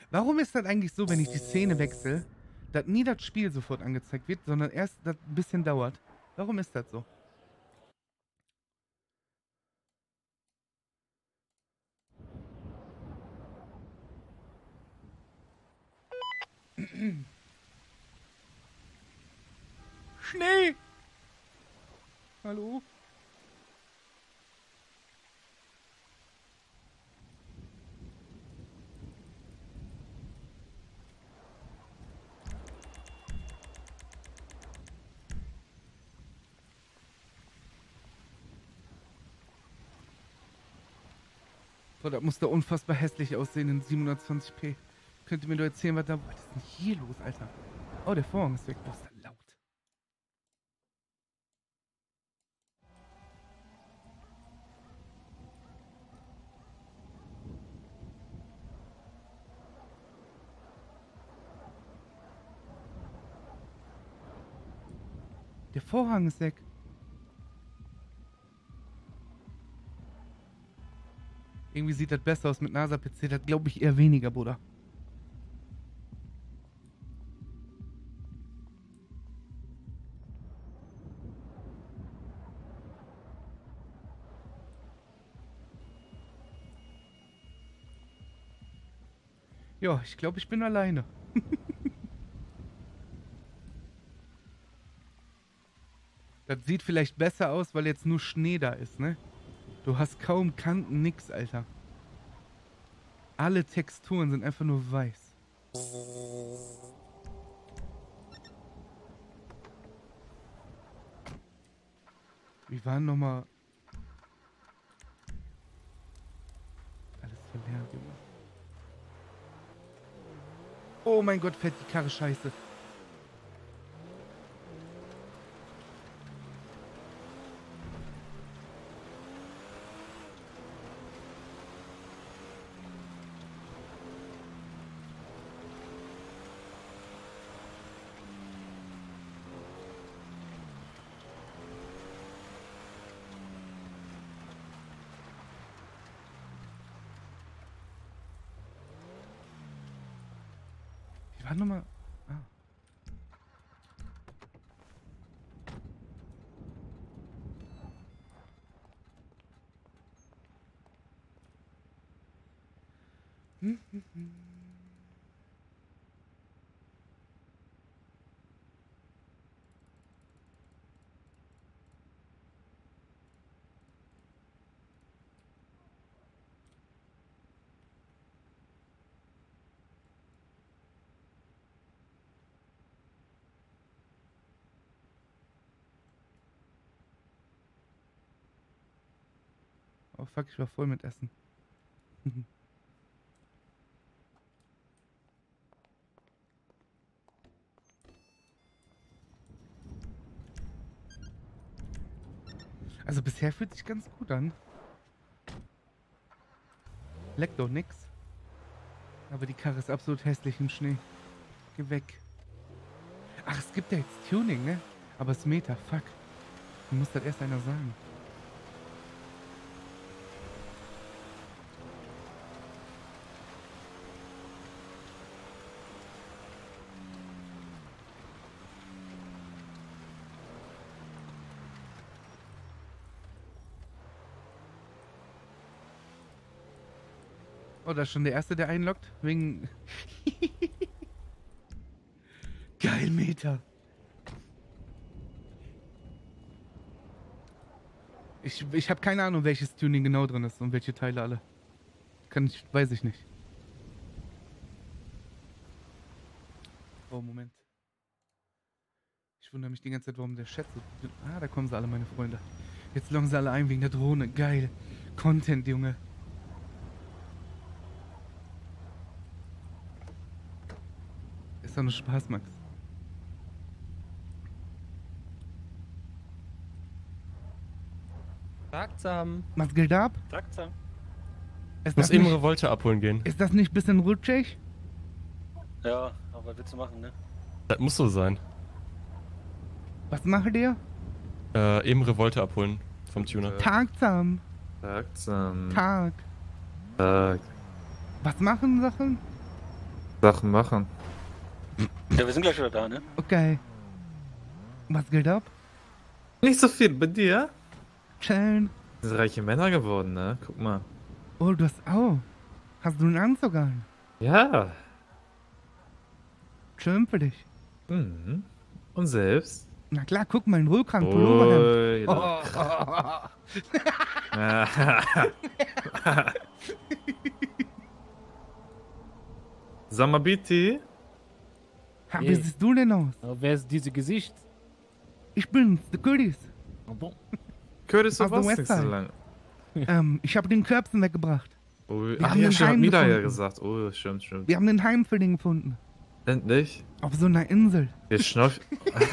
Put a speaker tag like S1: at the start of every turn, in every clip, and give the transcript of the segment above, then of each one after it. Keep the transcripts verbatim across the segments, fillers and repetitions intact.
S1: Warum ist das eigentlich so, wenn ich die Szene wechsle, dass nie das Spiel sofort angezeigt wird, sondern erst das ein bisschen dauert? Warum ist das so? Schnee! Hallo? Boah, das muss da unfassbar hässlich aussehen in siebenhundertzwanzig p. Könnt ihr mir doch erzählen, was da... Was ist denn hier los, Alter? Oh, der Vorhang ist weg. Was ist da laut? Der Vorhang ist weg. Irgendwie sieht das besser aus mit NASA-P C. Das glaube ich eher weniger, Bruder. Ja, ich glaube, ich bin alleine. Das sieht vielleicht besser aus, weil jetzt nur Schnee da ist, ne? Du hast kaum Kanten, nix, Alter. Alle Texturen sind einfach nur weiß. Wie waren nochmal... Alles verlernt, Junge. Oh mein Gott, fährt die Karre scheiße. Wie war nochmal... Ah. Hm, hm, hm. Oh fuck, ich war voll mit Essen. Also bisher fühlt sich ganz gut an. Leckt doch nix. Aber die Karre ist absolut hässlich im Schnee. Geh weg. Ach, es gibt ja jetzt Tuning, ne? Aber es ist Meta, fuck. Mir muss das erst einer sagen. Oh, da ist schon der Erste, der einloggt. Wegen... Geil, Meta. Ich, ich habe keine Ahnung, welches Tuning genau drin ist und welche Teile alle. Kann ich, weiß ich nicht. Oh, Moment. Ich wundere mich die ganze Zeit, warum der Chat so... Ah, da kommen sie alle, meine Freunde. Jetzt loggen sie alle ein wegen der Drohne. Geil. Content, Junge. Ist doch nur Spaß, Max.
S2: Tagsam.
S1: Was geht ab?
S2: Tagsam.
S1: Ist
S3: Ich muss
S1: das
S3: eben
S1: nicht,
S3: Revolte abholen gehen.
S1: ist das nicht ein bisschen rutschig?
S2: Ja, aber was willst du machen, ne?
S3: Das muss so sein.
S1: Was macht ihr?
S3: Äh, eben Revolte abholen vom Tuner.
S1: Tagsam.
S4: Tagsam.
S1: Tag.
S4: Tag.
S1: Was machen Sachen?
S4: Sachen machen.
S2: Ja, wir sind gleich wieder da, ne?
S1: Okay. Was geht ab?
S4: Nicht so viel bei dir?
S1: Chillen.
S4: Wir sind reiche Männer geworden, ne? Guck mal.
S1: Oh, du hast auch. Hast du einen Anzug an?
S4: Ja.
S1: Schön für dich.
S4: Mhm. Und selbst?
S1: Na klar, guck mal, ein Rührkrank Pulloverhemd.
S4: Ui,
S1: Oh.
S4: Sag mal, Biti.
S1: Ha, wie
S5: Hey.
S1: siehst du denn aus?
S5: Aber wer ist dieses Gesicht?
S1: Ich bin's, der Curtis.
S5: Ah, bon.
S4: Curtis, du
S1: Aus der
S4: warst nicht so
S1: Westside.
S4: lange.
S1: ähm, ich habe den Körbsen weggebracht.
S4: Ui.
S1: Wir
S4: Ach
S1: haben
S4: ja,
S1: den
S4: stimmt, hat
S1: Heim
S4: Mida ja
S1: gefunden.
S4: gesagt. Oh, stimmt, stimmt.
S1: Wir haben den Heim für den gefunden.
S4: Endlich.
S1: Auf so einer Insel.
S4: Der Schnorch...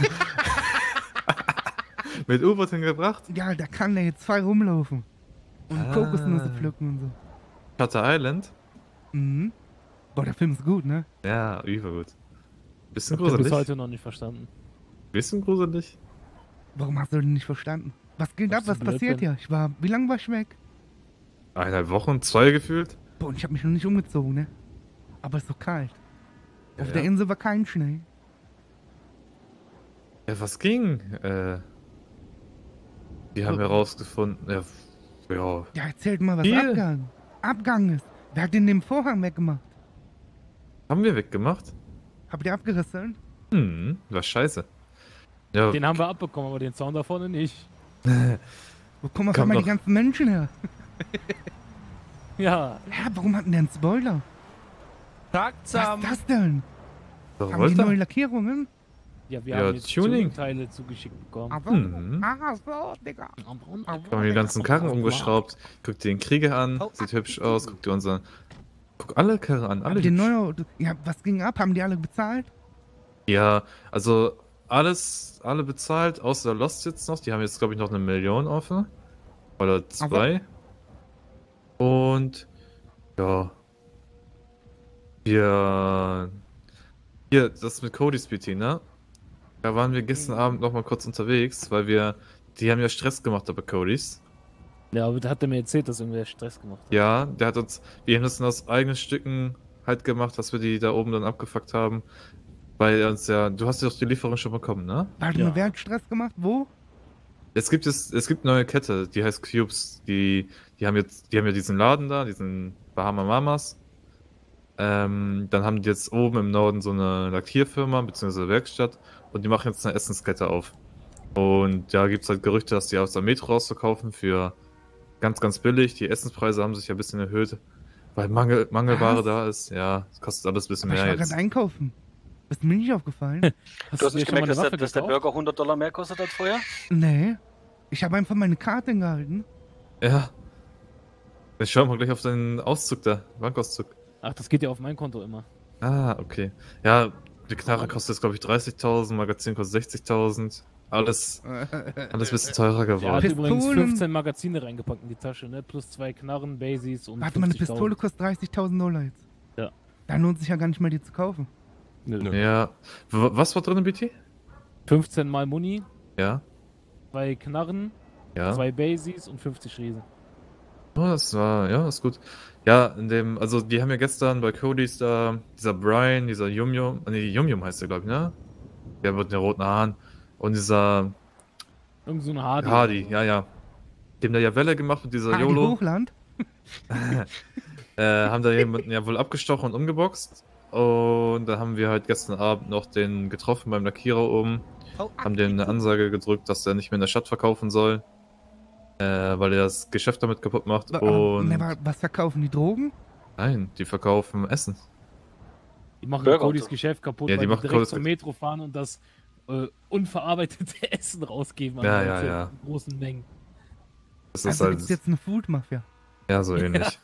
S4: Mit U-Boot hingebracht?
S1: Ja, da kann der jetzt frei rumlaufen. Und
S4: Ah.
S1: Kokosnüsse pflücken und so.
S4: Shutter Island?
S1: Mhm. Boah, der Film ist gut, ne?
S4: Ja, übergut. Bisschen
S5: Ich hab den bis
S4: gruselig.
S5: heute noch nicht verstanden.
S4: Bisschen gruselig.
S1: Warum hast du den nicht verstanden? Was geht
S5: Weil
S1: ab?
S5: ich so
S1: Was
S5: blöd
S1: passiert
S5: bin.
S1: hier? Ich war. Wie lange war ich weg?
S4: Eineinhalb Wochen, zwei gefühlt.
S1: Boah, und ich habe mich noch nicht umgezogen, ne? Aber es ist so kalt. Auf
S4: Ja,
S1: der
S4: ja.
S1: Insel war kein Schnee.
S4: Ja, was ging? Äh, die haben
S1: Oh.
S4: herausgefunden, ja, ja,
S1: Ja, erzählt mal, was
S4: Hier.
S1: Abgang. Abgang ist. Wer hat denn den Vorhang weggemacht?
S4: haben wir weggemacht?
S1: Habt ihr abgerissen?
S4: Hm, war scheiße. Ja,
S5: Den haben wir abbekommen, aber den Zaun da vorne nicht.
S1: Wo kommen auf
S4: Komm
S1: einmal die
S4: doch.
S1: ganzen Menschen her?
S5: Ja,
S1: Ja, warum hatten die einen Spoiler? Was ist
S2: Tagsam.
S1: das denn?
S4: was
S1: Haben die
S4: wollt
S1: neue
S4: ihr?
S1: Lackierungen?
S5: ja, wir
S4: Ja,
S5: haben jetzt
S4: Tuning.
S5: Tuning-Teile zugeschickt bekommen.
S1: Also,
S4: Mhm.
S1: ah, so, Digga.
S4: Haben die ganzen Karren umgeschraubt. Guck dir den Krieger an, sieht hübsch aus. Guck dir unseren. Guck alle Karren an, alle
S1: Habt ihr
S4: hübsch.
S1: neue, ja, was ging ab? Haben die alle bezahlt?
S4: Ja, also alles, alle bezahlt, außer Lost jetzt noch. Die haben jetzt, glaube ich, noch eine Million offen. Oder zwei. Und ja. Wir. Hier, das mit Cody's B T, ne? Da waren wir gestern Abend noch mal kurz unterwegs, weil wir. Die haben ja Stress gemacht bei Cody's.
S5: Ja, aber da hat er mir erzählt, dass irgendwer Stress gemacht hat.
S4: Ja, der hat uns. Wir haben das dann aus eigenen Stücken halt gemacht, dass wir die da oben dann abgefuckt haben. Weil er uns ja. Du hast ja doch die Lieferung schon bekommen, ne?
S1: Warte
S5: Ja.
S1: mal, wer hat Stress gemacht? Wo?
S4: Es gibt es, es gibt eine neue Kette, die heißt Cubes. Die, die haben jetzt, die haben ja diesen Laden da, diesen Bahama Mamas. Ähm, dann haben die jetzt oben im Norden so eine Lackierfirma bzw. Werkstatt und die machen jetzt eine Essenskette auf. Und da gibt es halt Gerüchte, dass die aus der Metro rausverkaufen für ganz, ganz billig. Die Essenspreise haben sich ja ein bisschen erhöht, weil Mangel, Mangelware
S1: Was?
S4: da ist. Ja, es kostet alles ein bisschen
S1: Aber ich
S4: mehr
S1: war
S4: jetzt.
S1: gerade einkaufen. Ist mir nicht aufgefallen?
S5: Hast
S2: Du hast
S5: dir
S2: nicht
S5: schon mal
S2: gemerkt, dass,
S5: eine
S2: der,
S5: Waffe
S2: dass der
S5: gekauft?
S2: Burger hundert Dollar mehr kostet als vorher?
S1: Nee. Ich habe einfach meine Karte gehalten.
S4: Ja. Dann schauen wir gleich auf deinen Auszug da, Bankauszug.
S5: Ach, das geht ja auf mein Konto immer.
S4: Ah, okay. Ja, die Knarre kostet jetzt, glaube ich, dreißigtausend, Magazin kostet sechzigtausend. Alles, alles ein bisschen teurer
S5: Der hat
S4: geworden.
S1: Pistolen.
S5: übrigens fünfzehn Magazine reingepackt in die Tasche, ne? Plus zwei Knarren, Basies und
S1: Warte mal, eine
S5: fünfzigtausend.
S1: Pistole kostet dreißigtausend Dollar jetzt.
S5: Ja.
S1: Da lohnt sich ja gar nicht mehr, die zu kaufen.
S5: Nö.
S3: Nö.
S4: Ja. W was war drin, B T?
S5: fünfzehn mal Muni,
S4: Ja,
S5: zwei Knarren,
S4: ja.
S5: zwei Basies und fünfzig Riesen.
S4: Oh, das war, ja, ist gut. Ja, in dem, also die haben ja gestern bei Cody's da, dieser Brian, dieser Yum Yum, nee, Yum Yum heißt der, glaube ich, ne? Der mit den roten Haaren. Und dieser
S5: Irgend so ein Hardy.
S4: Hardy, ja, ja. Dem da ja Welle gemacht mit dieser
S1: Ah, die
S4: YOLO.
S1: Hochland?
S4: äh, haben da jemanden ja wohl abgestochen und umgeboxt. Und da haben wir halt gestern Abend noch den getroffen beim Lackierer oben. Haben dem eine Ansage gedrückt, dass er nicht mehr in der Stadt verkaufen soll. Äh, weil er das Geschäft damit kaputt macht.
S1: Wa-
S4: Und
S1: ne, wa- was verkaufen die Drogen?
S4: nein, die verkaufen Essen.
S5: Die machen
S2: Burger
S5: Codys
S2: und so.
S5: Geschäft kaputt,
S4: Ja,
S5: weil
S4: die
S5: die,
S4: machen
S5: direkt
S4: Codys
S5: zum Metro fahren und das äh, unverarbeitete Essen rausgeben an
S4: Ja,
S5: Leute
S4: ja, ja.
S5: in großen Mengen.
S4: Das ist
S1: Also
S4: halt,
S1: gibt's jetzt eine Food-Mafia.
S4: ja, so ähnlich.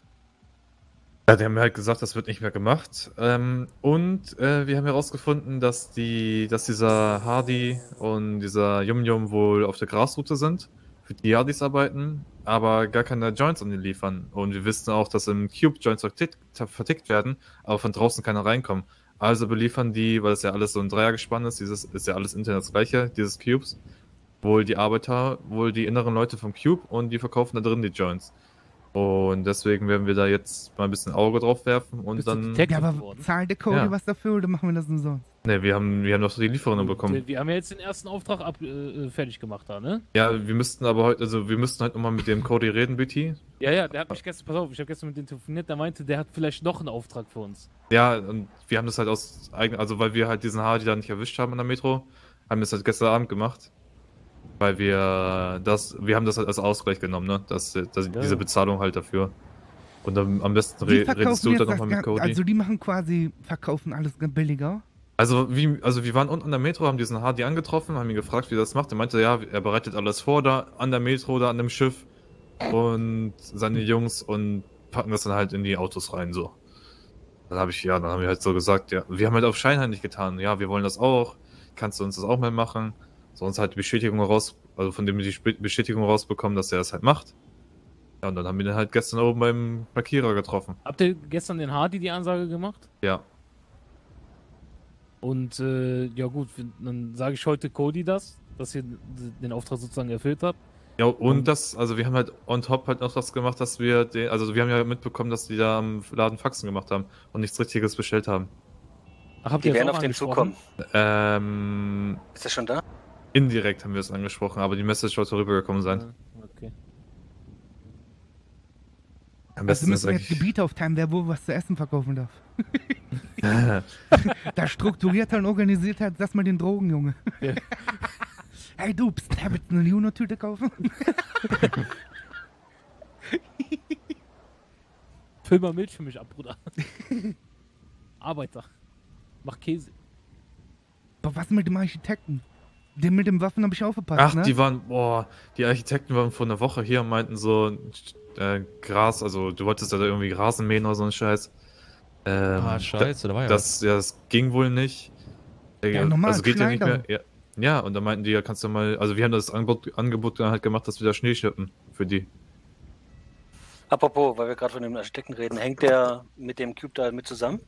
S4: Ja, die haben mir halt gesagt, das wird nicht mehr gemacht. Ähm, und äh, wir haben herausgefunden, dass die, dass dieser Hardy und dieser Yum Yum wohl auf der Grasroute sind, für die Hardys arbeiten, aber gar keine Joints an die liefern. Und wir wissen auch, dass im Cube Joints vertickt, vertickt werden, aber von draußen keiner reinkommen. Also beliefern die, weil es ja alles so ein Dreiergespann ist, dieses ist ja alles intern das gleiche, dieses Cubes, wohl die Arbeiter, wohl die inneren Leute vom Cube und die verkaufen da drin die Joints. Und deswegen werden wir da jetzt mal ein bisschen Auge drauf werfen und
S5: Bist du
S4: dann.
S5: Detective
S1: Ja, aber
S5: geworden?
S1: zahlt der Cody
S4: Ja.
S1: was dafür oder machen wir das umsonst?
S4: Ne, wir haben, wir haben doch die Lieferung bekommen.
S5: Wir, wir haben ja jetzt den ersten Auftrag ab, äh, fertig gemacht da, ne?
S4: Ja, wir müssten aber heute, also wir müssten heute nochmal mit dem Cody reden, B T.
S5: Ja, ja, der hat mich gestern, pass auf, ich habe gestern mit dem telefoniert, der meinte, der hat vielleicht noch einen Auftrag für uns.
S4: Ja, und wir haben das halt aus eigen, also weil wir halt diesen Hardy da nicht erwischt haben in der Metro, haben wir das halt gestern Abend gemacht. Weil wir das, wir haben das halt als Ausgleich genommen, ne? Das, das,
S5: Ja.
S4: diese Bezahlung halt dafür. Und dann am besten
S1: Die
S4: re redest
S1: verkaufen
S4: du
S1: jetzt
S4: dann
S1: das
S4: nochmal mit
S1: Gan-
S4: Cody.
S1: Also die machen quasi, verkaufen alles billiger.
S4: Also, wie, also wir waren unten an der Metro, haben diesen Hardy angetroffen, haben ihn gefragt, wie er das macht. Er meinte, ja, er bereitet alles vor da an der Metro, da an dem Schiff und seine Jungs und packen das dann halt in die Autos rein, so. Dann habe ich, ja, dann haben wir halt so gesagt, ja, wir haben halt auf scheinheilig getan, ja, wir wollen das auch, kannst du uns das auch mal machen? Sonst halt die Bestätigung raus, also von dem wir die Sp- Bestätigung rausbekommen, dass er das halt macht. Ja, und dann haben wir den halt gestern oben beim Markierer getroffen.
S5: Habt ihr gestern den Hardy die Ansage gemacht?
S4: Ja.
S5: Und äh, ja gut, dann sage ich heute Cody das, dass ihr den Auftrag sozusagen erfüllt habt.
S4: Ja, und
S5: Und-
S4: das, also wir haben halt on top halt noch das gemacht, dass wir den, also wir haben ja mitbekommen, dass die da am Laden Faxen gemacht haben und nichts Richtiges bestellt haben.
S5: Ach, habt
S2: Die
S5: ihr jetzt
S2: werden
S5: auch
S2: auf den
S5: angesprochen?
S2: zukommen.
S4: Ähm,
S2: Ist der schon da?
S4: indirekt haben wir es angesprochen, aber die Message sollte rübergekommen sein.
S5: Ja, okay.
S4: Am
S1: Also
S4: besten ist
S1: müssen wir jetzt
S4: eigentlich.
S1: Gebiete aufteilen, wer wo was zu essen verkaufen darf. Da strukturiert und organisiert hat, lass mal den Drogen, Junge.
S5: Ja.
S1: Hey du, pst, willst du eine Juno-Tüte kaufen?
S5: Füll mal Milch für mich ab, Bruder. Arbeiter. Mach Käse.
S1: Aber was mit dem Architekten? Den mit den Waffen habe ich aufgepasst,
S4: Ach,
S1: ne?
S4: die waren, boah, die Architekten waren vor einer Woche hier und meinten so, äh, Gras, also du wolltest da irgendwie Rasen mähen oder so ein Scheiß. Ähm,
S3: Ah, scheiße, da war ja
S4: Das, ja, das ging wohl nicht. Äh,
S1: Ja, normal,
S4: also geht ja nicht mehr.
S1: Schneider.
S4: Ja, ja, und da meinten die, ja, kannst du mal, also wir haben das Angebot, Angebot dann halt gemacht, dass wir da Schnee schippen für die.
S2: Apropos, weil wir gerade von dem Architekten reden, hängt der mit dem Cube da mit zusammen?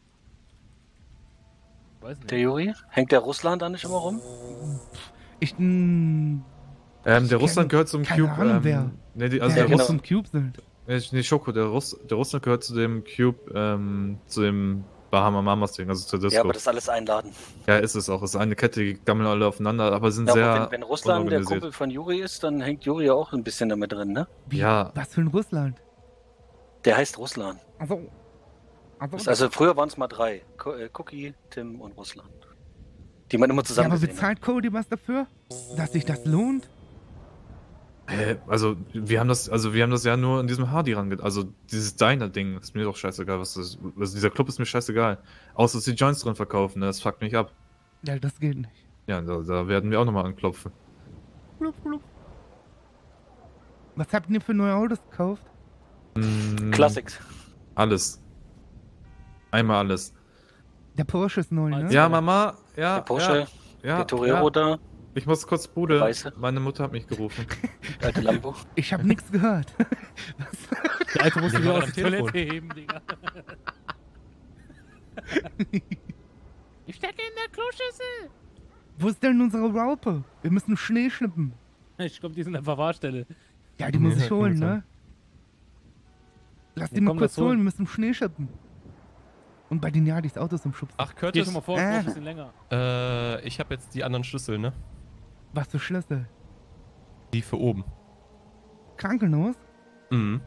S5: Weiß nicht.
S2: Der Juri? Hängt der Russland da nicht immer rum?
S1: Ich, mh,
S4: Ähm,
S1: Ich
S4: der
S1: kenn
S4: Russland gehört zum
S1: keine
S4: Cube.
S1: Ahnung,
S4: ähm,
S1: wer.
S4: Nee, die, also
S1: der
S4: der
S2: genau.
S1: Russ
S4: Russ,
S1: und Cube sind.
S4: äh, nee, Schoko, der Russ, der Russland gehört zu dem Cube, ähm, zu dem Bahama Mamas Ding, also zur Disco.
S2: Ja, aber das ist alles einladen.
S4: Ja, ist es auch. Es ist eine Kette, die gammeln alle aufeinander, aber sind
S2: Ja,
S4: sehr.
S2: aber wenn, wenn Russland der
S4: unorganisiert.
S2: Kumpel von Juri ist, dann hängt Juri ja auch ein bisschen damit drin, ne?
S1: Wie,
S4: Ja.
S1: Was für ein Russland?
S2: Der heißt Russland.
S1: Also, also,
S2: Das- Also früher waren es mal drei. Co äh, Cookie, Tim und Russland. Die man immer
S1: ja,
S2: zusammen
S1: aber
S2: gesehen hat.
S1: bezahlt Cody was dafür? Dass sich das lohnt?
S4: Hä, also wir haben das, also wir haben das ja nur in diesem Hardy range, also dieses Diner-Ding ist mir doch scheißegal, was das ist. Also dieser Club ist mir scheißegal. Außer dass die Joints drin verkaufen, ne? Das fuckt mich ab.
S1: Ja, das geht nicht.
S4: Ja, da, da werden wir auch nochmal anklopfen.
S1: Blub, blub. Was habt ihr für neue Autos gekauft?
S4: Mm,
S2: Classics.
S4: Alles. Einmal alles.
S1: Der Porsche ist neu, ne?
S5: Also-
S4: Ja, Mama, ja.
S2: Der Porsche,
S4: ja, ja,
S2: der Torero
S4: ja.
S2: da,
S4: Ich muss kurz Bude.
S2: Der Weiße.
S4: Meine Mutter hat mich gerufen.
S2: der alte Lambo.
S1: Ich habe nichts gehört.
S5: Der Alte musste
S3: Der
S5: wieder
S3: war
S5: aus
S3: am
S5: der
S3: Telefon.
S5: Toilette heben, Digga. Ich stecke in der Kloschüssel.
S1: Wo ist denn unsere Raupe? Wir müssen Schnee schnippen.
S5: Ich glaube, die sind an der Verwahrstelle.
S1: Ja, die muss
S3: Ja,
S1: ich holen,
S3: kann
S1: ne? Lass
S5: Ja,
S1: die mal
S5: komm,
S1: kurz
S5: das holen.
S1: holen, wir müssen Schnee schippen. Und bei den Jadis Autos im Schubs.
S3: Ach,
S5: Geh
S3: Curtis,
S5: schon mal vor,
S1: Äh.
S5: äh. ein bisschen länger.
S3: äh, ich habe jetzt die anderen Schlüssel, ne?
S1: Was für Schlüssel?
S3: Die für oben.
S1: Krankenhaus?
S3: Mhm.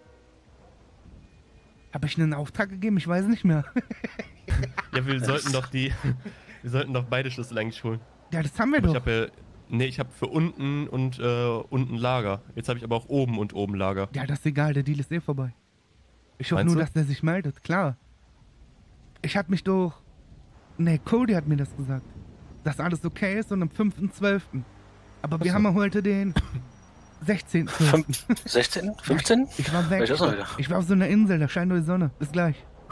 S1: Habe ich einen Auftrag gegeben? Ich weiß nicht mehr.
S3: Ja, wir sollten doch die, wir sollten doch beide Schlüssel eigentlich holen.
S1: Ja, das haben wir
S3: Aber ich
S1: doch.
S3: habe ja, nee, ich habe für unten und äh, unten Lager. Jetzt habe ich aber auch oben und oben Lager.
S1: Ja, das ist egal, der Deal ist eh vorbei. Ich hoffe
S3: Meinst
S1: nur,
S3: du?
S1: dass der sich meldet, klar. Ich hab mich doch... Ne, Cody hat mir das gesagt. Dass alles okay ist und am fünften zwölften Aber wir
S3: Ach so.
S1: haben ja heute den sechzehnten zwölften
S2: Fünf, sechzehn? fünfzehn?
S1: Ich war weg.
S2: Ich weiß noch wieder.
S1: Ich war auf so einer Insel, da scheint nur die Sonne. Bis gleich.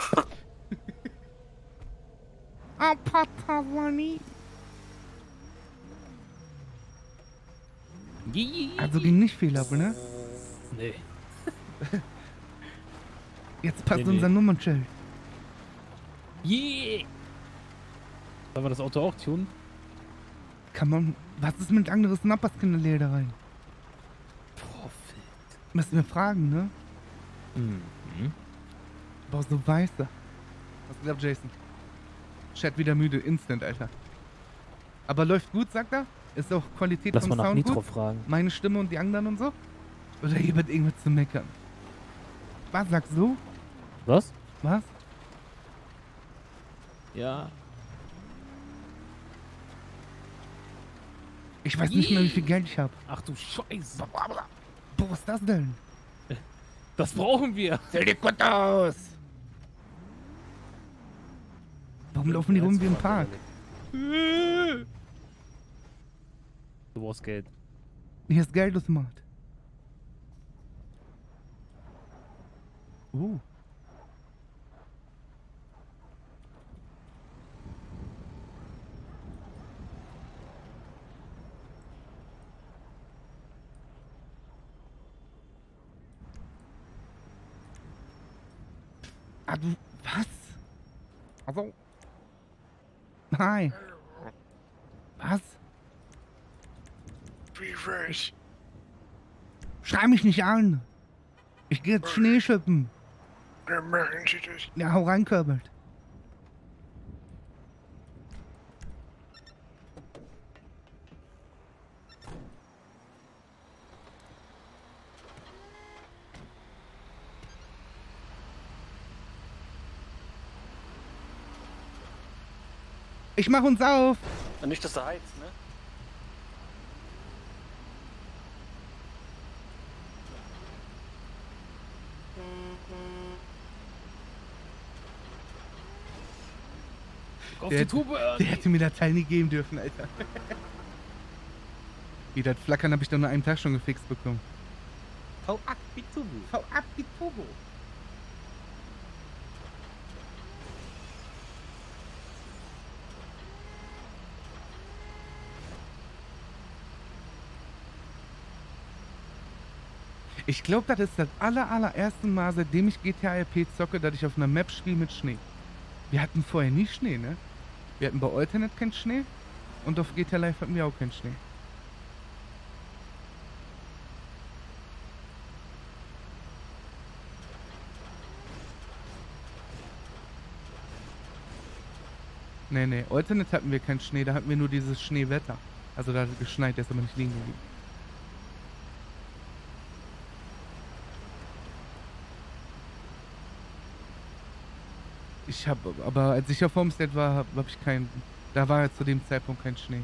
S1: Ah, Patavani. Also ging nicht viel ab, ne?
S5: Nee.
S1: Jetzt passt
S5: Nee, nee.
S1: unser Nummernschild.
S5: Yeah. Sollen wir das Auto auch tun?
S1: Kann man... Was ist mit anderes Napperskinderleder rein?
S5: Profit.
S1: Müssen wir fragen, ne?
S5: Mhm.
S1: Boah, so weiße. Was glaubt Jason? Chat wieder müde, instant, Alter. Aber läuft gut, sagt er? Ist auch Qualität
S5: Lass
S1: vom
S5: mal nach
S1: Sound
S5: Nitro
S1: gut?
S5: fragen.
S1: Meine Stimme und die anderen und so? Oder hier wird irgendwas zu meckern? Was sagst du?
S5: Was?
S1: Was?
S5: Ja.
S1: Ich weiß nicht mehr, wie viel Geld ich habe.
S5: Ach du Scheiße.
S1: Boah, was ist das denn?
S5: Das brauchen wir.
S1: Sieht dir gut aus! Warum laufen die rum wie im Park?
S5: Du brauchst Geld.
S1: Hier ist Geldautomat. Uh. Ah, du... Was? Also... Hi. Was? Schrei mich nicht an. Ich gehe jetzt Schnee schippen. Ja, hau rein, Körbelt. Ich mach uns auf.
S2: Und nicht, dass du heizt, ne?
S5: Auf
S1: Der-
S5: die Tube.
S1: Der hätte mir das Teil nie geben dürfen, Alter. Wie, das Flackern habe ich doch nur einen Tag schon gefixt bekommen.
S5: Hau ab, Bitubu.
S1: Hau ab, die Turbo. Ich glaube, das ist das aller, allererste Mal, seitdem ich G T A R P zocke, dass ich auf einer Map spiele mit Schnee. Wir hatten vorher nie Schnee, ne? Wir hatten bei Alternate keinen Schnee und auf G T A Live hatten wir auch keinen Schnee. Nee, nee, Alternate hatten wir keinen Schnee, da hatten wir nur dieses Schneewetter. Also da hat es geschneit, der ist aber nicht liegen geblieben. Ich habe, aber als ich auf Homestead war, habe hab ich keinen, da war zu dem Zeitpunkt kein Schnee.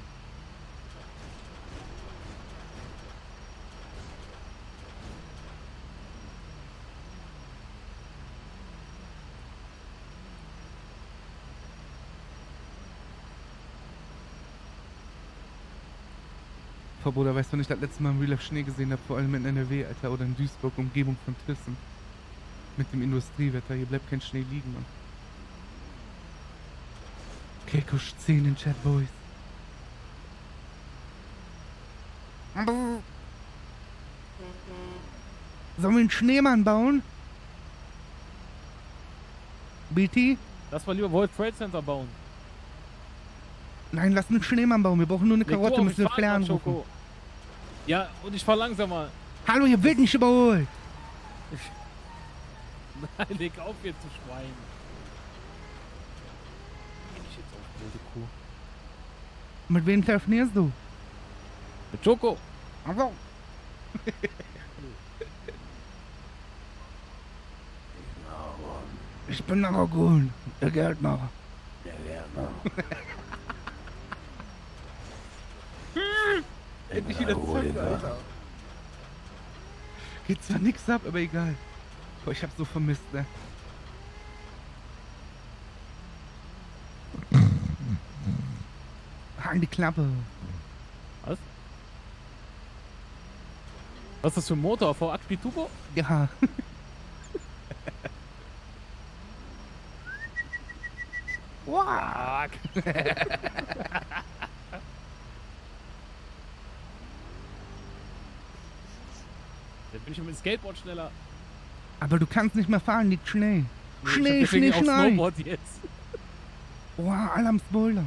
S1: Boah, Bruder, weißt du nicht, das letzte Mal im Real Life Schnee gesehen habe, vor allem in N R W, Alter, oder in Duisburg, Umgebung von Thyssen. Mit dem Industriewetter, hier bleibt kein Schnee liegen, Mann. Kekusch zehn in Chat, Boys. Sollen wir einen Schneemann bauen? B T?
S5: Lass mal lieber World Trade Center bauen.
S1: Nein, lass einen Schneemann bauen. Wir brauchen nur eine
S5: Leg du
S1: Karotte,
S5: auf,
S1: müssen wir
S5: ich fahr
S1: Flair
S5: grad,
S1: anrufen.
S5: Schoko. Ja, und ich fahr langsamer.
S1: Hallo, ihr wird nicht überholt.
S5: Nein, leg auf jetzt, du Schwein. Ich jetzt auf, blöde Kuh.
S1: Mit wem telefonierst du?
S5: Mit Schoko.
S1: Also. Ich bin Aragon, der Gärtner. Der Gärtner. Endlich wieder zurück, Alter. Geht zwar nix ab, aber egal. Boah, ich hab so vermisst, ne? Halt die Klappe.
S5: Was? Was ist das für ein Motor? V acht Bitubo?
S1: Ja.
S5: Wow. Dann bin ich mit dem Skateboard schneller.
S1: Aber du kannst nicht mehr fahren, liegt Schnee.
S5: Ich hab
S1: Schnee,
S5: deswegen
S1: Schnee,
S5: auch
S1: Schnee.
S5: Snowboard jetzt.
S1: Wow, alle am Spoiler.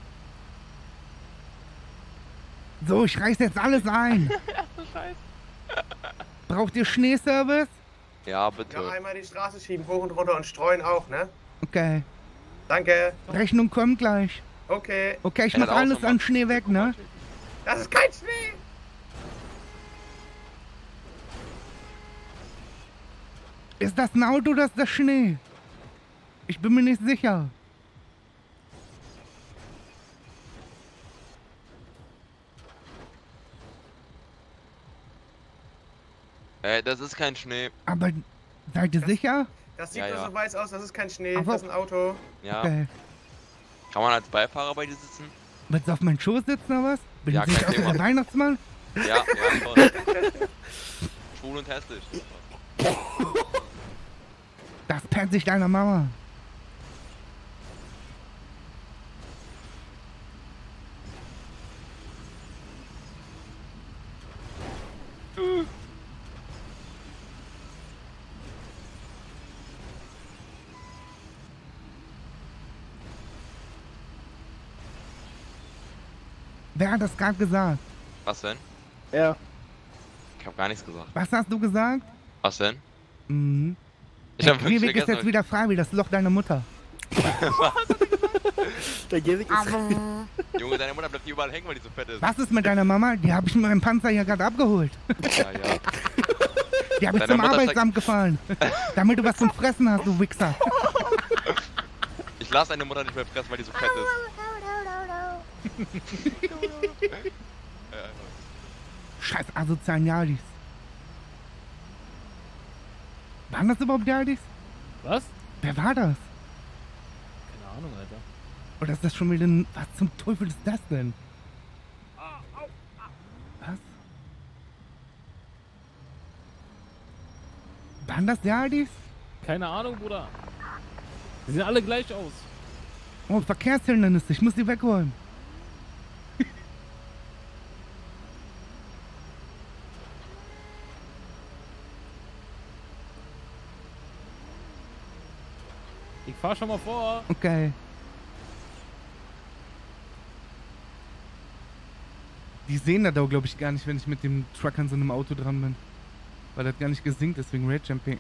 S1: So, ich reiß jetzt alles ein.
S6: Scheiße.
S1: Braucht ihr Schneeservice?
S6: Ja, bitte.
S7: Ja, einmal die Straße schieben, hoch und runter und streuen auch, ne?
S1: Okay.
S7: Danke.
S1: Rechnung kommt gleich.
S7: Okay.
S1: Okay, ich
S6: Er hat
S1: mach
S6: auch
S1: alles
S6: so
S1: an
S6: mal-
S1: Schnee weg, ne?
S7: Das ist kein Schnee.
S1: Ist das ein Auto oder ist das Schnee? Ich bin mir nicht sicher.
S6: Äh, das ist kein Schnee.
S1: Aber seid ihr sicher?
S7: Das sieht
S6: Ja,
S7: nur
S6: ja.
S7: so weiß aus, das ist kein Schnee,
S1: Aber-
S7: das ist ein Auto.
S6: Ja.
S1: Okay.
S6: Kann man als Beifahrer bei dir sitzen?
S1: Willst du auf meinen Schoß sitzen oder was? Bin
S6: Ja,
S1: ich nicht
S6: kein
S1: auch der
S6: Thema.
S1: Weihnachtsmann?
S6: Ja, ja, toll. Schwul und hässlich.
S1: Das pennt sich deiner Mama. Wer hat das gerade gesagt?
S6: Was denn?
S5: Ja.
S6: Ich hab gar nichts gesagt.
S1: Was hast du gesagt?
S6: Was denn?
S1: Mhm.
S6: Ich hab
S1: Der
S6: wirklich
S1: Gehweg ist
S6: vergessen.
S1: jetzt wieder frei wie das Loch deiner Mutter.
S5: Der Gehweg ist...
S6: Junge, deine Mutter bleibt hier überall hängen, weil die so fett ist.
S1: Was ist mit deiner Mama? Die habe ich mit meinem Panzer hier gerade abgeholt.
S6: Ja, ja.
S1: Die habe ich
S6: Deine
S1: zum
S6: Mutter
S1: Arbeitsamt gefahren. Damit du was zum Fressen hast, du Wichser.
S6: Ich lass deine Mutter nicht mehr fressen, weil die so fett ist. Ja,
S1: Scheiß asozialen Jadis. Waren das überhaupt Jadis?
S5: Was?
S1: Wer war das?
S5: Keine Ahnung, Alter.
S1: Oder ist das schon wieder ein... Was zum Teufel ist das denn? Was? Waren das Jadis?
S5: Keine Ahnung, Bruder. Die sehen alle gleich aus.
S1: Oh, Verkehrshindernisse. Ich muss die wegholen.
S5: Ich fahr schon mal vor.
S1: Okay. Die sehen das auch, glaube ich, gar nicht, wenn ich mit dem Truck an so einem Auto dran bin. Weil das gar nicht gesinkt ist wegen Rage Jumping.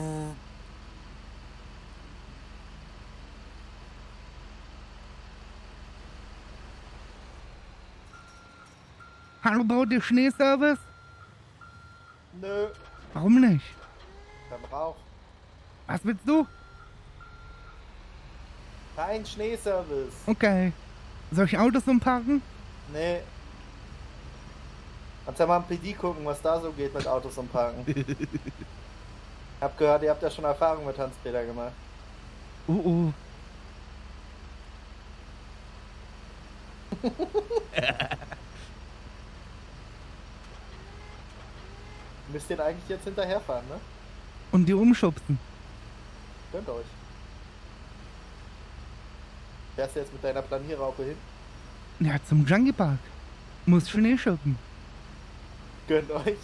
S1: Hallo, baut ihr Schneeservice?
S8: Nö,
S1: Warum nicht?
S8: beim Rauch.
S1: Was willst du?
S8: Kein Schneeservice.
S1: Okay. Soll ich Autos umparken?
S8: Nee. Kannst ja mal im P D gucken, was da so geht mit Autos und Parken. Hab gehört, ihr habt ja schon Erfahrung mit Hans-Peter gemacht.
S1: Uh, uh.
S8: Müsst ihr eigentlich jetzt hinterherfahren, ne?
S1: Und die umschubsen.
S8: Gönnt euch. Fährst du jetzt mit deiner Planierraupe hin?
S1: Ja, zum Junkie Park. Muss Schnee schuppen.
S8: Gönnt euch.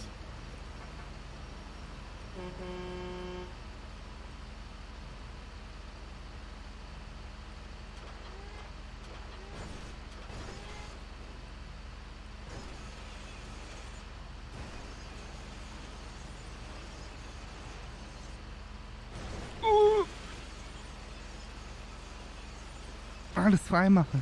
S1: Alles frei machen.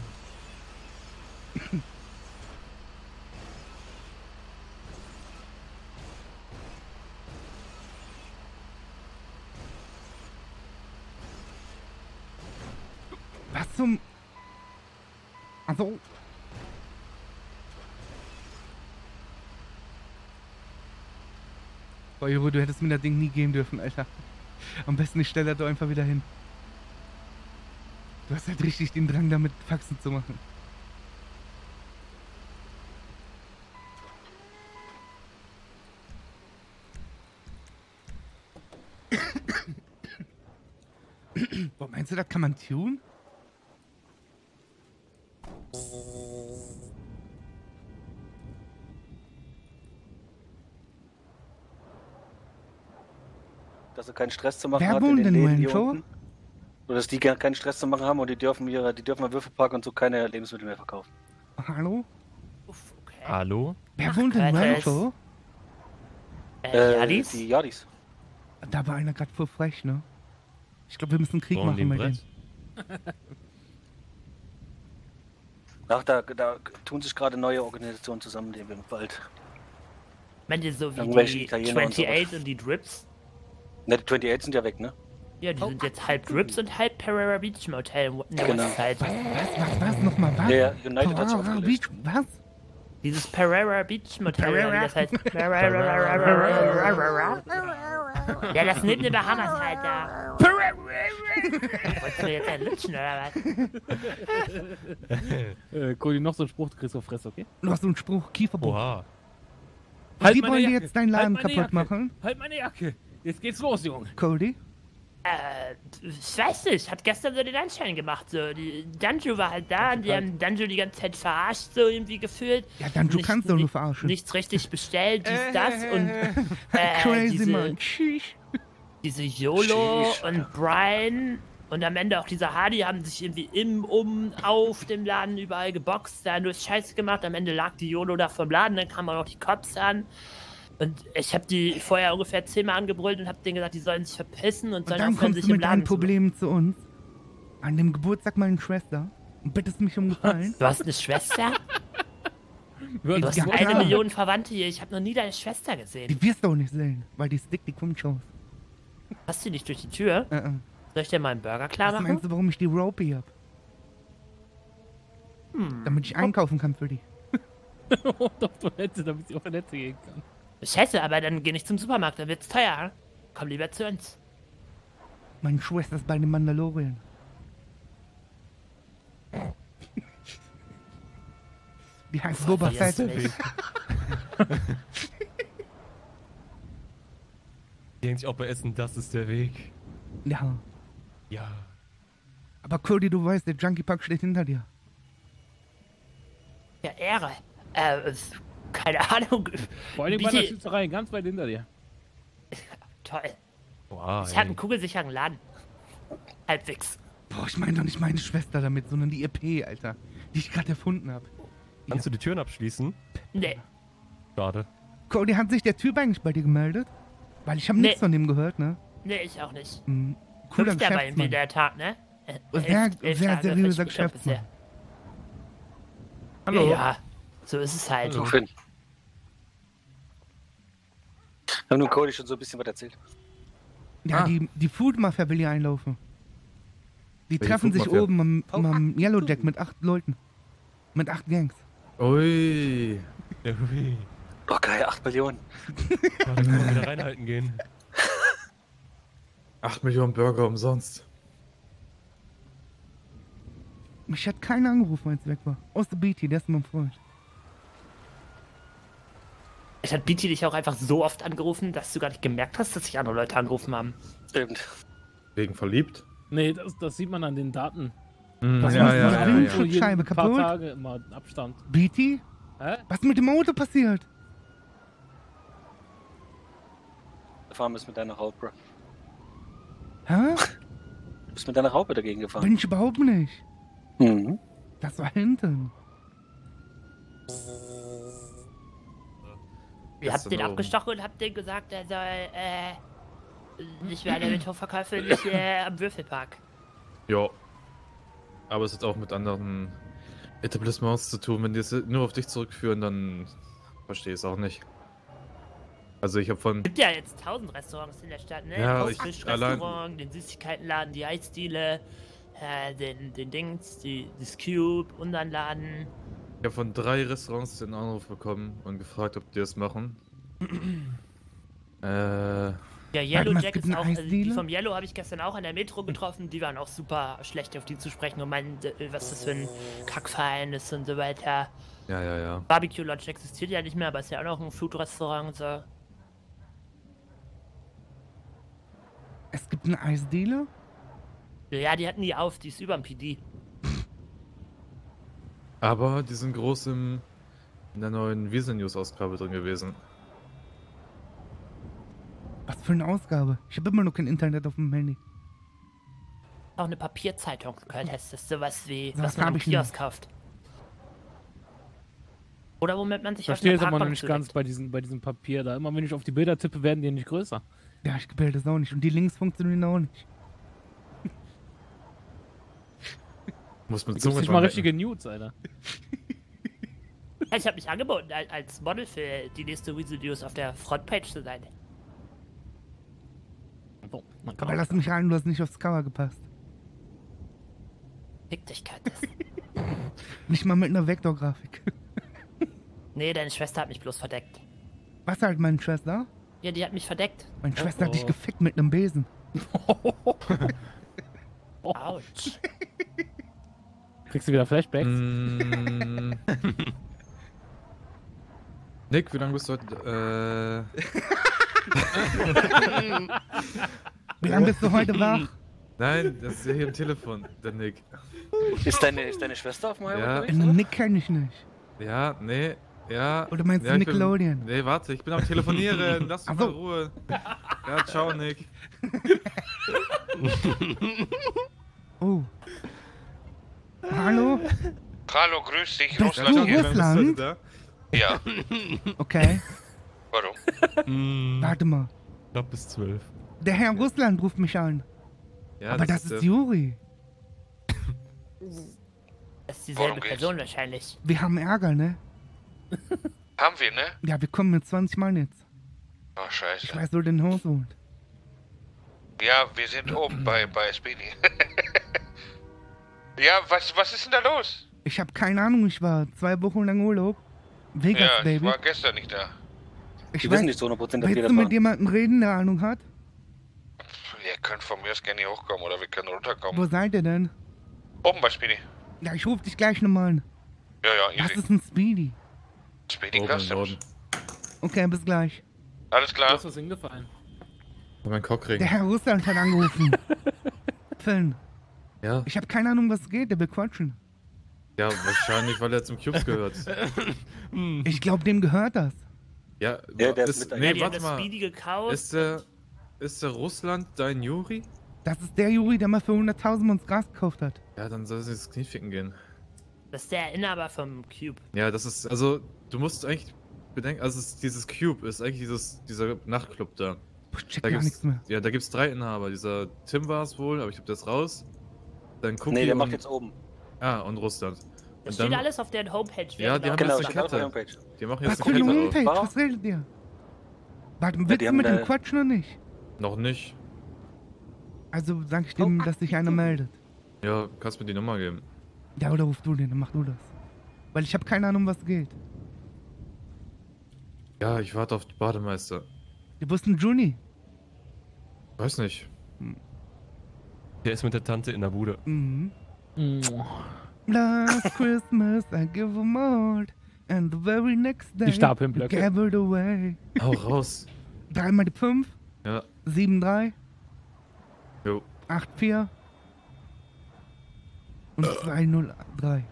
S1: Was zum... Also... Boah, Juro, du hättest mir das Ding nie geben dürfen, Alter. Am besten ich stelle das doch einfach wieder hin. Du hast halt richtig den Drang, damit Faxen zu machen. Boah, meinst du, das kann man tun?
S2: Dass sie keinen Stress zu machen
S1: Wer
S2: hat in
S1: wohnt
S2: den
S1: denn
S2: Läden hier
S1: Rancho?
S2: unten. Oder dass die gar keinen Stress zu machen haben und die dürfen ihre, die dürfen am Würfelpark und so keine Lebensmittel mehr verkaufen.
S1: Hallo?
S3: Hallo?
S1: Wer wohnt in Rancho?
S9: Äh, Yadis?
S2: Die Yadis.
S1: Da war einer gerade voll frech, ne? Ich glaube, wir müssen Krieg
S3: Bauen
S1: machen
S3: den
S1: mit denen.
S3: Brett.
S2: Ach, da, da tun sich gerade neue Organisationen zusammen, die wir bald.
S9: Meint ihr so wie
S2: Irgendwelche
S9: die
S2: Italiener und
S9: achtundzwanzig
S2: sowas.
S9: und die Drips?
S2: Ne, die achtundzwanzig sind ja weg, ne?
S9: Ja, die sind jetzt halb Drips und halb Pereira Beach Motel in der
S2: Genau.
S9: Westside.
S1: Was, was, was? Nochmal was?
S2: Ja, ja, United hat sich
S1: Pereira
S2: aufgelöst.
S1: Beach, was?
S9: Dieses Pereira Beach Motel, oder wie das heißt. Ja, das neben den Bahamas halt da. Wolltest du jetzt ein Lutschen oder was?
S5: Äh, Cody, noch so ein Spruch, du kriegst auf Fresse, okay?
S1: Noch so ein Spruch, Kieferbruch.
S3: Oha.
S5: Halt
S1: Wie
S5: meine
S1: wollen die
S5: Jacke.
S1: jetzt deinen Laden
S5: Halt meine
S1: kaputt
S5: Jacke.
S1: machen?
S5: Halt meine Jacke! Jetzt geht's los, Junge!
S1: Cody?
S9: Äh, ich weiß nicht, hat gestern so den Anschein gemacht, so. Die Danju war halt da und die haben Danju die ganze Zeit verarscht, so irgendwie gefühlt.
S1: Ja, dann du
S9: Nicht-
S1: kannst doch nur
S9: nicht-
S1: verarschen.
S9: Nichts richtig bestellt, dies, das und äh,
S1: Crazy
S9: diese,
S1: man. Tschüss.
S9: diese YOLO
S2: Sheesh.
S9: und Brian und am Ende auch dieser Hardy haben sich irgendwie im, um, auf dem Laden überall geboxt, da nur Scheiße gemacht. Am Ende lag die YOLO da vom Laden, dann kamen auch noch die Cops an. Und ich habe die vorher ungefähr zehnmal angebrüllt und habe denen gesagt, die sollen sich verpissen und
S1: Und
S9: sollen
S1: dann
S9: aufhören,
S1: kommst
S9: sich
S1: du
S9: im
S1: mit
S9: Laden
S1: deinen
S9: zu machen.
S1: Problemen zu uns. An dem Geburtstag meiner Schwester. Und bittest mich um Gefallen.
S9: Du hast eine Schwester?
S5: Wir hören
S9: Du
S5: das
S9: hast
S1: Ja,
S5: Wort.
S9: eine
S1: klar.
S9: Million Verwandte hier. Ich habe noch nie deine Schwester gesehen.
S1: Die wirst du auch nicht sehen, weil die Stick, die kommt schon.
S9: Hast du nicht durch die Tür?
S1: Äh, äh.
S9: Soll ich dir mal einen Burger klar
S1: Was
S9: machen?
S1: meinst du, warum ich die Ropey hab?
S9: Hm.
S1: Damit ich einkaufen kann für die.
S5: auf Toilette, damit sie auf Toilette gehen kann.
S9: Scheiße, aber dann geh nicht zum Supermarkt, dann wird's teuer. Komm lieber zu uns.
S1: Meine Schwester ist bei den Mandalorien. Die heißt Boba
S9: Vergiss
S1: Fett.
S9: mich.
S3: Die denkt sich auch bei Essen, das ist der Weg.
S1: Ja.
S3: Ja.
S1: Aber Cody, du weißt, der Junkie Park steht hinter dir.
S9: Ja, Ehre. Äh, es- keine Ahnung.
S5: Vor allem bei der
S9: Bitte-
S5: Schützerei, ganz weit hinter dir.
S9: Toll.
S3: Wow.
S9: Ich habe einen kugelsicheren Laden. Halbwegs.
S1: Boah, ich meine doch nicht meine Schwester damit, sondern die E P, Alter. Die ich gerade erfunden habe.
S3: Kannst du die Türen abschließen?
S9: Nee.
S3: Schade.
S1: Cody, hat sich der Typ eigentlich bei dir gemeldet? Weil ich habe
S9: Nee.
S1: nichts von dem gehört, ne?
S9: Nee, ich auch nicht.
S1: Hm, cooler
S9: Fünfter war irgendwie
S1: Geschäftsmann.
S9: der Tag, ne? Äh,
S1: Sehr-
S9: elf- elf
S1: sehr
S9: Tage
S1: seriöser
S9: frisch geschafft
S1: Geschäftsmann.
S9: bisher.
S1: Hallo.
S9: Ja, so ist es halt.
S2: So, Finn. Wir haben nun Cody schon so ein bisschen was erzählt.
S1: Ja,
S4: Ah.
S1: die, die Food Mafia will hier einlaufen. Die
S4: Welche
S1: treffen
S4: Food
S1: sich
S4: Mafia?
S1: oben am, am Yellow Jack mit acht Leuten. Mit acht Gangs.
S4: Ui.
S3: Ja, hui.
S2: Oh, geil, acht Millionen.
S3: Ja, da kann man wieder reinhalten gehen.
S4: acht Millionen Burger umsonst.
S1: Mich hat keiner angerufen, als ich weg war. Außer B T, der ist mein Freund.
S9: Ich hat B T dich auch einfach so oft angerufen, dass du gar nicht gemerkt hast, dass sich andere Leute angerufen haben.
S2: Eben.
S4: Wegen verliebt?
S5: Nee, das, das sieht man an den Daten.
S4: Mm,
S1: Was
S4: ja,
S1: machst du
S4: ja,
S1: mit
S4: ja,
S1: dem
S4: ja.
S1: Schuh? Schutzscheibe
S5: Ein paar
S1: kaputt?
S5: Tage immer Abstand.
S1: B T?
S5: Hä?
S1: Was mit dem Auto passiert?
S2: Gefahren bist mit deiner Raupe, Bro.
S1: Hä?
S2: Du bist mit deiner Raupe dagegen gefahren.
S1: Bin ich überhaupt nicht.
S2: Mhm.
S1: Das war hinten.
S9: Ihr habt
S4: Gestern
S9: den
S4: oben.
S9: abgestochen und habt den gesagt, er soll, äh, nicht mehr an der Metallverkäufe, nicht äh, am Würfelpark.
S4: Ja. Aber es hat auch mit anderen Etablissements zu tun. Wenn die es nur auf dich zurückführen, dann verstehe ich es auch nicht. Also ich habe von...
S9: Gibt ja jetzt tausend Restaurants in der Stadt, ne?
S4: Ja,
S9: das
S4: ich-
S9: Fischrestaurant, den Süßigkeitenladen, die Eisdiele, äh, den, den Dings, die, das Cube, unseren Laden.
S4: Ich habe von drei Restaurants den Anruf bekommen und gefragt, ob die das machen. äh,
S9: Ja, Yellow
S1: mal, es
S9: Jack
S1: gibt
S9: ist
S1: eine
S9: auch, also die
S1: Eisdiele?
S9: vom Yellow habe ich gestern auch an der Metro getroffen, die waren auch super schlecht auf die zu sprechen und meinten, äh, was das für ein Kackverein ist und so weiter.
S4: ja, ja, ja.
S9: Barbecue Lodge existiert ja nicht mehr, aber ist ja auch noch ein Food-Restaurant und so.
S1: Es gibt eine Eisdiele?
S9: Ja, die hatten die auf, die ist überm P D.
S4: Aber die sind groß im, in der neuen Visa News Ausgabe drin gewesen.
S1: Was für eine Ausgabe? Ich habe immer noch kein Internet auf dem Handy.
S9: Auch eine Papierzeitung gehört, heißt das sowas wie,
S1: Das
S9: was man
S1: hab
S9: im
S1: ich nicht.
S9: Kiosk kauft. Oder womit man
S5: Ich
S9: sich auf
S5: verstehe
S9: einer
S5: es aber noch
S9: Parkbank
S5: nicht ganz
S9: zureckt.
S5: bei diesem, bei diesem Papier da. Immer wenn ich auf die Bilder tippe, werden die nicht größer.
S1: Ja, ich gebälle das auch nicht. Und die Links funktionieren auch nicht.
S4: Muss mit
S5: Da gibt's
S4: Zunge
S5: nicht
S4: dran
S5: mal
S4: lecken.
S5: richtige Nudes, Alter.
S9: Ja, ich habe mich angeboten, als- als Model für die nächste Weasel News auf der Frontpage zu sein.
S5: So, man kann
S1: Aber
S5: auch-
S1: lass mich rein, du hast nicht aufs Cover gepasst.
S9: Fick dich, Curtis.
S1: Nicht mal mit einer Vektorgrafik.
S9: Nee, deine Schwester hat mich bloß verdeckt.
S1: Was halt, meine Schwester?
S9: Ja, die hat mich verdeckt.
S1: Meine Schwester hat dich
S5: oh.
S1: gefickt mit einem Besen.
S9: Autsch.
S5: Kriegst du wieder Flashbacks?
S4: Mm. Nick, wie lange bist du heute? Äh,
S1: Wie lange bist du heute wach?
S4: nein, das ist ja hier im Telefon, der Nick.
S2: Ist deine, ist deine Schwester auf dem Highway
S4: Ja.
S2: unterwegs?
S1: Den Nick kenne ich nicht.
S4: Ja, nee, ja.
S1: Oder meinst du
S4: ja, ich bin-
S1: Nickelodeon?
S4: Nee, warte, ich bin am Telefonieren. Lass mich
S1: Ach
S4: mal
S1: so.
S4: in Ruhe. Ja, ciao, Nick.
S1: Oh. Hallo?
S6: Hallo, grüß dich,
S1: Bist
S6: Russland
S1: du
S6: hier.
S1: Russland?
S4: Da?
S6: Ja,
S1: Okay,
S6: warum?
S3: Hm,
S1: warte mal.
S3: knapp bis zwölf.
S1: Der Herr Russland ruft mich an.
S4: Ja,
S1: Aber das ist
S4: der-
S1: Juri.
S9: Das ist dieselbe
S6: Worum geht's?
S9: Person wahrscheinlich.
S1: Wir haben Ärger, ne?
S6: Haben wir, ne?
S1: Ja, wir kommen mit zwanzig Mann jetzt.
S6: Oh,
S1: Ich
S6: scheiße.
S1: weiß, wo dein Haus wohnt.
S6: Ja, wir sind oben bei, bei Speedy. Ja, was, was ist denn da los?
S1: Ich habe keine Ahnung, ich war zwei Wochen lang Urlaub. Vegas,
S6: Ja, ich
S1: Baby.
S6: war gestern nicht da.
S1: Ich
S2: Die
S1: weiß,
S2: wissen nicht zu hundert Prozent, dass wir
S1: willst
S2: das
S1: du mit
S2: machen.
S1: jemandem reden, der Ahnung hat?
S6: Ihr könnt von mir aus gerne hier hochkommen oder wir können runterkommen.
S1: Wo seid ihr denn?
S6: Oben bei Speedy.
S1: Ja, ich rufe dich gleich nochmal an.
S6: Ja, ja,
S1: Was
S6: easy.
S1: ist ein Speedy?
S6: Speedy
S4: Oben im
S6: Customs.
S4: Norden.
S1: Okay, bis gleich.
S6: Alles
S5: Du
S6: klar.
S5: hast was hingefallen.
S4: Mein Cockring.
S1: Der Herr Russland hat angerufen. Finn,
S4: Ja,
S1: ich habe keine Ahnung, was geht. Der will quatschen.
S4: ja, wahrscheinlich, weil er zum Cubes gehört.
S1: Ich glaube, dem gehört das.
S4: Ja,
S2: Ja, der ist
S4: ist,
S2: mit-
S4: nee,
S9: ja, die haben
S4: warte
S9: das
S4: mal.
S9: Speedy gekauft.
S4: Ist der, ist der Russland dein Juri?
S1: Das ist der Juri, der mal für hunderttausend uns Gras gekauft hat.
S4: Ja, dann soll sie ins Knie ficken gehen.
S9: Das ist der Inhaber vom Cube.
S4: Ja, das ist, also, du musst eigentlich bedenken, also es, dieses Cube ist eigentlich dieses, dieser Nachtclub da.
S1: Ich check
S4: Da
S1: gar
S4: gibt's,
S1: nichts mehr.
S4: ja, da gibt's drei Inhaber. Dieser Tim war es wohl, aber ich glaube, der ist raus. Dann Cookie
S2: Nee, der
S4: und,
S2: macht jetzt oben.
S4: Ah, und Russland.
S9: Das
S4: Und
S9: steht
S4: dann-
S9: alles auf deren Homepage.
S4: Ja, die haben
S2: Genau,
S4: jetzt
S2: steht
S4: eine
S2: auf der
S4: Kette.
S2: Homepage.
S4: Die machen
S1: Was
S4: jetzt
S1: für
S4: eine
S1: eine
S4: Kette auf.
S1: Homepage?
S2: Warum?
S1: Was redet ihr? Warte,
S2: die
S1: willst du
S2: haben
S1: mit dem
S2: da-
S1: quatschen oder nicht?
S4: Noch nicht.
S1: Also sag ich dem, dass sich einer meldet.
S4: Ja, kannst mir die Nummer geben.
S1: Ja, oder ruf du den, dann mach du das. Weil ich habe keine Ahnung, was geht.
S4: Ja, ich warte auf den Bademeister.
S1: Du bist ein Juni.
S4: Weiß nicht.
S3: Der ist mit der Tante in der Bude.
S1: Mhm.
S5: Mua.
S1: Last Christmas I give them all. And the very next day
S5: Die Stapelblöcke.
S1: you gave it away.
S4: Hau raus.
S1: Dreimal die fünf,
S4: Ja,
S1: sieben drei,
S4: jo.
S1: acht vier und zwei null drei.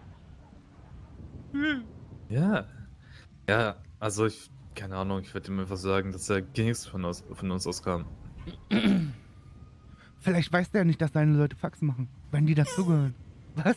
S4: Ja. Ja, also ich, keine Ahnung, ich würde ihm einfach sagen, dass er gar nichts von, aus, von uns auskam.
S1: Vielleicht weiß der nicht, dass seine Leute Fax machen, wenn die dazugehören. Was?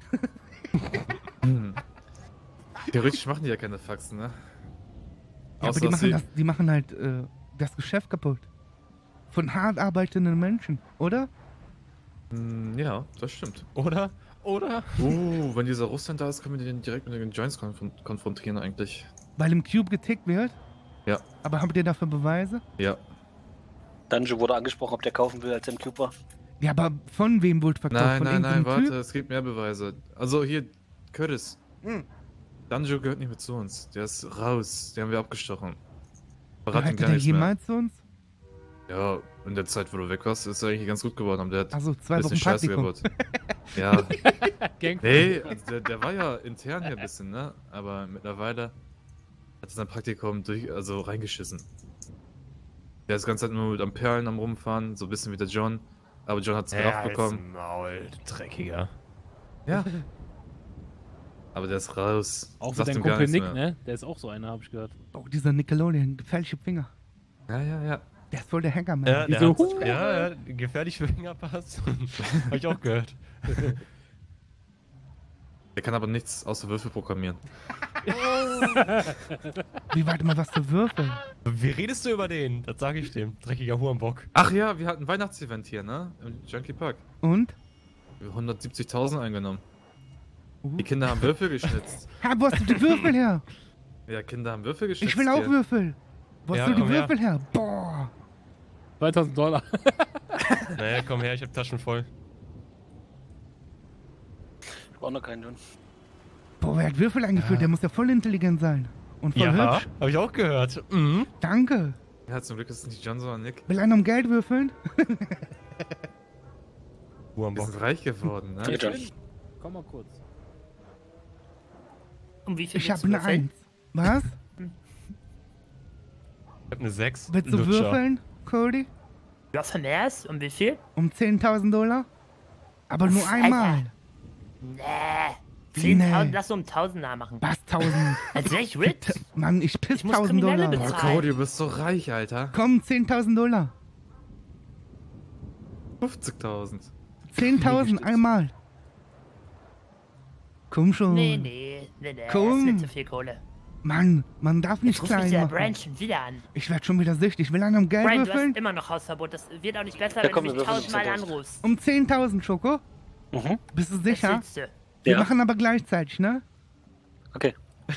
S4: Hm. Theoretisch machen die ja keine Faxen, ne?
S1: Ja, aber
S4: Außer,
S1: die
S4: dass
S1: machen,
S4: sie-
S1: das, die machen halt äh, das Geschäft kaputt. Von hart arbeitenden Menschen, oder?
S4: Hm, ja, das stimmt.
S3: Oder? Oder?
S4: Uh, wenn dieser Russland da ist, können wir den direkt mit den Joints konfron konfrontieren eigentlich.
S1: Weil im Cube getickt wird?
S4: Ja.
S1: Aber habt ihr dafür Beweise?
S4: Ja.
S2: Dungeon wurde angesprochen, ob der kaufen will, als er im Cube war.
S1: Ja, aber von wem wurde verkauft?
S4: Nein,
S1: von
S4: nein, nein,
S1: irgendeinem
S4: warte, es gibt mehr Beweise. Also hier, Curtis.
S1: Hm.
S4: Danjo gehört nicht mehr zu uns. Der ist raus. Den haben wir abgestochen.
S1: Typ?
S4: Verrat ihm
S1: Hört
S4: gar
S1: der
S4: nichts mehr.
S1: jemals zu uns?
S4: Ja, in der Zeit, wo du weg warst, ist er eigentlich ganz gut geworden. Aber der hat
S1: Also zwei
S4: ein
S1: Wochen
S4: bisschen Scheiße
S1: Praktikum.
S4: gebaut. Ja.
S5: Gang.
S4: Nee, also der, der war ja intern hier ein bisschen, ne? Aber mittlerweile hat er sein Praktikum durch, also reingeschissen. Der ist die ganze Zeit nur mit am Perlen am rumfahren, so ein bisschen wie der John. Aber John hat es gerafft bekommen.
S3: Maul, dreckiger.
S4: Ja. Aber der ist raus.
S5: Auch mit
S4: Sagt
S5: deinem
S4: ihm gar
S5: Kumpel
S4: nichts
S5: Nick,
S4: mehr.
S5: ne? Der ist auch so einer, hab ich gehört.
S1: Oh, dieser Nickelodeon, gefährliche Finger.
S4: Ja, ja, ja.
S1: Der ist voll der Hacker, Mann.
S3: Ja, der
S5: Wieso?
S3: hat, ja, ja, gefährlich für Fingerpass. Hab ich auch gehört.
S4: Der kann aber nichts außer Würfel programmieren.
S1: Wie, warte mal, was für Würfel?
S3: Wie redest du über den? Das sage ich dem. Dreckiger Hurenbock.
S4: Ach ja, wir hatten ein Weihnachtsevent hier, ne? Im Junkie Park.
S1: Und?
S4: hundertsiebzigtausend eingenommen.
S1: Uh.
S4: Die Kinder haben Würfel geschnitzt.
S1: Ha, wo hast du die Würfel her?
S4: Ja, Kinder haben Würfel geschnitzt.
S1: Ich will auch
S4: hier.
S1: Würfel. Wo hast
S3: Ja,
S1: du die
S3: komm her.
S1: Würfel her? Boah.
S5: zweitausend Dollar.
S3: Naja, komm her, ich hab Taschen voll.
S2: Ich brauch noch keinen, John.
S1: Boah, wer hat Würfel eingeführt?
S3: Ja.
S1: Der muss ja voll intelligent sein. Und voll
S3: Ja,
S1: hübsch.
S3: hab ich auch gehört. Mhm.
S1: Danke.
S4: Ja, zum Glück ist es nicht John, sondern Nick.
S1: Will einer um Geld würfeln?
S4: Wir
S3: Hurenbock.
S4: sind reich geworden, ne?
S2: Ja, John.
S5: Komm mal kurz.
S9: Um wie viel
S1: Ich
S9: willst
S1: habe
S9: du
S1: eine
S9: würfeln?
S1: Eins. Was?
S3: Ich hab eine sechs.
S1: Willst du
S3: Lutscher.
S1: würfeln, Cody?
S9: Ja, von erst? Um wie viel?
S1: Um zehntausend Dollar? Aber nur
S9: Alter.
S1: einmal.
S9: Nee.
S1: Wie
S9: zehntausend,
S1: nee?
S9: lass so um tausender machen.
S1: Was, tausend?
S9: Als wäre ich rich.
S1: Mann, ich piss
S9: Ich muss
S1: tausend
S9: Kriminelle
S1: Dollar.
S9: bezahlen.
S4: Boah, Cody, du bist so reich, Alter.
S1: Komm, zehntausend Dollar.
S4: fünfzigtausend.
S1: zehntausend einmal. Komm schon.
S9: Nee, nee, nee, nee.
S1: Komm.
S9: Das ist nicht zu viel Kohle.
S1: Mann, man darf nicht
S9: Jetzt ruft mich
S1: klein
S9: der
S1: machen.
S9: Brian schon wieder an.
S1: Ich werd schon wieder süchtig. Will einer um Geld
S9: Brian, du
S1: würfeln?
S9: hast immer noch Hausverbot. Das wird auch nicht besser,
S2: Ja,
S9: wenn
S2: komm,
S9: du
S2: wir
S9: mich
S2: würfeln
S9: tausendmal
S2: zehntausend.
S9: anrufst.
S1: Um zehntausend, Schoko.
S2: Mhm.
S1: Bist du
S9: Was
S1: sicher?
S9: willst du?
S1: Wir
S2: Ja.
S1: machen aber gleichzeitig, ne?
S2: Okay.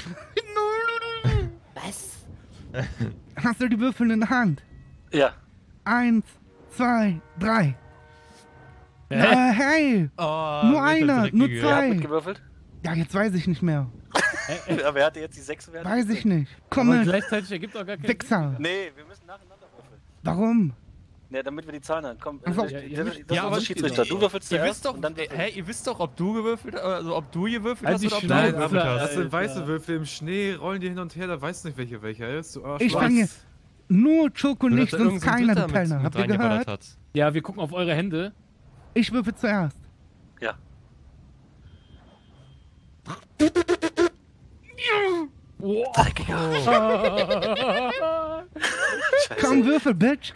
S9: Was?
S1: Hast du die Würfel in der Hand?
S2: Ja.
S1: Eins, zwei, drei. Na, hey!
S3: Oh,
S1: Nur
S3: Alter,
S1: einer,
S3: dreckige.
S1: nur
S2: Wer
S1: zwei.
S2: hat
S1: Ei.
S2: mitgewürfelt?
S1: Ja, jetzt weiß ich nicht mehr.
S2: Aber wer hatte jetzt die sechs? Wer hatte
S1: Weiß
S2: die
S1: ich
S2: zehn?
S1: nicht. Komm
S5: Aber
S1: mit.
S5: gleichzeitig ergibt auch gar keinen
S1: Wichser.
S2: Nee, wir müssen nacheinander würfeln.
S1: Warum?
S2: Ne, damit wir die Zahlen haben. Komm,
S1: Ach so.
S2: äh,
S5: Ja,
S2: das
S5: ihr
S2: das
S5: müsst-
S2: ist
S3: Ja, aber
S2: unser Schiedsrichter. Du würfelst
S3: Ihr
S2: zuerst
S3: wisst doch,
S2: und dann
S3: äh,
S2: würfel
S3: hä,
S2: ich.
S3: ihr wisst doch, ob du gewürfelt, also ob du gewürfelt
S5: Halt
S3: hast
S5: die
S3: oder ob
S5: Schnauze,
S3: du
S4: Nein,
S3: gewürfelt
S4: aber
S3: hast.
S4: das sind weiße
S5: Alter.
S4: Würfel im Schnee, rollen die hin und her, da weißt du nicht, welche welcher ist. Du
S1: Ich
S4: Arschloch.
S1: fange nur Schoko
S3: Nur,
S1: nicht,
S3: dass da
S1: sonst
S3: irgend so ein
S1: keiner,
S3: Dritter
S1: du
S3: mit-
S1: Penner.
S3: mit
S1: Habt ihr
S3: reingeballert
S1: gehört?
S3: hat.
S5: Ja, wir gucken auf eure Hände.
S1: Ich würfel zuerst.
S2: Ja. Scheiße.
S1: Komm, würfel, Bitch.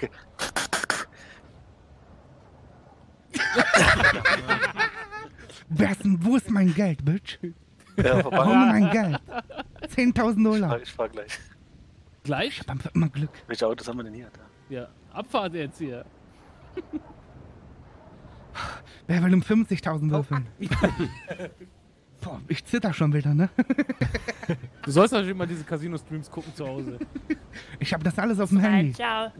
S1: Wer ist denn, wo ist mein Geld, Bitch?
S2: Ja,
S1: Hol
S2: vorbei.
S1: mir mein Geld. zehntausend
S2: Ich
S1: Dollar.
S2: fahr, ich fahr gleich.
S5: Gleich?
S1: Ich hab immer Glück.
S2: Welche Autos haben wir denn hier? Da?
S5: Ja, Abfahrt jetzt hier.
S1: Wer will um fünfzigtausend würfeln? Boah, ich zitter schon wieder, ne?
S5: Du sollst natürlich mal diese Casino-Streams gucken zu Hause.
S1: Ich hab das alles auf dem
S9: Nein,
S1: Handy.
S9: ciao.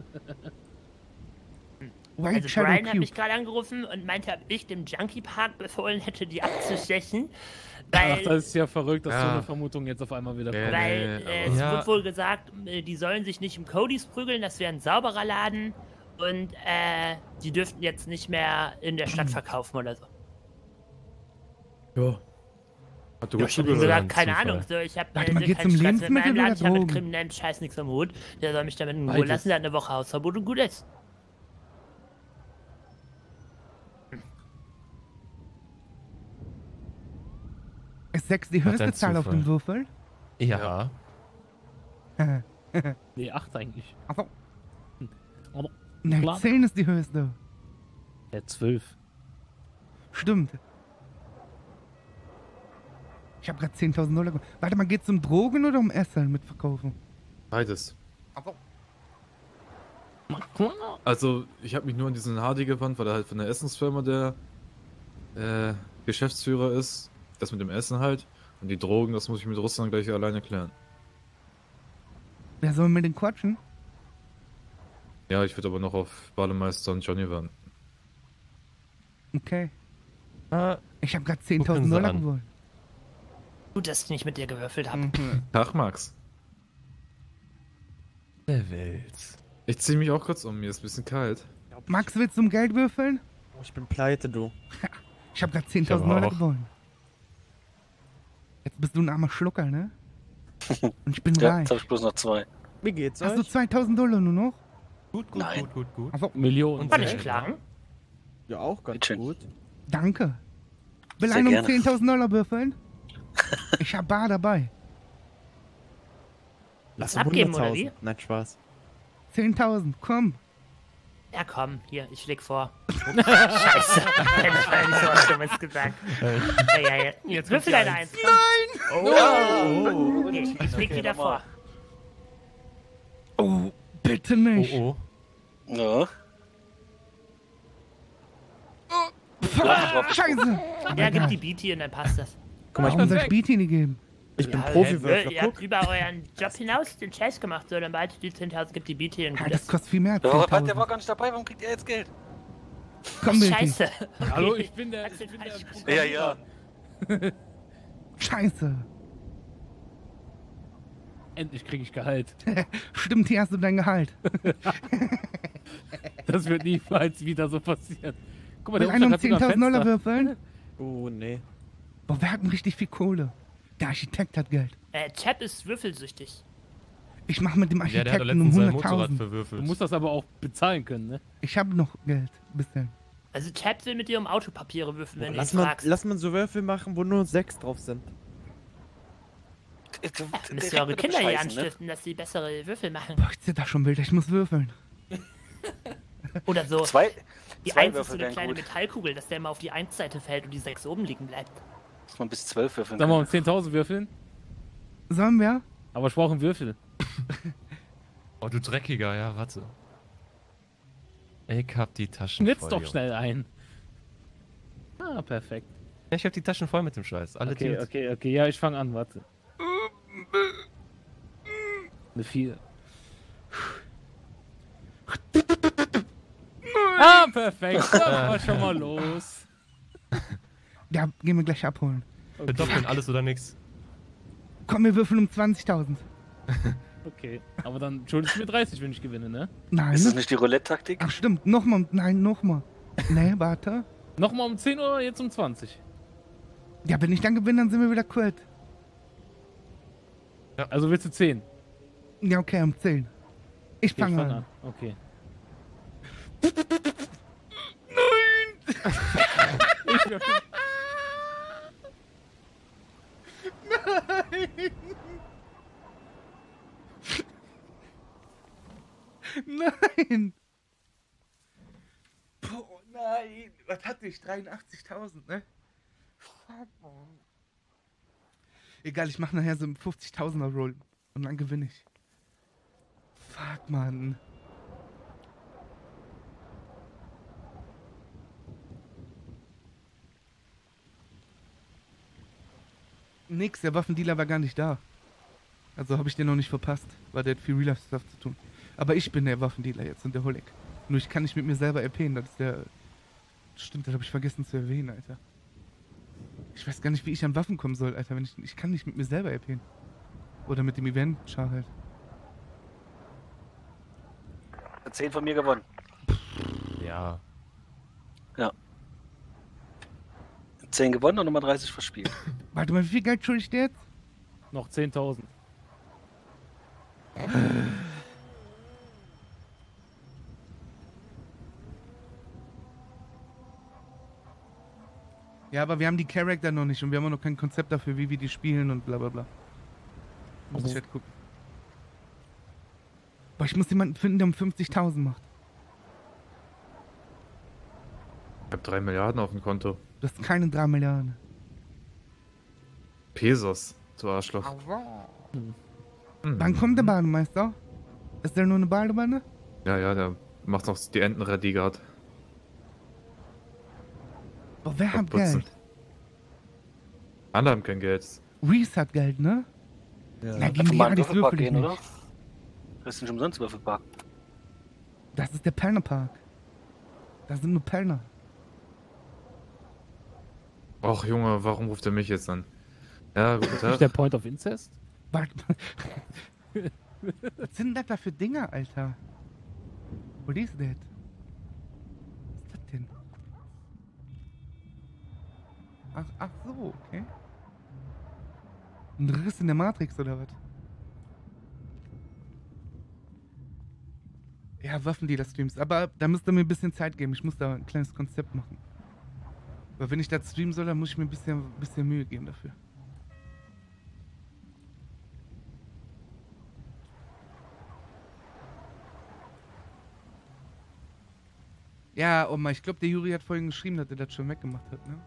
S1: White
S9: Also
S1: Shadow
S9: Brian hat
S1: Cube.
S9: mich gerade angerufen und meinte, ob ich dem Junkie Park befohlen hätte, die abzustechen.
S5: Ach,
S9: Weil,
S5: das ist ja verrückt, dass so
S4: Ja.
S5: eine Vermutung jetzt auf einmal wieder
S4: Ja.
S5: kommt.
S9: weil
S4: nee,
S9: äh,
S4: aber-
S9: es
S3: Ja.
S9: wird wohl gesagt, äh, die sollen sich nicht im Codys prügeln, das wäre ein sauberer Laden. Und äh, die dürften jetzt nicht mehr in der Stadt verkaufen oder so.
S4: Ja. Hat du
S9: Ja,
S4: gut
S9: ich hab ihm
S4: zugehört.
S9: gesagt,
S3: ein
S9: keine
S3: Zufall.
S9: Ahnung, so, ich hab
S1: Warte
S9: äh,
S1: mal,
S9: so
S1: geht's
S9: keinen
S1: um
S9: Stress mit meinem
S1: Lebensmittel
S9: Laden,
S1: oder
S9: ich hab mit
S1: Drogen?
S9: kriminellen Scheiß nichts am Hut. Der soll mich damit in Ruhe
S5: Beides.
S9: lassen, der hat eine Woche Hausverbot und gut ist.
S1: Ist sechs die
S3: Hat
S1: höchste
S3: ein
S1: Zahl auf
S3: Zufall.
S1: dem Würfel?
S3: Ja.
S5: Nee, acht eigentlich.
S1: Achso.
S5: Aber,
S1: Ne,
S5: Klar.
S1: zehn ist die höchste.
S5: ja, zwölf.
S1: Stimmt. Ich habe gerade zehntausend Dollar. ge- Warte mal, geht's um Drogen oder um Essen mit Verkaufen?
S4: Beides.
S1: Achso.
S4: Also, ich habe mich nur an diesen Hardy gewandt, weil er halt von der Essensfirma der äh, Geschäftsführer ist. Das mit dem Essen halt. Und die Drogen, das muss ich mit Russland gleich alleine klären.
S1: Wer soll mit den quatschen?
S4: Ja, ich würde aber noch auf Bademeister und Johnny warten.
S1: Okay.
S3: Ah,
S1: Ich habe gerade
S3: Gucken
S1: zehntausend
S3: Sie
S1: Dollar
S3: an.
S1: gewonnen.
S9: Gut, dass ich nicht mit dir gewürfelt habe.
S1: Mhm.
S4: Tag, Max.
S3: der Welt.
S4: Ich ziehe mich auch kurz um, mir ist ein bisschen kalt.
S1: Max, willst du um Geld würfeln?
S10: Ich bin pleite, du.
S1: Ich habe gerade zehntausend
S3: Ich aber
S1: Dollar
S3: auch.
S1: gewonnen. Jetzt bist du ein armer Schlucker, ne? Und ich bin
S2: Ja,
S1: reich.
S2: jetzt habe ich bloß noch zwei.
S10: Wie geht's
S1: Hast du
S10: euch?
S1: zweitausend Dollar nur noch?
S3: Gut, gut,
S2: Nein.
S3: gut, gut, gut.
S1: Achso,
S5: Millionen.
S9: Kann
S3: Und
S9: ich
S3: sehr
S9: klagen?
S10: Ja, auch ganz
S2: Bitteschön.
S10: gut.
S1: danke. Will
S2: Sehr
S1: einer um
S2: gerne.
S1: zehntausend Dollar würfeln? Ich hab Bar dabei.
S10: Lass
S9: abgeben, oder
S10: hunderttausend. Nein, Spaß.
S1: zehntausend, komm.
S9: Ja, komm, hier, ich leg vor. Scheiße. Das war ja nicht so was Dummes gesagt. Ja, ja, ja. Jetzt würfel deine Eins. Nein!
S2: Oh!
S9: Okay, ich leg wieder vor.
S1: Oh, bitte nicht.
S3: Oh, oh.
S2: Ja.
S1: Fuck, Scheiße.
S9: Ja, gib die B T und dann passt das.
S10: Guck mal, ich
S1: Warum
S10: bin,
S1: soll ich B T nicht geben?
S10: ich bin
S9: Ja,
S10: Profi-Würfler.
S9: Ihr habt
S10: Guck.
S9: über euren Job hinaus den Scheiß gemacht, so, dann behaltet die zehntausend, gibt die B T und
S1: Ja,
S9: gut
S1: das
S9: ist.
S1: kostet viel mehr als
S2: Ja, aber was, der war
S1: zehntausend.
S2: gar nicht dabei, warum kriegt er jetzt Geld?
S1: Komm, B T.
S9: Scheiße.
S5: Hallo, ich bin der.
S9: Hat's
S5: Ich
S9: den
S5: bin der
S9: falsch gesagt.
S2: Ja, ja.
S1: Scheiße.
S5: Endlich kriege ich Gehalt.
S1: Stimmt, hier hast du dein Gehalt.
S5: Das wird niemals wieder so passieren. Guck mal,
S1: Will
S5: der
S1: einer um
S5: Umstand hat sogar
S1: zehntausend Dollar
S5: Fenster.
S1: würfeln?
S10: Oh, nee.
S1: Boah, wir hatten richtig viel Kohle. Der Architekt hat Geld.
S9: Äh, Chap ist würfelsüchtig.
S1: Ich mach mit dem
S3: Ja, der hat doch
S1: Architekten um
S3: letztens sein Motorrad
S1: hunderttausend.
S5: Du
S3: verwürfelt.
S5: musst das aber auch bezahlen können, ne?
S1: Ich habe noch Geld. Bisschen.
S9: Also Chap will mit dir um Autopapiere würfeln, wenn du
S10: Lass
S9: ihn
S10: mal,
S9: fragst.
S10: lass mal so Würfel machen, wo nur sechs drauf sind.
S2: Der- der-
S9: Müsst
S2: der
S9: ihr eure
S2: wird
S9: Kinder hier
S2: bescheißen, ne?
S9: anstiften, dass sie bessere Würfel machen.
S1: Boah, ich zitter schon wild. Ich muss würfeln.
S9: Oder so.
S2: Zwei,
S9: Die
S2: zwei
S9: Eins ist so
S2: Würfel
S9: eine
S2: wären
S9: kleine
S2: gut.
S9: Metallkugel, dass der immer auf die Eins-Seite fällt und die sechs oben liegen bleibt.
S2: Dass man bis zwölf würfeln
S5: Sollen wir
S2: kann.
S5: um zehntausend würfeln?
S1: Sollen wir?
S5: Aber ich brauche einen Würfel.
S3: Oh, du Dreckiger, ja, warte. Ich hab die Taschen
S5: Schnitz
S3: voll.
S5: doch
S3: Junge.
S5: schnell ein. Ah, perfekt.
S3: Ja, ich hab die Taschen voll mit dem Scheiß. Alle
S5: Okay,
S3: Deals.
S5: okay, okay. Ja, ich fange an, warte. Eine vier. Ah, perfekt. Das war schon mal los.
S1: Ja, gehen wir gleich abholen.
S3: Verdoppeln alles oder nix.
S1: Komm, wir würfeln um zwanzigtausend.
S5: Okay, aber dann schuldest du mir dreißig, wenn ich gewinne, ne?
S1: Nein.
S2: Ist das nicht die Roulette-Taktik?
S1: Ach stimmt, nochmal. Nein, nochmal. Nee, warte.
S5: Nochmal um zehn oder jetzt um zwanzig?
S1: Ja, wenn ich dann gewinne, dann sind wir wieder quitt.
S5: Also willst du zehn?
S1: Ja, okay, um zehn. Ich
S5: Okay, ich
S1: fange
S5: fang
S1: an.
S5: an. Okay. Ich würfel.
S1: Nein! Boah, nein! Was hatte ich? dreiundachtzigtausend, ne? Fuck, man. Egal, ich mache nachher so einen fünfzigtausender Roll und dann gewinne ich. Fuck, Mann. Nix, der Waffendealer war gar nicht da. Also habe ich den noch nicht verpasst, weil der hat viel Real-Life-Stuff zu tun. Aber ich bin der Waffendealer jetzt und der Holik. Nur ich kann nicht mit mir selber R P'n, das ist der... Stimmt, das habe ich vergessen zu erwähnen, Alter. Ich weiß gar nicht, wie ich an Waffen kommen soll, Alter, wenn ich... Ich kann nicht mit mir selber R P'n. Oder mit dem Event-Char halt.
S2: Hat zehn von mir gewonnen.
S3: Ja.
S2: zehn gewonnen und Nummer dreißig verspielt.
S1: Warte mal, wie viel Geld schulde ich dir jetzt?
S5: Noch zehntausend.
S1: Ja, aber wir haben die Charakter noch nicht und wir haben auch noch kein Konzept dafür, wie wir die spielen und bla bla bla. Muss ich halt gucken. Boah, ich muss jemanden finden, der um fünfzigtausend macht.
S4: Ich hab drei Milliarden auf dem Konto.
S1: Das ist keine drei Milliarden.
S4: Pesos, du Arschloch.
S1: Wann
S4: Hm.
S1: kommt der Bademeister? Ist der nur eine Badewanne?
S4: Ja, ja, der macht noch die Enten ready grad.
S1: Boah, wer hat
S4: Abputzen.
S1: Geld?
S4: Andere haben kein Geld.
S1: Reese hat Geld, ne?
S10: Ja.
S1: Na, gegen
S2: Einfach
S1: die
S2: mal in den
S1: Adis
S2: Würfelpark
S1: würfel ich
S2: gehen,
S1: nicht.
S2: oder? Das ist nicht umsonst Würfelpark.
S1: Das ist der Pelnerpark. Da sind nur Pelner.
S4: Och Junge, warum ruft er mich jetzt an? Ja, guten
S5: Ist
S4: Tag.
S5: der Point of Incest?
S1: Warte mal. Was sind das da für Dinger, Alter? What is that? Was ist das denn? Ach, ach so, okay. Ein Riss in der Matrix oder was? Ja, Waffendealer-Streams. Aber da müsst ihr mir ein bisschen Zeit geben. Ich muss da ein kleines Konzept machen. Weil wenn ich das streamen soll, dann muss ich mir ein bisschen, bisschen Mühe geben dafür. Ja, Oma, ich glaube, der Juri hat vorhin geschrieben, dass er das schon weggemacht hat, ne?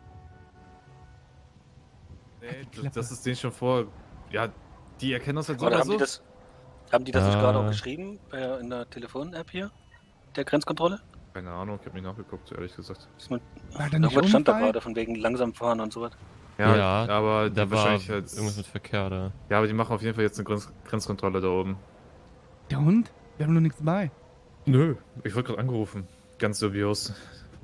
S4: Nee,
S1: Klappe.
S4: das, das ist denen schon vor. Ja, die erkennen das halt so
S2: Oder
S4: oder
S2: haben
S4: so.
S2: die das, haben die das nicht
S3: Ja.
S2: gerade auch geschrieben äh, in der Telefon-App hier? Der Grenzkontrolle?
S4: Keine Ahnung, ich habe nicht nachgeguckt, ehrlich gesagt.
S2: Ist mit,
S1: War da nicht
S2: irgendwas stand da
S1: Unfall?
S2: gerade von wegen langsam fahren und so was.
S4: Ja,
S3: Ja,
S4: aber
S3: Da
S4: die
S3: war
S4: wahrscheinlich jetzt.
S3: irgendwas mit Verkehr da.
S4: Ja, aber die machen auf jeden Fall jetzt eine Grenz Grenzkontrolle da oben.
S1: Der Hund? Wir haben noch nichts bei.
S4: Nö, ich wurde gerade angerufen. Ganz dubios.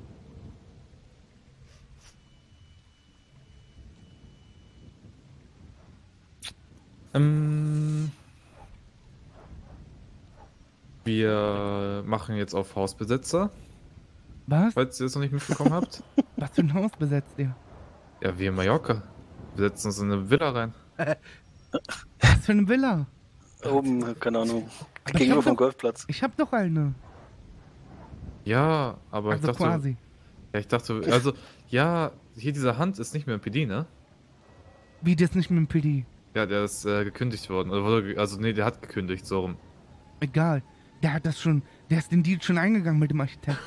S4: Ähm, wir machen jetzt auf Hausbesitzer,
S1: Was?
S4: falls ihr es noch nicht mitbekommen habt.
S1: Was für ein Haus besetzt ihr?
S4: Ja, wie in Mallorca. Wir setzen uns in eine Villa rein.
S1: Was für eine Villa?
S2: Oben, keine Ahnung.
S1: Aber ich
S2: Gegenüber
S1: hab
S2: vom
S1: doch-
S2: Golfplatz.
S1: Ich hab doch eine.
S4: Ja, aber
S1: Also
S4: ich dachte,
S1: quasi.
S4: ja, ich dachte, also, ja, hier dieser Hand ist nicht mehr im P D, ne?
S1: Wie das nicht mit dem P D?
S4: Ja, der ist äh, gekündigt worden. Oder wurde, ge- also, nee, der hat gekündigt, so rum.
S1: Egal. Der hat das schon. Der ist den Deal schon eingegangen mit dem Architekt.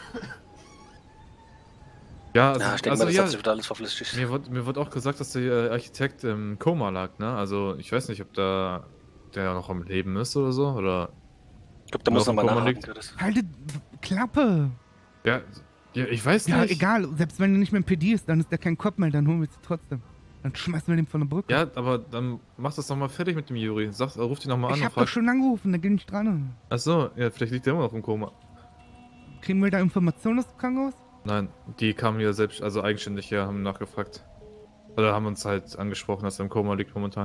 S4: Ja, also,
S2: Ja, ich denke
S4: also
S2: mal, das
S4: ja,
S2: hat sich wieder alles verflüssigt.
S4: mir wurde, mir wurde auch gesagt, dass der äh, Architekt im Koma lag, ne? Also, ich weiß nicht, ob da der noch am Leben ist oder so, oder...
S2: Ich glaube, da muss
S4: Noch im
S2: nochmal
S4: Koma
S2: nachhaken.
S4: liegt.
S2: Curtis.
S1: Haltet Klappe.
S4: Ja, ja ich weiß
S1: Ja,
S4: nicht.
S1: egal. Selbst wenn er nicht mehr im P D ist, dann ist der kein Kopf mehr, dann holen wir sie trotzdem. Dann schmeißen wir den von der Brücke.
S4: Ja, aber dann mach das doch mal fertig mit dem Juri. Sag, ruf ihn nochmal an
S1: ich
S4: und
S1: hab doch
S4: frag...
S1: schon angerufen, der geht nicht dran.
S4: Achso, ja, vielleicht liegt der immer noch im Koma.
S1: Kriegen wir da Informationen aus dem Krankenhaus?
S4: Nein, die kamen hier selbst, also eigenständig hier, haben nachgefragt. Oder haben uns halt angesprochen, dass er im Koma liegt momentan.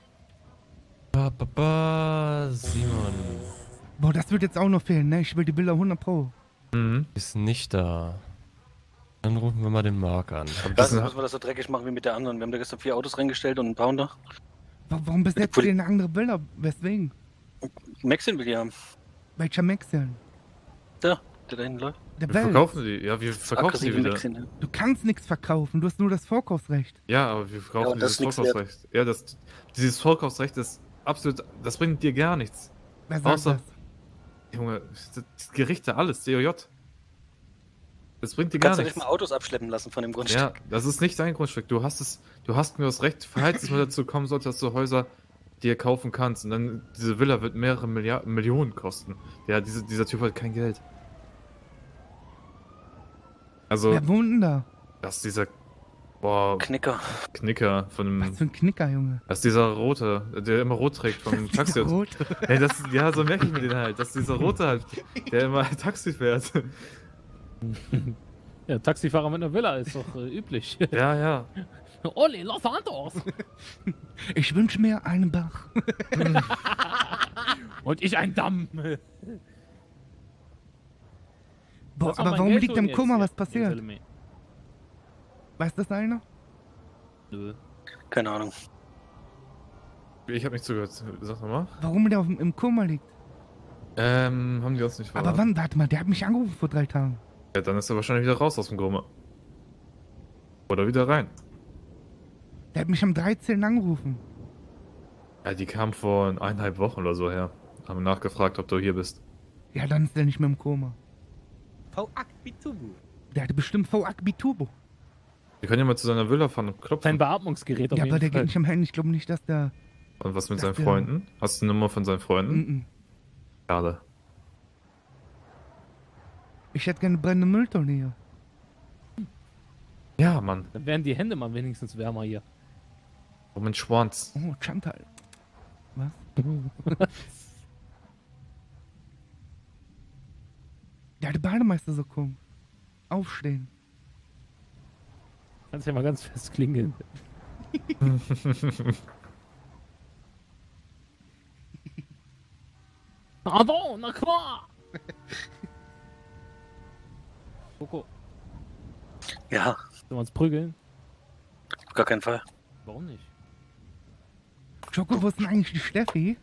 S3: Ba, ba, ba, Simon
S1: Boah, das wird jetzt auch noch fehlen, ne? Ich will die Bilder hundert Pro.
S4: Mhm.
S3: ist nicht da. Dann rufen wir mal den Mark an.
S2: Das
S4: sind-
S2: müssen wir das so dreckig machen wie mit der anderen. Wir haben da gestern vier Autos reingestellt und einen Pounder.
S1: Wa- Warum besetzt
S2: Poli-
S1: ihr eine andere Bilder? Weswegen?
S2: Maxin will die haben.
S1: Welcher Max denn?
S2: Da, der da hinten läuft.
S1: Der
S4: Wir
S1: Welt.
S4: verkaufen die, ja, wir verkaufen die
S2: Aggressive
S4: wieder.
S2: Maxin. Ja.
S1: Du kannst nichts verkaufen, du hast nur das Vorkaufsrecht.
S4: Ja, aber wir
S2: Ja,
S4: verkaufen
S2: und das
S4: dieses
S2: ist nix
S4: Vorkaufsrecht. Ja, das, dieses Vorkaufsrecht ist absolut, das bringt dir gar nichts.
S1: Wer sagt
S4: Außer-
S1: das?
S4: Junge, das Gerichte, alles, D O J. Das bringt dir
S2: Du
S4: gar
S2: kannst ja nicht
S4: nichts.
S2: mal Autos abschleppen lassen von dem Grundstück.
S4: Ja, das ist nicht dein Grundstück. Du hast es, du hast mir das Recht, falls es mal dazu kommen sollte, dass du Häuser dir kaufen kannst. Und dann, diese Villa wird mehrere Milliarden, Millionen kosten. Ja, diese, dieser Typ hat kein Geld. Also,
S1: Wer wohnt denn da?
S4: das ist dieser, boah,
S2: Knicker.
S4: Knicker von dem,
S1: Was für ein Knicker, Junge.
S4: das ist dieser Rote, der immer rot trägt vom Taxi.
S1: Dieser Rot.
S4: Hey, das, ja, so merke ich mir den halt. Das ist dieser Rote halt, der immer Taxi fährt.
S5: Ja, Taxifahrer mit einer Villa ist doch äh, üblich.
S4: Ja, ja.
S5: Olli, Los Santos!
S1: Ich wünsche mir einen Bach.
S5: Und ich ein Damm!
S1: Boah,
S5: Was soll
S1: aber
S5: mein
S1: warum
S5: Geld
S1: liegt er
S5: tun
S1: im Koma?
S5: jetzt?
S1: Was
S5: Ja,
S1: passiert?
S5: Salome.
S1: Weiß das einer?
S5: Nö.
S2: Keine Ahnung.
S4: Ich habe nicht zugehört. Sag nochmal.
S1: Warum der auf, dem- im Koma liegt?
S4: Ähm, haben die uns nicht verraten?
S1: Aber wann? Warte mal, der hat mich angerufen vor drei Tagen.
S4: Ja, dann ist er wahrscheinlich wieder raus aus dem Koma. Oder wieder rein.
S1: Der hat mich am dreizehnten angerufen.
S4: Ja, die kam vor eineinhalb Wochen oder so her. Haben nachgefragt, ob du hier bist.
S1: Ja, dann ist der nicht mehr im Koma.
S10: V-Akbitubu.
S1: Der hatte bestimmt V-Akbi-Turbo.
S4: Wir können ja mal zu seiner Villa fahren und klopfen.
S5: Sein Beatmungsgerät auf
S1: Ja,
S5: jeden
S1: aber der
S5: Fall.
S1: geht nicht am Handy. Ich glaube nicht, dass der...
S4: Und was mit
S1: Das
S4: seinen
S1: der-
S4: Freunden? Hast du eine Nummer von seinen Freunden?
S1: Mm -mm.
S4: Schade.
S1: Ich hätte gerne brennende Mülltonne hier.
S4: Ja, Mann.
S5: Dann wären die Hände mal wenigstens wärmer hier.
S4: Oh, mein Schwanz.
S1: Oh, Chantal. Was? Ja, der Bademeister so komisch. Aufstehen.
S5: Kannst ja mal ganz fest klingeln. Pardon, na klar! Coco,
S2: Ja,
S5: sollen wir uns prügeln?
S2: auf gar keinen Fall.
S5: Warum nicht?
S1: Joko, wo ist denn eigentlich die Steffi?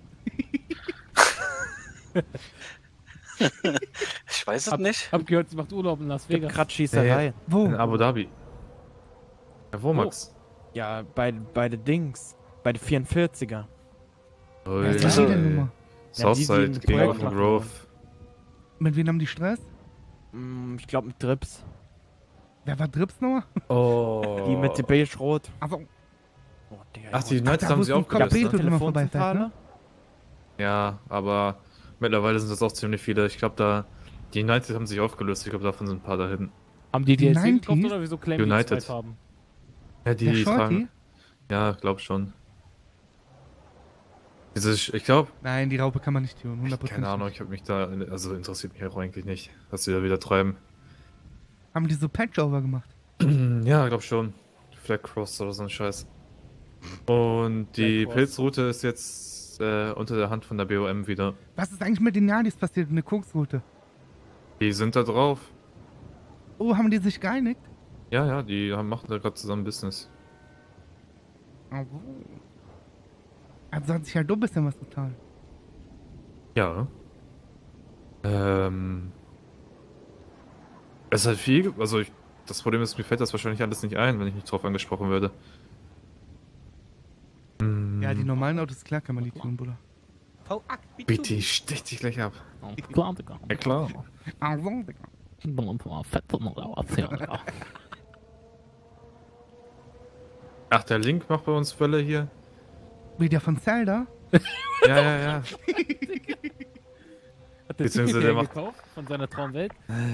S2: Ich weiß es
S5: Hab,
S2: nicht.
S5: hab gehört, sie macht Urlaub in Las Vegas.
S10: Grad Schießerei.
S1: Wo?
S4: In Abu Dhabi. Ja, wo, Max?
S10: Ja, bei, bei den Dings. Bei den vierundvierziger.
S4: Oh,
S1: Was ist
S2: Also,
S1: die denn Nummer?
S10: Ja, die, die
S4: Southside
S10: ein
S4: gegen
S10: Projekt
S4: Open
S10: machen
S4: Grove.
S1: Mit wem haben die Stress?
S10: Mm, ich glaube mit Drips.
S1: Wer war Drips nochmal?
S4: Oh.
S10: Die mit dem beige-rot.
S1: Also,
S10: Oh, Digga,
S4: Ach, die
S10: Junge.
S4: United
S1: da,
S4: haben
S1: wo
S4: sie
S1: es im
S4: aufgelöst,
S1: Kopfbeet
S4: ne?
S1: immer vorbeifährt,
S10: Telefonzentrale?
S1: ne?
S4: Ja, aber mittlerweile sind das auch ziemlich viele. Ich glaube, da die United haben sich aufgelöst. Ich glaube, davon sind ein paar da hinten.
S5: Haben die
S1: Die
S5: D L C gekauft
S1: neunziger?
S5: oder wieso claimen die
S4: United.
S5: zwei Farben?
S4: Ja,
S1: Der
S4: die
S1: Shorty?
S4: tragen. Ja, glaub schon. Diese, ich glaube,
S1: Nein, die Raupe kann man nicht tun, hundert Prozent.
S4: keine Ahnung, ich habe mich da, also interessiert mich auch eigentlich nicht, was sie da wieder treiben.
S1: Haben die so Patchover gemacht?
S4: Ja, glaub schon. Flag Cross oder so ein Scheiß. Und die
S5: Flag Cross.
S4: Pilzroute ist jetzt äh, unter der Hand von der B O M wieder.
S1: Was ist eigentlich mit den Yardis passiert, eine Koksroute?
S4: Die sind da drauf.
S1: Oh, haben die sich geeinigt?
S4: Ja, ja, die haben, machen da gerade zusammen Business.
S1: Also. Also hat sich halt doch ein bisschen was getan.
S4: Ja. Ähm. Es ist halt viel, also ich, das Problem ist, mir fällt das wahrscheinlich alles nicht ein, wenn ich nicht drauf angesprochen werde. Hm,
S1: Ja, die normalen Autos, klar kann man die tun, Bruder.
S4: Bitte, stech dich gleich ab.
S5: Klar, Digga.
S4: Ja klar.
S1: Also, Digga.
S5: Fette Moderation.
S4: Ach, der Link macht bei uns Welle hier.
S1: Wie der von Zelda?
S4: Ja, ja, ja.
S5: Hat der
S4: Beziehungsweise
S5: Ticket
S4: der
S5: der
S4: macht-
S5: gekauft von seiner Traumwelt?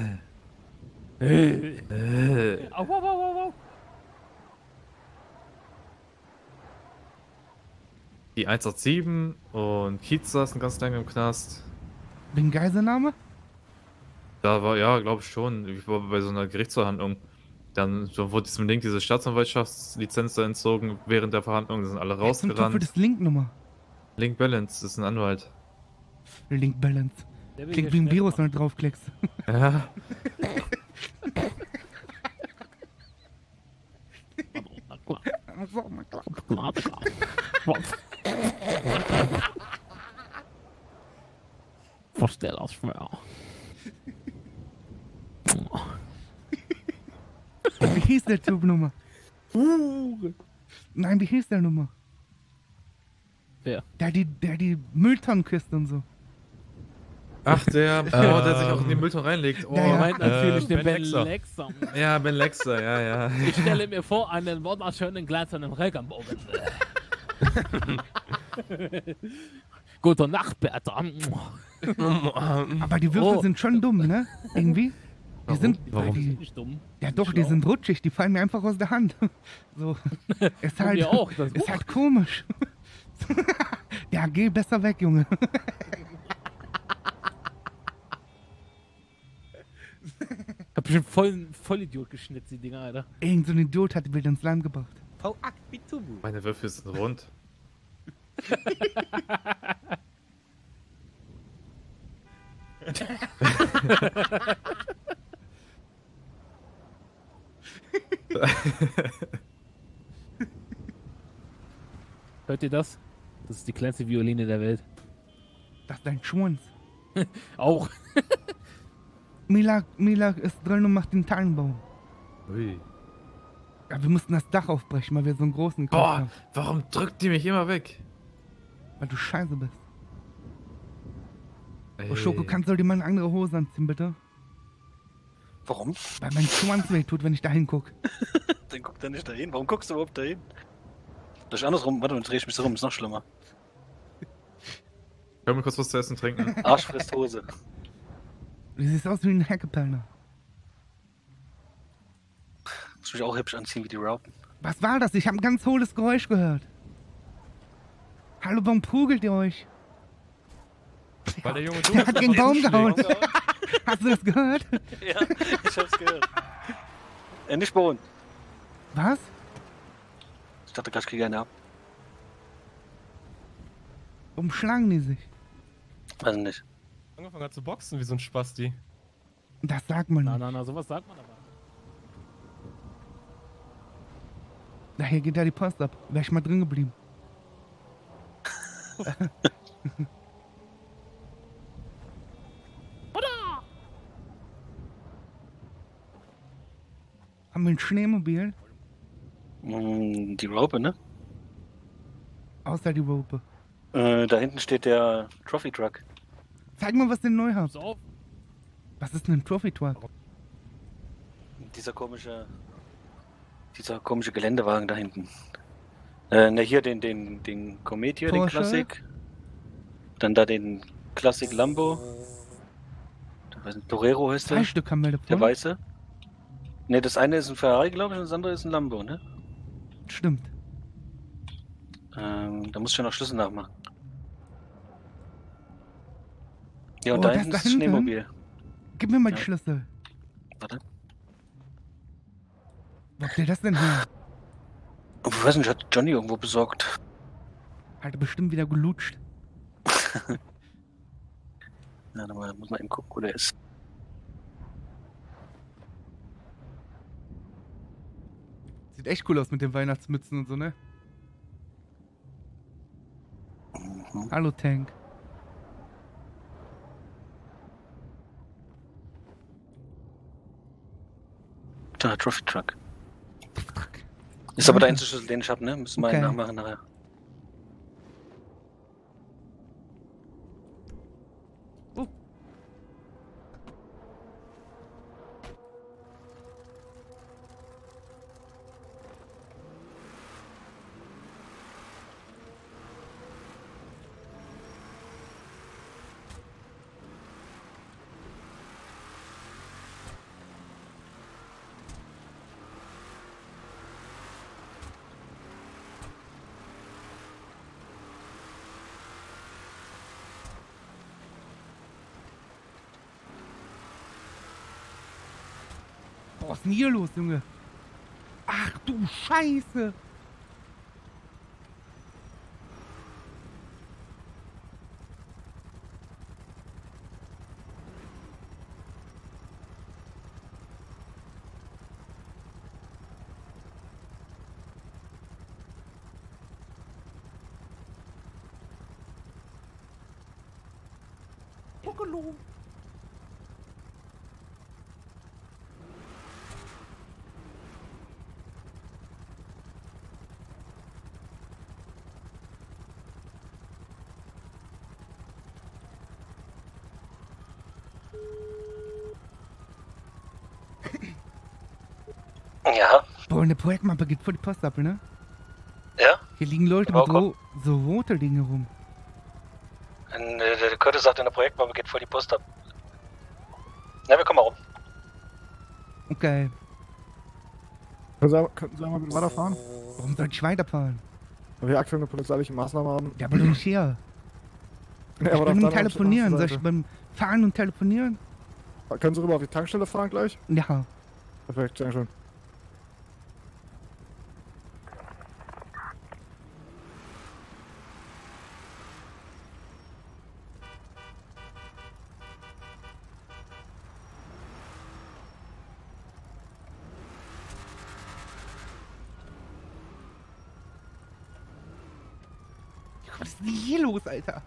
S4: Äh.
S5: Au, au, au, au, au.
S4: Die hundertsieben und Kiez saßen ganz lange im Knast.
S1: Wegen Geiselnahme?
S4: Da war, ja, glaube ich schon. Ich war bei so einer Gerichtsverhandlung. Dann so wurde diesem Link diese Staatsanwaltschaftslizenz da entzogen während der Verhandlung. Da sind alle
S1: Wer zum Teufel
S4: rausgerannt.
S1: ist Link-Nummer?
S4: Link Balance ist ein Anwalt.
S1: Link Balance.
S5: Der will
S1: Klingt
S5: hier
S1: wie ein
S5: schnell
S1: Virus, wenn
S5: machen.
S1: du draufklickst.
S4: Ja.
S1: Also, na klar.
S5: Klar, Digga. Verstell das schwer.
S1: Wie hieß der Typ Nummer? Nein, wie hieß der Nummer?
S5: Wer?
S1: Der die, der die Mülltonnen küsst und so.
S4: Ach, der, oh, der sich auch in den Müllton reinlegt. Oh.
S1: Ja,
S5: Er
S1: ja.
S5: meint natürlich
S3: Äh,
S5: den
S3: Ben
S5: Ben
S3: Lexer.
S5: Lexer.
S4: Ja, Ben Lexer, ja, ja.
S5: Ich stelle mir vor, einen wunderschönen glänzenden Regenbogen. Gute Nacht, Bertha.
S1: Aber die Würfel
S5: Oh.
S1: sind schon dumm, ne? Irgendwie. Die sind,
S4: Warum?
S1: Die,
S5: Nicht dumm.
S1: ja doch, die sind rutschig, die fallen mir einfach aus der Hand. So. Ist
S5: Bei
S1: halt,
S5: mir auch, das
S1: ist halt komisch. Ja, geh besser weg, Junge.
S5: Hab bestimmt voll, voll Idiot geschnitzt, die Dinger, Alter.
S1: Irgend so ein Idiot hat die Bild ins Land gebracht.
S4: Meine Würfel sind rund.
S5: Hört ihr das? Das ist die kleinste Violine der Welt.
S1: Das ist dein Schwanz.
S5: Auch.
S1: Mila, Mila ist drin und macht den Tannenbaum.
S4: Ui.
S1: Ja, wir mussten das Dach aufbrechen, weil wir so einen großen gekauft
S4: Boah,
S1: haben.
S4: warum drückt die mich immer weg?
S1: Weil du scheiße bist.
S4: Ey.
S1: Oh, Schoko, kannst du dir mal eine andere Hose anziehen, bitte?
S2: Warum?
S1: Weil mein Schwanz weh tut, wenn ich da hinguck.
S2: Dann guck da nicht dahin. Warum guckst du überhaupt dahin? Das ist andersrum. Warte, dann dreh ich mich so rum. Ist noch schlimmer.
S4: Können wir kurz was zu essen trinken?
S2: Arsch frisst Hose.
S1: Du siehst aus wie ein Hackepellner.
S2: Muss mich auch hübsch anziehen wie die Raupen.
S1: Was war das? Ich habe ein ganz hohles Geräusch gehört. Hallo, warum prügelt ihr euch?
S3: Weil der Junge
S1: Der hat gegen den Baum gehauen. Hast du das gehört?
S2: Ja, ich hab's gehört. Äh, nicht bei uns.
S1: Was?
S2: Ich dachte gerade, ich kriege eine ab.
S1: Warum schlagen die sich?
S2: Weiß nicht.
S3: Angefangen hat zu boxen wie so ein Spasti.
S1: Das sagt man
S5: Na,
S1: nicht.
S5: na, na, sowas sagt man aber.
S1: Da hier geht ja die Post ab. Wär ich mal drin geblieben. Haben wir ein Schneemobil?
S2: Mm, die Raupe, ne?
S1: Außer die Rope.
S2: Äh, da hinten steht der Trophy Truck.
S1: Zeig mal, was ihr neu habt.
S5: Pass auf.
S1: Was ist denn ein Trophy Truck?
S2: Dieser komische. Dieser komische Geländewagen da hinten. Äh, ne, hier den, den, den Comet hier, den
S1: Porsche?
S2: Classic. Dann da den Classic Lambo. Der weiß nicht, Torero heißt
S1: Zwei
S2: der.
S1: Stück haben wir
S2: Der
S1: davon.
S2: weiße. Ne, das eine ist ein Ferrari, glaube ich, und das andere ist ein Lambo, ne?
S1: Stimmt.
S2: Ähm, da muss ich ja noch Schlüssel nachmachen. Ja, und
S1: Oh,
S2: da
S1: das
S2: hinten
S1: da
S2: ist das
S1: hinten?
S2: Schneemobil.
S1: Gib mir mal die
S2: Ja.
S1: Schlüssel.
S2: Warte.
S1: Wo habt ihr das denn her?
S2: Ich weiß nicht, hat Johnny irgendwo besorgt.
S1: Hat er bestimmt wieder gelutscht.
S2: Ja, da muss man eben gucken, wo der ist.
S1: Sieht echt cool aus mit den Weihnachtsmützen und so, ne?
S2: Mhm.
S1: Hallo Tank.
S2: Da, Trophy Truck. Ist aber der einzige Schlüssel, den ich hab, ne? Müssen wir
S1: Okay.
S2: einen nachmachen nachher.
S1: Oh. Was ist denn hier los, Junge? Ach du Scheiße! Huckelo.
S2: Ja.
S1: Boah, eine Projektmappe geht vor die Post ab, ne?
S2: Ja?
S1: Hier liegen Leute
S2: Aber
S1: mit ro so rote Dinge rum.
S2: Und, äh, der Curtis sagt, in der Projektmappe geht voll die Post ab. Na, wir kommen mal rum.
S1: Okay.
S11: Können Sie, könnten Sie einmal bitte weiterfahren?
S1: Warum soll ich weiterfahren?
S11: Weil wir aktuell eine polizeiliche Maßnahme haben.
S1: Ja, aber doch nicht hier.
S11: Ja,
S1: Ich
S11: aber
S1: bin
S11: auf
S1: im
S11: der anderen
S1: Telefonieren. Soll ich
S11: Seite.
S1: beim Fahren und Telefonieren?
S11: Können Sie rüber auf die Tankstelle fahren gleich?
S1: Ja.
S11: Perfekt, danke schön.
S1: Was ist denn hier los, Alter?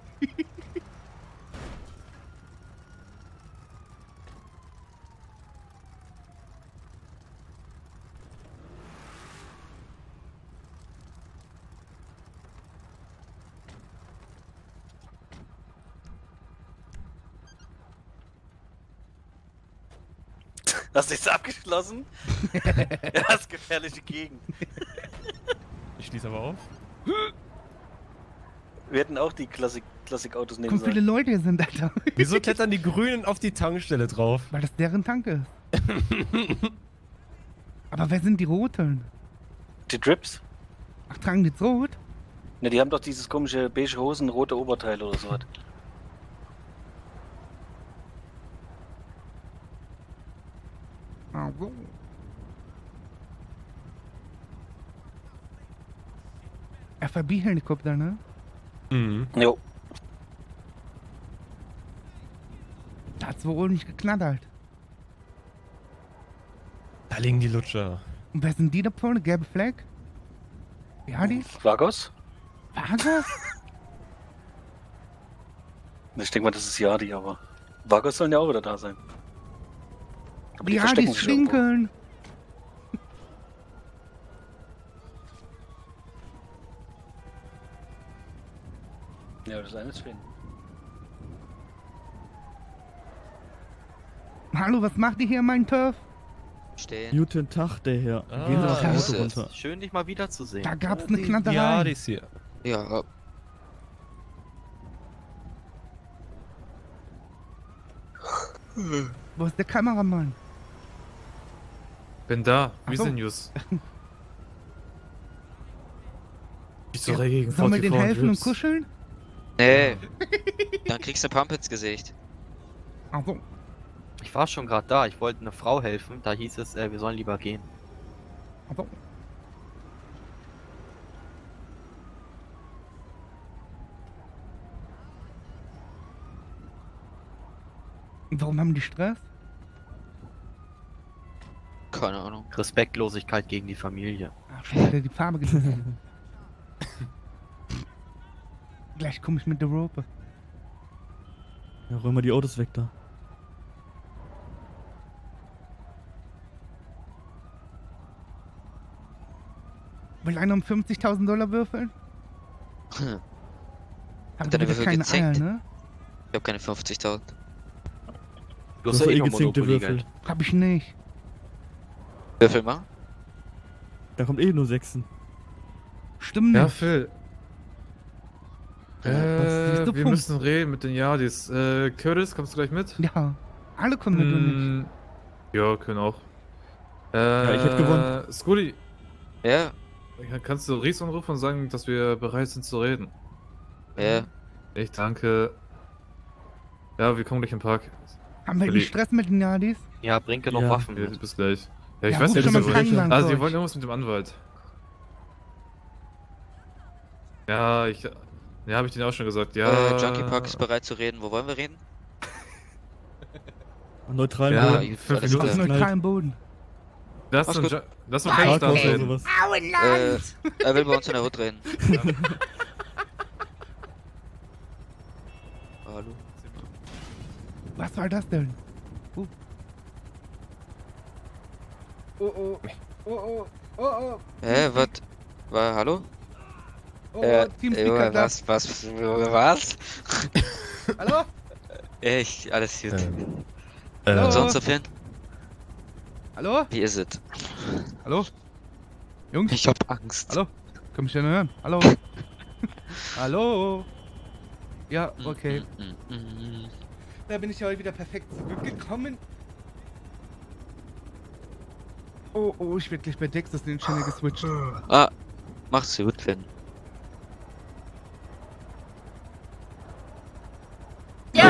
S2: Hast du jetzt abgeschlossen? Ja, das ist gefährliche Gegend.
S3: Ich schließe aber auf.
S2: Wir hätten auch die Klassik- Klassikautos nehmen
S1: Guck, wie viele
S2: sollen.
S1: Leute hier sind, Alter.
S3: Wieso klettern die Grünen auf die Tankstelle drauf?
S1: Weil das deren Tank ist. Aber wer sind die Roten?
S2: Die Drips?
S1: Ach, tragen die jetzt rot?
S2: Ne, die haben doch dieses komische beige Hosen, rote Oberteile oder sowas.
S1: Ah, so. F I B-Helikopter, ne?
S3: Mhm.
S2: Jo.
S1: Da hat's wohl nicht geknattert.
S3: Da liegen die Lutscher.
S1: Und wer sind die da vorne? Gelbe Fleck? Ja, die?
S2: Vagos?
S1: Vargas?
S2: Ich denke mal, das ist Yadi, aber Vagos sollen ja auch wieder da sein. Aber
S1: Ja, die
S2: verstecken sich irgendwo.
S1: schwinkeln.
S2: Ja, das eine ist Finn.
S1: Hallo, was macht ihr hier in meinem Turf?
S12: Stehen.
S10: Guten Tag, der Herr.
S3: Ah,
S10: Gehen Sie aus dem
S12: grüß
S10: Auto
S12: dich.
S10: runter.
S13: Schön, dich mal wiederzusehen.
S1: Da gab's eine Knatterei.
S3: Ja, die ist hier.
S12: Ja,
S1: Wo ist der Kameramann?
S4: Bin da.
S1: Ach
S4: Wie
S1: so.
S4: sind News? Ich so dagegen.
S1: Sollen wir den
S4: vierundvierzig
S1: helfen und
S4: Rips.
S1: kuscheln?
S12: nee. Dann kriegst du eine Pump ins Gesicht.
S1: Also,
S13: Ich war schon gerade da. Ich wollte einer Frau helfen. Da hieß es, äh, wir sollen lieber gehen.
S1: also. Warum haben die Stress?
S12: Keine Ahnung.
S13: Respektlosigkeit gegen die Familie.
S1: Ach, schon wieder die Farbe genommen. Gleich komme ich mit der Rope.
S10: Ja, räum mal die Autos weg da.
S1: Will einer um fünfzigtausend Dollar würfeln?
S12: Hm.
S1: Haben
S12: deine
S1: die wieder
S12: Würfel
S1: keine Eier,
S12: gezickt?
S1: ne?
S12: Ich hab keine fünfzigtausend.
S13: Du
S10: Das
S13: hast ja
S10: war
S13: eh
S10: eh
S13: noch
S10: gezinkte
S13: Monopoly-Geld.
S10: Würfel.
S1: Hab ich nicht.
S12: Würfel mal.
S10: Da kommt eh nur Sechsen.
S1: Stimmt
S4: Ja,
S1: nicht.
S4: Phil.
S1: Was
S4: Äh,
S1: siehst du,
S4: wir
S1: Punkt?
S4: müssen reden mit den Yardis. Äh, Curtis, kommst du gleich mit?
S1: Ja, alle kommen mit und nicht.
S4: Hm, ja, können auch. Äh,
S10: ich hätte gewonnen.
S4: Scooty,
S12: Ja,
S4: kannst du Ries anrufen und sagen, dass wir bereit sind zu reden?
S12: ja.
S4: Ich danke. Ja, wir kommen gleich im Park.
S1: Haben wir
S4: Willi.
S1: nicht Stress mit den Yardis?
S13: Ja, bringt noch
S10: Ja.
S13: Waffen
S4: Ja,
S13: mit.
S4: bis gleich. Ja, ich
S1: Ja,
S4: weiß
S1: ruf
S4: nicht,
S1: schon
S4: was
S1: mal
S4: sie wollen.
S1: Krankenwagen
S4: Also,
S1: für
S4: sie
S1: euch.
S4: wollen irgendwas mit dem Anwalt. Ja, ich. Ja, habe ich denen auch schon gesagt. Ja.
S12: Äh, Junkie Park ist bereit zu reden. Wo wollen wir reden?
S10: An neutralen
S4: Ja,
S10: Boden.
S12: gut,
S4: fünf
S12: alles
S1: Auf
S12: klar.
S4: Minuten.
S1: neutralem Boden.
S4: Lass
S12: Mach's
S4: uns,
S12: gut.
S4: Ja- lass uns keinen Start
S10: Hardcore oder
S4: reden.
S10: sowas.
S12: Äh, er will bei uns in der Hut reden. Hallo?
S1: Was war das denn? Uh. Oh oh. Oh oh. Oh oh.
S12: Hä, was? War, hallo?
S1: Oh,
S12: Äh,
S1: Teamspeaker
S12: Junge,
S1: da.
S12: was, was, was?
S1: Hallo?
S12: Ich, alles gut.
S1: Hallo?
S12: Und sonst so viel?
S1: Hallo?
S12: Wie ist es?
S1: Hallo? Jungs?
S12: Ich hab Angst.
S1: Hallo? Kann mich denn hören? Hallo? Hallo? Ja, okay.
S12: Mm, mm, mm.
S1: Da bin ich ja heute wieder perfekt zurückgekommen. Oh, oh, ich werde gleich bei Dexter den Channel geswitcht.
S12: Ah, mach's gut, Finn.
S1: Ja!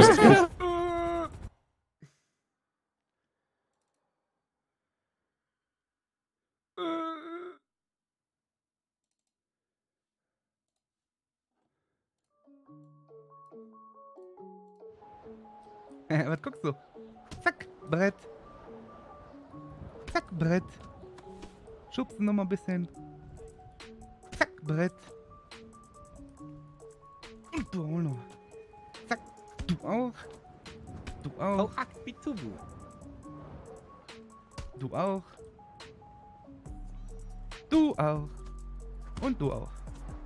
S1: Äh, was guckst du? Zack, Brett. Zack, Brett. Schubsen noch mal ein bisschen. Zack, Brett. Und du auch noch. Zack, du auch. Du auch. Du auch. Du auch. Und du auch.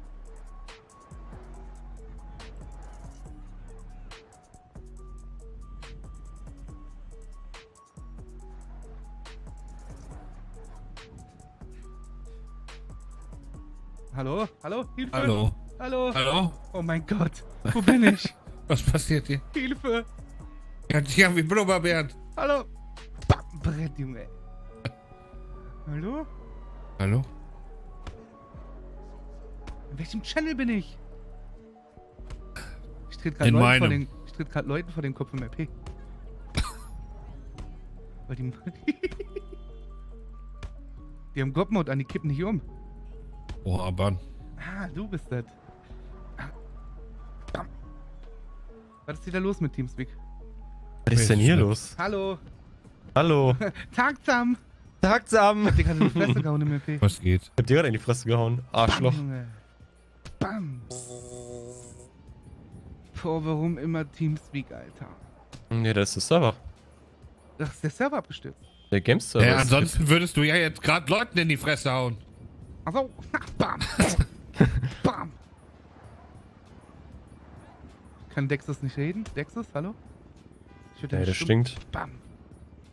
S1: Hallo? Hallo? Hilfe?
S14: Hallo.
S1: Hallo?
S14: Hallo?
S1: Oh mein Gott. Wo bin ich?
S14: Was passiert hier?
S1: Hilfe?
S14: Ja, ja wie Blubberbären.
S1: Hallo? Bam, Brett, Junge. Hallo?
S14: Hallo?
S1: In welchem Channel bin ich? Ich trete gerade
S14: In
S1: Leuten, vor
S14: meinem.
S1: den- ich tritt grad Leuten vor den Kopf im R P. Weil die... die haben God-Mode an, die kippen nicht um.
S14: Oh, aber.
S1: Ah, du bist das. Ah. Bam. Was ist wieder los mit Teamspeak?
S3: Was ist denn hier los?
S1: Hallo.
S3: Hallo.
S1: Tag zusammen.
S3: Tag zusammen.
S1: Ich hab dir gerade in die Fresse gehauen im R P.
S14: Was geht?
S3: Ich hab dir gerade in die Fresse gehauen. Arschloch.
S1: Bam, Junge. Bam. Boah, warum immer Teamspeak, Alter?
S3: Nee, das ist der Server.
S1: Das ist der Server abgestürzt.
S3: Der Games-Server.
S14: Ja,
S3: ist-
S14: ansonsten würdest du ja jetzt gerade Leuten in die Fresse hauen.
S1: Also, bam. Bam. Kann Dexus nicht reden? Dexus, hallo? Ich würd
S3: Nee,
S1: den
S3: das
S1: stumm-
S3: stinkt.
S1: Bam.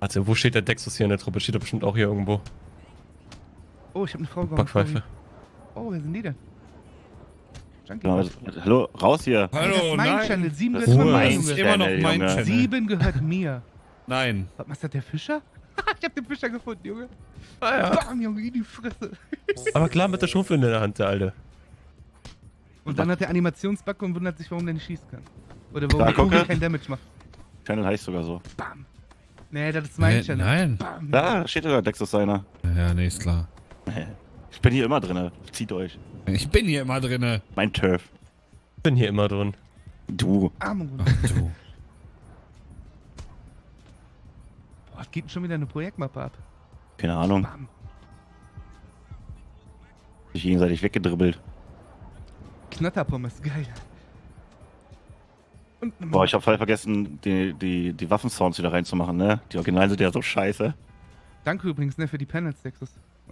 S3: Warte, wo steht der Dexus hier in der Truppe? Steht doch bestimmt auch hier irgendwo.
S1: Oh, ich habe eine Frau gehauen.
S3: Backpfeife.
S1: Oh, wer sind die denn? Junkie.
S15: Ja, hallo, raus hier.
S1: Das ist mein Channel. Sieben
S15: Das
S1: gehört
S15: ist
S1: mir.
S15: mein
S1: Junge.
S15: Channel,
S14: immer noch mein
S15: Junge.
S14: Channel.
S1: Sieben gehört mir.
S14: Nein.
S1: Was ist das, der Fischer? Ich hab den Fischer gefunden, Junge.
S3: Ah ja.
S1: Bam, Junge, in die Fresse.
S3: Aber klar mit der Schufe in der Hand, der Alte.
S1: Und dann hat der Animationsbacke und wundert sich, warum der nicht schießen kann. Oder warum
S15: Da,
S1: der Kugel
S15: gucke.
S1: kein Damage macht.
S15: Channel heißt sogar so.
S1: Bam. Nee, das ist mein
S14: Nee,
S1: Channel.
S14: nein.
S1: Bam.
S15: Da steht sogar Dexus seiner.
S14: Ja, nee, ist klar.
S15: Ich bin hier immer drin. Zieht euch.
S14: Ich bin hier immer drinne.
S15: Mein Turf.
S3: Ich bin hier immer drin.
S15: Du.
S1: Arme.
S14: Ach du.
S1: Boah, es gibt schon wieder eine Projektmappe ab.
S15: Keine Ahnung.
S1: Bam.
S15: Sich gegenseitig weggedribbelt.
S1: Knatterpommes, geil. Und
S15: Boah, ich hab voll vergessen, die, die, die Waffensounds wieder reinzumachen, ne? Die Originalen sind ja so scheiße.
S1: Danke übrigens, ne, für die Panels, Dexus.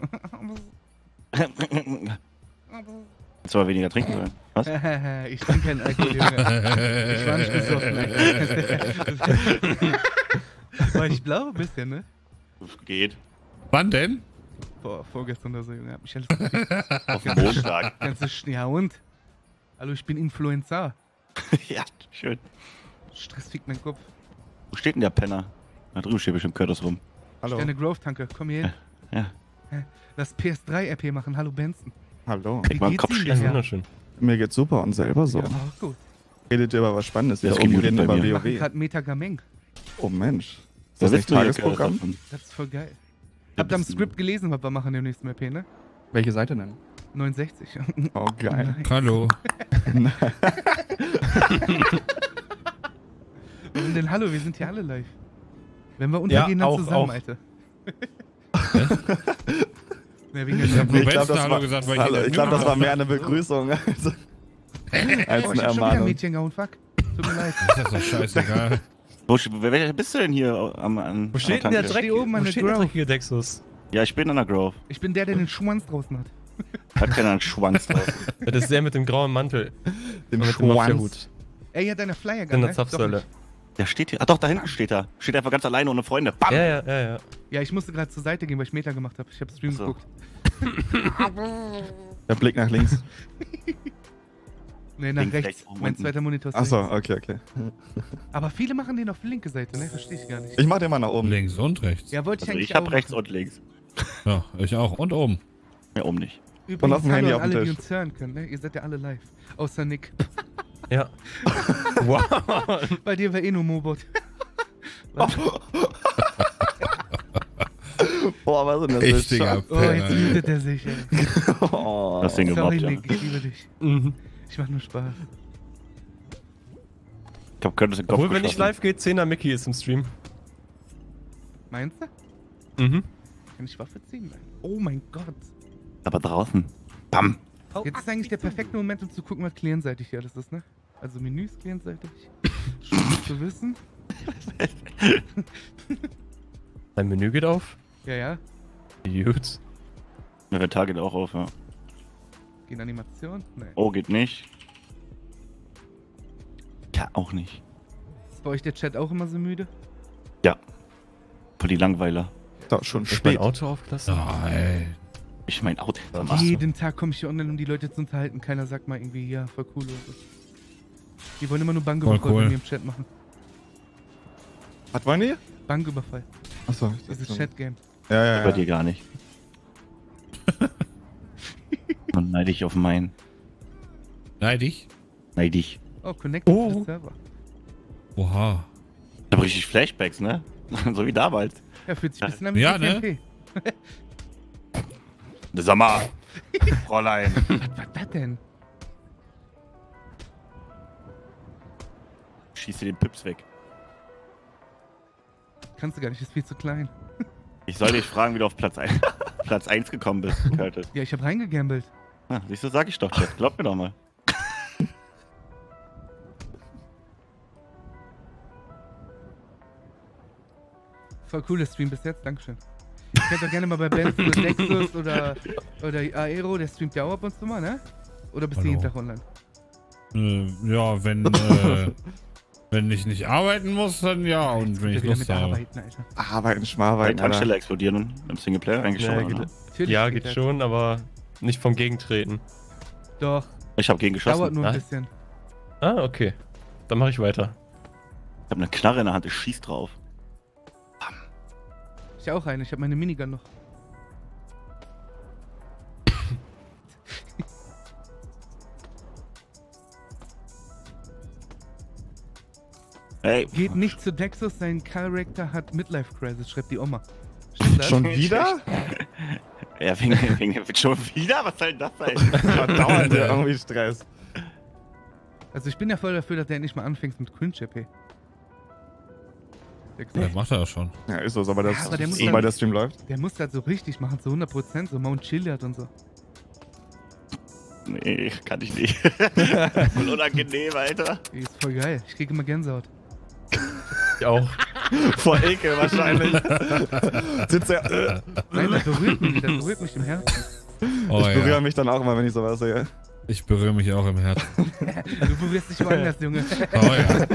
S15: Jetzt mal weniger trinken sollen. Was?
S1: Ich trinke keinen Alkohol, Junge. Ich war nicht besoffen. War ich blau? Ein bisschen, ne?
S15: Geht.
S14: Wann denn?
S1: Boah, vorgestern oder so, Junge. Hab mich alles
S15: Auf dem Montag.
S1: Ganze Sch ja und? Hallo, ich bin Influencer.
S15: Ja, schön.
S1: Stress fickt mein Kopf.
S15: Wo steht denn der Penner? Da drüben steht bestimmt Curtis rum.
S11: Hallo.
S1: Sterne Grove-Tanke, komm hier hin.
S15: Ja.
S1: Lass P S drei R P machen. Hallo, Benson.
S11: Hallo.
S1: Wie geht's Ihnen
S3: Das ist
S1: bisher?
S3: wunderschön.
S11: Mir geht's super und selber so.
S1: Ja, auch gut.
S11: Redet ihr über was Spannendes?
S15: Das
S11: Da
S15: geht
S11: oben
S15: gut
S11: reden
S15: bei
S11: über
S15: mir.
S1: Wir machen
S11: WoW.
S1: gerade Metagameng.
S11: Oh Mensch. Ist
S15: Da
S11: das
S15: willst
S11: nicht
S15: du hier Curtis
S11: Tagesprogramm?
S15: davon.
S1: Das ist voll geil. Habt ihr am Skript gelesen, was wir machen im nächsten R P, ne?
S11: Welche Seite denn?
S1: neunundsechzig.
S11: Oh, geil.
S1: Nice.
S14: Hallo.
S1: Warum denn hallo? Wir sind hier alle live. Wenn wir untergehen,
S3: Ja,
S1: dann
S3: auch,
S1: zusammen,
S3: auch.
S1: Alter. Ja, wegen der
S14: Ich hab nur
S11: Ich glaube,
S14: Benson
S11: das,
S14: Hallo
S11: war,
S14: gesagt, weil ich
S11: Hallo,
S14: in der
S11: ich glaub, das
S14: Tür
S11: war mehr eine Begrüßung als, als
S1: Oh, ich
S11: eine
S1: hab schon wieder ein
S11: Ermahnung.
S1: Mädchen gehauen, fuck. Tut mir leid.
S14: Das ist doch scheißegal.
S15: Wo, welcher bist du denn hier am, an,
S3: Wo steht
S15: an
S3: denn der
S15: Tanke?
S3: Dreck?
S1: Steh oben an
S3: Wo
S1: der
S3: steht der
S1: Grove.
S3: dreckige Dexus?
S15: Ja, ich bin an der Grove.
S1: Ich bin der, der den Schwanz draußen hat.
S15: Hat keiner einen Schwanz drauf.
S3: Das ist der mit dem grauen Mantel.
S11: Den
S3: Und mit dem Mafiahut.
S1: Ey, hat deine Flyer
S3: In
S1: gehabt,
S3: der
S1: ne?
S3: Zapfsäule.
S1: Doch
S15: Der steht hier. Ah doch, da hinten steht er. Steht einfach ganz alleine ohne Freunde. Bam!
S3: Ja, ja, ja, ja.
S1: nicht. Ja, ich musste gerade zur Seite gehen, weil ich Meta gemacht habe. Ich habe Stream
S15: So.
S1: geguckt.
S11: Der Blick nach links.
S1: Nee, nach
S15: Links,
S1: rechts.
S15: rechts, oben,
S1: Mein
S15: unten.
S1: zweiter Monitor ist
S11: Achso,
S1: rechts.
S11: okay, okay.
S1: Aber viele machen den auf die linke Seite, ne? Verstehe ich gar nicht.
S11: Ich mach den mal nach oben.
S14: Links und rechts.
S1: Ja, wollte ich
S15: Also
S1: eigentlich
S15: ich hab
S1: auch
S15: rechts
S1: machen.
S15: und links.
S14: Ja, ich auch. Und oben.
S15: Ja, oben nicht.
S1: Übrigens,
S11: Und auf dem
S1: hallo
S11: Handy
S1: an
S11: auf dem
S1: alle, die
S11: Tisch.
S1: uns hören können, ne? Ihr seid ja alle live. Außer Nick.
S3: Ja. Wow.
S1: Bei dir war eh nur Mobot.
S11: Boah, was ist denn das?
S14: Richtiger
S1: Oh, jetzt
S14: Penner.
S1: mutet er sich, ey.
S11: Oh.
S15: Das Ding
S1: Sorry,
S15: gemobbt, ja.
S1: Nick, ich liebe dich.
S3: Mhm.
S1: Ich mach nur Spaß.
S15: Ich hab Curtis den Kopf
S3: Obwohl, wenn ich
S15: geschossen.
S3: live geht, zehner Mickey ist im Stream.
S1: Meinst du?
S3: Mhm.
S1: Kann ich Waffe ziehen? Nein. Oh mein Gott.
S15: Aber draußen. Bam!
S1: Jetzt ist eigentlich der perfekte Moment, um zu gucken, was klientseitig hier alles ist, ne? Also Menüs klientseitig. Schon gut zu wissen.
S3: Dein Menü geht auf.
S1: Ja, ja.
S3: Gut.
S15: Inventar geht auch auf, ja.
S1: Gehen Animation? Nee.
S15: Oh, geht nicht. Ja, auch nicht.
S1: Ist bei euch der Chat auch immer so müde?
S15: Ja. Voll die Langweiler.
S11: Doch, schon
S3: Ist mein
S11: spät.
S3: Auto aufgelassen?
S14: Nein.
S15: Ich mein Auto. Was machst du?
S1: Jeden Tag komme ich hier online, um die Leute zu unterhalten. Keiner sagt mal irgendwie, ja, voll cool oder so. Die wollen immer nur Banküberfall
S14: Voll cool.
S1: bei mir im Chat machen.
S11: Was wollen die?
S1: Banküberfall.
S11: Achso.
S1: Dieses Chat-Game.
S11: Ja, ja,
S15: Bei
S11: ja.
S15: dir gar nicht. Und neidig auf meinen.
S14: Neidig?
S15: Neidig.
S1: Oh, connect oh. to the Server.
S14: Oha.
S15: Ich hab richtig Flashbacks, ne? So wie damals.
S1: Ja, fühlt sich ein bisschen an wie
S14: Ja,
S1: T T N P.
S15: Sag mal, Fräulein.
S1: Was das denn?
S15: Schieß dir den Pips weg.
S1: Kannst du gar nicht, ist viel zu klein.
S15: Ich soll dich fragen, wie du auf Platz eins Platz eins gekommen bist, Curtis.
S1: Ja, ich hab reingegambelt.
S15: Ah, siehst du, sag ich doch, Chat. Glaub mir doch mal.
S1: Voll cooler Stream bis jetzt, Dankeschön. Ihr könnt doch gerne mal bei Benson oder Dexus oder, oder Aero, der streamt ja auch ab und zu mal, ne? Oder bist du
S14: Hallo.
S1: jeden Tag online?
S14: Äh, ja, wenn, äh, Wenn ich nicht arbeiten muss, dann ja. Und wenn ich Lust habe.
S15: Arbeiten, Arbeiten, Schmarbeiten. Tankstelle explodieren im Singleplayer eigentlich
S3: Ja,
S15: schon.
S3: geht,
S15: oder?
S3: ja, geht schon, aber nicht vom Gegentreten.
S1: Doch.
S15: Ich habe gegen geschossen.
S1: Dauert nur ein
S3: Nein.
S1: bisschen.
S3: Ah, okay. Dann mache ich weiter.
S15: Ich habe eine Knarre in der Hand, ich schieß drauf.
S1: Ich auch eine, ich habe meine Minigun noch.
S15: Hey.
S1: Geht nicht zu Dexus, sein Charakter hat Midlife Crisis, schreibt die Oma. Stimmt das?
S15: Schon wieder? Ja, wegen, wegen, schon wieder? Was soll denn das sein? Dauernd irgendwie Stress.
S1: Also ich bin ja voll dafür, dass der nicht mal anfängt mit Cringe-P.
S14: Das macht er ja schon.
S15: Ja, ist so, aber das
S1: Ja, aber der muss
S15: eh
S1: dann-
S15: bei der Stream läuft.
S1: Der muss das so richtig machen, zu hundert Prozent, so Mount Chiliad und so.
S15: Nee, kann ich nicht. Voll unangenehm, Alter.
S1: Die ist voll geil, ich krieg immer Gänsehaut.
S3: Ich auch.
S15: Vor Ekel wahrscheinlich. Sitzt er. Äh.
S1: Nein, das berührt mich, das berührt mich im Herzen.
S14: Oh,
S15: ich berühre
S14: ja.
S15: mich dann auch immer, wenn ich sowas sehe.
S14: Ich berühre mich auch im Herzen.
S1: Du berührst dich woanders, Junge.
S14: Oh ja.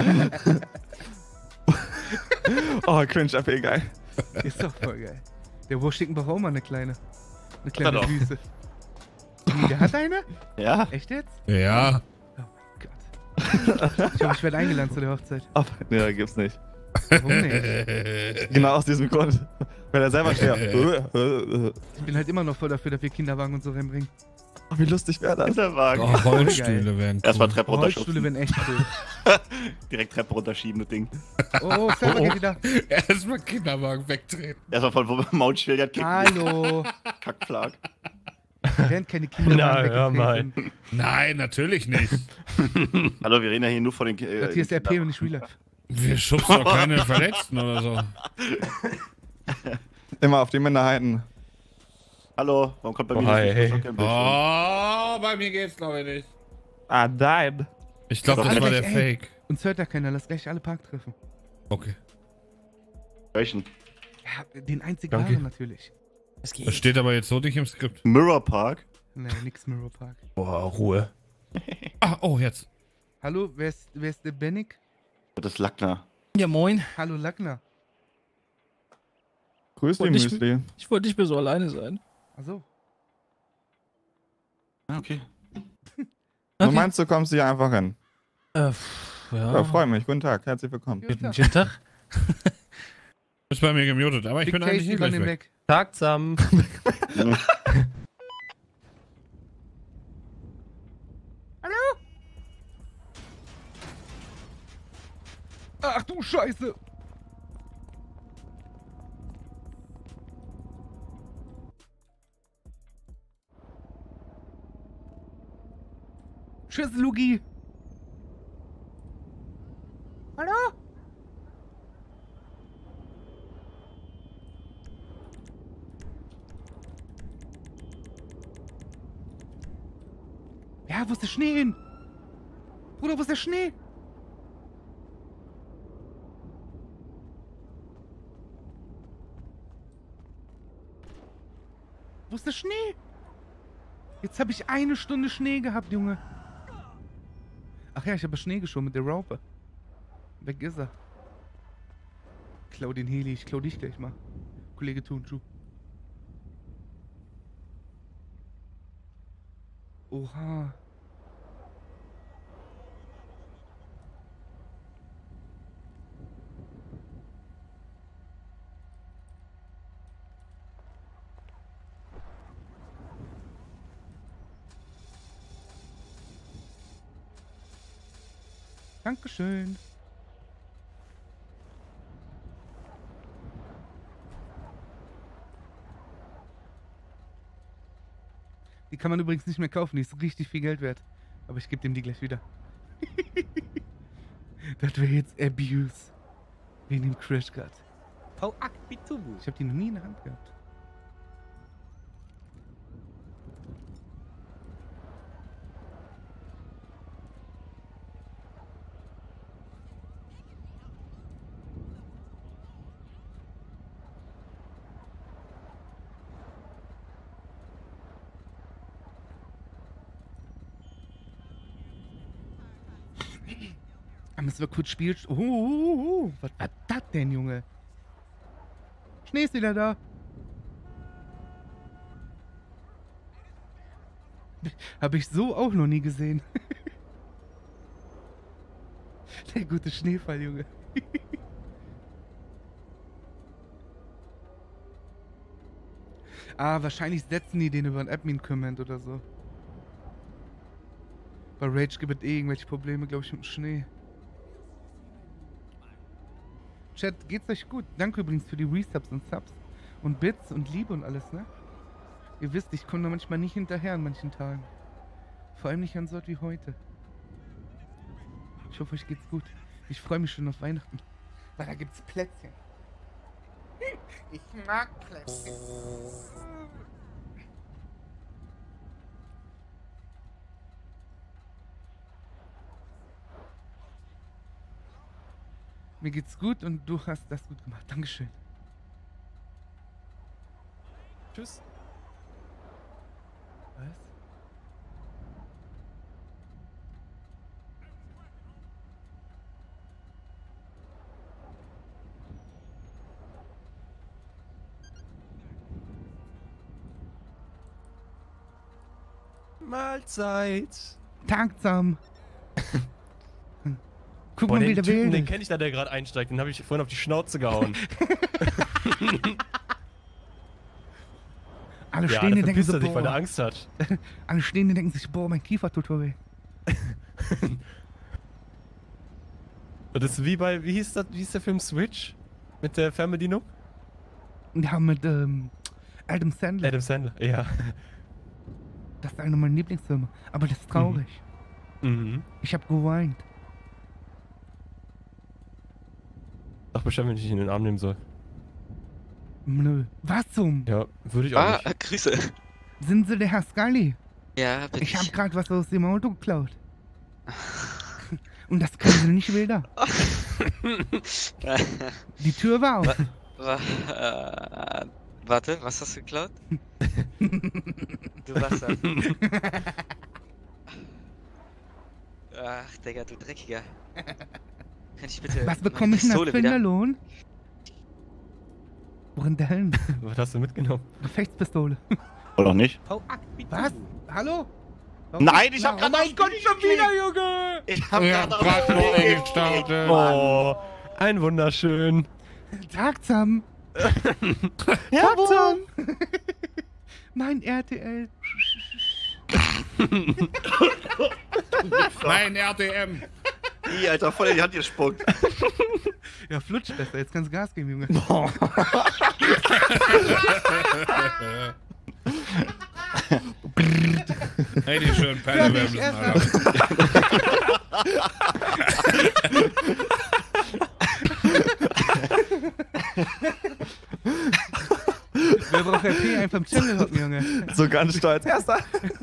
S15: Oh, Cringe-A P, geil.
S1: Ist doch voll geil. Der Wo schicken braucht auch mal eine kleine. Eine kleine
S15: doch.
S1: Süße. Der hat eine?
S15: Ja.
S1: Echt jetzt?
S14: Ja.
S1: Oh mein Gott. Ich hoffe, ich werde eingeladen zu der Hochzeit.
S15: Aber, ja, gibt's nicht.
S1: Warum nicht?
S15: Genau aus diesem Grund. Wenn er selber stirbt.
S1: Ich bin halt immer noch voll dafür, dass wir Kinderwagen und so reinbringen.
S15: Oh, wie lustig wäre das?
S1: Kinderwagen.
S14: Oh, Rollstühle wären cool.
S15: Erstmal Treppe
S1: Rollstühle
S15: runterschubsen.
S1: wären echt cool.
S15: Direkt Treppe runterschieben, das Ding.
S1: Oh, Server geht wieder.
S14: Erstmal Kinderwagen wegtreten.
S15: Erstmal von Mount Chiliad kicken.
S1: Hallo.
S15: Kackpflag.
S1: Da werden keine Kinderwagen
S3: Na, hör mal.
S1: weggetreten.
S14: Nein, natürlich nicht.
S15: Hallo, wir reden ja hier nur von den. Äh,
S1: Das hier ist R P und nicht Real Life.
S14: Wir schubsen doch keine Verletzten oder so.
S15: Immer auf die Minderheiten. Hallo, warum kommt bei
S3: Oh,
S15: mir
S3: hi.
S15: nicht das Bildschirm?
S14: Oh, bei mir geht's glaube ich nicht.
S15: Ah, nein.
S14: Ich glaube, das
S1: Alle
S14: war
S1: weg,
S14: der
S1: ey.
S14: Fake.
S1: Uns hört da keiner, lass gleich alle Park treffen.
S14: Okay.
S15: Welchen?
S1: Ja, den einzig
S3: Danke.
S1: wahren natürlich.
S14: Das steht aber jetzt so nicht im Skript.
S15: Mirror Park?
S1: Nee, nix Mirror Park.
S3: Boah, Ruhe.
S14: Ah, oh, jetzt.
S1: Hallo, wer ist, wer ist der Bennig?
S15: Das ist Lackner.
S10: Ja, moin.
S1: Hallo, Lackner.
S15: Grüß dich,
S10: Wollte ich-
S15: Müsli.
S10: Ich wollte nicht mehr so alleine sein.
S1: Achso.
S15: Ah, okay.
S10: Okay.
S15: Du meinst, du kommst hier einfach hin?
S10: Äh, pff, ja.
S15: Ja, freue mich. Guten Tag, herzlich willkommen.
S1: Guten
S10: Schönen Tag.
S14: Ist bei mir gemutet, aber ich bin eigentlich
S1: Tasty,
S14: hier gleich
S1: wann
S14: weg.
S1: weg.
S3: Tag zusammen.
S1: Hallo? Ach du Scheiße. Tschüss, Lugi. Hallo? Ja, wo ist der Schnee hin? Bruder, wo ist der Schnee? Wo ist der Schnee? Jetzt habe ich eine Stunde Schnee gehabt, Junge. Ach ja, ich habe Schnee geschoben mit der Raupe. Weg ist er. Klau den Heli, ich klau dich gleich mal. Kollege Tunju. Oha. Dankeschön. Die kann man übrigens nicht mehr kaufen, die ist richtig viel Geld wert. Aber ich gebe dem die gleich wieder. Das wäre jetzt Abuse. Wegen dem Crash Cut. Ich habe die noch nie in der Hand gehabt. Da müssen wir kurz spielen. Oh, oh, oh, oh. Was war das denn, Junge? Schnee ist wieder da. Habe ich so auch noch nie gesehen. Der gute Schneefall, Junge. Ah, wahrscheinlich setzen die den über ein Admin-Comment oder so. Bei Rage gibt es eh irgendwelche Probleme, glaube ich, mit dem Schnee. Chat, geht's euch gut? Danke übrigens für die Resubs und Subs. Und Bits und Liebe und alles, ne? Ihr wisst, ich komme da manchmal nicht hinterher an manchen Tagen. Vor allem nicht an so etwas wie heute. Ich hoffe, euch geht's gut. Ich freue mich schon auf Weihnachten. Weil da gibt's Plätzchen. Ich mag Plätzchen. Mir geht's gut und du hast das gut gemacht. Dankeschön.
S3: Tschüss.
S1: Was?
S3: Mahlzeit.
S1: Tag zusammen. Guck
S3: Boah,
S1: mal,
S3: den
S1: wie der
S3: Typen,
S1: will.
S3: den kenne ich da, der gerade einsteigt. Den habe ich vorhin auf die Schnauze gehauen.
S1: Alle
S3: ja,
S1: stehen, die denken
S3: so,
S1: so,
S3: sich, weil er
S1: boah.
S3: Angst hat.
S1: Alle stehen, die denken sich, boah, mein Kiefer tut weh.
S3: Das ist wie bei, wie hieß das, wie hieß der Film Switch? Mit der Fernbedienung?
S1: Ja, mit ähm, Adam Sandler.
S3: Adam Sandler, ja.
S1: Das ist einer meiner Lieblingsfilme. Aber das ist traurig.
S3: Mhm.
S1: Ich hab geweint.
S3: Ach, bestimmt, wenn ich ihn in den Arm nehmen soll.
S1: Nö. Was zum?
S3: Ja, würde ich auch
S12: Ah,
S3: nicht.
S12: äh, Grüße.
S1: Sind Sie der Herr Scully?
S12: Ja, bin
S1: Ich
S12: ich.
S1: hab grad was aus dem Auto geklaut. Und das können Sie nicht wieder. Die Tür war auf.
S12: Wa äh, warte, was hast du geklaut? Du Bastard. Ach, Digga, du Dreckiger. Kann ich bitte.
S1: Was
S12: meine
S1: bekomme ich denn
S12: Pistole
S1: für
S12: wieder?
S1: einen Lohn? Worin der Helm?
S3: Was hast du mitgenommen?
S1: Gefechtspistole.
S15: Oder auch nicht?
S1: Was? Hallo?
S15: Nein, ich hab
S1: Na,
S15: grad
S1: Oh mein
S15: auf
S1: Gott,
S15: Knie
S1: schon wieder,
S15: geklickt.
S1: Junge!
S15: Ich hab
S14: Ja,
S15: grad auf
S14: grad
S15: Knie
S14: noch
S15: geklickt.
S14: gestartet.
S3: Oh, ein wunderschön.
S1: Tag zusammen.
S15: Ja,
S1: Tag
S15: wo?
S1: zusammen. Mein R T L.
S14: Mein R T M.
S15: Ih, Alter, voll in die Hand gespuckt.
S1: Ja, flutsch besser. Jetzt kannst du Gas geben, Junge.
S14: Hey, die schönen
S1: Ja,
S14: Pelle
S1: nicht
S14: wärmsen,
S1: erst
S14: Alter.
S1: Wer braucht R P? Einfach im Channel hocken, Junge.
S3: So ganz stolz. Erster.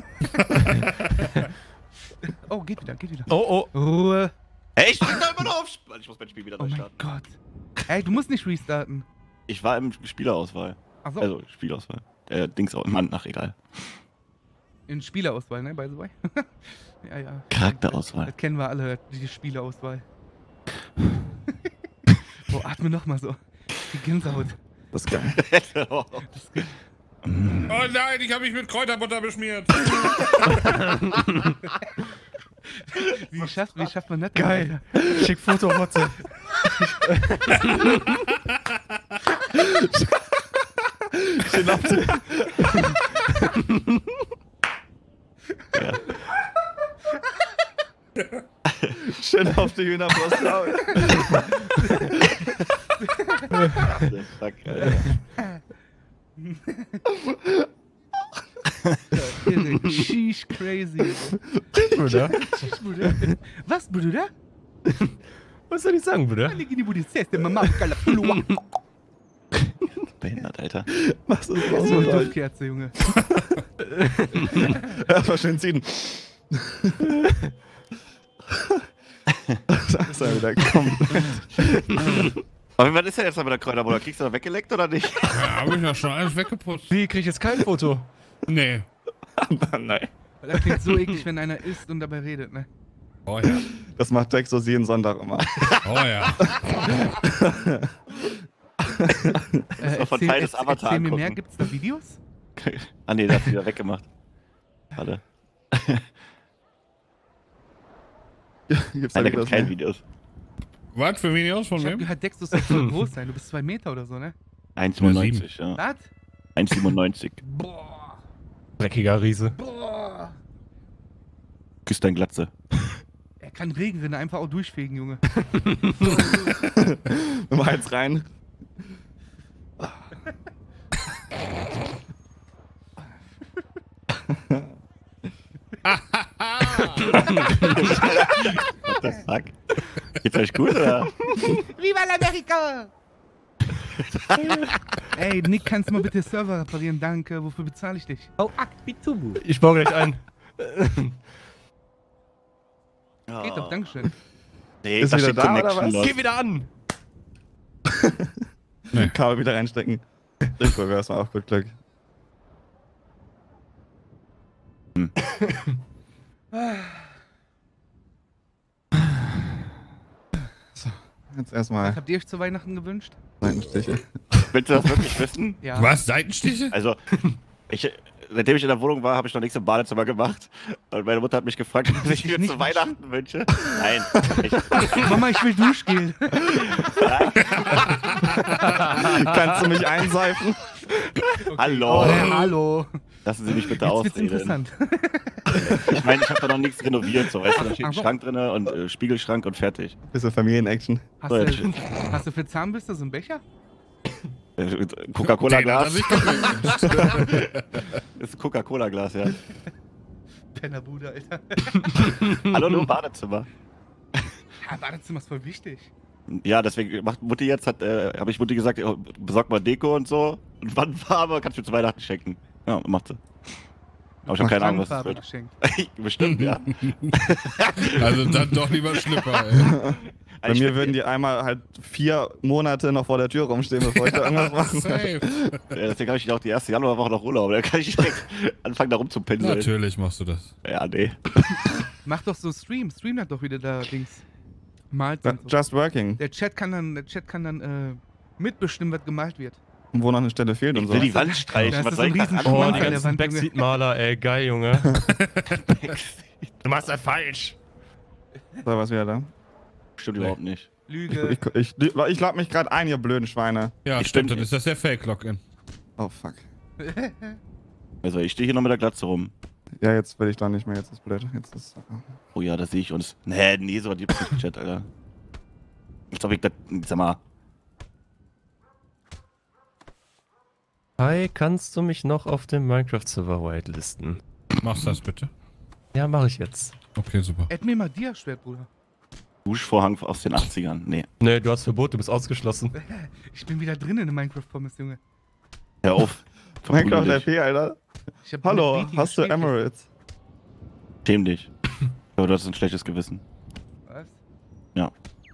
S1: Oh, geht wieder, geht wieder.
S3: Oh, oh.
S1: Ruhe.
S15: Ey, ich drück da immer noch auf. Sp- Ich muss mein Spiel wieder
S1: Oh
S15: neu
S1: mein
S15: starten.
S1: Gott. Ey, du musst nicht restarten.
S15: Ich war im Spielerauswahl.
S1: Ach so.
S15: Also, Spielauswahl. Äh, Dings auch. Mann, ach, egal.
S1: In Spielerauswahl, ne, by the way. Ja, ja.
S15: Charakterauswahl.
S1: Das kennen wir alle, die Spielerauswahl. Boah, atme nochmal so. Die Gänsehaut.
S15: Das ist geil.
S14: Oh nein, ich habe mich mit Kräuterbutter beschmiert.
S1: Wie schafft, wie schafft man das?
S3: Geil. Schick Foto auf WhatsApp. Schön auf die...
S15: Ja.
S3: Schön auf die Hühnerbrust.
S15: Fuck, Alter.
S1: Irre. Sheesh crazy.
S3: Bruder?
S1: Was, Bruder?
S3: Was soll ich sagen, Bruder?
S15: Behindert, Alter.
S3: Was ist
S1: Das ist eine Duftkerze, Junge.
S15: Erstmal schön ziehen.
S3: Das ist ja wieder kommen.
S15: Aber was ist denn jetzt da mit der Kräuterbutter? Kriegst du da weggeleckt oder nicht?
S14: Ja, habe ich ja schon alles weggeputzt.
S3: Wie, krieg ich jetzt kein Foto?
S14: Nee.
S15: Nein.
S1: Das klingt so eklig, wenn einer isst und dabei redet, ne?
S14: Oh ja.
S15: Das macht Texos jeden Sonntag immer.
S14: Oh ja.
S1: Äh,
S15: doch von
S1: erzähl,
S15: Teil des
S1: erzähl,
S15: Avatar
S1: erzähl mir mehr,
S15: angucken.
S1: gibt's da Videos?
S15: Ah ne, der hat wieder weggemacht. Warte.
S11: Gibt's
S15: Nein, da
S11: da
S15: gibt's
S11: Videos
S15: keine
S11: mehr?
S15: Videos.
S14: Was für Videos von
S1: Ich hab
S14: wem?
S1: gehört, Dextus soll so groß sein. Du bist zwei Meter oder so, ne?
S15: eins Komma siebenundneunzig, ja.
S1: Was?
S15: eins Komma siebenundneunzig.
S1: Boah.
S3: Dreckiger Riese.
S1: Boah.
S15: Küss dein Glatze.
S1: Er kann Regenrinne einfach auch durchfegen, Junge.
S15: Nummer eins rein. What the fuck? Geht's euch gut, oder?
S1: Viva l'America! Ey, Nick, kannst du mal bitte Server reparieren? Danke. Wofür bezahle ich dich?
S10: Oh, Akbitubu.
S3: Ich baue gleich ein.
S1: Geht doch, Dankeschön.
S15: Nee,
S11: Ist
S15: da
S11: wieder
S15: steht
S11: da,
S15: Connection
S11: oder was?
S15: los.
S3: Geh wieder an!
S11: Nee. Kabel wieder reinstecken. Ich wäre erstmal auch gut Glück.
S15: Hm.
S11: So, jetzt erstmal
S1: Was habt ihr euch zu Weihnachten gewünscht?
S11: Seitenstiche.
S15: Willst du das wirklich wissen?
S1: Ja.
S14: Was? Seitenstiche?
S15: Also, ich, seitdem ich in der Wohnung war, habe ich noch nichts im Badezimmer gemacht. Und meine Mutter hat mich gefragt, was ich mir
S1: nicht
S15: zu Weihnachten wünsche. Nein. Ich,
S1: Mama, ich will Duschgel.
S11: Kannst du mich einseifen?
S1: Okay.
S15: Hallo.
S1: Oh, ja, hallo.
S15: Lassen Sie mich bitte
S1: Jetzt wird's
S15: ausreden.
S1: interessant.
S15: Ich meine, ich habe da noch nichts renoviert. So, weißt du, da steht ein
S1: Ach so.
S15: Schrank drin und äh, Spiegelschrank und fertig.
S11: Bisschen Familienaction.
S1: Hast,
S15: So,
S1: du,
S15: jetzt-
S1: hast du für Zahnbürste so einen Becher?
S15: Äh, Coca-Cola-Glas.
S14: Den hat er sich gewünscht.
S15: Das ist Coca-Cola-Glas, ja.
S1: Pennerbude, Alter.
S15: Hallo, nur im Badezimmer.
S1: Ja, Badezimmer ist voll wichtig.
S15: Ja, deswegen macht Mutti jetzt, hat, äh, habe ich Mutti gesagt, oh, besorg mal Deko und so. Und Wandfarbe kannst du mir zu Weihnachten schenken. Ja, macht sie. Aber ich habe keine Ahnung, was es
S1: Wandfarbe
S15: wird.
S1: geschenkt.
S15: Bestimmt, ja.
S14: Also dann doch lieber Schlipper, ey.
S11: Bei mir würden die einmal halt vier Monate noch vor der Tür rumstehen, bevor ich da irgendwas machen kann.
S14: Safe.
S15: Ja, deswegen habe ich auch die erste Januarwoche noch Urlaub. Da kann ich direkt anfangen, da rumzupinseln.
S14: Natürlich machst du das.
S15: Ja, nee.
S1: Mach doch so Stream. Stream hat doch wieder da Dings. Malt und so.
S11: Just working.
S1: Der Chat kann dann, der Chat kann dann äh, mitbestimmen, was gemalt wird.
S11: Und wo noch eine Stelle fehlt und
S15: Ich
S11: so.
S15: will die Wand streichen.
S1: Das
S15: Was
S1: ist
S15: soll
S1: ein
S15: ich da
S1: riesen
S3: Oh,
S1: Schwanz
S3: die
S1: an
S15: anfangen?
S1: der Wand,
S3: ganzen
S1: Junge.
S3: Backseat-Maler, ey, geil, Junge. Du machst das falsch.
S11: So, was wieder da?
S15: Stimmt überhaupt nicht.
S1: Lüge.
S11: Ich, ich, ich, ich lade mich gerade ein, ihr blöden Schweine.
S14: Ja,
S15: Ich
S14: stimmt,
S15: bin-
S14: dann ist das der Fake-Login.
S11: Oh, fuck.
S15: Also, ich stehe hier noch mit der Glatze rum.
S11: Ja, jetzt will ich da nicht mehr, jetzt ist blöd. Jetzt ist.
S15: Oh ja, das sehe ich uns. Nee, nee, so die Chat, Alter. Ich glaube, ich das. Sag mal.
S3: Hi, kannst du mich noch auf dem Minecraft-Server whitelisten?
S14: Machst das bitte.
S3: Ja, mache ich jetzt.
S14: Okay, super.
S1: Add mir mal Dia-Schwert, Bruder.
S15: Duschvorhang aus den achtzigern. Nee.
S3: Nee, du hast Verbot, du bist ausgeschlossen.
S1: Ich bin wieder drin in der Minecraft-Pommes, Junge.
S15: Hör auf.
S11: Minecraft
S15: Verprügel
S11: R
S15: dich.
S11: P, Alter.
S1: Ich hab
S11: Hallo,
S1: mit Beatty
S11: hast du
S1: gespielt.
S11: Emeralds?
S15: Schäm dich. Aber du hast ein schlechtes Gewissen.
S1: Was?
S15: Ja.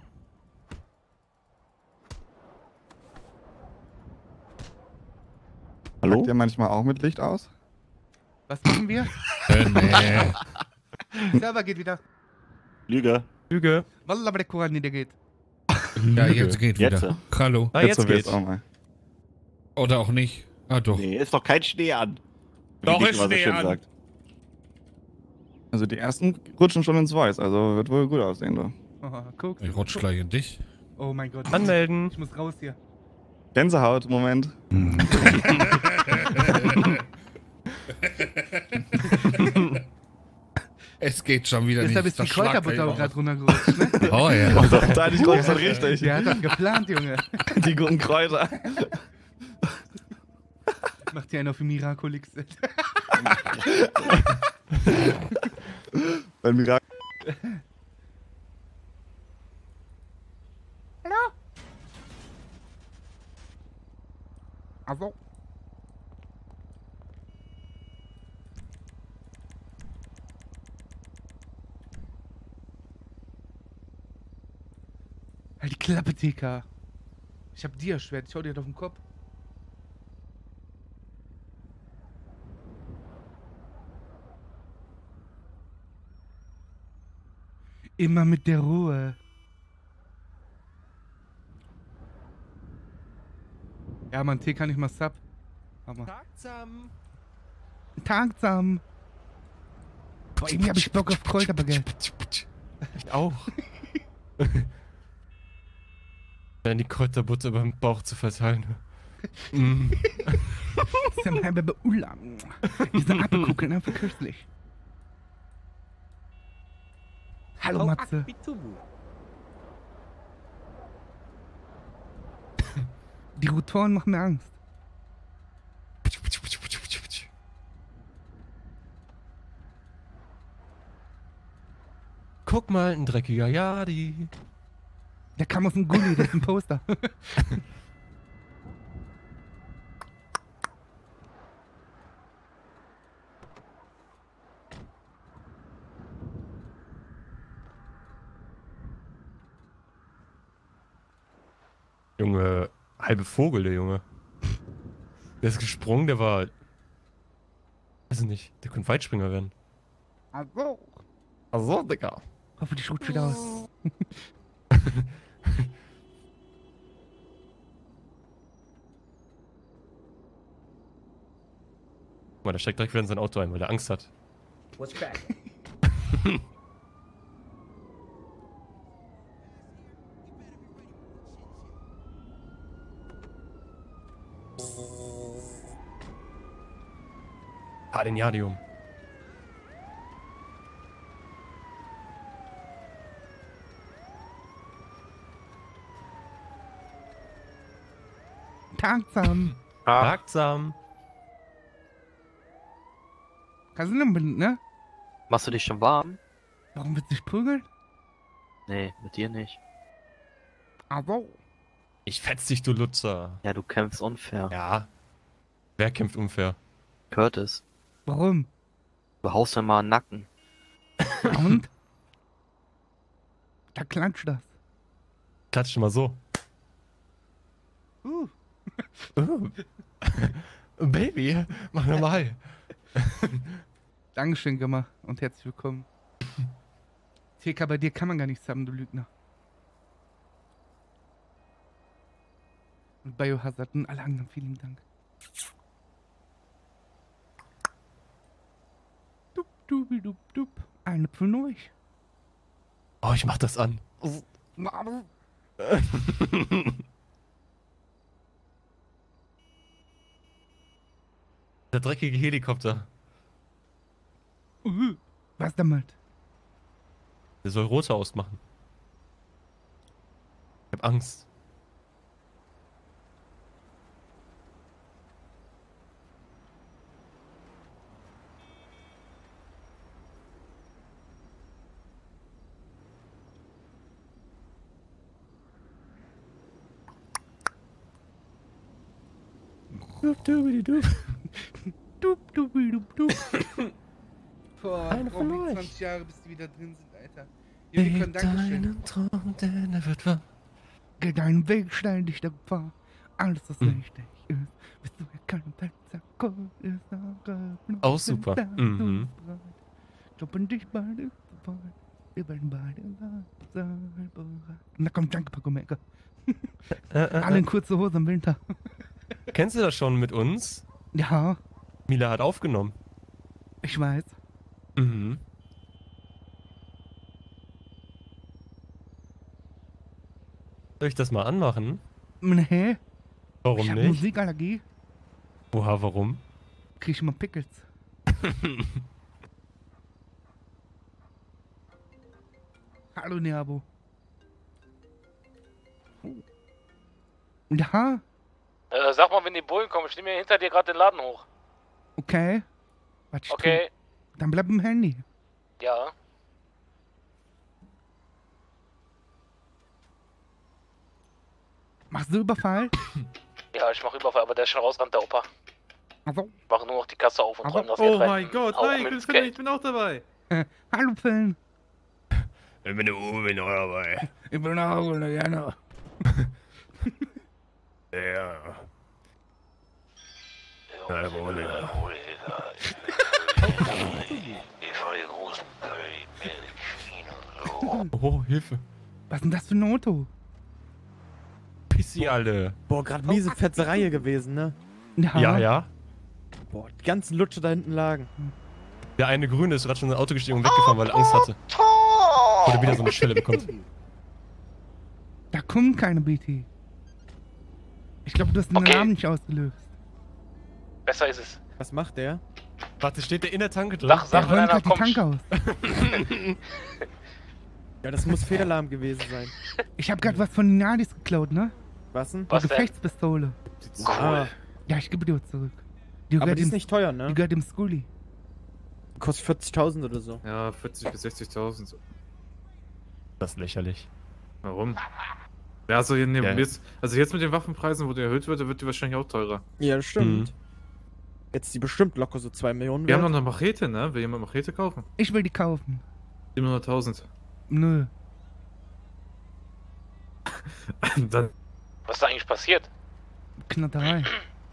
S15: Hallo?
S11: Packt ihr manchmal auch mit Licht aus?
S1: Was machen wir?
S14: Äh, nee.
S1: Server geht wieder.
S15: Lüge.
S3: Lüge.
S1: Wallah, aber der Koran niedergeht.
S14: Ja, jetzt geht
S15: Jetzt.
S14: wieder. Hallo.
S3: Ah, jetzt
S11: so wird's
S3: geht's.
S11: auch mal.
S14: Oder auch nicht. Ah, doch.
S15: Nee, ist doch kein Schnee an. Wie
S14: Doch,
S15: Dick
S14: ist
S15: immer so
S14: Schnee
S15: schön
S14: an.
S15: sagt.
S11: Also die ersten rutschen schon ins Weiß, also wird wohl gut aussehen, du.
S1: Oh, guck.
S14: Ich rutsch gleich in dich.
S1: Oh mein Gott.
S3: Anmelden.
S1: Ich muss raus hier.
S11: Gänsehaut, Moment.
S14: Es geht schon wieder
S1: Deshalb
S14: nicht.
S1: ist die
S14: Das Schlag
S1: Kräuterbutter auch
S14: gleich
S1: gerade runtergerutscht, ne?
S14: noch. Oh ja.
S11: Da hatte ich drauf schon richtig.
S1: Der hat das geplant, Junge.
S11: Die guten Kräuter.
S1: Macht hier einer für Miraculix.
S11: Beim Mirakel.
S1: Hallo? Also. Halt die Klappe, T K. Ich hab Dia-Schwert, ich hau dir das auf den Kopf. Immer mit der Ruhe. Ja, Mann, T kann ich mal Sub. Hammer.
S3: Tagsam.
S1: Tagsam. Boah, irgendwie hab ich Bock auf Kräuterbaguette.
S3: Ich auch. Dann die Kräuterbutter beim Bauch zu verteilen. Mm.
S1: Diese Apfelkugeln, einfach köstlich. Hallo Matze. Die Rotoren machen mir Angst.
S3: Guck mal, ein dreckiger Jadi.
S1: Der kam aus dem Gully, das ist ein Poster.
S3: Junge, halbe Vogel, der Junge. Der ist gesprungen, der war... Weiß ich nicht, der könnte Weitspringer werden.
S1: Also.
S3: Also, Digga.
S1: Hoffentlich rutscht wieder aus.
S3: Guck mal, der steckt direkt wieder in sein Auto ein, weil er Angst hat.
S16: What's crack?
S3: Adeniadium.
S1: Tagsam.
S3: Tagsam.
S1: Kannst du denn binden, ne?
S13: Machst du dich schon warm?
S1: Warum willst du dich prügeln?
S13: Nee, mit dir nicht.
S1: Aber.
S3: Ich fetz dich, du Lutzer.
S13: Ja, du kämpfst unfair.
S3: Ja. Wer kämpft unfair?
S13: Curtis.
S1: Warum?
S13: Du haust mir mal in den Nacken.
S1: Und? Da klatscht das.
S3: Klatsch mal so.
S1: Uh.
S3: uh. Baby, mach normal.
S1: Dankeschön, Gamma, und herzlich willkommen. T K, bei dir kann man gar nichts haben, du Lügner. Und Biohazard und alle anderen, vielen Dank. Dup, dubi, dup, dup. Eine von euch.
S3: Oh, ich mach das an. Der dreckige Helikopter.
S1: Uh, was damit?
S3: Der soll rosa ausmachen. Ich hab Angst.
S1: Dup, dubi, dup. Dup, dubi, dup, dup. Boah,
S3: Eine von
S1: brauchen wir
S3: euch.
S1: zwanzig Jahre, bis die wieder drin sind, Alter. Ja, wir können Dankeschön.
S3: Traum, denn er wird wahr.
S1: Geh deinen Weg, stell dich der Gefahr. Alles, was
S3: Hm.
S1: richtig ist, bist du ja kein Pizza.
S3: Auch super. Mhm.
S1: Kloppen dich beide bereit. Wir werden beide sein bereit. Na komm, danke, Paco Maker.
S3: Äh, äh,
S1: Alle in
S3: äh.
S1: kurze Hose im Winter.
S3: Kennst du das schon mit uns?
S1: Ja,
S3: Mila hat aufgenommen.
S1: ich weiß.
S3: Mhm. Soll ich das mal anmachen?
S1: Nee,
S3: Warum
S1: ich hab
S3: nicht?
S1: Musikallergie.
S3: Oha, warum?
S1: Krieg ich mal Pickels. Hallo, Neabo. Ja,
S17: Äh, sag mal, wenn die Bullen kommen, ich nehme mir hinter dir gerade den Laden hoch.
S1: okay. Was ich
S17: Okay.
S1: tu? Dann bleib im Handy.
S17: Ja.
S1: Machst du Überfall?
S17: Ja, ich mach Überfall, aber der ist schon rausgerannt, der Opa.
S1: Also.
S17: Ich mache nur noch die Kasse auf und
S1: Also-
S17: räume das
S4: Oh
S17: Geld rein.
S4: mein Gott,
S17: Auch
S4: nein, ich
S17: mit
S4: bin,
S17: Geld.
S4: ich bin auch dabei.
S1: Äh, hallo, Film.
S3: Ich bin der Uwe, bin auch dabei.
S1: Ich bin auch gerne.
S3: Ja. Na, wohl, ja.
S17: Ich war die großen Curry, Milch, China,
S10: Mann.
S3: Oh, Hilfe.
S1: Was ist denn das für ein Auto?
S3: Pissi, alle.
S10: Boah, gerade miese Fetzerei gewesen, ne?
S1: Ja.
S3: Ja, ja.
S10: Boah, die ganzen Lutsche da hinten lagen.
S3: Der eine Grüne ist gerade schon in ein Auto gestiegen und weggefahren, weil er Angst hatte. Oder wieder so eine Schelle bekommt.
S1: Da kommt keine B T. Ich glaube, du hast den
S17: Okay.
S1: Namen nicht ausgelöst.
S17: Besser ist es.
S10: Was macht der?
S3: Warte, steht der in der Tanke drin?
S17: Sag,
S1: Der
S17: sag, wenn
S1: räumt
S17: einer
S1: gerade die
S17: kommt.
S1: Tanke aus.
S10: Ja, das muss Fehlalarm gewesen sein.
S1: Ich habe gerade was von den Nadis geklaut, ne?
S10: Was denn?
S1: Die
S17: Was denn?
S1: Gefechtspistole.
S10: Ah,
S1: Ja, ich gebe dir zurück. Die
S10: aber
S1: gehört
S10: die ist
S1: dem-
S10: nicht teuer,
S1: Die
S10: ne?
S1: gehört dem Scully.
S10: Kostet vierzigtausend oder so.
S4: Ja, vierzig bis sechzigtausend.
S3: Das ist lächerlich.
S4: Warum? Ja, also, hier, nee,
S3: Ja.
S4: jetzt, also jetzt mit den Waffenpreisen, wo die erhöht wird, wird die wahrscheinlich auch teurer.
S10: Ja, das stimmt.
S3: Mhm.
S10: Jetzt ist die bestimmt locker so zwei Millionen
S4: Wir haben
S10: wert.
S4: noch eine Machete, ne? Will jemand Machete kaufen?
S1: Ich will die kaufen.
S4: siebenhunderttausend.
S1: Nö.
S4: Dann.
S17: Was ist da eigentlich passiert?
S1: Knatterei.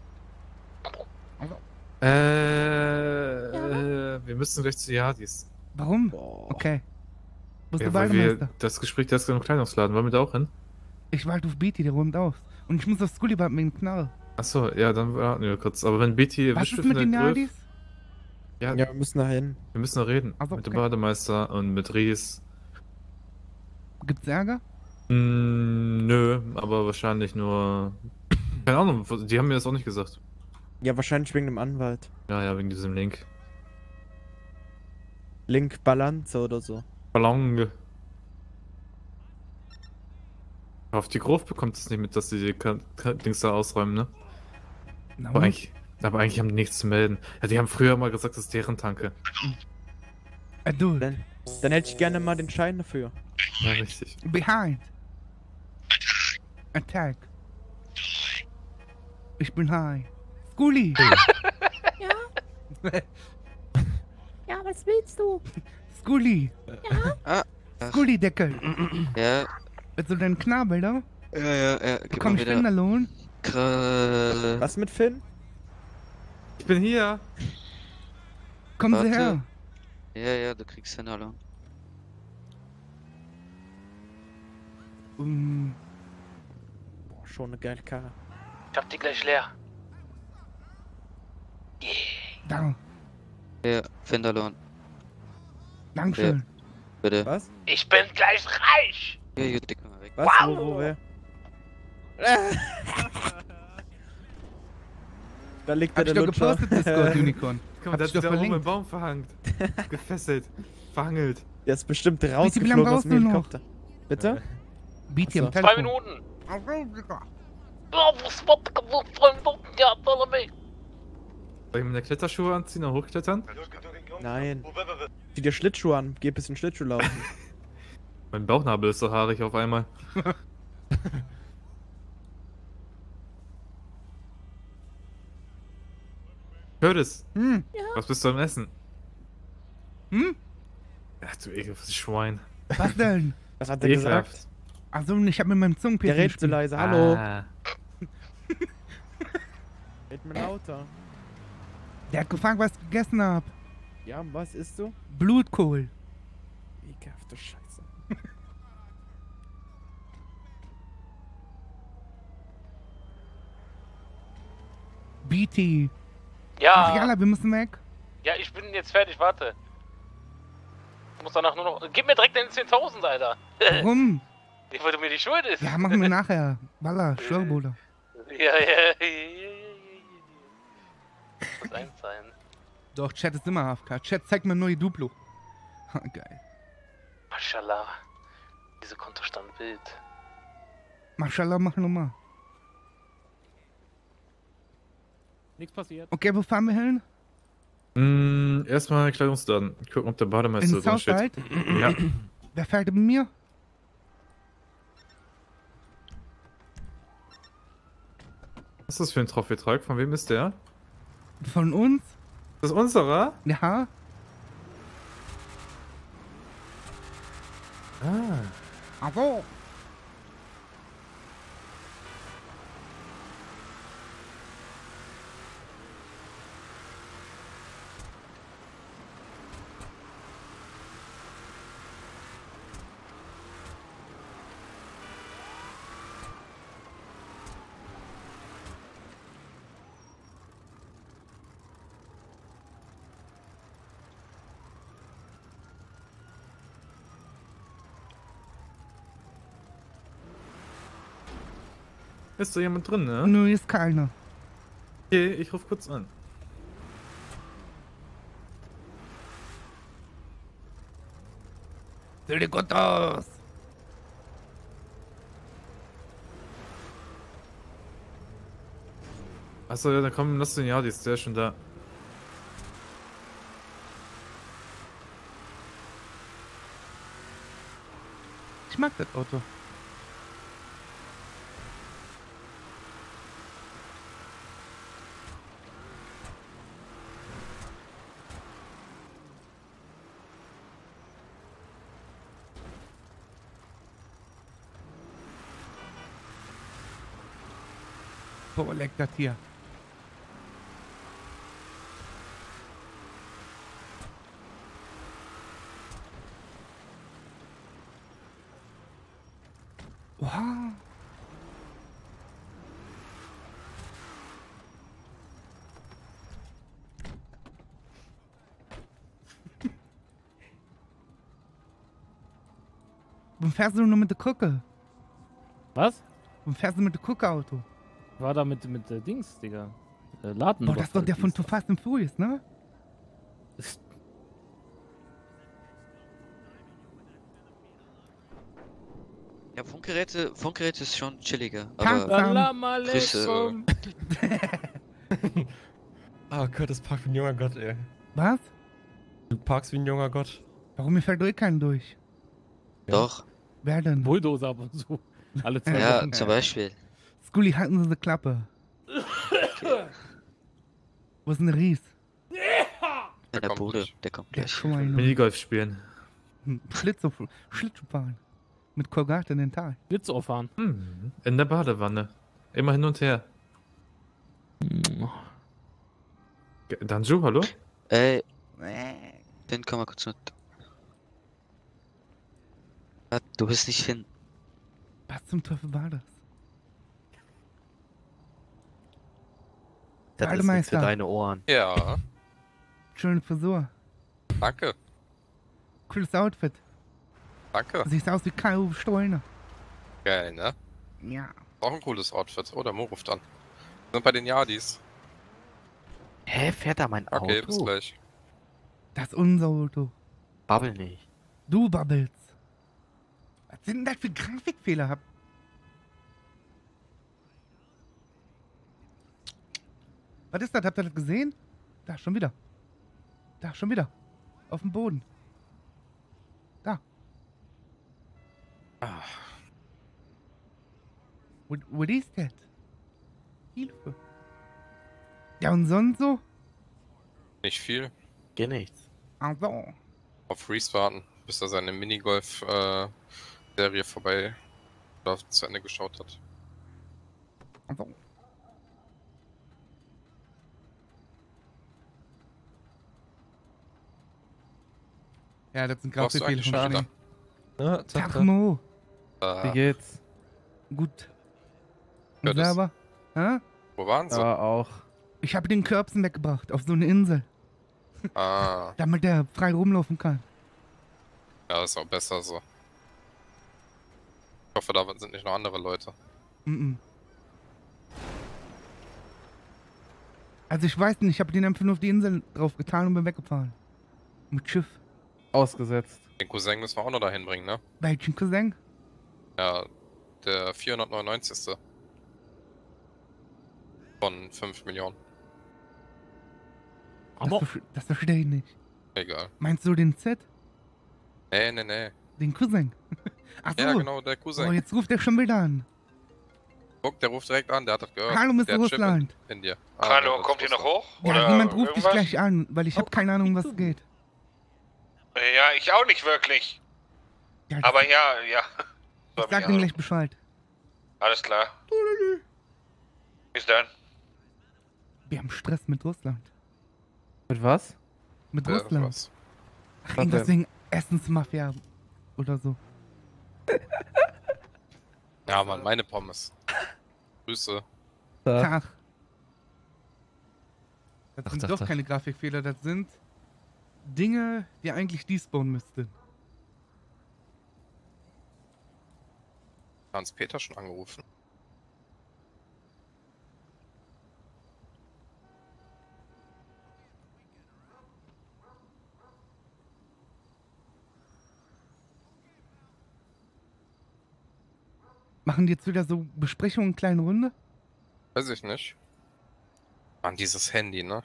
S4: Äh, äh, wir müssen gleich zu Yadis.
S1: Warum? Okay. Wo ist
S4: Ja,
S1: der
S4: weil wir
S1: Bademeister?
S4: das Gespräch, der ist im Kleidungsladen. Wollen wir da auch hin?
S1: Ich warte auf B T, der räumt auf. Und ich muss auf Scully warten wegen Knarre.
S4: Achso, ja, dann warten wir kurz. Aber wenn B T
S1: Was
S4: erwischt
S1: ist
S4: wird
S1: mit
S4: von
S1: den
S4: der Griff,
S1: Nadis?
S4: ja,
S10: Ja, wir müssen da hin.
S4: wir müssen da reden.
S1: Also,
S4: mit dem
S1: okay.
S4: Bademeister und mit Ries.
S1: Gibt's Ärger?
S4: Mm, nö, aber wahrscheinlich nur. Keine Ahnung, die haben mir das auch nicht gesagt.
S10: Ja, wahrscheinlich wegen dem Anwalt.
S4: Ja, ja, wegen diesem Link.
S10: Link Balance oder so.
S4: Ballon. Auf die Grove bekommt es nicht mit, dass die die Ka- Ka- Dings da ausräumen, ne?
S1: Na,
S4: Aber
S1: und?
S4: eigentlich, aber eigentlich haben die nichts zu melden. Ja, die haben früher mal gesagt, das ist deren Tanke.
S1: Äh, du.
S10: Dann, dann hätte ich gerne mal den Schein dafür.
S4: Ja, richtig.
S1: Behind. Attack. Ich bin high. Scully.
S9: Ja? Ja, was willst du?
S1: Scully.
S9: Ja?
S12: Ah, das-
S1: Scully, Deckel.
S12: Ja,
S1: Also dein Knabel, da?
S12: ja, ja, ja. Gib
S1: Bekomm
S12: mal
S1: ich
S12: wieder.
S1: Finderlohn?
S12: Kralle.
S10: Was mit Finn?
S4: Ich bin hier.
S1: Kommen Sie
S12: Warte.
S1: her.
S12: Ja, ja, du kriegst Finderlohn.
S1: Um,
S10: Boah, schon eine geile Karre.
S17: Ich hab die gleich leer.
S1: da.
S12: Ja, Finderlohn.
S1: Dankeschön.
S12: Bitte.
S10: Was?
S17: Ich bin gleich reich!
S12: Ja, gut, dick mal weg.
S10: Was?
S17: Wow.
S10: Wo, wo, wer? Da liegt
S1: Hab
S10: der
S1: ich doch
S10: Lutscher.
S1: gepostet, Discord Unicorn.
S4: Guck mal,
S1: Hab
S4: da
S1: ich
S4: ist
S1: doch
S4: der oben im
S1: verlinkt.
S4: Baum verhangt. Gefesselt. Verhangelt.
S10: Der ist bestimmt
S1: wie lange
S10: rausgeflogen aus
S1: brauchst
S10: dem
S1: du noch?
S10: Helikopter. Bitte?
S1: B T am
S10: Achso.
S17: Zwei
S1: Telefon.
S17: Minuten! Oh, was wird zwei Minuten? Ja, follow me!
S4: Soll ich mir eine Kletterschuhe anziehen und hochklettern?
S10: Nein. Zieh dir Schlittschuhe an. Geh ein bisschen Schlittschuh laufen.
S4: Mein Bauchnabel ist so haarig auf einmal. Curtis,
S1: Hm.
S4: was bist du am Essen?
S1: Hm?
S4: Ach du ekelhaftes Schwein.
S1: Was denn?
S10: Was hat der gesagt?
S4: Ekelhaft.
S1: Achso, ich hab mit meinem
S10: Der
S1: Zungenpiercing
S10: redet so
S1: gespielt.
S10: leise. Hallo.
S4: Ah.
S10: Red mir lauter.
S1: Der hat gefragt, was ich gegessen hab.
S10: Ja, was isst du?
S1: Blutkohl.
S10: Ekelhafte Scheiße.
S1: B T.
S17: Ja!
S1: Mariala, wir müssen weg.
S17: Ja, ich bin jetzt fertig, warte. Ich muss danach nur noch. Gib mir direkt deine zehntausend, Alter!
S1: Warum?
S17: Ich wollte mir die Schuld ist.
S1: Ja, machen wir nachher. Walla, schwör, Bruder.
S17: Ja, ja, ja, ja, ja, ja. Muss eins sein.
S1: Doch, Chat ist immer A F K. Chat, zeig mir neue Duplo. Ha, geil.
S17: Mashallah. Diese Kontostand wild.
S1: Mashallah, mach nochmal.
S5: Nichts passiert.
S1: Okay, wo fahren wir hin?
S4: Mm, erstmal Kleidungsladen. Gucken, ob der Bademeister
S1: In
S4: drin steht.
S1: Southside?
S4: Ja.
S1: Wer fährt mit mir?
S4: Was ist das für ein Trophäetrag? Von wem ist der?
S1: Von uns?
S4: Das ist unserer?
S1: Ja.
S4: Ah.
S1: Also.
S4: Ist da jemand drin, ne?
S1: Nö, ist keiner.
S4: Okay, ich ruf kurz an.
S1: Sieh dir gut aus.
S4: Achso, ja, dann komm, lass den Jadis, der ist schon da.
S1: Ich mag das Auto. Boah, leck das hier. Wow. Warum fährst du nur mit der Kucke?
S5: Was?
S1: Warum fährst du mit der Kucke-Auto?
S5: War da mit, mit äh, Dings, Digga. Äh, Laden.
S1: Boah, das ist doch der von Too Fast and Furious, ne?
S12: Ja, Funkgeräte, Funkgeräte ist schon chilliger.
S5: Salam
S12: Aber Grüße.
S5: alaikum.
S3: Oh Gott, das parkt wie ein junger Gott, ey.
S1: Was?
S3: Du parkst wie ein junger Gott.
S1: Warum mir fällt eh keinen durch?
S12: Doch.
S1: Wer denn?
S5: Bulldozer ab und zu. Alle zwei
S12: Ja,
S5: Wochen.
S12: zum Beispiel.
S1: Scully, halten Sie die Klappe. Wo ist denn der Ries?
S12: Ja, der Bude, der kommt
S1: Der
S12: gleich.
S1: Schweine.
S4: Minigolf spielen.
S1: Schlittschuh, Schlittschuh fahren. Mit Kolgat in den Tag.
S5: Schlittschuh fahren.
S4: Hm, in der Badewanne. Immer hin und her. Ge- Danju, hallo?
S12: Ey. Den komm mal kurz mit. Ja, du bist nicht hin.
S1: Was zum Teufel war das?
S13: Das ist nichts
S1: Waldemeister.
S13: für deine Ohren.
S17: Ja,
S1: Schöne Frisur.
S17: danke.
S1: Cooles Outfit.
S17: Danke.
S1: Siehst aus wie Kai-Uwe Steuner.
S17: Geil, ne?
S1: Ja.
S17: Auch ein cooles Outfit. Oh, der Mo ruft an. Wir sind bei den Yardis.
S13: Hä, fährt da mein Auto?
S17: Okay, bis gleich.
S1: Das ist unser Auto.
S13: Babbel nicht.
S1: Du babbelst. Was sind denn das für Grafikfehler? Hab? Was ist das? Habt ihr das gesehen? Da, schon wieder. Da, schon wieder. Auf dem Boden. Da.
S17: Ah.
S1: What, what is that? Hilfe. Ja, und sonst so?
S17: Nicht viel.
S13: Geht nichts.
S1: Also.
S17: Auf Reese warten, bis er seine Minigolf-Serie vorbei oder zu Ende geschaut hat.
S1: Also. Ja, das sind
S17: Warst du
S1: Grafikfehler
S17: eigentlich
S1: von
S17: schon
S1: Schnee.
S3: Ja, zack,
S1: Tag,
S3: zack.
S1: Mo.
S17: Äh,
S10: Wie geht's?
S1: Gut.
S17: Ja,
S1: Und
S17: das-
S1: selber? Hä?
S17: Wo waren sie?
S10: Ja, auch.
S1: Ich habe den Körbsen weggebracht auf so eine Insel,
S17: Ah,
S1: damit der frei rumlaufen kann.
S17: ja, ist auch besser so. Ich hoffe, da sind nicht noch andere Leute.
S1: Mhm. Also ich weiß nicht, ich habe den einfach nur auf die Insel drauf getan und bin weggefahren. Mit Schiff.
S10: Ausgesetzt.
S17: Den Cousin müssen wir auch noch dahin bringen, ne?
S1: Welchen Cousin?
S17: Ja, der vierhundertneunundneunzigste von fünf Millionen.
S1: Das, ver- das verstehe ich nicht.
S17: Egal.
S1: Meinst du den Z?
S17: Nee, nee, nee.
S1: Den Cousin? Ach so.
S17: Ja, genau, der Cousin.
S1: Oh, jetzt ruft er schon wieder an.
S17: Guck, der ruft direkt an, der hat das gehört.
S1: Hallo, Mister
S17: Der hat Chip in-
S1: Russland.
S17: In dir.
S6: Hallo,
S17: das
S6: kommt
S17: ist
S6: ihr noch
S17: Russland.
S6: hoch?
S1: Ja,
S6: Oder
S1: jemand ruft dich
S6: irgendwas?
S1: gleich an, weil ich habe keine Ahnung, um was es geht.
S6: Ja, ich auch nicht wirklich.
S1: Ja,
S6: Aber ja, ja.
S1: ich sag ihm gleich Bescheid.
S6: Alles klar. Bis dann.
S1: Wir haben Stress mit Russland.
S10: Mit was?
S1: Mit
S17: Ja,
S1: Russland.
S17: was?
S1: Ach, irgendwas wegen Essensmafia oder so.
S17: Ja, Mann, meine Pommes. Grüße.
S1: Tag. Das
S3: Ach,
S1: sind
S3: ach,
S1: doch
S3: ach.
S1: keine Grafikfehler, das sind Dinge, die eigentlich despawnen müssten.
S17: Hans-Peter schon angerufen.
S1: Machen die jetzt wieder so Besprechungen, kleine Runde?
S16: Weiß ich nicht. An dieses Handy, ne?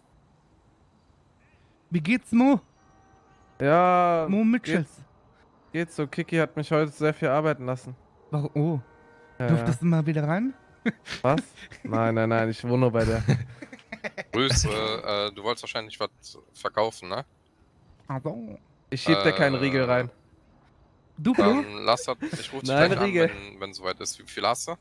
S1: Wie geht's, Mo?
S10: Ja.
S1: Mo Mitchells.
S10: Geht's, geht's so. Kiki hat mich heute sehr viel arbeiten lassen.
S1: Warum? Oh.
S10: Ja,
S1: Durftest du mal wieder ran?
S10: Was? Nein, nein, nein, ich wohne nur bei der.
S16: Grüße, äh, du wolltest wahrscheinlich was verkaufen, ne?
S1: Also.
S10: Ich schieb dir keinen
S16: Äh,
S10: Riegel rein.
S1: Du,
S16: Dann lass das, ich ruf dich
S10: Nein,
S16: gleich an,
S10: Riegel.
S16: wenn, wenn soweit ist. Wie viel hast du?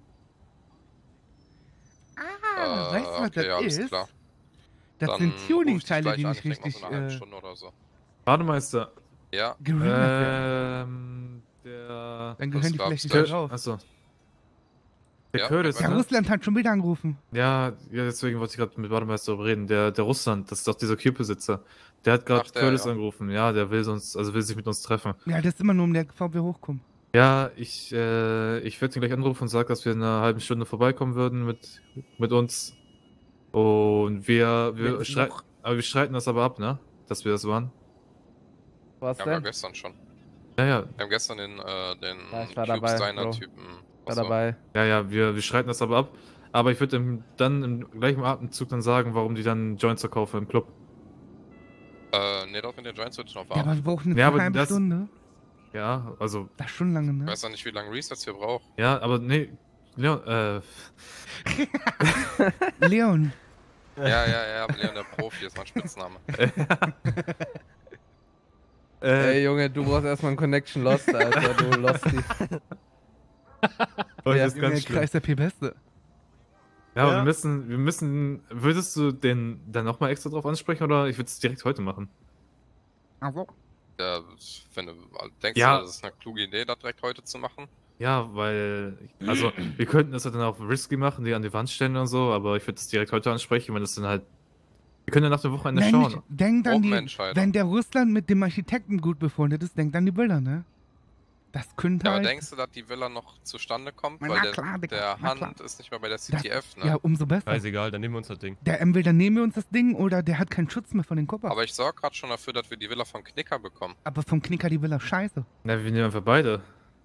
S1: Ah,
S16: Äh,
S1: weißt du, was
S16: okay,
S1: das
S16: alles
S1: ist?
S16: klar.
S1: Das
S16: Dann
S1: sind
S16: ruf ich dich
S1: Tuning-Teile,
S16: gleich
S1: die
S16: an,
S1: nicht
S16: ich denk mal
S1: richtig...
S16: so eine halbe
S1: Äh,
S16: Stunde oder so.
S4: Bademeister.
S16: Ja.
S4: Ähm, der...
S1: Dann gehören die
S16: Das
S1: vielleicht
S16: gab's
S1: nicht drauf.
S4: Achso. Der
S16: Ja,
S4: Curtis,
S1: Der
S4: ne?
S1: Russland hat schon wieder angerufen.
S4: Ja, ja, deswegen wollte ich gerade mit Bademeister darüber reden. Der, der Russland, das ist doch dieser Cube-Besitzer. Der hat gerade
S16: Ach, der,
S4: Curtis
S16: ja.
S4: angerufen. Ja, der will uns, also will sich mit uns treffen.
S1: Ja, das ist immer nur um der V W hochkommen.
S4: Ja, ich, äh, ich werde ihn gleich anrufen und sage, dass wir in einer halben Stunde vorbeikommen würden mit, mit uns. Und wir, wir
S10: Wenn
S4: streiten,
S10: noch-
S4: aber wir streiten das aber ab, ne? Dass wir das waren.
S10: Was
S16: Ja, wir haben
S10: denn?
S16: gestern schon.
S4: Ja, ja,
S16: Wir haben gestern den, äh, den
S10: Ja, ich war
S16: Cube
S10: dabei,
S16: Steiner
S10: Bro.
S16: Typen.
S10: War
S16: Achso.
S10: dabei.
S4: ja, ja, wir, wir streiten das aber ab. Aber ich würde dann im gleichen Atemzug dann sagen, warum die dann Joints verkaufen im Club.
S16: Äh, ne, doch mit den Joints wird noch
S1: Ja,
S16: warm.
S1: aber wir brauchen eine
S4: Ja, aber
S1: halbe
S4: das-
S1: Stunde.
S4: Ja, also,
S1: Das ist schon lange,
S16: Ich
S1: ne?
S16: weiß ja nicht, wie lange Resets wir brauchen.
S4: ja, aber nee, Leon, äh,
S1: Leon.
S16: Ja, ja, ja, aber Leon der Profi ist mein Spitzname.
S4: äh,
S10: Ey, Junge, du brauchst erstmal einen Connection Lost, Alter, du Losty.
S4: oh,
S10: Ja,
S4: das ist
S1: Junge,
S4: ganz schlimm.
S1: Kreis der P-Beste.
S4: Ja, aber
S10: Ja.
S4: wir müssen, wir müssen, würdest du den dann nochmal extra drauf ansprechen oder ich würde es direkt heute machen?
S1: Also.
S16: Ja, wenn du denkst,
S4: Ja.
S16: du, das ist eine kluge Idee, das direkt heute zu machen.
S4: Ja, weil, also, wir könnten das ja dann auch risky machen, die an die Wand stellen und so, aber ich würde es direkt heute ansprechen, wenn es dann halt, wir können ja nach dem Wochenende
S1: Denk,
S4: schauen.
S1: nicht, denk an die,
S16: Gruppenentscheidung.
S1: wenn der Russland mit dem Architekten gut befreundet ist, denk an die Bilder, ne? Das könnte
S16: Ja, aber
S1: halt...
S16: denkst du, dass die Villa noch zustande kommt?
S1: Na
S16: Weil der,
S1: klar, Digga,
S16: der
S1: na
S16: Hand
S1: klar.
S16: ist nicht mehr bei der C
S1: Das-
S16: T F, ne?
S1: Ja, umso besser.
S3: Scheißegal, dann nehmen wir uns das Ding.
S1: Der entweder nehmen wir uns das Ding oder der hat keinen Schutz mehr von den Koppern.
S16: Aber ich sorge gerade schon dafür, dass wir die Villa vom Knicker bekommen.
S1: Aber vom Knicker die Villa scheiße.
S4: Na, wir nehmen einfach beide.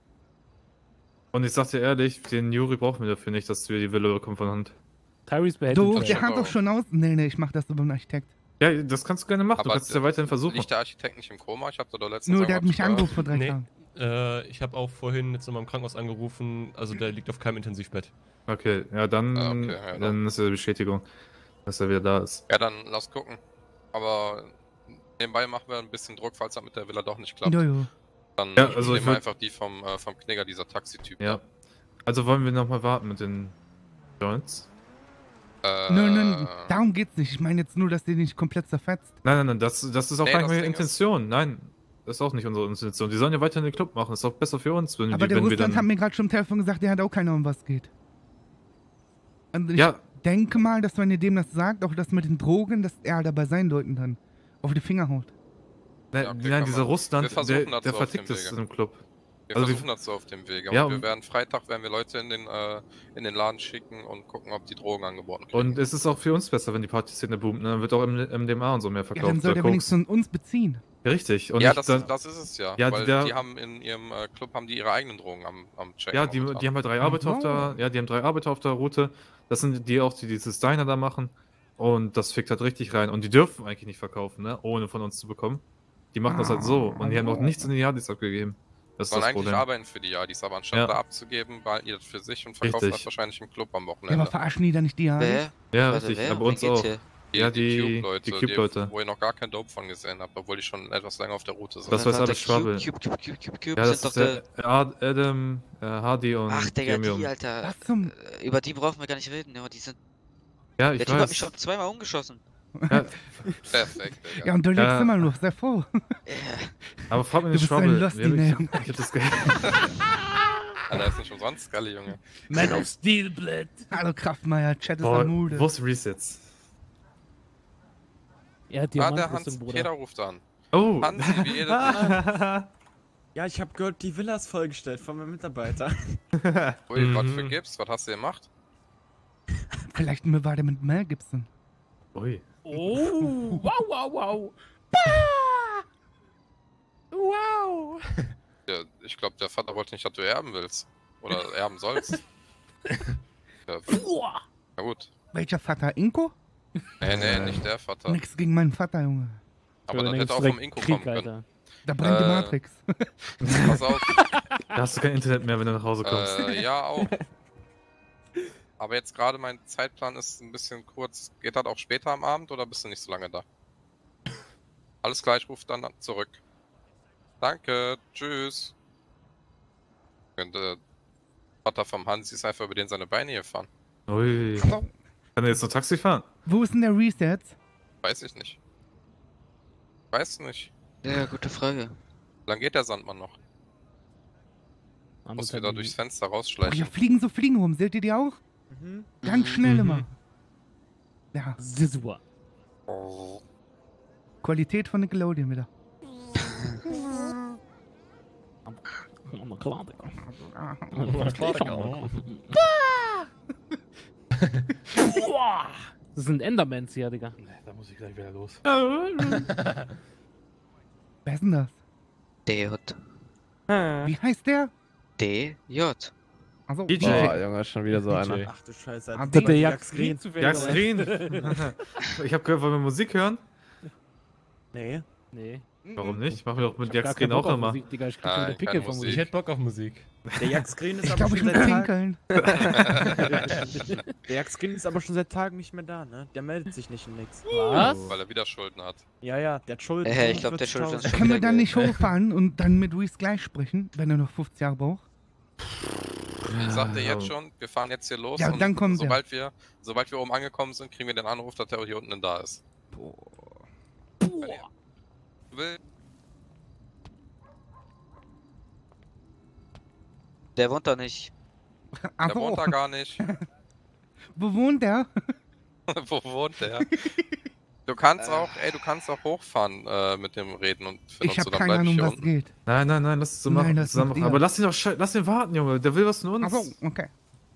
S4: Und ich sag dir ehrlich, den Juri brauchen wir dafür nicht, dass wir die Villa bekommen von Hand.
S5: Tyrese behält
S1: Du,
S5: den
S1: der
S5: Trash.
S1: hat doch schon aus... Nee, nee, ich mach das über den Architekt.
S4: Ja, das kannst du gerne machen, du
S16: Aber
S4: kannst es ja weiterhin versuchen.
S16: Liegt der Architekt nicht im Koma? Ich hab da doch letztens
S1: Nur, der hat
S16: irgendwas
S1: mich
S16: gehört.
S1: angerufen vor drei
S3: Nee.
S1: Tagen.
S3: Äh, ich habe auch vorhin jetzt nochmal im Krankenhaus angerufen, also der liegt auf keinem Intensivbett.
S4: Okay, ja, dann,
S16: Ah, okay, ja,
S4: dann
S16: dann.
S4: ist ja die Bestätigung, dass er wieder da ist.
S16: Ja, dann lass gucken. Aber nebenbei machen wir ein bisschen Druck, falls das mit der Villa doch nicht klappt.
S1: Jojo.
S16: Dann
S4: Ja, also ich
S16: nehmen wir
S4: würd-
S16: einfach die vom, äh, vom Knicker, dieser Taxityp.
S4: Ja. Also wollen wir nochmal warten mit den Joints?
S16: Äh,
S1: Nö, nö, darum geht's nicht. Ich meine jetzt nur, dass der nicht komplett zerfetzt.
S4: Nein, nein, nein, das, das ist auch
S16: Nee,
S4: gar
S16: das
S4: nicht meine
S16: Ding
S4: Intention. Nein, das ist auch nicht unsere Intention. Die sollen ja weiter in den Club machen. Das ist auch besser für uns, wenn,
S1: Aber
S4: die,
S1: der
S4: wenn wir
S1: Russland hat
S4: dann...
S1: mir gerade schon am Telefon gesagt, der hat auch keine Ahnung, um was geht. Und ich
S4: Ja.
S1: denke mal, dass wenn ihr dem das sagt, auch das mit den Drogen, dass er dabei sein Leuten dann auf die Finger haut.
S4: Nein,
S16: Ja, okay,
S4: nein
S16: kann
S4: dieser
S16: man-
S4: Russland,
S16: wir versuchen
S4: der,
S16: das
S4: der
S16: so auf
S4: vertickt
S16: dem
S4: es
S16: Wege.
S4: im Club.
S16: Wir
S4: Also wir-
S16: versuchen das so auf dem Wege.
S4: Ja,
S16: und wir
S4: und-
S16: werden Freitag werden wir Leute in den, äh, in den Laden schicken und gucken, ob die Drogen angeboten kriegen.
S4: Und es ist auch für uns besser, wenn die Partyszene boomt. Ne? Dann wird auch M D M A und so mehr
S1: Ja,
S4: verkauft.
S1: dann soll
S4: oder
S1: der
S4: Koks.
S1: wenigstens uns beziehen.
S4: Ja, richtig. Und
S16: ja,
S4: ich
S16: das,
S4: dann,
S16: ist, das ist es ja.
S4: Ja,
S16: weil
S4: die, der,
S16: die haben in ihrem äh, Club haben die ihre eigenen Drogen am, am Checken.
S4: ja, die,
S16: momentan.
S4: die haben halt drei Arbeiter auf der, ja, die haben drei Arbeiter auf der Route. Das sind die auch, die dieses Diner da machen. Und das fickt halt richtig rein. Und die dürfen eigentlich nicht verkaufen, ne? Ohne von uns zu bekommen. Die machen das halt so. Und die haben auch nichts in die Yardis abgegeben. Das ist
S16: sollen
S4: das
S16: eigentlich
S4: Problem.
S16: arbeiten für die Yardis, aber anstatt
S4: Ja.
S16: da abzugeben, behalten die das für sich und verkaufen
S4: Richtig.
S16: das wahrscheinlich im Club am
S1: Ja,
S16: Wochenende.
S1: aber verarschen die dann nicht die Jahre?
S13: Wer?
S4: Ja,
S13: Warte,
S4: richtig.
S13: wer?
S4: Aber
S13: Um
S4: uns
S13: wen geht's
S4: auch.
S13: hier?
S16: Die,
S4: Ja,
S16: die
S4: die,
S16: Cube-Leute,
S4: die Cube-Leute.
S16: wo ihr noch gar keinen Dope von gesehen habt, obwohl die schon etwas länger auf der Route sind.
S4: Das weiß alles Schwabbel.
S13: Cube, Cube, Cube, Cube, Cube
S4: Ja, das
S13: sind
S4: ist
S13: doch
S4: der Ad- Adam, äh, Hardy und
S13: Ach, Digga,
S4: Premium.
S13: die, Alter.
S1: Was zum...
S13: Äh, Über die brauchen wir gar nicht reden, ja, die sind...
S4: Ja,
S13: Der
S4: ich
S13: Typ hat mich
S4: weiß.
S13: schon zweimal umgeschossen.
S4: Ja,
S16: Perfekt, Digga.
S1: Ja, und du lebst
S4: Ja.
S1: immer noch, sei froh.
S4: aber frag mich
S1: Du
S4: nicht
S1: bist ein
S4: Schwabbel.
S1: Losty,
S4: Ja,
S1: ne?
S4: ich, ich hab das Geld.
S16: Alter, ist nicht umsonst, Scully, Junge.
S5: Man of Steel, Blood.
S1: Hallo Kraftmeier, Chat ist
S4: Boah,
S1: am Mude.
S4: wo ist Resets?
S5: Er hat
S16: Ah, der
S5: Diamantrüstung,
S16: Hans
S5: Bruder.
S16: Peter ruft an.
S4: Oh!
S16: Hansi, wie jedes
S10: Ja, ich hab gehört, die Villa ist vollgestellt von meinem Mitarbeiter.
S16: Ui, was
S4: Mhm.
S16: für Gips? Was hast du gemacht?
S1: Vielleicht war der mit Mel Gibson.
S4: Ui.
S5: Oh, wow, wow, wow.
S10: Wow!
S16: Ja, ich glaube, der Vater wollte nicht, dass du erben willst. Oder erben sollst. Ja, na gut.
S1: Welcher Vater? Inko?
S16: Nee, nee, nicht der Vater.
S1: Nix gegen meinen Vater, Junge.
S16: Aber dann hätte auch vom Inko kommen können.
S1: Da brennt die
S16: Äh,
S1: Matrix.
S16: Pass auf.
S4: Da hast du kein Internet mehr, wenn du nach Hause kommst.
S16: Äh, ja, auch. Aber jetzt gerade mein Zeitplan ist ein bisschen kurz. Geht das auch später am Abend oder bist du nicht so lange da? Alles klar, ich rufe dann zurück. Danke, tschüss. Und der Vater vom Hansi ist einfach über den seine Beine gefahren.
S4: Ui. Kann er jetzt noch Taxi fahren?
S1: Wo ist denn der Reset?
S16: Weiß ich nicht. Weiß nicht.
S12: Ja, gute Frage.
S16: Wie lange geht der Sandmann noch? Muss wieder durchs Fenster
S1: Oh,
S16: rausschleichen.
S1: hier fliegen so Fliegen rum. Seht ihr die auch?
S5: Mhm.
S1: Ganz schnell
S5: Mhm.
S1: immer. Ja.
S5: Super.
S1: Qualität von Nickelodeon wieder.
S5: Na klar, Digga. Das sind Endermans hier, Digga.
S10: Da muss ich gleich wieder los.
S1: Wer ist denn das?
S12: D J.
S1: Wie heißt der?
S12: D J.
S1: Also,
S10: D J. Oh, Junge, schon wieder so
S4: D J.
S10: einer.
S4: Ach du Scheiße.
S1: Ah,
S4: D J.
S1: der
S4: Jax Green. Jax Green. Ich hab gehört, wollen wir Musik hören?
S5: Nee. Nee.
S4: Warum nicht? Machen wir doch mit
S5: Ich hab
S4: Jax
S5: gar
S4: Green
S5: keinen
S4: auch
S5: Bock auf
S4: immer.
S5: Musik, Digga. Ich krieg
S16: Nein,
S5: schon eine Pickel
S16: keine
S5: von
S16: Musik.
S5: Musik.
S3: Ich hätte Bock auf Musik.
S10: Der Jax Green ist
S1: Ich
S10: aber
S1: glaube, ich
S10: schon
S1: muss
S10: seit
S1: pinkeln.
S10: Tagen. Der Jax Green ist aber schon seit Tagen nicht mehr da, ne? Der meldet sich nicht in nix.
S5: Was?
S16: Weil er wieder Schulden hat.
S10: Ja, ja, der hat Schulden.
S12: Äh, ich glaub, der schuldet uns
S10: fünfundvierzigtausend.
S12: schon
S1: Können wir
S12: wieder
S1: dann
S12: Geld.
S1: nicht hochfahren und dann mit Reese gleich sprechen, wenn er noch fünfzig Jahre braucht?
S16: Ich sagte jetzt schon, wir fahren jetzt hier los
S1: Ja,
S16: und
S1: dann kommt
S16: sobald wir, sobald wir oben angekommen sind, kriegen wir den Anruf, dass der hier unten da ist.
S1: Boah.
S16: Boah. Will.
S12: Der wohnt da nicht.
S1: Ach
S16: Der
S1: so.
S16: wohnt da gar nicht.
S1: Wo wohnt der?
S16: Wo wohnt der? Du kannst auch, ey, du kannst auch hochfahren äh, mit dem Reden und für
S1: Ich
S16: uns
S1: hab
S16: so, dann
S1: keine
S16: bleib ich
S1: Ahnung,
S16: hier
S1: was
S16: unten.
S1: geht.
S4: Nein, nein, nein, lass es so
S1: Nein,
S4: machen.
S1: das
S4: Zusammen
S1: macht
S4: machen.
S1: ihr.
S4: Aber lass ihn doch sche- lass ihn warten, Junge. Der will was von uns.
S1: Ach so, okay.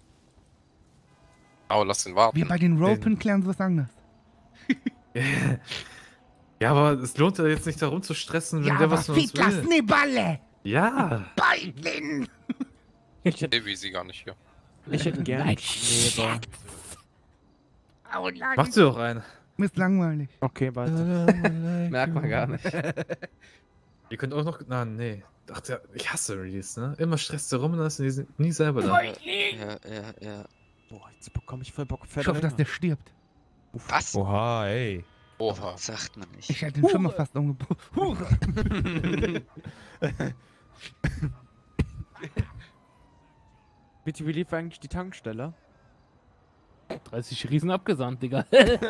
S16: Oh, lass ihn warten.
S1: Wir bei den Ropen klären so was anderes.
S4: Ja, aber es lohnt ja jetzt nicht darum zu stressen, wenn
S1: Ja,
S4: der
S1: aber
S4: was von uns
S1: Fiedler
S4: will.
S1: Schneeballe!
S4: Ja.
S1: Beitlin!
S10: Ich hätte,
S16: Nee, wie sie gar nicht hier.
S10: ich hätte gerne Schneeball.
S1: Oh nein.
S4: Mach dir doch einen.
S1: Mir ist langweilig.
S10: Okay, warte. Merkt man gar nicht.
S4: Ihr könnt auch noch. Na, nee. Ach, der, ich hasse Release, ne? Immer stresst er rum und dann ist er nie selber da.
S12: Ja, ja, ja.
S10: Boah, jetzt bekomme ich voll Bock auf
S1: Ich hoffe, dass der stirbt.
S12: Was?
S3: Oha, ey.
S16: Oha.
S12: Das sagt man nicht.
S1: Ich hätte ihn schon mal fast umgebracht.
S10: Bitte, wie lief eigentlich die Tankstelle?
S5: dreißig Riesen abgesandt, Digga.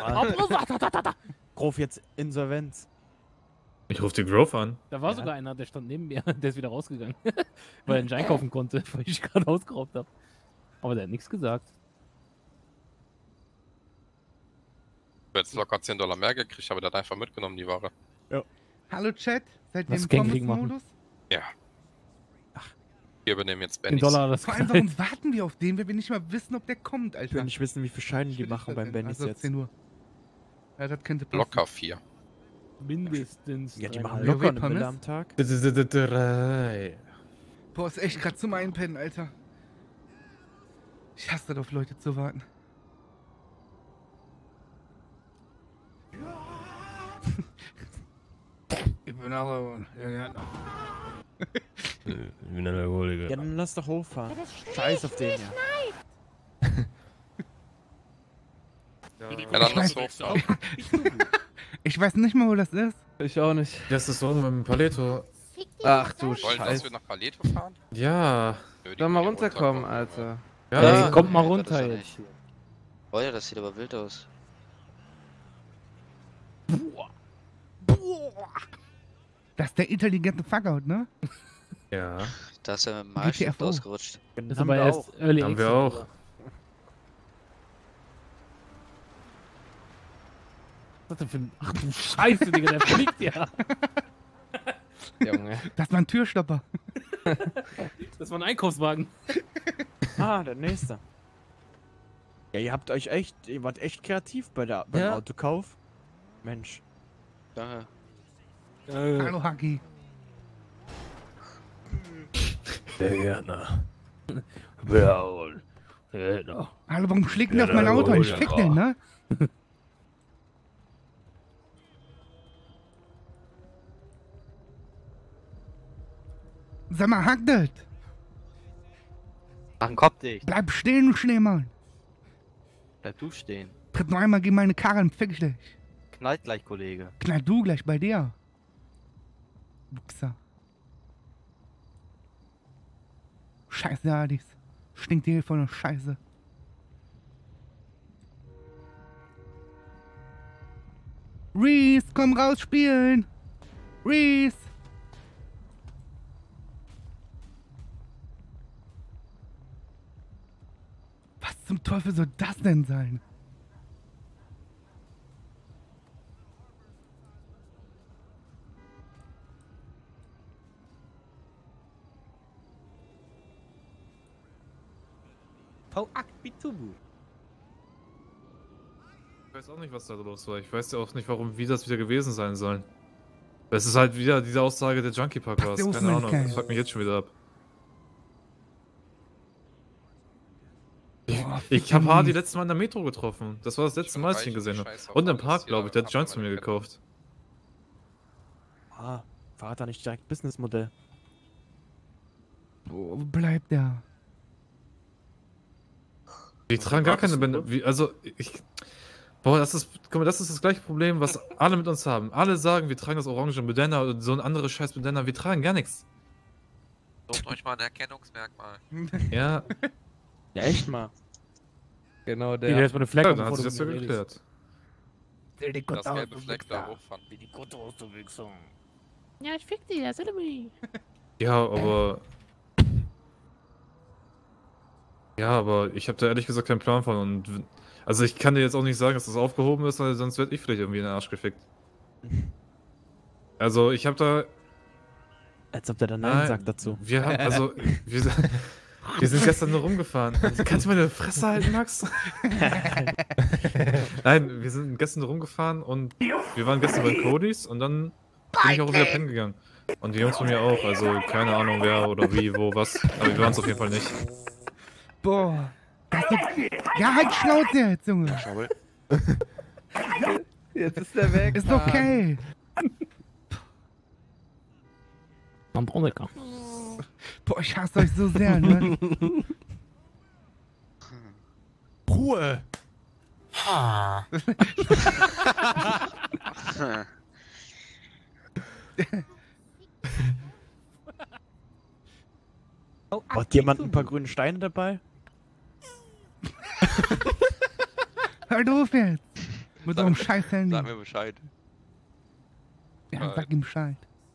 S10: Grof jetzt Insolvenz.
S4: Ich ruf den Grove an.
S5: Da war
S10: Ja.
S5: sogar einer, der stand neben mir, der ist wieder rausgegangen. Weil er nicht einkaufen konnte, weil ich gerade ausgeraubt habe. Aber der hat nichts gesagt.
S16: Ich hab jetzt locker zehn Dollar mehr gekriegt, aber der hat einfach mitgenommen, die Ware.
S1: Hallo Chat, seid ihr
S5: Lass
S1: im
S5: Gangkrieg machen.
S1: Pommes-Modus?
S16: Ja. Wir übernehmen jetzt
S5: Den
S16: Bennys.
S5: Dollar, das
S1: Vor allem, warum warten wir auf den, wenn wir nicht mal wissen, ob der kommt,
S10: Ich
S1: Alter?
S10: will nicht wissen, wie viel Scheine die machen beim Bennys
S1: also
S10: jetzt.
S1: zehn Uhr. Ja, das könnte passen.
S16: Locker vier.
S5: mindestens.
S10: Ja, die
S5: drei
S10: machen
S5: Monate.
S10: locker eine
S1: Pommes?
S10: Mille am Tag.
S4: Drei.
S1: Boah, ist echt grad zum Einpennen, Alter. Ich hasse das, auf Leute zu warten. Ich bin aber...
S3: Ich bin ein Alkoholiker.
S10: Ja, dann lass doch hochfahren. Scheiß auf den, ja.
S16: Ja, dann lass hochfahren.
S1: Ich weiß nicht mal, wo das ist.
S10: Ich auch nicht.
S4: Das ist so mit dem Paleto.
S10: Ach du
S16: Wollen, dass
S10: Scheiße.
S16: wir nach Paleto fahren?
S4: Ja.
S16: Nö, die
S10: Soll mal
S16: können
S10: runterkommen,
S16: runterkommen,
S10: Alter.
S4: Ja.
S5: Ey, kommt mal
S12: Ja,
S5: runter
S12: das ist
S5: jetzt.
S12: nicht. Oh ja, das sieht aber wild aus.
S1: Das ist der intelligente Fuckout, ne?
S4: Ja.
S12: Da ist er mit dem
S1: G T
S12: Malstift
S1: F O.
S12: ausgerutscht.
S5: Das ist
S10: Haben
S5: aber
S10: wir
S5: erst
S10: auch.
S5: Early
S4: Haben wir
S5: Access,
S4: auch.
S5: Bruder. Was ist das denn für ein... Ach du Scheiße, Digga, der fliegt ja.
S10: Junge.
S1: Das war ein Türstopper.
S5: Das war ein Einkaufswagen.
S10: Ah, der nächste. Ja, ihr habt euch echt, ihr wart echt kreativ bei der, beim
S5: Ja.
S10: Autokauf. Mensch.
S12: Danke.
S5: Äh,
S1: Hallo, Haki.
S3: Der Gärtner.
S5: Jawohl. Genau.
S1: Hallo, warum schlägt denn auf mein Auto? Ich fick den, ne? Sag mal, hack das!
S13: Mach den Kopf dicht.
S1: Bleib stehen, du Schneemann!
S13: Bleib du stehen.
S1: Tritt noch einmal gegen meine Karre und fick dich.
S13: Knallt gleich, Kollege.
S1: Knall du gleich bei dir. Buchser. Scheiße, Adis. Stinkt hier von der Scheiße. Reese, komm raus spielen! Reese! Was zum Teufel soll das denn sein?
S5: Bitubu.
S4: Ich weiß auch nicht, was da los war. Ich weiß ja auch nicht, warum, wie das wieder gewesen sein soll. Es ist halt wieder diese Aussage der Junkie Park war. Keine Ahnung, das fuckt mich jetzt schon wieder ab. Ich, ich habe Hardy letztes Mal in der Metro getroffen. Das war das letzte Mal, als ich ihn gesehen habe. Und im Park, glaube ich. Der hat Joints von mir gekauft.
S10: Ah, Vater nicht direkt Businessmodell.
S1: Wo bleibt der?
S4: Die tragen gar keine Bänder. Wie, also, ich. Boah, das ist. Guck mal, das ist das gleiche Problem, was alle mit uns haben. Alle sagen, wir tragen das orange Bandana oder so ein anderes scheiß Bandana. Wir tragen gar nichts.
S6: Sucht euch mal ein Erkennungsmerkmal.
S4: Ja.
S10: Ja, echt mal.
S5: Genau,
S10: der. Der ist mal eine Fleck,
S4: ja, dann hat sich das ja geklärt.
S6: Das gelbe Fleck da hochfahren.
S9: Ja, ich fick dich, das ist mich.
S4: Ja, aber. Ja, aber ich habe da ehrlich gesagt keinen Plan von und. Also ich kann dir jetzt auch nicht sagen, dass das aufgehoben ist, weil sonst werde ich vielleicht irgendwie in den Arsch gefickt. Also ich habe da.
S10: Als ob der dann Nein, Nein sagt dazu.
S4: Wir haben, also, wir, wir sind gestern nur rumgefahren. Kannst du meine Fresse halten, Max? Nein, wir sind gestern nur rumgefahren und wir waren gestern bei Cody's und dann bin ich auch wieder pennen gegangen. Und die Jungs von mir auch, also keine Ahnung wer oder wie, wo, was. Aber wir waren es auf jeden Fall nicht.
S1: Boah. Das ist, ja, halt Schnauze jetzt, Junge.
S6: Schauel.
S5: Jetzt ist der weg.
S1: Ist okay.
S5: Andronika.
S1: Boah, ich hasse euch so sehr, ne?
S3: Ruhe!
S12: Ah.
S10: Hat jemand ein paar grüne Steine dabei?
S1: Hör auf jetzt! Mit so einem scheiß Handy.
S6: Sag mir Bescheid.
S1: Ja, sag ihm Bescheid.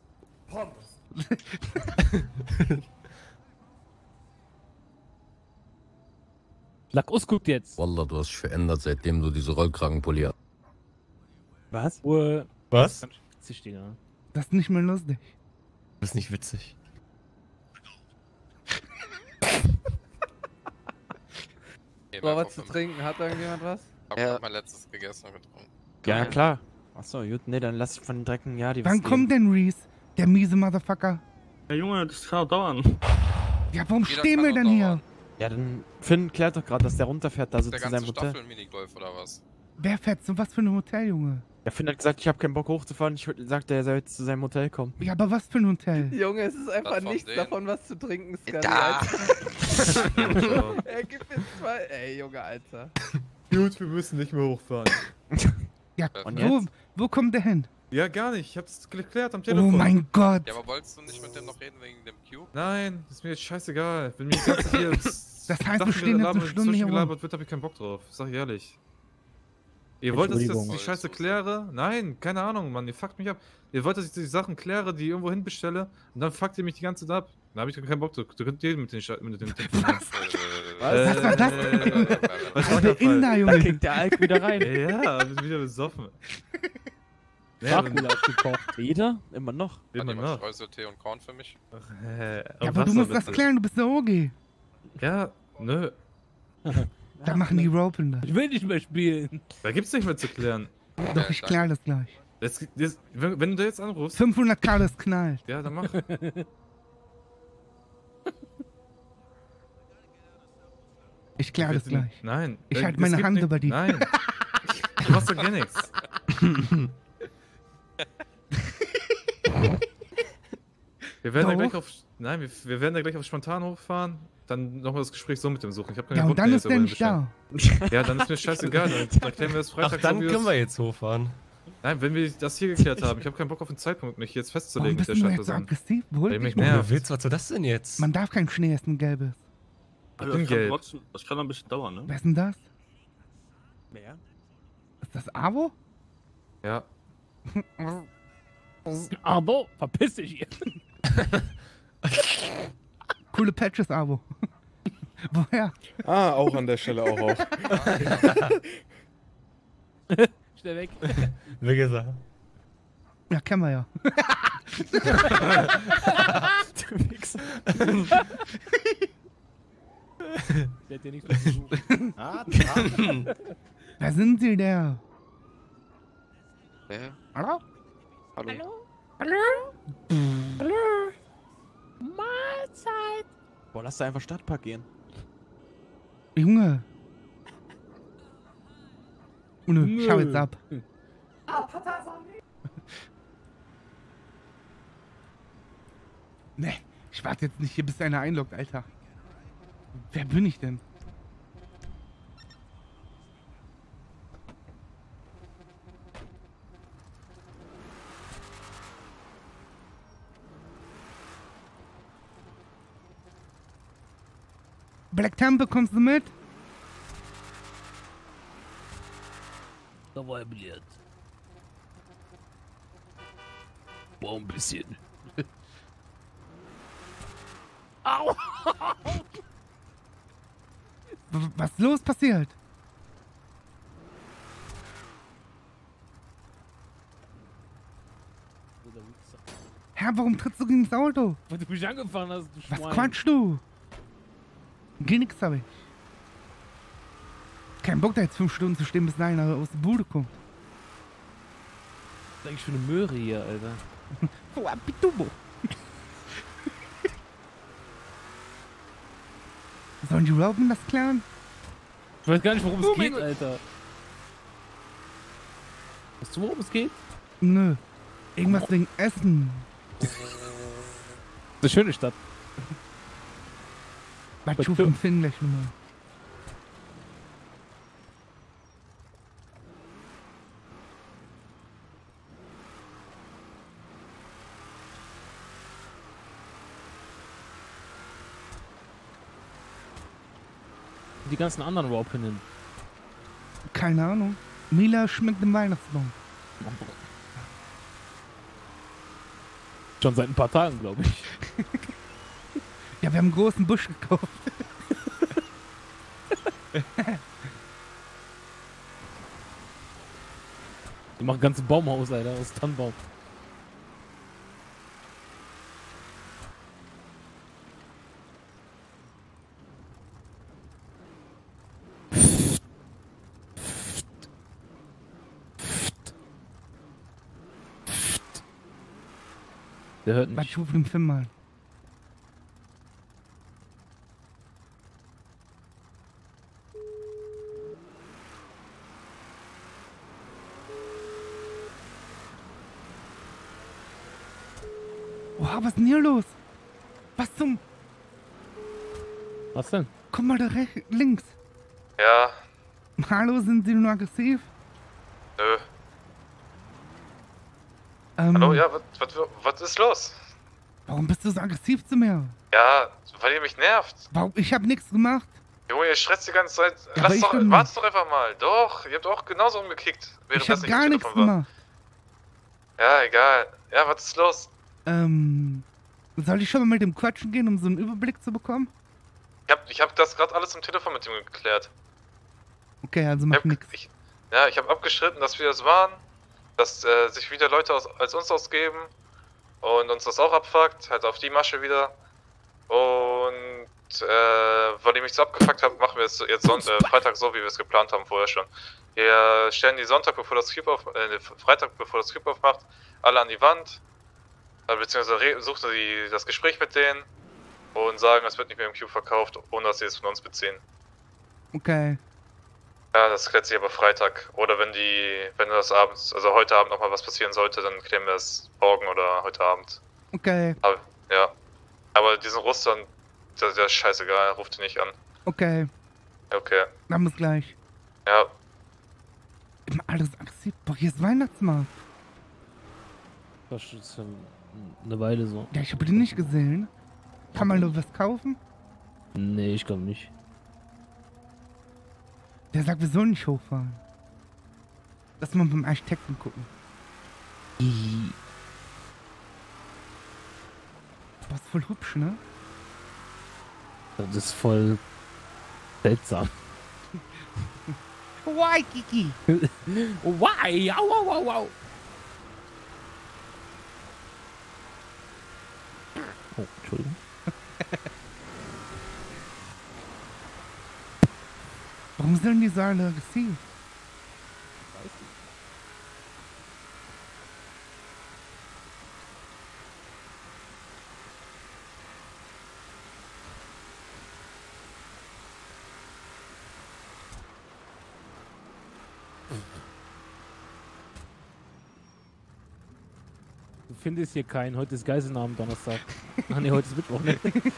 S5: Lack us guckt jetzt.
S18: Wallah, du hast dich verändert, seitdem du diese Rollkragenpulli hast.
S10: Was?
S5: Ruhe.
S3: Was?
S5: Das
S1: ist nicht mehr lustig.
S3: Das ist nicht witzig.
S5: So, was zu trinken? Hat da irgendjemand was?
S16: Hab
S12: Ja.
S16: grad mein letztes gegessen und getrunken.
S10: Ja, ja, klar. Achso, gut, nee, dann lass ich von den Drecken, ja, die
S1: Wann kommt denn Reese? Der miese Motherfucker.
S19: Ja, Junge, das kann auch dauern.
S1: Ja, warum
S16: Jeder
S1: stehen
S16: kann
S1: wir
S16: doch
S1: denn
S16: dauern.
S1: hier?
S10: Ja, dann Finn klärt doch gerade, dass der runterfährt, da so
S16: Der
S10: zu
S16: ganze
S10: seinem Hotel.
S16: Staffel Minigolf oder was?
S1: Wer fährt so was für ein Hotel, Junge?
S10: Ja, Finn hat gesagt, ich habe keinen Bock hochzufahren, ich würd- sagte, er soll jetzt zu seinem Hotel kommen.
S1: Ja, aber was für ein Hotel?
S5: Junge, es ist einfach
S16: Das von
S5: nichts
S16: denen.
S5: davon, was zu trinken ist.
S12: Da.
S5: Er gibt mir zwei. Ey, Junge, Alter.
S4: Gut, wir müssen nicht mehr hochfahren.
S1: Ja,
S10: Und
S1: wo,
S10: jetzt?
S1: wo kommt der hin?
S4: Ja, gar nicht. Ich hab's geklärt am
S1: Oh
S4: Telefon.
S1: mein Gott.
S16: Ja, aber wolltest du nicht mit dem noch reden wegen dem Cube?
S4: Nein, ist mir jetzt scheißegal. Wenn mir die ganze hier
S1: Das heißt, wir stehen jetzt eine Stunde hier rum.
S4: gelabert wird, hab ich keinen Bock drauf. Sag ich ehrlich. Ihr wollt, dass ich das,
S10: Entschuldigung.
S4: die Scheiße kläre? Nein, keine Ahnung, Mann. Ihr fuckt mich ab. Ihr wollt, dass ich die Sachen kläre, die irgendwo hin bestelle und dann fuckt ihr mich die ganze Zeit ab. Da hab ich keinen Bock drauf. Du könnt jeden mit den Sche mit den
S1: Was?
S4: Was
S1: war das?
S4: Was war
S1: Alter,
S4: der Fall?
S1: Inder,
S10: Da
S1: Junge.
S10: kriegt der Alk wieder rein.
S4: Ja, bin wieder besoffen. Ja,
S10: Dracula aufgekocht. Jeder? Immer noch.
S16: Hat
S4: immer
S16: jemand
S4: noch.
S16: Streuseltee und Korn für mich?
S4: Äh,
S1: Ja, aber du musst das klären, du bist der O G.
S4: Ja, nö.
S1: Da machen die Ropen das.
S5: Ich will nicht mehr spielen.
S4: Da gibt's nicht mehr zu klären.
S1: Doch, ich klär das gleich.
S4: Das, das, wenn, wenn du jetzt anrufst.
S1: fünfhundert K, das knallt.
S4: Ja, dann mach.
S1: Ich kläre das
S4: Wir sind-
S1: gleich.
S4: Nein.
S1: Ich
S4: äh,
S1: halte
S4: es
S1: meine
S4: gibt
S1: Hand
S4: nicht-
S1: über die.
S4: Nein. Du machst doch gar nichts. Wir werden da
S1: Doch.
S4: gleich auf. Nein, wir, wir werden da gleich auf spontan hochfahren. Dann nochmal das Gespräch so mit dem suchen. Ich habe keine
S1: Ja, und
S4: Bock
S1: dann
S4: mehr,
S1: ist
S4: jetzt
S1: der
S4: über
S1: nicht
S4: den
S1: da.
S4: Bescheid. Ja, dann ist mir scheißegal. Dann, dann erklären wir das Freitag.
S3: Ach, dann
S4: so, wie
S3: können
S4: wir's-
S3: wir jetzt hochfahren.
S4: Nein, wenn wir das hier geklärt haben. Ich habe keinen Bock auf den Zeitpunkt, mich jetzt
S1: Warum
S4: festzulegen
S1: bist
S4: mit
S1: du
S4: der
S1: denn jetzt so
S4: Scheiße.
S1: aggressiv? Beruhig
S4: Weil mich
S1: dich mal.
S4: nervt.
S3: Willst, was soll das denn jetzt?
S1: Man darf kein Schnee essen, gelbes.
S19: Also,
S4: bin
S19: das, kann
S4: gelb.
S19: trotzdem, das kann noch ein bisschen dauern, ne?
S1: Wer ist denn das?
S10: Wer?
S1: Ist das Avo?
S4: Ja.
S5: Abo, verpiss dich hier.
S1: Coole Patches, Avo. Woher?
S20: Ah, auch an der Stelle auch auf.
S5: Schnell weg.
S3: Wie gesagt.
S1: Ja, kennen wir ja.
S5: Du Wichser. Der hat dir nichts mehr zu suchen.
S13: Ah,
S1: Wer sind Sie, der?
S12: Wer?
S1: Hallo?
S12: Hallo?
S9: Hallo?
S5: Hallo?
S9: Mahlzeit.
S10: Boah, lass da einfach Stadtpark gehen.
S1: Junge. Nö, ich hau jetzt ab. Nee, ich warte jetzt nicht hier, bis einer einloggt, Alter. Wer bin ich denn? Black Temple, kommst du mit?
S5: Da war er bliert. Boah, ein bisschen. Au!
S1: W- Was ist los passiert? Herr, warum trittst du gegen das Auto?
S5: Weil du mich angefahren hast, du
S1: Was
S5: Schwein.
S1: quatschst du? Geh nix, hab ich. Kein Bock da jetzt fünf Stunden zu stehen, bis einer aus der Bude kommt.
S5: Was ist eigentlich für eine Möhre hier, Alter?
S1: Oh, Abitubo. Sollen die Robin das klären?
S5: Ich weiß gar nicht, worum
S1: Oh
S5: es
S1: mein
S5: geht,
S1: Gott.
S5: Alter. Weißt du, worum es geht?
S1: Nö. Irgendwas wegen Essen.
S5: Das ist eine schöne Stadt.
S1: Bei Schuf und Finn gleich nochmal.
S5: Die ganzen anderen Robinen.
S1: Keine Ahnung. Mila schmeckt den Weihnachtsbaum.
S5: Schon seit ein paar Tagen, glaube ich.
S1: Ja, wir haben einen großen Busch gekauft.
S5: Die machen ein ganzes Baumhaus, Alter, aus Tannenbaum. Der hört
S1: Bei
S5: nicht.
S1: Schuf und Finn mal. Oha, was ist denn hier los? Was zum...
S5: Was denn?
S1: Guck mal da rechts, links.
S17: Ja,
S1: Hallo, sind Sie nur aggressiv?
S17: nö.
S1: Ähm,
S17: Hallo, ja, was, was, was ist los?
S1: Warum bist du so aggressiv zu mir?
S17: Ja, weil ihr mich nervt.
S1: Warum? Ich habe nichts gemacht.
S17: Junge, ihr stresst die ganze Zeit.
S1: Ja, aber
S17: Lass
S1: ich
S17: doch,
S1: bin-
S17: wart's doch einfach mal. Doch, ihr habt auch genauso umgekickt.
S1: Ich habe
S17: währenddessen
S1: gar
S17: am
S1: nichts
S17: Telefon war.
S1: gemacht.
S17: Ja, egal. Ja, was ist los?
S1: Ähm, soll ich schon mal mit dem Quatschen gehen, um so einen Überblick zu bekommen?
S17: Ich hab, ich hab das gerade alles am Telefon mit ihm geklärt.
S1: Okay, also mach nix.
S17: Ich, ja, ich habe abgestritten, dass wir das waren, dass äh, sich wieder Leute aus, als uns ausgeben und uns das auch abfuckt, halt auf die Masche wieder. Und äh, weil ich mich so abgefuckt habe, machen wir es jetzt Son äh, Freitag so, wie wir es geplant haben vorher schon. Wir stellen die Sonntag, bevor das Cube auf, äh, Freitag, bevor das Cube aufmacht, alle an die Wand, äh, beziehungsweise suchen sie das Gespräch mit denen und sagen, es wird nicht mehr im Cube verkauft, ohne dass sie es von uns beziehen.
S1: Okay.
S17: Ja, das klärt sich aber Freitag. Oder wenn die, wenn das abends, also heute Abend nochmal was passieren sollte, dann klären wir es morgen oder heute Abend.
S1: Okay.
S17: Aber, ja. Aber diesen Russland, der, der ist scheißegal, ruft ihn nicht an.
S1: Okay.
S17: Okay.
S1: Dann bis gleich.
S17: Ja.
S1: Immer alles aggressiv. Boah, hier ist Weihnachtsmarkt.
S5: Das ist eine Weile so.
S1: Ja, ich habe den nicht gesehen. Kann man nur was kaufen?
S5: Nee, ich glaube nicht.
S1: Der sagt, wir sollen nicht hochfahren. Lass mal beim Architekten gucken. Das ist voll hübsch, ne?
S5: Das ist voll seltsam.
S1: Why, Kiki?
S5: Why? Au, au, au, au. Oh, Entschuldigung.
S1: Warum sind die so alle aggressiv?
S5: Du findest hier keinen. Heute ist Geiselnamen Donnerstag. Ach nee, heute ist Mittwoch, ne?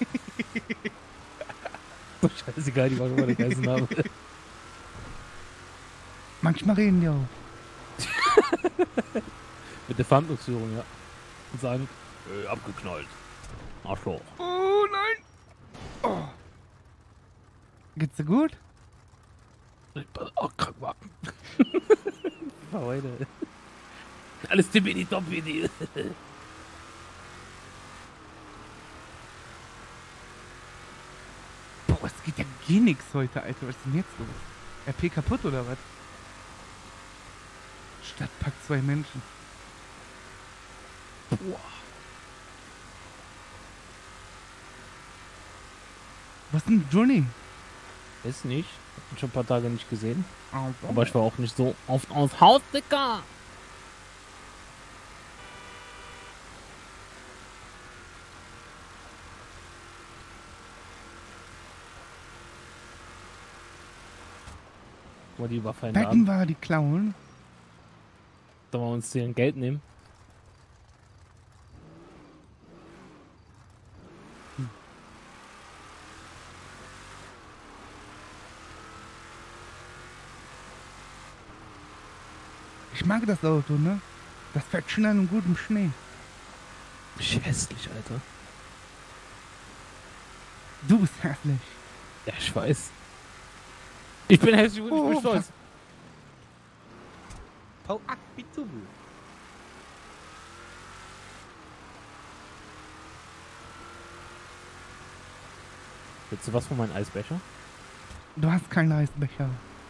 S5: So scheißegal, die waren immer der Geiselname.
S1: Manchmal reden die auch.
S5: Mit der Verhandlungsführung, ja. Und sagen, äh, abgeknallt. Arschloch.
S1: Oh nein! Oh. Geht's dir gut?
S5: Ich bin auch krank machen. Heute. Alles tippidi toppidi.
S1: Boah, es geht ja gar nichts heute, Alter. Was ist denn jetzt los? R P kaputt oder was? Stadt packt zwei Menschen. Boah. Was ist denn Johnny?
S5: Ist nicht. Hab ihn schon ein paar Tage nicht gesehen.
S1: Oh,
S5: aber ich war auch nicht so oft aus Haus, Dicker. Mal die Waffe
S1: Becken war die klauen.
S5: Sollen wir uns deren Geld nehmen?
S1: Hm. Ich mag das Auto, ne? Das fährt schon an einem guten Schnee.
S5: Bist hässlich, Alter.
S1: Du bist hässlich.
S5: Ja, ich weiß. Ich bin hässlich und ich bin
S1: Oh,
S5: stolz.
S10: Pau Akbitubu.
S5: Willst du was von meinem Eisbecher?
S1: Du hast keinen Eisbecher.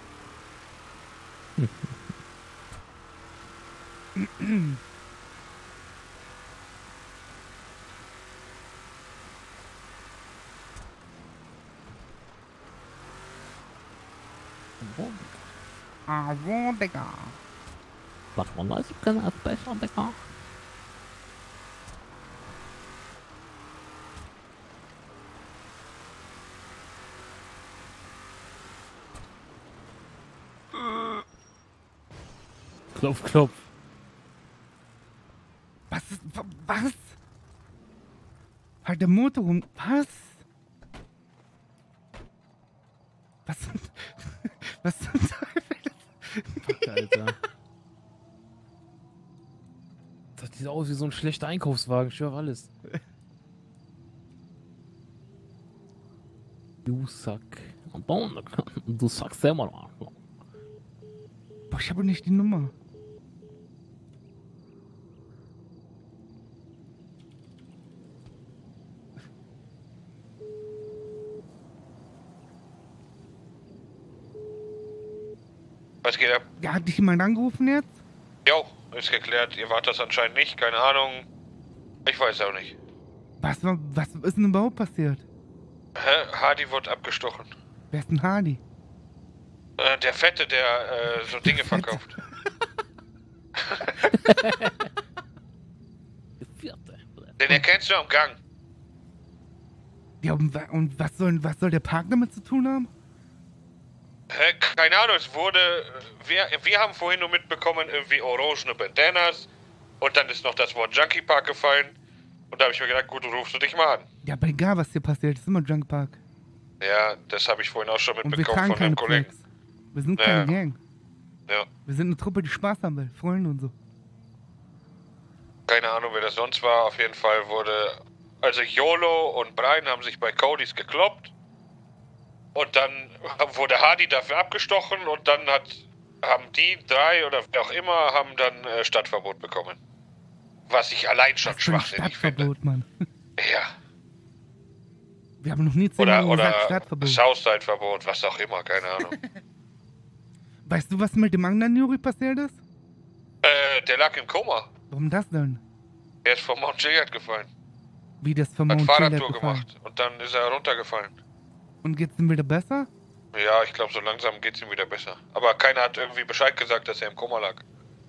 S1: Ah, wo, Digga?
S5: Was von Eis? Ich kann Eisbecher, Digga. Klopf, klopf.
S1: Was ist. Was? Halt der Motor rum. Was? Was zum. Was zum Teufel?
S5: Fuck, Alter. Das sieht aus wie so ein schlechter Einkaufswagen. Ich höre alles. Du Sack. Du sagst selber noch.
S1: Boah, ich habe nicht die Nummer.
S21: Was geht ab?
S1: Ja, hat dich jemand angerufen jetzt?
S21: Jo, ist geklärt. Ihr wart das anscheinend nicht. Keine Ahnung. Ich weiß auch nicht.
S1: Was, war- was ist denn überhaupt passiert?
S21: Hä? Hardy wurde abgestochen.
S1: Wer ist denn Hardy?
S21: Äh, der Fette, der äh, so Dinge verkauft. Den erkennst du am Gang.
S1: Ja, und, wa- und was, soll, was soll der Park damit zu tun haben?
S21: Hä, keine Ahnung, es wurde. Wir, wir haben vorhin nur mitbekommen, irgendwie orangene Bandanas. Und dann ist noch das Wort Junkie Park gefallen. Und da habe ich mir gedacht, gut, du rufst du dich mal an.
S1: Ja, aber egal, was hier passiert, das ist immer Junk Park.
S21: Ja, das habe ich vorhin auch schon
S1: Und wir
S21: mitbekommen
S1: tragen
S21: von
S1: keine
S21: einem Kollegen.
S1: Flex. Wir sind
S21: Ja.
S1: keine Gang.
S21: Ja.
S1: Wir sind eine Truppe, die Spaß haben will. Freunde und so.
S21: Keine Ahnung, wer das sonst war. Auf jeden Fall wurde. Also YOLO und Brian haben sich bei Codys gekloppt. Und dann wurde Hardy dafür abgestochen und dann hat, haben die drei oder wer auch immer haben dann äh, Stadtverbot bekommen. Was ich allein schon
S1: Was für ein
S21: schwachsinnig finde.
S1: Stadtverbot, Mann.
S21: Ja.
S1: Wir haben noch nie zehnmal
S21: Oder,
S1: gesagt
S21: oder
S1: Stadtverbot.
S21: Southside-Verbot, was auch immer, keine Ahnung.
S1: Weißt du, was mit dem anderen Juri passiert ist?
S21: äh, der lag im Koma.
S1: Warum das denn?
S21: Der ist vom Mount Chiliad gefallen.
S1: Wie das vom
S21: Hat
S1: Mount Chiliad
S21: Fahrradtour
S1: gefallen?
S21: gemacht und dann ist er runtergefallen.
S1: Und geht's ihm wieder besser?
S21: Ja, ich glaube, so langsam geht's ihm wieder besser. Aber keiner hat irgendwie Bescheid gesagt, dass er im Koma lag.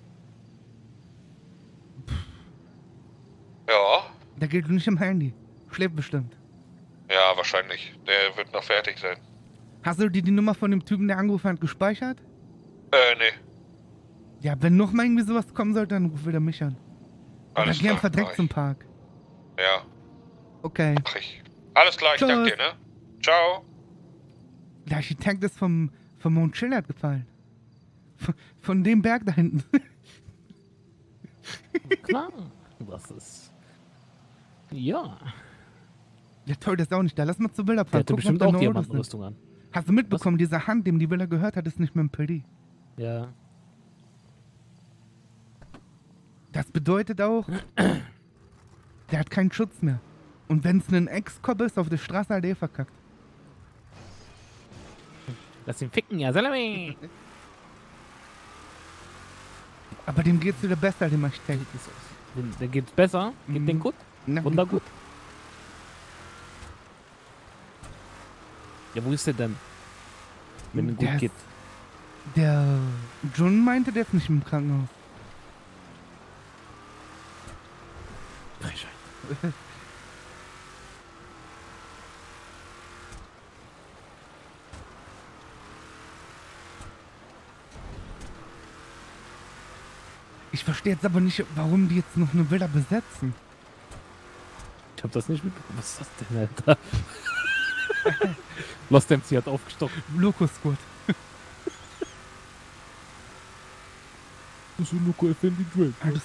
S21: Ja,
S1: Der geht nicht im Handy. Schläft bestimmt.
S21: ja, wahrscheinlich. Der wird noch fertig sein.
S1: Hast du dir die Nummer von dem Typen, der angerufen hat, gespeichert?
S21: Äh, nee.
S1: Ja, wenn noch mal irgendwie sowas kommen sollte, dann ruf wieder mich an. Oder
S21: Alles
S1: gern
S21: klar,
S1: verdreckt
S21: mach
S1: zum Park.
S21: Ja,
S1: Okay.
S21: mach ich. Alles klar, ich
S1: Tschüss.
S21: danke dir, ne? Ciao.
S1: Der Architekt ist vom, vom Mount Chiliad gefallen. Von, von dem Berg da hinten.
S5: Klar. Das ist. Ja.
S1: Ja toll, der ist auch nicht da. Lass mal zur Villa
S5: Der
S1: fahren.
S5: hatte
S1: Gucken, ob
S5: bestimmt
S1: da
S5: auch
S1: noch Autos
S5: Diamantenrüstung
S1: sind.
S5: an.
S1: Hast du mitbekommen, diese Hand, dem die Villa gehört hat, ist nicht mehr im P D.
S5: Ja.
S1: Das bedeutet auch, der hat keinen Schutz mehr. Und wenn es ein Ex-Cop ist, auf der Straße hat er verkackt.
S5: Lass ihn ficken, ja, Salami!
S1: Aber dem geht's wieder besser, dem Architekt.
S5: Der geht's besser? Geht
S1: Mhm.
S5: den gut?
S1: Na,
S5: Wundergut. Ja, wo ist der denn? Wenn es
S1: Der
S5: gut
S1: ist-
S5: geht.
S1: Der John meinte, der ist nicht im Krankenhaus.
S5: Frechheit.
S1: Ich verstehe jetzt aber nicht, warum die jetzt noch eine Villa besetzen.
S5: Ich hab das nicht mitbekommen. Was ist das denn, Alter? Lost M C hat aufgestockt.
S1: Loco Squad.
S5: Das ist Loco F N D Drake.
S1: Also,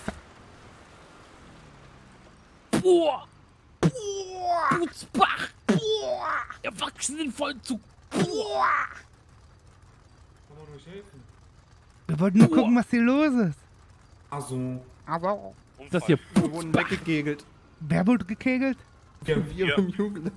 S5: Boah! Boah! Gutsbach! Boah! Erwachsenenvollzug! Boah!
S1: wir wollten nur gucken, was hier los ist.
S10: Also.
S1: Aber
S5: ist das hier
S10: Wir wurden weggekegelt.
S1: wer wurde gekegelt?
S10: Ja, wir im Jugendamt.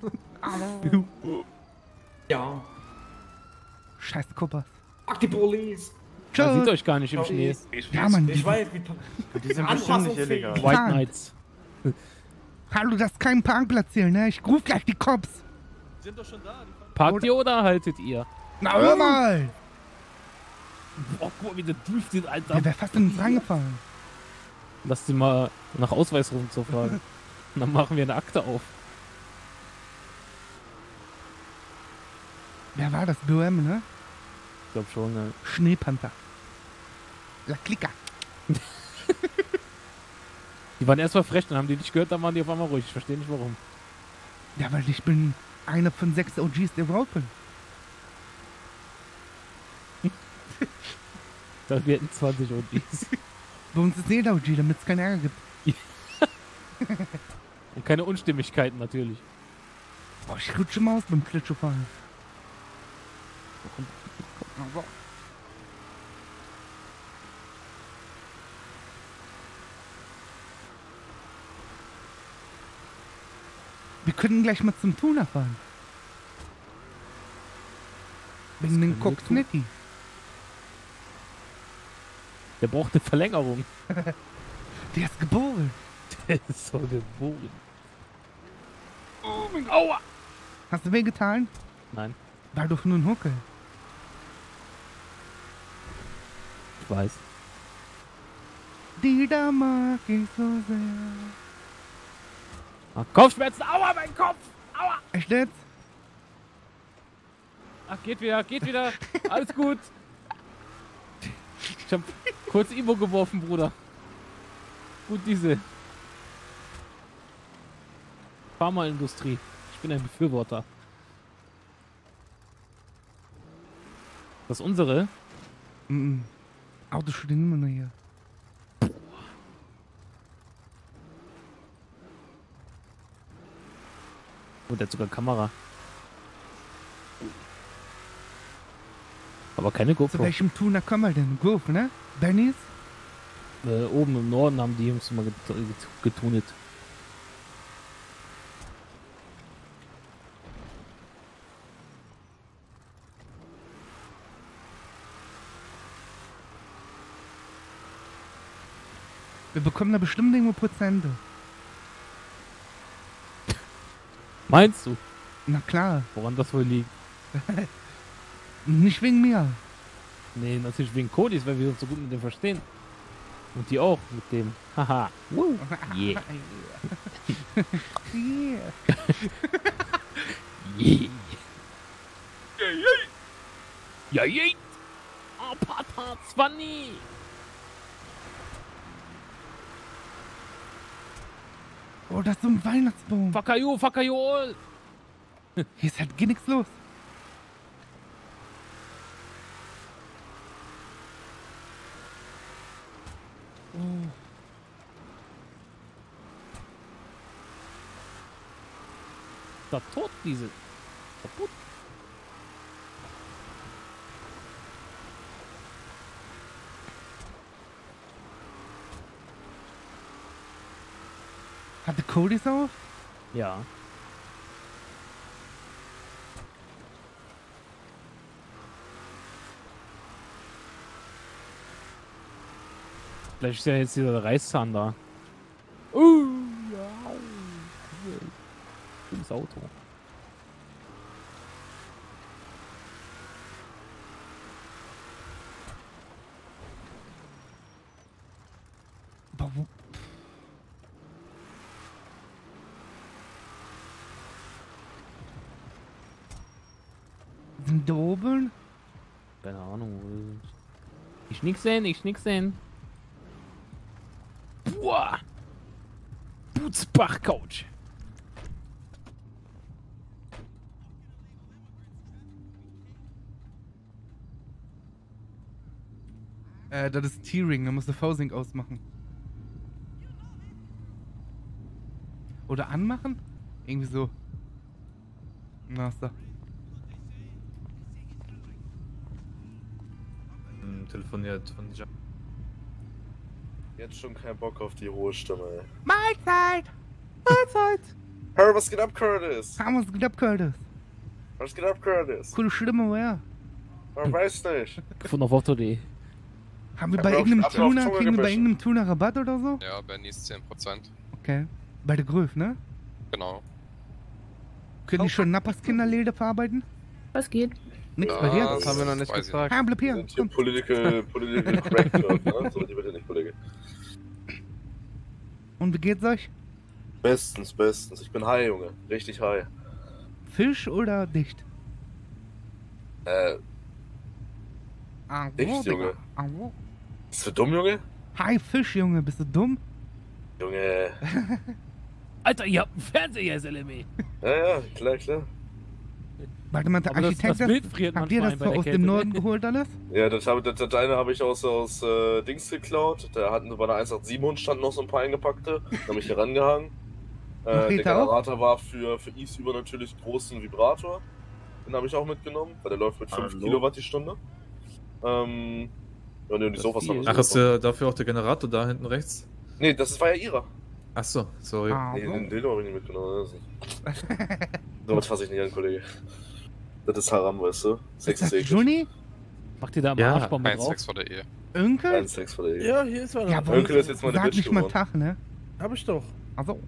S10: Ja.
S1: Scheiß Kupper.
S10: Fuck die Police.
S5: Man sieht euch gar nicht im Schnee.
S1: Ja, Mann.
S10: Ich weiß, wie.
S11: Die sind bestimmt nicht illegal.
S5: White Knights.
S1: Hallo, das ist kein Parkplatz hier, ne? Ich ruf gleich die Cops.
S10: Sind doch schon da.
S5: Parkt ihr oder haltet ihr?
S1: Na, hör mal!
S5: Boah, guck mal, wie der driftet, Alter.
S1: Der wäre fast in uns reingefallen.
S5: Lass sie mal nach Ausweis rumzufragen. Und dann machen wir eine Akte auf.
S1: Wer war das? B O M, ne?
S5: Ich glaub schon, ne?
S1: Schneepanther. La Clica.
S5: Die waren erstmal frech, dann haben die dich gehört, dann waren die auf einmal ruhig. Ich verstehe nicht warum.
S1: Ja, weil ich bin einer von sechs O Gs der überhaupt bin.
S5: Da wir hätten zwanzig O Gs.
S1: Bei uns ist jeder O G, damit es keinen Ärger gibt.
S5: Und keine Unstimmigkeiten natürlich.
S1: Boah, ich rutsche mal aus beim Schlittschuhfahren. Wir können gleich mal zum Tuna fahren. Wegen den Coxnetti.
S5: Der braucht eine Verlängerung.
S1: Der ist geboren.
S5: Der ist so geboren.
S1: Oh mein Gott. Aua! Hast du wehgetan?
S5: Nein.
S1: War doch nur ein Huckel.
S5: Ich weiß.
S1: Die da mag ich so sehr.
S5: Ah, Kopfschmerzen. Aua, mein Kopf. Aua.
S1: Echt jetzt?
S5: Ach, geht wieder, geht wieder. Alles gut. Ich hab kurz Ivo geworfen, Bruder. Gut, diese Pharmaindustrie. Ich bin ein Befürworter. Das ist unsere?
S1: Mhm. Autos stehen immer noch hier.
S5: Oh, der hat sogar Kamera. Aber keine GoPro.
S1: Zu welchem Tuner kommen wir denn? GoPro, ne? Bennys?
S5: Äh, oben im Norden haben die Jungs mal get get getunet.
S1: Wir bekommen da bestimmt irgendwo Prozente.
S5: Meinst du?
S1: Na klar.
S5: Woran das wohl liegt?
S1: Nicht wegen mir.
S5: Nee, natürlich wegen Codys, weil wir uns so gut mit dem verstehen. Und die auch mit dem. Haha. Woo. Yeah.
S1: Yeah.
S5: Yeah. Ja, yeah. Oh, Papa, Zwanni.
S1: Oh, das ist so ein Weihnachtsbaum.
S5: Fakayo, Fakayo.
S1: Hier ist halt gar nichts los. Oh.
S5: Da tot, diese. Kaputt.
S1: Hatte Codys auf?
S5: Ja. Vielleicht ist ja jetzt dieser Reißzahn da. Uh, ja. Cool. Schönes Auto.
S1: Warum? Sind da oben?
S5: Keine Ahnung. Ich nix sehen, ich nix sehen. Boah! Butzbach Couch.
S1: Äh, das ist T-Ring, da musst du V-Sync ausmachen. Oder anmachen? Irgendwie so. Na, ist da.
S4: Hm, telefoniert von Jan.
S7: Jetzt schon kein Bock auf die hohe Stimme, ey.
S1: Mahlzeit! Mahlzeit!
S7: Hey, was geht ab, Curtis?
S1: Haben was geht ab, Curtis?
S7: Was geht ab, Curtis?
S1: Coole Stimme, woher?
S7: Man weiß nicht.
S5: Von auf Auto.de.
S1: Haben wir
S7: Hab
S1: bei
S7: mir auf-
S1: irgendeinem
S7: hab mir auf
S1: Tuner,
S7: Zunge
S1: kriegen wir bei
S7: gebissen.
S1: irgendeinem Tuner Rabatt oder so?
S16: Ja, Bennys zehn Prozent.
S1: Okay. Bei der Gröf, ne?
S16: Genau.
S1: Können die schon Napperskinder-Leder verarbeiten?
S9: Was geht?
S1: Nix
S16: Ja,
S1: bei dir?
S16: das haben wir noch nicht
S1: Weiß ich
S16: gefragt.
S1: Ah, bleib hier.
S7: Wir sind hier Political, Political Crack Club, ne? So, die bitte nicht, Kollege.
S1: Und wie geht's euch?
S7: Bestens, bestens. Ich bin high, Junge. Richtig high.
S1: Fisch oder dicht?
S7: Äh,
S1: Ah,
S7: Dicht,
S1: wo, Digga?
S7: Junge.
S1: Ah, wo?
S7: bist du dumm, Junge?
S1: Hi, Fisch, Junge. Bist du dumm?
S7: Junge.
S5: Alter, ihr habt einen Fernseher, S L M E.
S7: Ja, ja, klar, klar.
S1: Warte mal, der
S5: Aber das-
S1: Architekt,
S5: das Bild friert
S1: habt ihr
S5: manchmal
S1: das
S5: ein bei
S1: so
S5: der
S1: aus
S5: Kälte,
S1: dem
S5: ne?
S1: Norden geholt alles?
S7: Ja, das, habe, das, das eine habe ich aus, aus äh, Dings geklaut. Da hatten bei der eins acht sieben Hund standen noch so ein paar eingepackte. Da habe ich hier rangehangen. Äh, der
S1: Machete auch?
S7: Generator war für, für Ease über natürlich großen Vibrator. Den habe ich auch mitgenommen, weil der läuft mit fünf
S4: Hallo.
S7: Kilowatt die Stunde. Ähm, ja, nee, und die Sofas haben wir
S4: Ach, ist der, dafür auch der Generator da hinten rechts?
S7: Nee, das war ja ihrer.
S4: Ach so, sorry.
S1: Ah,
S7: Nee,
S1: so.
S7: den Dildo habe ich nicht mitgenommen. Das ist- So was fasse ich nicht an, Kollege. Das ist Haram, weißt du? Sex
S1: Ist
S7: ist
S1: das
S7: eklig.
S1: Juni?
S5: Macht ihr da am
S4: Ja,
S5: Arschbombe
S16: Kein
S5: drauf?
S16: Sex vor der Ehe.
S1: Önkel?
S7: Kein Sex vor der Ehe.
S10: Ja, hier ist was.
S1: Ja, aber
S7: Önkel ist jetzt meine
S1: sag
S7: Bitch
S1: nicht mal
S7: geworden.
S1: Tag, ne?
S10: Hab ich doch.
S1: Also,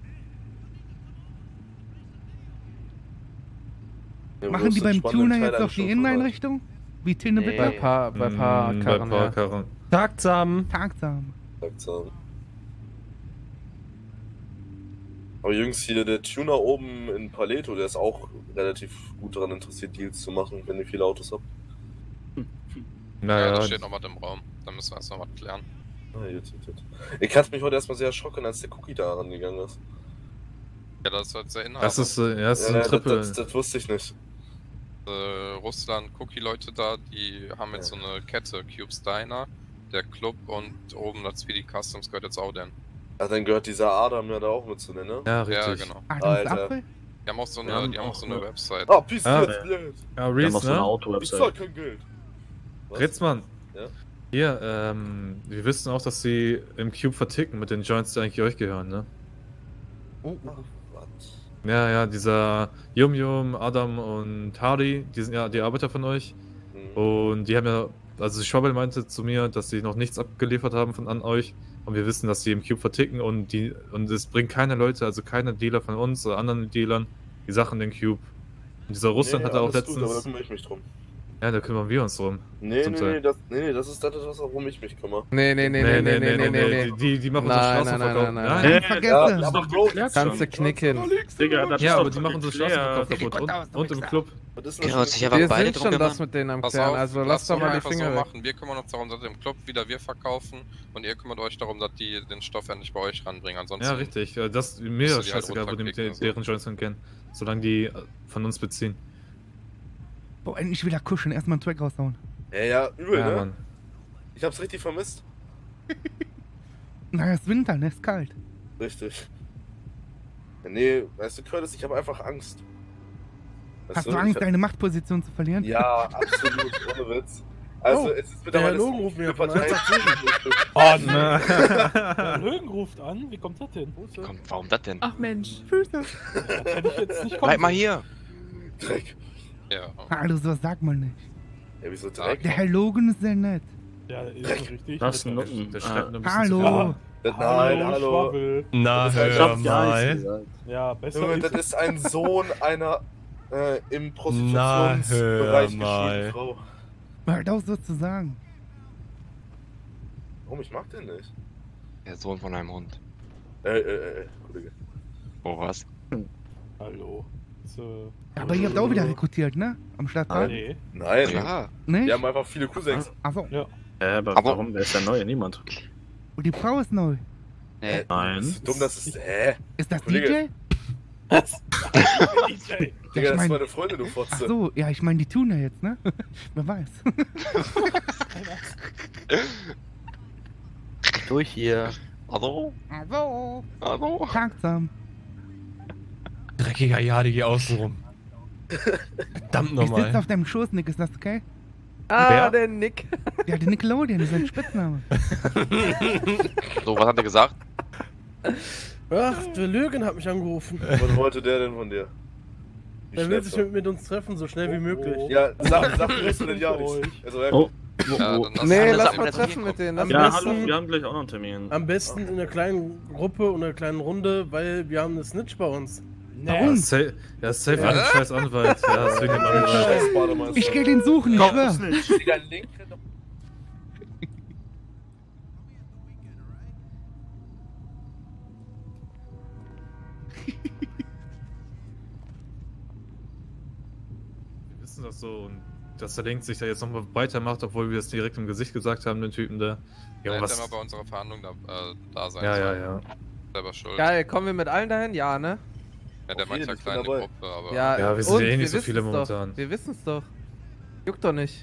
S7: Ja,
S1: machen die
S7: bloß
S1: beim
S7: entspannen,
S1: Tuner
S7: den
S1: jetzt
S7: Teil
S1: auch die
S7: schon
S1: Inneneinrichtung? Wie Tinne
S13: Nee.
S1: bitte?
S13: Bei paar, bei paar
S4: Mm,
S13: Karren,
S4: bei paar
S13: ja.
S4: Karren.
S3: Tagsam.
S1: Tagsam.
S7: verpackt haben. Aber Jungs, hier der Tuner oben in Paleto, der ist auch relativ gut daran interessiert, Deals zu machen, wenn ihr viele Autos habt.
S4: Naja.
S16: Ja, da steht noch was im Raum. Da müssen wir erst noch was klären.
S7: Ah, jetzt, jetzt, jetzt. Ich hatte mich heute erstmal sehr schocken, als der Cookie da rangegangen ist.
S16: Ja, das ist halt sehr Inhaber.
S4: Das ist, äh, ja, das ist
S7: Ja,
S4: ein
S7: das,
S4: Triple.
S7: das, das wusste ich nicht.
S16: Äh, Russland, Cookie-Leute da, die haben jetzt so eine Kette, Cubes Diner, der Club und oben das Speedy Customs gehört jetzt auch denn.
S7: Ja, dann gehört dieser Adam ja da auch mit zu nennen, ne?
S4: Ja,
S16: Ja,
S4: richtig.
S16: genau.
S7: Alter.
S16: Die haben auch so eine,
S7: Ja,
S16: die haben auch so eine
S7: ja.
S16: Website.
S7: Ah, Peace,
S4: Ah,
S7: jetzt blöd.
S4: Ja, Reese, ne?
S7: Ich zahl kein Geld. Was?
S4: Ritzmann.
S7: Ja?
S4: Hier, ähm, wir wissen auch, dass sie im Cube verticken mit den Joints, die eigentlich euch gehören, ne?
S1: Oh, oh.
S4: Ja, ja, dieser Yum Yum, Adam und Hardy, die sind ja die Arbeiter von euch.
S7: Mhm.
S4: Und die haben ja, also Schwabbel meinte zu mir, dass sie noch nichts abgeliefert haben von an euch. Und wir wissen, dass sie im Cube verticken und die und es bringt keine Leute, also keine Dealer von uns oder anderen Dealern, die Sachen in den Cube. Und dieser Russland
S7: Nee,
S4: hatte auch
S7: alles gut,
S4: letztens.
S7: aber da kümmere ich mich drum.
S4: Ja, da kümmern wir uns drum.
S7: Nee,
S4: zum
S7: nee,
S4: Teil.
S7: nee, das, nee, nee, das ist das, das, worum ich mich kümmere.
S10: Nee, nee, nee, nee, nee, nee, nee, nee.
S4: Die, die machen unsere
S10: Nein, nein,
S4: Straßenverkauf.
S10: nein, nein, nein.
S1: Vergessen.
S7: Ja, aber Bro,
S10: Kannst du knicken.
S19: Digga, das
S4: Ja,
S19: ist
S4: aber
S19: doch
S4: die machen unsere
S19: geklärt.
S4: Straßenverkauf kaputt. Und, und im Club.
S7: was ist
S12: Genau,
S7: das
S12: sich
S7: für
S12: einfach
S10: Wir
S12: beide
S10: sind
S12: drum
S10: schon
S12: kümmern.
S10: das mit denen am
S16: Pass
S10: Klären,
S16: auf,
S10: also
S16: lass
S10: lasst doch
S16: doch
S10: mal die
S16: einfach so
S10: Finger weg.
S16: machen. Wir kümmern uns darum, dass im Club wieder wir verkaufen und ihr kümmert euch darum, dass die den Stoff endlich bei euch ranbringen. Ansonsten
S4: Ja, richtig. Äh, Das, mir
S16: Müsst ihr
S4: ist
S16: die halt
S4: scheißegal, wo die mit
S16: runterklicken,
S4: den- deren Joints kennen. Solange die äh, von uns beziehen.
S1: Boah, endlich wieder kuscheln, erstmal einen Track raushauen.
S7: Ja, ja, übel,
S4: Ja,
S7: ne?
S4: Mann.
S7: Ich hab's richtig vermisst.
S1: Na, es ist Winter, ne? Ist kalt.
S7: Richtig. Ja, nee, weißt du, Curtis, ich habe einfach Angst. Weißt
S1: Hast du
S7: ich
S1: Angst,
S7: hab-
S1: deine Machtposition zu verlieren?
S7: Ja, absolut, ohne Witz. Also,
S8: Oh,
S7: es ist
S8: der
S7: mittlerweile
S8: Herr
S7: so
S8: Logen ruft
S7: viele
S8: mir von
S7: Parteien.
S8: Oh, ne. Der Löwen ruft an, wie kommt das denn?
S12: Komm, warum das denn?
S8: Ach Mensch, Füße. Das hätte ich jetzt nicht kommen
S12: Bleib mal
S8: sehen.
S12: hier.
S7: Dreck.
S16: Ja.
S1: Also, sowas sagt man nicht.
S7: Ja, wieso Dreck?
S1: Der Herr Logan ist sehr nett.
S8: Ja, ist so richtig.
S19: Das ist ein
S8: Der-
S19: Nutten.
S4: Der
S19: Ah.
S4: schreibt nur ein bisschen
S1: Hallo.
S4: zu viel.
S7: Das, nein, hallo.
S8: Schwabbel.
S3: Na,
S7: Das ist ein
S3: hör
S7: Schatz,
S3: mal.
S8: Ja, besser
S7: Junge,
S8: ist
S7: das ist ein Sohn einer äh, im
S3: Na,
S7: Prostitutionsbereich
S3: hör mal.
S7: geschiedenen Frau.
S1: Hört auf so zu sagen.
S7: Warum? Ich mag den nicht.
S12: Der Sohn von einem Hund.
S7: Äh, äh, äh, Kollege.
S12: Oh, was?
S8: Hallo. So.
S1: Aber ihr habt auch wieder rekrutiert, ne? Am Stadtrat?
S8: Nee.
S7: Nein.
S12: Ja.
S1: Nicht?
S7: Wir haben einfach viele Cousins.
S1: Achso.
S8: Ja.
S19: Äh, aber,
S12: Aber-
S19: warum? Wer ist der Neue? Niemand.
S1: Und die Frau ist neu.
S12: Nee.
S19: Nein.
S7: Ist dumm, das ist. Hä?
S1: Ist das
S7: Kollege.
S1: D J?
S8: D J.
S7: Digga,
S1: ich
S7: das ist
S1: mein-
S7: meine Freundin, du
S1: Ach
S7: Fotze.
S1: so, ja, ich meine die Tuner jetzt, ne? Wer weiß.
S12: Durch hier. Hallo?
S1: Also.
S12: Hallo?
S1: Tagsam.
S3: Dreckiger Jade hier außenrum. Verdammt
S1: Ich sitze
S3: nochmal.
S1: auf deinem Schoß, Nick, ist das okay?
S10: Ah,
S3: Wer?
S10: der Nick.
S1: Ja, der Nickelodeon ist sein Spitzname.
S12: So, was hat er gesagt?
S8: Ach, der Löwen hat mich angerufen.
S7: Was wollte der denn von dir? Wie
S8: Er will
S7: schnell
S8: sich
S7: so?
S8: mit, mit uns treffen, so schnell wie möglich.
S7: Ja, sag, sag mir das denn ja nicht. Also, ja,
S19: Oh.
S16: Ja, dann lass
S10: Nee,
S16: alles
S10: lass
S16: am
S10: mal
S16: besten
S10: treffen
S16: hinkommen.
S10: mit denen.
S8: Am
S10: Am
S19: Ja,
S8: besten-
S19: hallo, wir haben gleich auch noch einen Termin.
S8: Am besten in einer kleinen Gruppe und einer kleinen Runde, weil wir haben eine Snitch bei uns.
S4: Ja, safe, ja, safe
S8: Ja.
S4: ein scheiß Anwalt. Ja, deswegen dem Anwalt.
S7: Scheiß Bademeister.
S1: Ich geh den suchen, ich schwör.
S7: Digga, Link rennt doch.
S4: Wir wissen das so und dass der Link sich da jetzt nochmal weitermacht, obwohl wir es direkt im Gesicht gesagt haben, den Typen da.
S16: Der
S4: Ja,
S16: hätte
S4: was?
S16: immer bei unserer Verhandlung da, äh, da sein
S4: Ja, ja,
S16: sollen.
S4: ja.
S16: Selber schuld.
S10: Geil, kommen wir mit allen dahin? Ja, ne?
S16: Ja, der
S7: Auf
S16: meint
S7: jeden,
S16: ja
S7: ich bin
S16: kleine
S7: dabei.
S16: Gruppe, aber.
S10: Ja,
S4: Ja, wir sind
S10: und
S4: ja eh nicht so
S10: wissen's
S4: viele
S10: doch.
S4: momentan.
S10: Wir wissen's doch. Juckt doch nicht.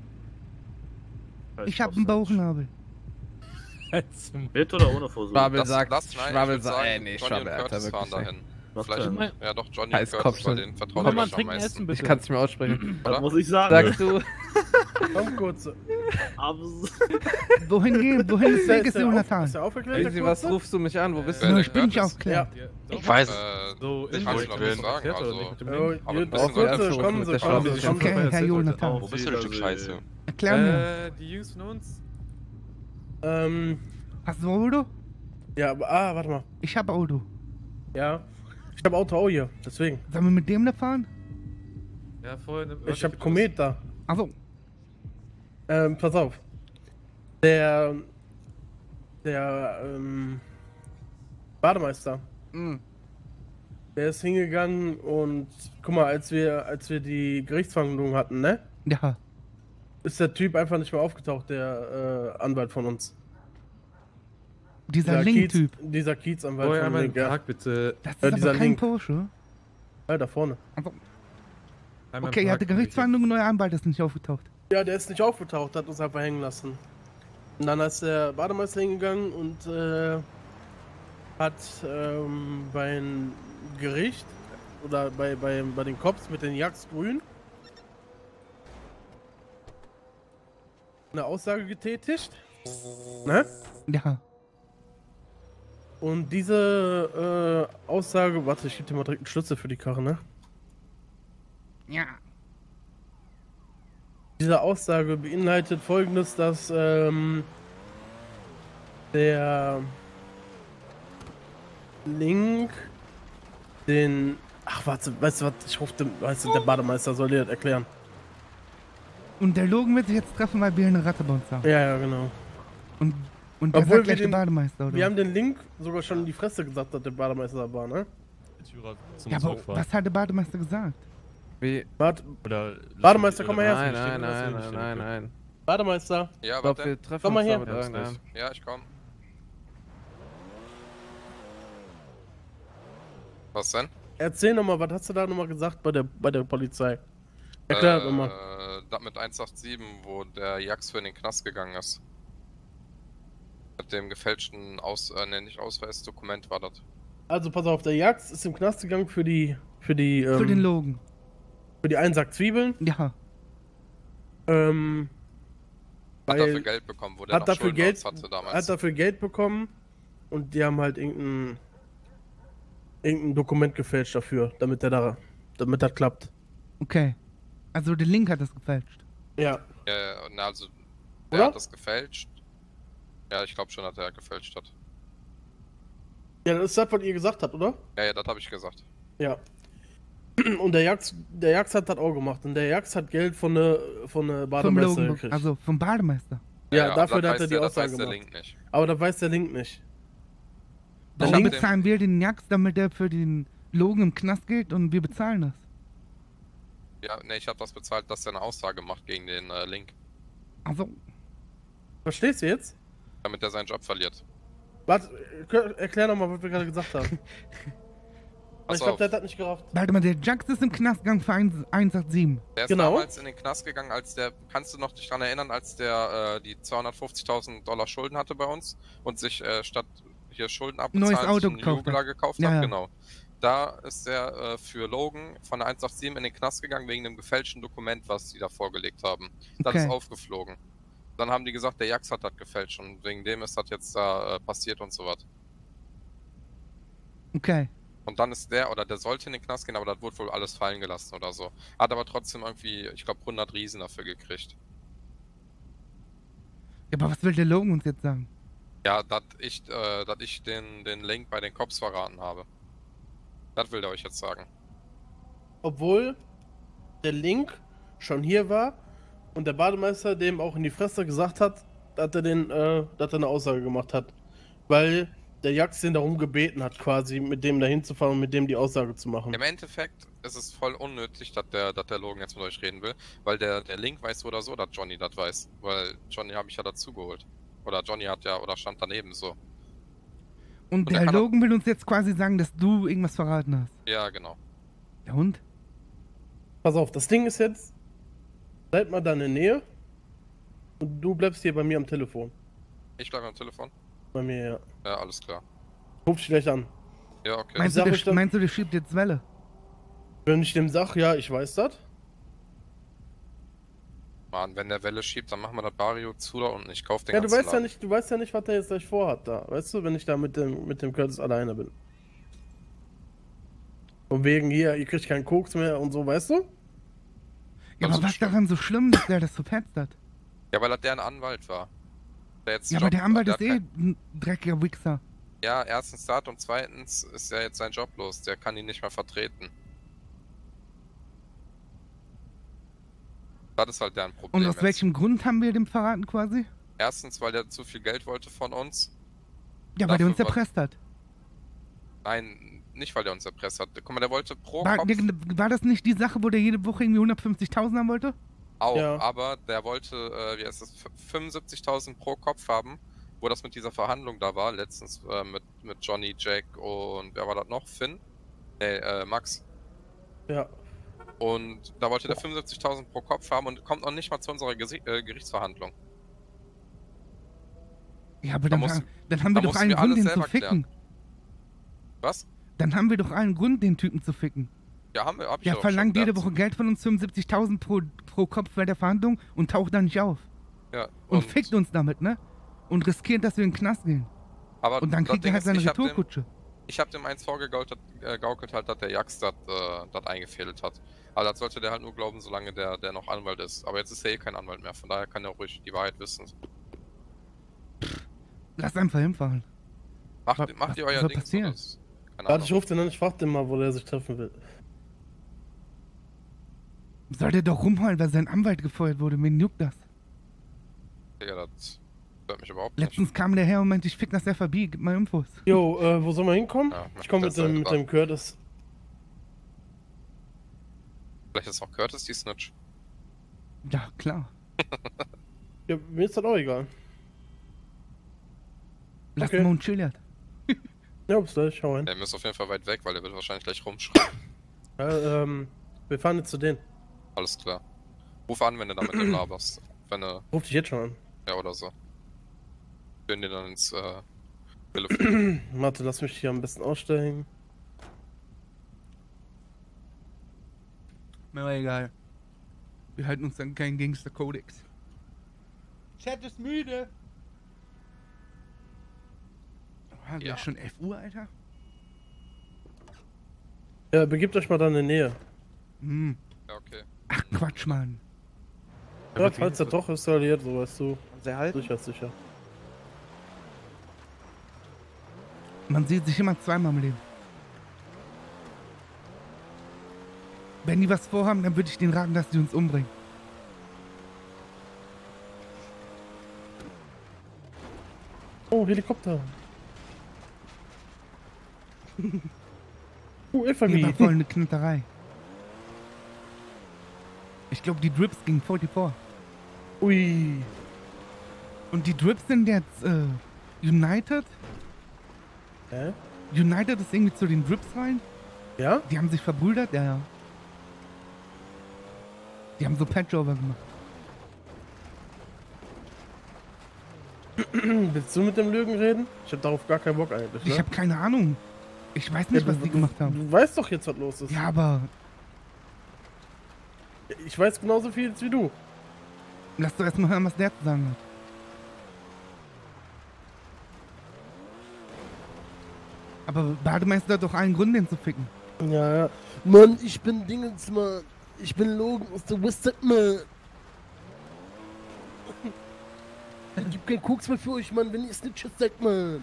S1: Ich hab einen Bauchnabel.
S19: Mit oder ohne Versuch?
S10: Schwabbel
S16: Lass-
S10: sagt,
S16: lass- nein, ich
S10: Schwabbel
S16: würd
S10: sagt,
S16: sagen,
S10: ey, nee,
S16: Johnny
S10: Schwabbel,
S16: und
S10: Alter,
S16: Curtis fahren
S10: wirklich.
S16: dahin.
S19: Was
S16: Vielleicht,
S19: denn?
S16: ja doch, Johnny
S10: Als
S16: und Curtis,
S10: Kopfschutz.
S16: weil den vertrauen
S8: Komm
S16: wir
S8: mal,
S16: am
S8: trinken
S16: meisten.
S8: essen bitte.
S10: Ich kann's nicht mehr aussprechen.
S19: Was muss ich sagen?
S10: Sagst du?
S8: Komm kurz.
S19: Abs-
S1: Wohin gehen? Wohin ist Weg ist
S8: der auf-
S1: Jonathan?
S8: ist der aufgeklärt?
S10: Easy, was rufst du mich an? Wo bist
S16: Wer
S10: du?
S1: Nur
S16: denn
S1: ich bin nicht
S16: Curtis?
S1: aufklärt.
S12: Ich weiß es.
S16: Äh,
S4: So,
S16: ich
S4: in
S16: kann
S4: Deutsch
S16: schon
S4: wird
S16: was sagen,
S4: erklärt, oder
S16: also.
S4: nicht mit dem
S8: Ja,
S4: Link?
S16: Aber ein
S8: gut,
S16: bisschen
S8: kurze,
S10: Anführung
S8: kommen
S10: mit
S8: Sie,
S10: der
S8: kommen
S10: Schwabbel.
S8: Sie, kommen Sie.
S1: Okay, Herr Jonathan.
S12: Wo bist du, du Stück Scheiße?
S1: Erklär mir.
S4: Äh, die Jungs von uns?
S8: Ähm,
S1: Hast du Auto?
S8: ja, aber, ah, warte mal.
S1: Ich hab Auto.
S8: Ja. Ich hab Auto auch hier, deswegen.
S1: Sollen wir mit dem da fahren?
S4: Ja, vorhin.
S8: Ich hab Komet da.
S1: Achso.
S8: Ähm, pass auf. Der, der, ähm, Bademeister,
S10: Hm.
S8: Der ist hingegangen und guck mal, als wir, als wir die Gerichtsverhandlung hatten, ne?
S1: Ja.
S8: Ist der Typ einfach nicht mehr aufgetaucht, der äh, Anwalt von uns.
S1: Dieser Link-Typ.
S8: Kiez, dieser Kiez-Anwalt
S4: Vorher
S8: von
S4: einmal
S8: Link,
S4: den
S8: ja.
S4: Tag bitte.
S1: Das ist
S8: Äh,
S1: aber
S8: dieser
S1: kein
S8: Link.
S1: Porsche.
S8: Ja, da vorne.
S1: Also,
S4: Einmal
S1: okay,
S4: im
S1: er
S4: Park
S1: hatte Gerichtsverhandlungen, neuer Anwalt ist nicht aufgetaucht.
S8: Ja, der ist nicht aufgetaucht, hat uns einfach hängen lassen. Und dann ist der Bademeister hingegangen und äh, hat ähm, beim Gericht oder bei, bei, bei den Cops mit den Jagds grün eine Aussage getätigt. Ne?
S1: Ja.
S8: Und diese äh, Aussage, warte, ich gebe dir mal direkt einen Schlüssel für die Karre, ne?
S1: Ja.
S8: Diese Aussage beinhaltet Folgendes, dass ähm, der Link den... Ach, warte, weißt du was, ich rufe den... Weißt du, der Bademeister soll dir das erklären.
S1: Und der Logan wird sich jetzt treffen, weil wir eine Ratte bei uns haben.
S8: Ja, ja, genau.
S1: Und, und der
S8: Obwohl
S1: sagt
S8: wir
S1: gleich der
S8: den,
S1: Bademeister, oder?
S8: wir haben den Link sogar schon in die Fresse gesagt, dass der Bademeister da war, ne?
S1: Ja, aber was hat der Bademeister gesagt?
S3: Wie?
S8: Bad
S3: Oder
S8: Bademeister, komm mal her.
S10: Nein, nein, nein, nein, nein, nein.
S8: Bademeister.
S16: Ja,
S10: Ich glaub,
S16: warte.
S10: wir treffen
S8: Komm mal
S10: uns
S8: her.
S10: da mit irgendeinem.
S16: Ja, ich komm. Was denn?
S8: Erzähl nochmal, was hast du da nochmal gesagt bei der, bei der Polizei? Erklär das nochmal.
S16: Äh, das mit eins acht sieben, wo der Jax für in den Knast gegangen ist. Mit dem gefälschten Aus... Äh, ne, nicht Ausweisdokument war das.
S8: Also pass auf, der Jax ist im Knast gegangen für die... Für die, ähm,
S1: Für den Logan.
S8: Für die einen Sack Zwiebeln.
S1: Ja.
S8: Ähm...
S16: Hat
S8: weil-
S16: dafür Geld bekommen, wo der
S8: hat
S16: noch
S8: dafür
S16: Schulden
S8: Geld,
S16: hatte damals.
S8: Hat dafür Geld bekommen und die haben halt irgendein... Irgendein Dokument gefälscht dafür, damit der da... Damit das klappt.
S1: Okay. Also der Link hat das gefälscht.
S8: Ja.
S16: Ja, ja, na, also, der
S8: Oder?
S16: hat das gefälscht. Ja, ich glaube schon, dass er gefälscht hat.
S8: Ja, das ist das, was ihr gesagt habt, oder?
S16: Ja, ja, das habe ich gesagt.
S8: Ja. Und der Jax, der Jax hat das auch gemacht. Und der Jax hat Geld von der von der
S1: Vom
S8: Bademeister
S1: Logan,
S8: gekriegt.
S1: also vom Bademeister.
S8: ja,
S16: Ja, ja,
S8: dafür
S16: das
S8: hat er
S16: weiß
S8: die
S16: der- das
S8: Aussage
S16: weiß der
S8: gemacht.
S16: Link nicht.
S8: Aber das weiß der Link nicht.
S1: Warum
S16: hab den-
S1: bezahlen wir den Jax, damit der für den Logan im Knast geht und wir bezahlen das?
S16: Ja, ne, ich habe das bezahlt, dass er eine Aussage macht gegen den äh, Link.
S1: Also,
S8: Verstehst du jetzt?
S16: Damit er seinen Job verliert.
S8: Warte, äh, erklär nochmal, was wir gerade gesagt haben.
S16: Pass
S8: ich glaube,
S16: auf.
S8: der hat das nicht gerafft.
S1: warte mal, der Jax ist im Knast gegangen für eins acht sieben.
S16: Der ist
S8: Genau.
S16: damals in den Knast gegangen, als der, kannst du noch dich daran erinnern, als der äh, die zweihundertfünfzigtausend Dollar Schulden hatte bei uns und sich äh, statt hier Schulden
S1: Neues
S16: abbezahlt,
S1: Auto
S16: einen
S1: gekauft
S16: Jugula
S1: hat.
S16: gekauft
S1: Ja,
S16: hat,
S1: ja.
S16: genau. Da ist er äh, für Logan von der eins acht sieben in den Knast gegangen wegen dem gefälschten Dokument, was die da vorgelegt haben. Das
S1: Okay.
S16: ist aufgeflogen. Dann haben die gesagt, der Jax hat das gefälscht und wegen dem ist das jetzt da äh, passiert und so was.
S1: Okay.
S16: Und dann ist der, oder der sollte in den Knast gehen, aber das wurde wohl alles fallen gelassen oder so. Hat aber trotzdem irgendwie, ich glaube, hundert Riesen dafür gekriegt.
S1: Ja, aber was will der Logan uns jetzt sagen?
S16: Ja, dass ich, äh, dass ich den, den Link bei den Cops verraten habe. Das will der euch jetzt sagen.
S8: Obwohl der Link schon hier war und der Bademeister dem auch in die Fresse gesagt hat, dass er, den, äh, dass er eine Aussage gemacht hat. Weil der Jax den darum gebeten hat, quasi mit dem dahin zu fahren und mit dem die Aussage zu machen.
S16: Im Endeffekt ist es voll unnötig, dass der, dass der Logan jetzt mit euch reden will, weil der, der Link weiß so oder so, dass Johnny das weiß. Weil Johnny habe ich ja dazugeholt. Oder Johnny hat ja, oder stand daneben so.
S1: Und,
S16: Und der
S1: der
S16: kann auch-
S1: Logan will uns jetzt quasi sagen, dass du irgendwas verraten hast.
S16: Ja, genau.
S1: Der Hund?
S8: Pass auf, das Ding ist jetzt, bleib mal da in der Nähe und du bleibst hier bei mir am Telefon.
S16: Ich bleibe am Telefon.
S8: Bei mir, ja.
S16: Ja, alles klar.
S8: Ruf dich gleich an.
S16: Ja, okay.
S1: Meinst,
S8: Sag
S1: du,
S8: ich
S1: der,
S8: dann-
S1: meinst du, der schiebt jetzt Welle?
S8: Wenn ich dem sag, ja, ich weiß das.
S16: Mann, wenn der Welle schiebt, dann machen wir das Barrio zu da unten. Ich kauf den
S8: Ja, du
S16: ganzen
S8: weißt ja
S16: Laden.
S8: nicht, du weißt ja nicht, was der jetzt gleich vorhat da. Weißt du, wenn ich da mit dem, mit dem Curtis alleine bin. Von wegen hier, ihr kriegt keinen Koks mehr und so, weißt du?
S1: Ja, aber was daran so schlimm, dass der das so fetzt hat?
S16: Ja, weil das der ein Anwalt war. Der jetzt
S1: Ja,
S16: Job-
S1: aber der Anwalt
S16: der
S1: ist
S16: hat
S1: eh
S16: kein-
S1: ein dreckiger Wichser.
S16: Ja, erstens das und zweitens ist ja jetzt sein Job los. Der kann ihn nicht mehr vertreten. Das ist halt deren Problem.
S1: Und aus
S16: jetzt.
S1: welchem Grund haben wir dem verraten quasi?
S16: Erstens, weil der zu viel Geld wollte von uns.
S1: Ja, weil der uns
S16: Dafür war-
S1: erpresst hat.
S16: Nein, nicht weil der uns erpresst hat. Guck mal, der wollte pro
S1: War,
S16: Kopf
S1: war das nicht die Sache, wo der jede Woche irgendwie hundertfünfzigtausend haben wollte?
S16: auch,
S1: Ja.
S16: aber der wollte, äh, wie heißt das, fünfundsiebzigtausend pro Kopf haben, wo das mit dieser Verhandlung da war, letztens äh, mit, mit Johnny, Jack und wer war das noch? Finn? Nee, äh, Max.
S8: Ja.
S16: Und da wollte der fünfundsiebzigtausend pro Kopf haben und kommt noch nicht mal zu unserer Gesi äh, Gerichtsverhandlung.
S1: Ja, aber
S16: Da
S1: dann,
S16: muss-
S1: ha- dann haben wir
S16: da
S1: doch
S16: mussten
S1: einen
S16: wir
S1: Grund,
S16: alles
S1: den zu
S16: selber
S1: ficken.
S16: klären. Was?
S1: Dann haben wir doch einen Grund, den Typen zu ficken.
S16: Ja, haben wir, hab ich
S1: Der
S16: doch
S1: verlangt
S16: schon.
S1: jede
S16: Der
S1: Woche Geld von uns, fünfundsiebzigtausend pro, pro Kopf bei der Verhandlung und taucht dann nicht auf.
S16: Ja,
S1: Und,
S16: und-
S1: fickt uns damit, ne? Und riskiert, dass wir in den Knast gehen.
S16: Aber
S1: Und dann
S16: das
S1: kriegt er
S16: Ding
S1: halt
S16: ist,
S1: seine
S16: ich hab dem-
S1: Retourkutsche.
S16: Ich hab dem eins vorgegaukelt, äh, gaukelt halt, dass der Jax das äh, das eingefädelt hat. Aber das sollte der halt nur glauben, solange der, der noch Anwalt ist. Aber jetzt ist er eh kein Anwalt mehr, von daher kann er ruhig die Wahrheit wissen.
S1: Lass einfach hinfahren.
S16: Macht,
S1: Was-
S16: macht
S1: was
S16: ihr euer
S1: soll
S16: Ding.
S1: passieren?
S16: So, das, keine
S8: Warte,
S16: Ahnung.
S8: ich ruf den an, ich frag den mal, wo der sich treffen will.
S1: Soll der doch rumheulen, weil sein Anwalt gefeuert wurde? Wen juckt das?
S16: Digga, das stört mich überhaupt nicht.
S1: Letztens kam der her und meinte, ich fick das F B I, gib mal Infos.
S8: Jo, äh, wo soll man hinkommen?
S16: Ja,
S8: ich komme mit
S16: das
S8: dem,
S16: ist
S8: mit
S16: einfach-
S8: dem Curtis.
S16: Vielleicht ist auch Curtis die Snitch.
S1: Ja, klar.
S8: Ja, mir ist das auch egal.
S1: Lass
S8: Okay.
S1: mal und chillen.
S8: Ja, bis gleich, hau rein.
S16: Der ist auf jeden Fall weit weg, weil der wird wahrscheinlich gleich rumschreien.
S8: Ja, ähm, wir fahren jetzt zu denen.
S16: Alles klar. Ruf an, wenn du da mit dem laberst. Wenn du.
S8: Ruf dich jetzt schon an.
S16: Ja, oder so. Führen dir dann ins äh, Telefon.
S8: Warte, lass mich hier am besten aussteigen.
S1: Mir war egal. Wir halten uns an keinen Gangster-Kodex. Chat ist müde. Ah, ja. Schon elf Uhr, Alter?
S8: Ja, begebt euch mal da in die Nähe.
S1: Hm.
S16: Ja, okay.
S1: Ach, Quatsch, Mann.
S8: Ja, falls der doch installiert, so weißt du.
S10: Sehr halt.
S8: Sicher, sicher.
S1: Man sieht sich immer zweimal im Leben. Wenn die was vorhaben, dann würde ich denen raten, dass die uns umbringen.
S8: Oh, Helikopter. Oh,
S1: Hier
S8: Infamie.
S1: war voll eine Knitterei. Ich glaube, die Drips gingen vierundvierzig.
S8: Ui.
S1: Und die Drips sind jetzt äh, United?
S8: Hä?
S1: United ist irgendwie zu den Drips rein?
S8: Ja?
S1: Die haben sich verbrüdert? Ja, ja. Die haben so Patchover gemacht.
S8: Willst du mit dem Lügen reden? Ich hab darauf gar keinen Bock eigentlich. Ne?
S1: Ich habe keine Ahnung. Ich weiß nicht,
S8: Ja,
S1: was
S8: du-
S1: die gemacht haben.
S8: Du weißt doch jetzt, was los ist.
S1: Ja, aber
S8: Ich weiß genauso viel wie du.
S1: lass doch erstmal hören, was der zu sagen hat. Aber Bademeister hat doch allen Grund, den zu ficken.
S8: Ja, ja. Mann, ich bin Dingens, Mann. Ich bin Logan aus der Westside, Mann. Es gibt keinen Koks mehr für euch, Mann, wenn ihr Snitches seid, Mann.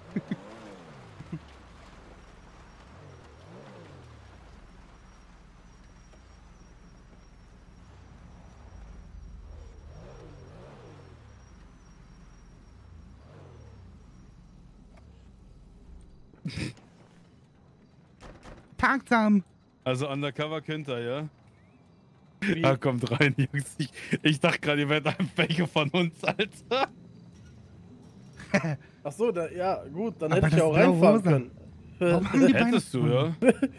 S1: Tagsam.
S2: Also undercover kennt er, ja? Ja, kommt rein, Jungs. Ich, ich dachte gerade, ihr werdet ein welche von uns, Alter.
S8: Ach so, da, ja, gut, dann
S1: Aber
S8: hätte ich ja
S1: das
S8: auch reinfahren
S1: Blau-Rosa.
S8: können.
S1: Warum haben die Beine
S2: Hättest du, ja?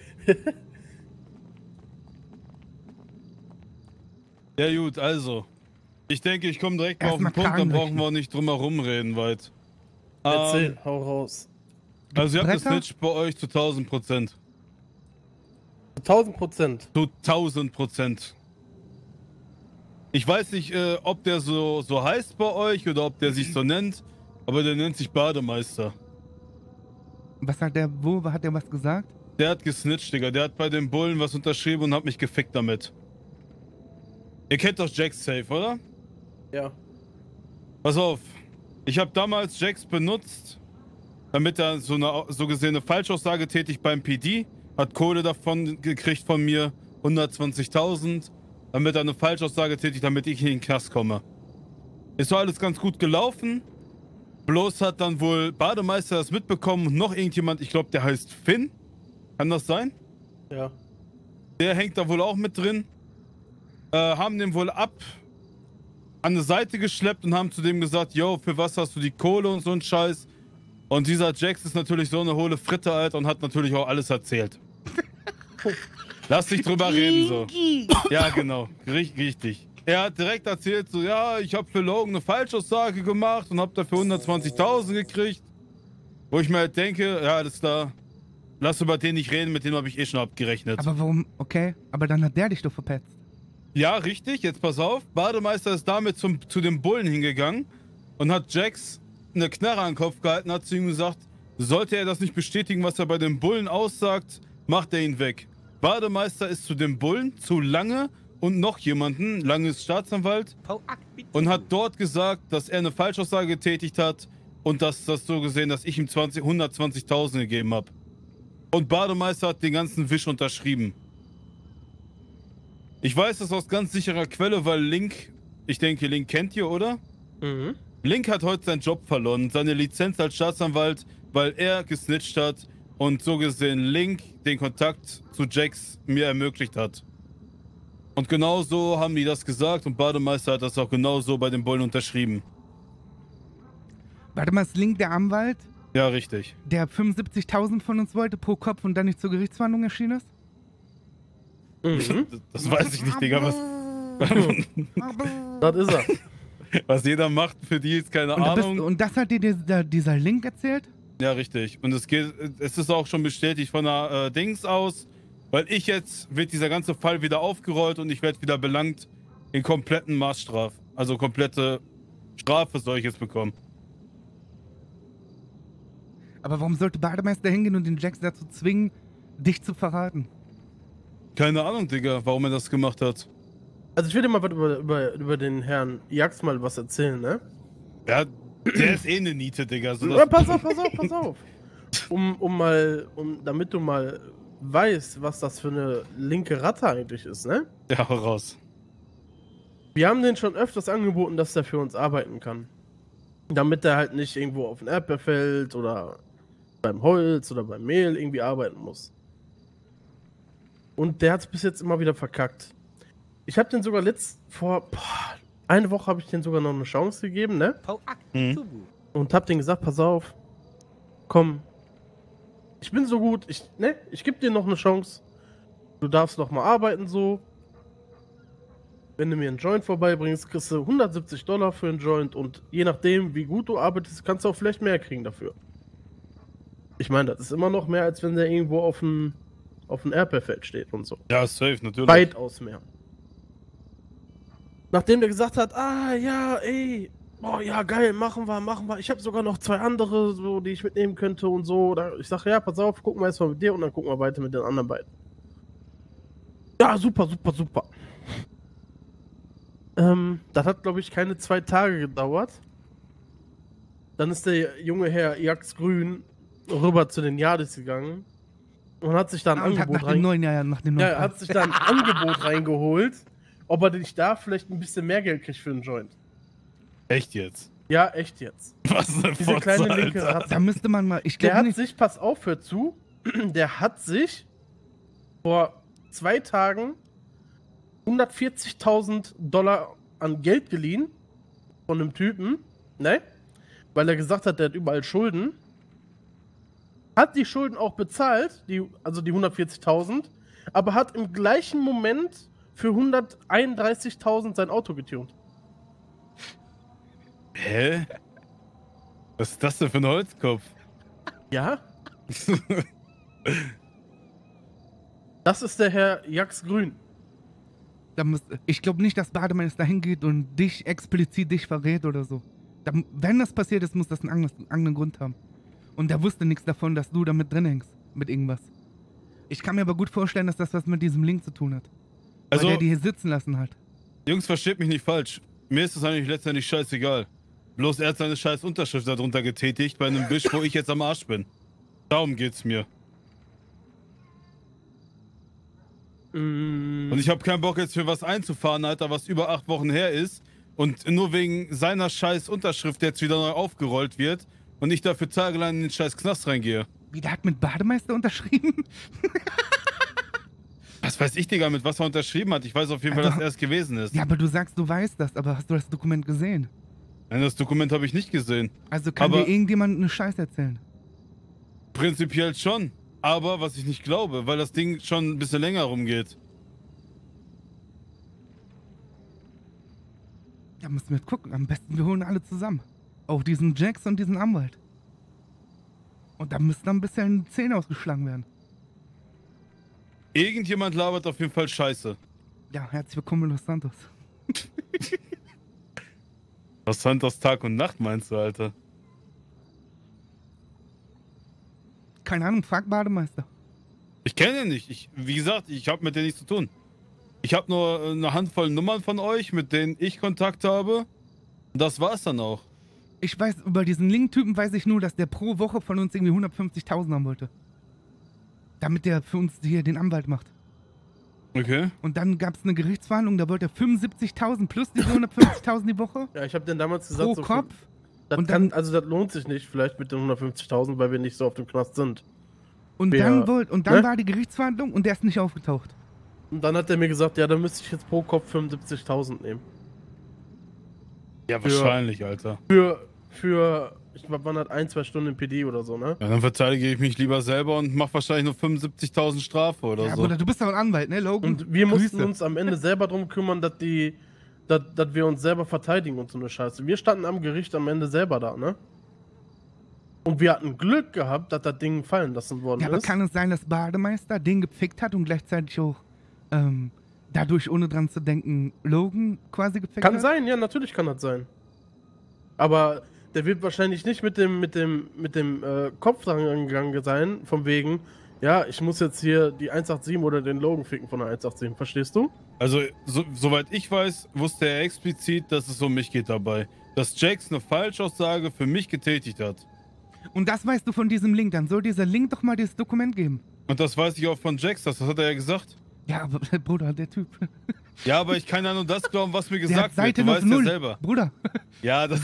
S2: Ja gut, also. Ich denke, ich komme direkt mal auf den
S1: Erstmal
S2: Punkt, dann
S1: Kragen
S2: brauchen
S1: richten.
S2: wir auch nicht drum herum reden weit.
S8: Erzähl,
S2: Ähm,
S8: hau raus.
S2: also ihr habt das
S8: Bretter?
S2: Snitch bei euch zu tausend Prozent.
S8: tausend Prozent?
S2: Zu tausend Prozent. Ich weiß nicht, äh, ob der so, so heißt bei euch oder ob der sich so nennt, aber der nennt sich Bademeister.
S1: Was hat der, wo hat der was gesagt?
S2: Der hat gesnitcht, Digga. Der hat bei den Bullen was unterschrieben und hat mich gefickt damit. Ihr kennt doch Jax safe, oder?
S8: Ja.
S2: Pass auf. Ich habe damals Jax benutzt, damit er so eine so gesehene Falschaussage tätigt beim P D. Hat Kohle davon gekriegt von mir, hundertzwanzigtausend. Damit er eine Falschaussage tätigt, damit ich in den Knast komme. Ist so alles ganz gut gelaufen. Bloß hat dann wohl Bademeister das mitbekommen und noch irgendjemand, ich glaube, der heißt Finn. Kann das sein?
S8: Ja.
S2: Der hängt da wohl auch mit drin. Äh, haben den wohl ab an eine Seite geschleppt und haben zu dem gesagt, yo, für was hast du die Kohle und so ein Scheiß. Und dieser Jax ist natürlich so eine hohle Fritte, Alter, und hat natürlich auch alles erzählt. Lass dich drüber reden, so. Ja, genau. Richtig. Er hat direkt erzählt, so, ja, ich habe für Logan eine Falschaussage gemacht und habe dafür hundertzwanzigtausend gekriegt. Wo ich mir halt denke, ja, alles klar. Lass über den nicht reden, mit dem habe ich eh schon abgerechnet.
S1: Aber warum? Okay, aber dann hat der dich doch verpetzt.
S2: Ja, richtig, jetzt pass auf. Bademeister ist damit zum, zu dem Bullen hingegangen und hat Jax eine Knarre an den Kopf gehalten, hat zu ihm gesagt, sollte er das nicht bestätigen, was er bei dem Bullen aussagt, macht er ihn weg. Bademeister ist zu dem Bullen, zu Lange und noch jemanden, Lange ist Staatsanwalt, und hat dort gesagt, dass er eine Falschaussage getätigt hat und dass das so gesehen, dass ich ihm hundertzwanzigtausend gegeben habe. Und Bademeister hat den ganzen Wisch unterschrieben. Ich weiß das aus ganz sicherer Quelle, weil Link, ich denke, Link kennt ihr, oder?
S8: Mhm.
S2: Link hat heute seinen Job verloren, seine Lizenz als Staatsanwalt, weil er gesnitcht hat und so gesehen Link den Kontakt zu Jax mir ermöglicht hat. Und genau so haben die das gesagt und Bademeister hat das auch genau so bei den Bullen unterschrieben.
S1: Warte mal, ist Link der Anwalt,
S2: Ja, richtig.
S1: der fünfundsiebzigtausend von uns wollte pro Kopf und dann nicht zur Gerichtsverhandlung erschienen ist?
S8: Mhm.
S2: Das, das weiß ich nicht, Digga. Was,
S8: Das ist er.
S2: was jeder macht, für die ist keine
S1: Und, da bist,
S2: Ahnung.
S1: und das hat dir dieser, dieser Link erzählt?
S2: Ja, richtig. Und es geht, es ist auch schon bestätigt von der äh, Dings aus, weil ich jetzt, wird dieser ganze Fall wieder aufgerollt und ich werde wieder belangt in kompletten Maßstraf. Also komplette Strafe soll ich jetzt bekommen.
S1: Aber warum sollte Bademeister hingehen und den Jax dazu zwingen, dich zu verraten?
S2: Keine Ahnung, Digga, warum er das gemacht hat.
S8: Also ich will dir mal was über, über, über den Herrn Jax mal was erzählen, ne?
S2: Ja, der ist eh eine Niete, Digga. So
S8: Ja, pass auf, pass auf, pass auf. Um, um mal, um, damit du mal weißt, was das für eine linke Ratte eigentlich ist, ne?
S2: Ja, hau raus.
S8: Wir haben den schon öfters angeboten, dass der für uns arbeiten kann. Damit er halt nicht irgendwo auf ein Erdbeerfeld oder beim Holz oder beim Mehl irgendwie arbeiten muss. Und der hat es bis jetzt immer wieder verkackt. Ich habe den sogar letzt vor boah, eine Woche habe ich den sogar noch eine Chance gegeben, ne?
S2: Mhm.
S8: Und hab denen gesagt, pass auf, komm, ich bin so gut, ich, ne, ich gebe dir noch eine Chance. Du darfst noch mal arbeiten so. Wenn du mir einen Joint vorbeibringst, kriegst du hundertsiebzig Dollar für einen Joint und je nachdem, wie gut du arbeitest, kannst du auch vielleicht mehr kriegen dafür. Ich meine, das ist immer noch mehr, als wenn der irgendwo auf dem auf dem Erdbeerfeld steht und so.
S2: Ja, safe, natürlich.
S8: Weitaus mehr. Nachdem der gesagt hat, ah, ja, ey, boah, ja, geil, machen wir, machen wir. Ich habe sogar noch zwei andere, so, die ich mitnehmen könnte und so. Da, ich sage, ja, pass auf, gucken wir erstmal mit dir und dann gucken wir weiter mit den anderen beiden. Ja, super, super, super. Ähm, das hat, glaube ich, keine zwei Tage gedauert. Dann ist der junge Herr Jax Grün rüber zu den Yardis gegangen und hat sich da ein
S1: Ah, und hat
S8: Angebot
S1: nach dem neuen, ja, ja, nach dem neuen.
S8: ja, er hat sich da ein Angebot reingeholt, ob er nicht da vielleicht ein bisschen mehr Geld kriegt für einen Joint.
S2: Echt jetzt?
S8: Ja, echt jetzt.
S2: Was eine
S8: Diese
S2: Fotze,
S8: kleine
S2: Alter.
S8: linke Ratte.
S1: Da müsste man mal, ich
S8: Der
S1: glaube
S8: hat
S1: nicht.
S8: sich, pass auf, hör zu, der hat sich vor zwei Tagen hundertvierzigtausend Dollar an Geld geliehen von einem Typen, ne? Weil er gesagt hat, der hat überall Schulden. Hat die Schulden auch bezahlt, die, also die hundertvierzigtausend, aber hat im gleichen Moment für hunderteinunddreißigtausend sein Auto getunt.
S2: Hä? Was ist das denn für ein Holzkopf?
S8: Ja? Das ist der Herr Jax Grün.
S1: Da muss, ich glaube nicht, dass Bademeister hingeht und dich explizit dich verrät oder so. Da, wenn das passiert ist, muss das einen anderen, anderen Grund haben. Und der wusste nichts davon, dass du damit drin hängst. Mit irgendwas. Ich kann mir aber gut vorstellen, dass das was mit diesem Link zu tun hat.
S2: Also,
S1: weil der die hier sitzen lassen hat.
S2: Jungs, versteht mich nicht falsch. Mir ist es eigentlich letztendlich scheißegal. Bloß er hat seine scheiß Unterschrift darunter getätigt bei einem Wisch, wo ich jetzt am Arsch bin. Darum geht's mir.
S8: Mm.
S2: Und ich habe keinen Bock jetzt für was einzufahren, Alter, was über acht Wochen her ist, Und nur wegen seiner scheiß Unterschrift jetzt wieder neu aufgerollt wird und ich dafür tagelang in den scheiß Knast reingehe.
S1: Wie, der hat mit Bademeister unterschrieben?
S2: Was weiß ich, Digga, mit was er unterschrieben hat. Ich weiß auf jeden Fall,
S1: Also,
S2: dass er es gewesen ist.
S1: Ja, aber du sagst, du weißt das, aber hast du das Dokument gesehen?
S2: Nein, das Dokument habe ich nicht gesehen.
S1: Also kann
S2: aber
S1: dir irgendjemand eine Scheiße erzählen?
S2: Prinzipiell schon. Aber was ich nicht glaube, weil das Ding schon ein bisschen länger rumgeht.
S1: Da müssen wir jetzt gucken. Am besten, wir holen alle zusammen. Auch diesen Jax und diesen Anwalt. Und da müssen dann ein bisschen Zähne ausgeschlagen werden.
S2: Irgendjemand labert auf jeden Fall Scheiße.
S1: Ja, herzlich willkommen, Los Santos.
S2: Los Santos Tag und Nacht meinst du, Alter?
S1: Keine Ahnung, frag Bademeister.
S2: Ich kenne ihn nicht. Ich, wie gesagt, ich habe mit denen nichts zu tun. Ich habe nur eine Handvoll Nummern von euch, mit denen ich Kontakt habe. Und das war's dann auch.
S1: Ich weiß, über diesen Link-Typen weiß ich nur, dass der pro Woche von uns irgendwie hundertfünfzigtausend haben wollte. Damit der für uns hier den Anwalt macht.
S2: Okay.
S1: Und dann gab es eine Gerichtsverhandlung, da wollte er fünfundsiebzigtausend plus diese hundertfünfzigtausend die Woche.
S8: Ja, ich habe den damals gesagt,
S1: pro
S8: so
S1: Kopf.
S8: Das
S1: Und
S8: kann,
S1: dann-
S8: also das lohnt sich nicht, vielleicht mit den hundertfünfzigtausend, weil wir nicht so auf dem Knast sind.
S1: Und
S8: Wir-
S1: dann, wollt, und dann
S8: ne?
S1: war die Gerichtsverhandlung und der ist nicht aufgetaucht.
S8: Und dann hat er mir gesagt, ja, dann müsste ich jetzt pro Kopf fünfundsiebzigtausend nehmen.
S2: Ja,
S8: Für-
S2: wahrscheinlich, Alter.
S8: Für, für, ich glaube, man hat ein, zwei Stunden im P D oder so, ne?
S2: Ja, dann verteidige ich mich lieber selber und mach wahrscheinlich nur fünfundsiebzigtausend Strafe oder
S1: Ja,
S2: so.
S1: Bruder, du bist doch ein Anwalt, ne, Logan?
S8: Und wir mussten
S1: Grüße.
S8: uns am Ende selber drum kümmern, dass die, dass, dass wir uns selber verteidigen und so eine Scheiße. Wir standen am Gericht am Ende selber da, ne? Und wir hatten Glück gehabt, dass das Ding fallen lassen worden
S1: Ja, aber
S8: ist.
S1: kann es sein, dass Bademeister den gefickt hat und gleichzeitig auch ähm, dadurch, ohne dran zu denken, Logan quasi gefickt
S8: Kann
S1: hat?
S8: sein, ja, natürlich kann das sein. Aber der wird wahrscheinlich nicht mit dem, mit dem, mit dem äh, Kopf dran gegangen sein, von wegen, ja, ich muss jetzt hier die eins acht sieben oder den Logan ficken von der eins acht sieben, verstehst du?
S2: Also, so, soweit ich weiß, wusste er explizit, dass es um mich geht dabei. Dass Jax eine Falschaussage für mich getätigt hat.
S1: Und das weißt du von diesem Link, dann soll dieser Link doch mal dieses Dokument geben.
S2: Und das weiß ich auch von Jax, das, das hat er ja gesagt.
S1: Ja, aber Bruder, der Typ.
S2: Ja, aber ich kann ja nur das glauben, was mir
S1: Der
S2: gesagt
S1: hat Seite
S2: wird. Du weißt ja
S1: null.
S2: selber.
S1: Bruder.
S2: Ja, das...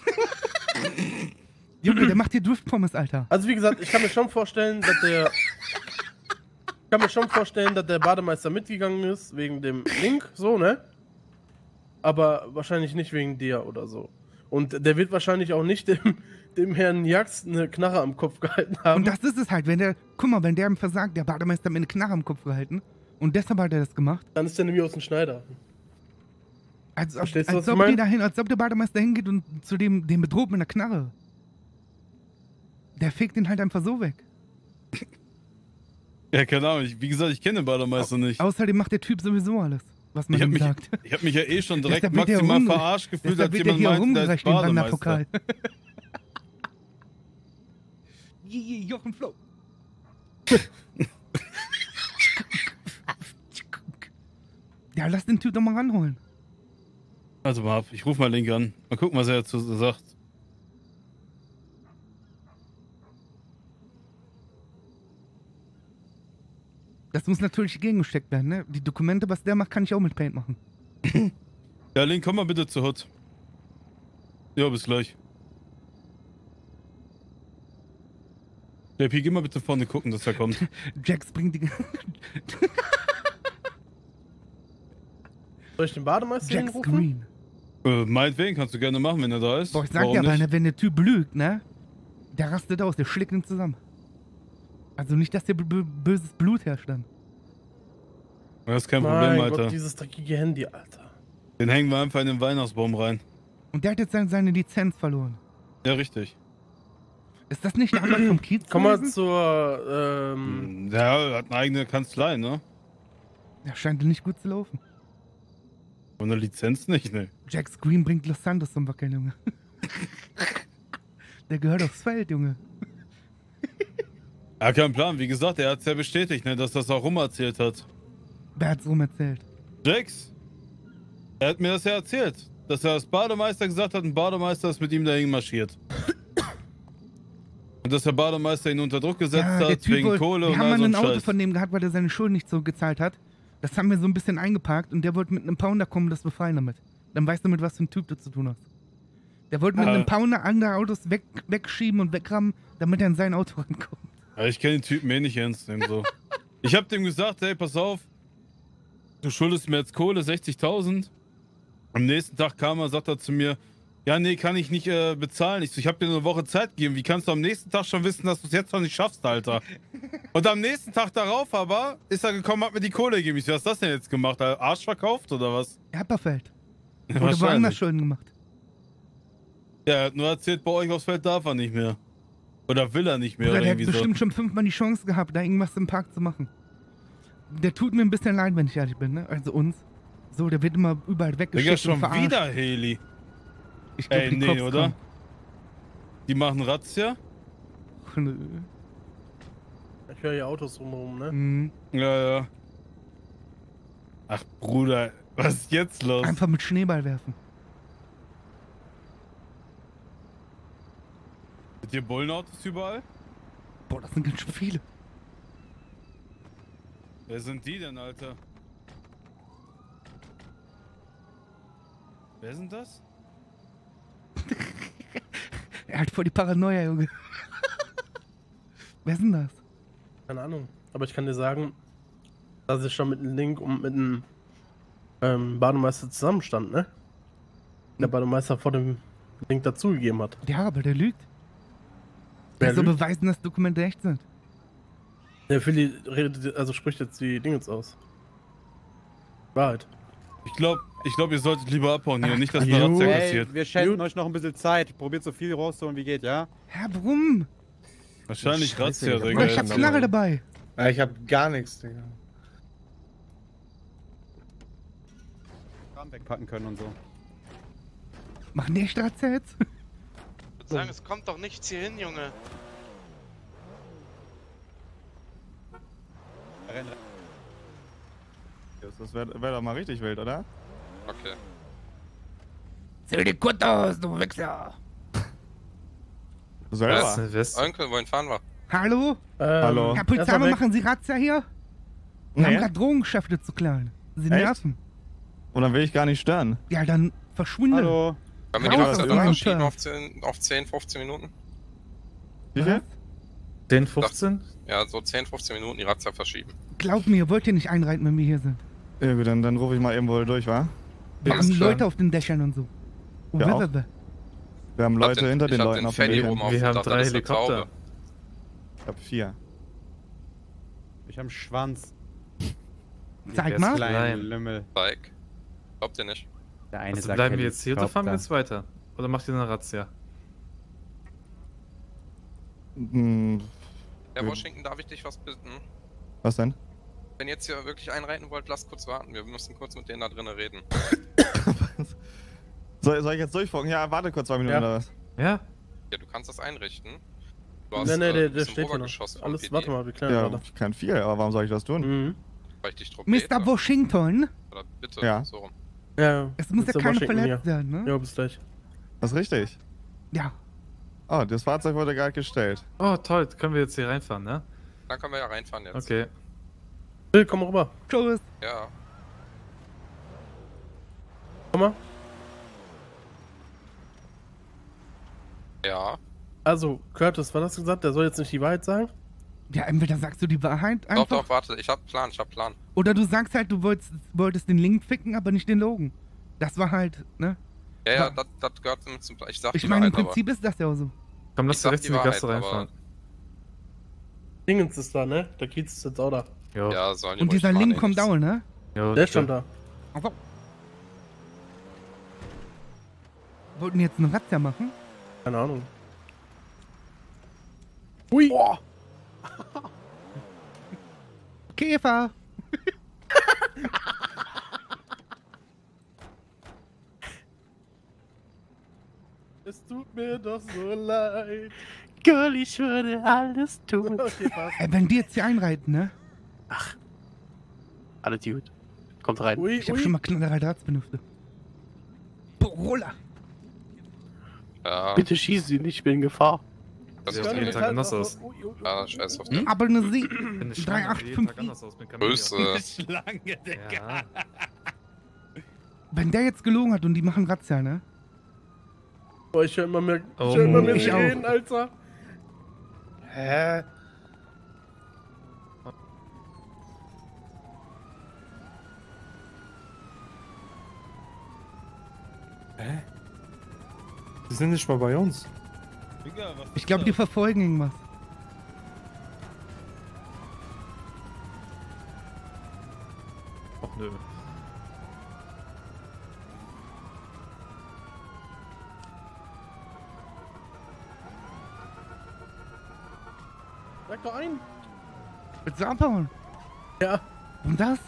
S1: Junge, der macht hier Drift-Pommes, Alter.
S8: Also wie gesagt, ich kann mir schon vorstellen, dass der... Ich kann mir schon vorstellen, dass der Bademeister mitgegangen ist, wegen dem Link, so, ne? Aber wahrscheinlich nicht wegen dir oder so. Und der wird wahrscheinlich auch nicht dem, dem Herrn Jax eine Knarre am Kopf gehalten haben.
S1: Und das ist es halt, wenn der, guck mal, wenn der ihm versagt, der Bademeister hat mir eine Knarre am Kopf gehalten und deshalb hat er das gemacht.
S8: Dann ist der nämlich aus dem Schneider.
S1: Als ob,
S8: Verstehst du, was
S1: als
S8: ich
S1: ob,
S8: mein?
S1: die dahin, als ob der Bademeister hingeht und zu dem, den bedroht mit einer Knarre. Der fegt ihn halt einfach so weg.
S2: Ja, keine Ahnung. Ich, wie gesagt, ich kenne den Bademeister nicht.
S1: Außerdem macht der Typ sowieso alles, was man
S2: Ich hab
S1: ihm
S2: mich,
S1: sagt.
S2: ich hab mich ja eh schon direkt
S1: Deshalb wird der
S2: maximal
S1: rumge-
S2: verarscht gefühlt,
S1: deshalb
S2: als
S1: wird der
S2: jemand
S1: hier
S2: meinte, der ist
S1: rumgereicht wie ein
S2: Bademeister.
S1: Wanderpokal. Jochen Flo. Ja, lass den Typ doch mal ranholen.
S2: Also mal ab, ich ruf mal Link an. Mal gucken, was er dazu sagt.
S1: Das muss natürlich gegengesteckt werden, ne? Die Dokumente, was der macht, kann ich auch mit Paint machen.
S2: Ja, Link, komm mal bitte zur Hut. Ja, bis gleich. J P, geh mal bitte vorne gucken, dass er kommt.
S1: Jax bringt die...
S8: Soll ich den Bademeister
S1: Jax
S8: hinrufen?
S1: Green.
S2: Äh, meinetwegen, kannst du gerne machen, wenn er da ist.
S1: Boah, ich sag
S2: Warum
S1: dir aber,
S2: nicht?
S1: ne, wenn der Typ lügt, ne? Der rastet aus, der schlägt ihn zusammen. Also nicht, dass hier b- böses Blut herrscht dann.
S2: Das ist kein
S8: Mein
S2: Problem,
S8: Gott,
S2: Alter.
S8: dieses dreckige Handy, Alter.
S2: Den hängen wir einfach in den Weihnachtsbaum rein.
S1: Und der hat jetzt seine, seine Lizenz verloren.
S2: Ja, richtig.
S1: Ist das nicht der Anwalt vom Kiez?
S8: Komm mal
S1: gewesen?
S8: zur, ähm...
S2: Ja, er hat eine eigene Kanzlei, ne?
S1: Der scheint nicht gut zu laufen.
S2: Und eine Lizenz nicht, ne?
S1: Jax Green bringt Los Santos zum Wackeln, Junge. Der gehört aufs Feld, Junge.
S2: Ja, kein Plan. Wie gesagt, er hat es ja bestätigt, ne, dass das auch rum erzählt hat.
S1: Wer hat's rum erzählt?
S2: Jax? Er hat mir das ja erzählt. Dass er als Bademeister gesagt hat, ein Bademeister ist mit ihm dahin marschiert. Und dass der Bademeister ihn unter Druck gesetzt
S1: Ja, der
S2: hat,
S1: Typ
S2: wegen
S1: wollte-
S2: Kohle
S1: wir
S2: und
S1: haben
S2: all
S1: mal
S2: so
S1: ein
S2: ein
S1: Auto
S2: Scheiß.
S1: von dem gehabt, weil er seine Schulden nicht zurückgezahlt hat. Das haben wir so ein bisschen eingeparkt und der wollte mit einem Pounder kommen, das befreien damit. Dann weißt du, mit was für einem Typ du zu tun hast. Der wollte mit
S2: Ah.
S1: einem Pounder andere Autos weg, wegschieben und wegrammen, damit er in sein Auto rankommt.
S2: Ja, ich kenne den Typen eh nicht ernst nehmen, so. Ich hab dem gesagt, ey, pass auf, du schuldest mir jetzt Kohle, sechzigtausend. Am nächsten Tag kam er, sagt er zu mir, ja, nee, kann ich nicht äh, bezahlen. Ich so, ich hab dir eine Woche Zeit gegeben. Wie kannst du am nächsten Tag schon wissen, dass du es jetzt noch nicht schaffst, Alter? Und am nächsten Tag darauf aber ist er gekommen, hat mir die Kohle gegeben. Ich so, was hast du das denn jetzt gemacht? Arsch verkauft oder was?
S1: Erperfeld.
S2: Ja,
S1: Oder
S2: wahrscheinlich.
S1: woanders Schulden gemacht.
S2: Ja, er hat nur erzählt, bei euch aufs Feld darf er nicht mehr. Oder will er nicht mehr.
S1: Bruder,
S2: Oder
S1: der hat
S2: irgendwie
S1: bestimmt
S2: so.
S1: schon fünfmal die Chance gehabt, da irgendwas im Park zu machen. Der tut mir ein bisschen leid, wenn ich ehrlich bin, ne? Also uns. So, der wird immer überall weggeschickt
S2: Digga,
S1: und
S2: schon
S1: verarscht.
S2: wieder Heli.
S1: Ich glaub,
S2: Ey,
S1: die
S2: nee,
S1: Cops
S2: oder?
S1: kommen.
S2: Die machen Razzia?
S1: Ach, nö.
S8: Ich höre hier Autos rumrum, ne?
S1: Mhm.
S2: Ja, ja. Ach, Bruder, was ist jetzt los?
S1: Einfach mit Schneeball werfen.
S2: Sind hier Bullenautos überall?
S1: Boah, das sind ganz schön viele.
S2: Wer sind die denn, Alter? Wer sind das?
S1: Er hat voll die Paranoia, Junge. Wer ist denn das?
S8: Keine Ahnung. Aber ich kann dir sagen, dass ich schon mit dem Link und mit dem ähm, Bademeister zusammenstand, ne? Der Bademeister vor dem Link dazugegeben hat.
S1: Ja, aber der lügt.
S8: Wer
S1: Der soll
S8: lügt?
S1: beweisen, dass Dokumente echt sind.
S8: Der Philly redet, also spricht jetzt die Dinge aus. Wahrheit.
S2: Ich glaube, ich glaub, ihr solltet lieber abhauen hier, nicht, dass
S10: Ey,
S2: eine Razzia passiert.
S10: wir schenken euch noch ein bisschen Zeit. Probiert so viel rauszuholen wie geht, ja?
S1: Herr Brumm.
S2: Wahrscheinlich
S10: Scheiße,
S2: Razzia,
S10: ich hab
S2: Digga.
S1: Ich hab Knarre dabei.
S20: Ja, ich hab gar nichts, Digga.
S10: Kram wegpacken können und so.
S1: Machen die echt Razzia jetzt?
S12: Ich würde sagen, es kommt doch nichts hier hin, Junge.
S10: Renn, renn.
S11: Das wäre wär doch mal richtig wild, oder?
S16: Okay.
S1: Zähl die Kutt aus, du Wichser.
S11: Selber.
S16: Was? Onkel, wohin fahren wir?
S1: Hallo?
S8: Ähm,
S11: Hallo.
S1: Herr Polizeimann, machen Sie Razzia hier? Wir haben
S11: Nee.
S1: gerade Drogengeschäfte zu klären. Sie
S11: Echt?
S1: nerven.
S11: Und dann will ich gar nicht stören.
S1: Ja, dann verschwinde.
S10: Hallo.
S16: Können wir die
S1: Raus
S16: Razzia
S1: aus
S16: dann
S1: meinem
S16: verschieben
S1: Turf.
S16: auf zehn, auf zehn, fünfzehn Minuten?
S11: Wie viel?
S4: zehn, fünfzehn?
S16: Ja, so zehn, fünfzehn Minuten die Razzia verschieben.
S1: Glaub mir, wollt ihr nicht einreiten, wenn wir hier sind?
S11: Ja gut, dann, dann rufe ich mal eben wohl durch, wa?
S1: Wir
S16: Alles
S1: haben
S16: klar.
S1: Leute auf den Dächern und so. Oh,
S11: Ja,
S1: weh,
S11: auch.
S1: weh, weh.
S11: Wir haben
S16: Ich hab
S11: Leute
S16: den-
S11: hinter
S16: ich
S11: den
S16: hab
S11: Leuten
S16: den
S11: auf den
S16: Fanny
S11: Dächern.
S16: oben auf
S4: Wir
S16: dem
S4: haben
S16: Dach,
S4: drei
S16: das ist eine
S4: Helikopter.
S16: Taube.
S11: Ich hab vier.
S10: Ich hab einen Schwanz.
S1: Zeig
S10: Der
S1: mal.
S10: kleine
S4: Klein.
S10: Lümmel.
S16: Zeig. Glaubt ihr nicht?
S10: Der eine
S4: Also
S10: sagt
S4: bleiben wir jetzt hier oder fahren wir
S10: Helikopter.
S4: jetzt weiter? Oder macht ihr eine Razzia?
S11: Hm,
S16: Herr
S11: Ja.
S16: Washington, darf ich dich was bitten?
S11: was denn?
S16: Wenn ihr jetzt hier wirklich einreiten wollt, lasst kurz warten. Wir müssen kurz mit denen da drinnen reden.
S11: Soll, soll ich jetzt durchfunken? Ja, warte kurz zwei Minuten
S8: Ja.
S11: oder was?
S4: Ja?
S16: Ja, du kannst das einrichten. Du hast,
S8: Nee, nee,
S16: äh,
S8: der,
S16: bist
S8: der
S16: im
S8: steht hier
S16: Obergeschoss
S8: noch.
S16: vom
S8: Alles,
S16: P D,
S8: warte mal, wir klären
S11: Ja,
S8: gerade.
S11: ich kann viel, aber warum soll ich das tun?
S8: Mhm.
S16: weil ich dich drum bete.
S1: Mister Washington,
S16: Oder bitte,
S11: Ja.
S16: so rum.
S8: Ja,
S1: es muss ja
S8: Mister
S1: keiner
S8: Washington
S1: verletzt
S8: hier.
S1: werden, ne?
S8: Ja, bis gleich.
S11: Das ist richtig.
S1: Ja.
S11: Oh, das Fahrzeug wurde gerade gestellt.
S4: Oh, toll. Können wir jetzt hier reinfahren, ne?
S16: Dann können wir ja reinfahren jetzt.
S4: Okay.
S8: Bill, komm rüber.
S1: Tschüss.
S16: Ja.
S8: Komm mal.
S16: Ja.
S8: Also, Curtis, was hast du gesagt? Der soll jetzt nicht die Wahrheit sagen?
S1: Ja, entweder sagst du die Wahrheit
S16: Doch,
S1: einfach,
S16: doch, warte, ich hab Plan, ich hab Plan.
S1: oder du sagst halt, du wolltest, wolltest den Link ficken, aber nicht den Logan. Das war halt, ne?
S16: Ja, ja,
S1: Ja.
S16: das, das gehört mit zum Plan. Ich sag
S1: Ich
S16: die
S1: meine, im
S16: Wahrheit,
S1: Prinzip ist das ja auch so.
S4: Komm,
S16: Ich
S4: lass
S16: sag
S4: rechts
S16: die
S4: in die
S16: Wahrheit,
S4: Gasse
S16: aber-
S4: reinfahren.
S8: Dingens ist da, ne? Der Kiez ist jetzt auch da.
S4: Jo.
S16: aber... Ja, sollen die
S1: Und
S16: ruhig
S1: dieser
S16: fahren,
S1: Link
S16: ey,
S1: kommt
S16: nichts.
S1: auch, ne?
S4: Jo,
S8: Der ist schon da.
S1: Also. Wollten die jetzt eine Razzia machen?
S8: Keine Ahnung. Ui!
S1: Oh. Käfer!
S8: Es tut mir doch so leid.
S9: Girl, ich würde alles tun.
S8: Okay, passt.
S1: Ey, wenn die jetzt hier einreiten, ne?
S9: Alles gut. Kommt rein.
S8: Ui,
S1: Ich hab
S8: ui.
S1: schon mal knallhart Ratsbenüfte. Roller!
S16: Ja,
S9: Bitte schieß sie nicht, ich bin in Gefahr.
S16: das
S4: Sieht
S16: ist
S4: auf jeden
S16: okay.
S4: Tag anders aus.
S8: Ui, ui, ui.
S16: Ja, scheiß auf den.
S1: Aber eine Sie.
S4: Wenn eine
S1: drei
S4: Schlange
S1: acht
S4: sieht jeden
S1: fünf
S4: Tag anders aus mit Camellia.
S16: Böse.
S2: Schlange, Digga.
S4: Ja.
S1: Wenn der jetzt gelogen hat und die machen Razzia, ne?
S8: Boah, ich höre immer mehr,
S1: Oh,
S8: ich hör immer mehr
S1: ich auch.
S8: Sirenen, Alter.
S20: Hä?
S15: Hä? Die sind nicht mal bei uns.
S2: Digga, was
S1: Ich glaube, die verfolgen irgendwas.
S4: Ach nö.
S8: Sag doch ein.
S1: Willst du abhauen?
S8: Ja.
S1: Und das?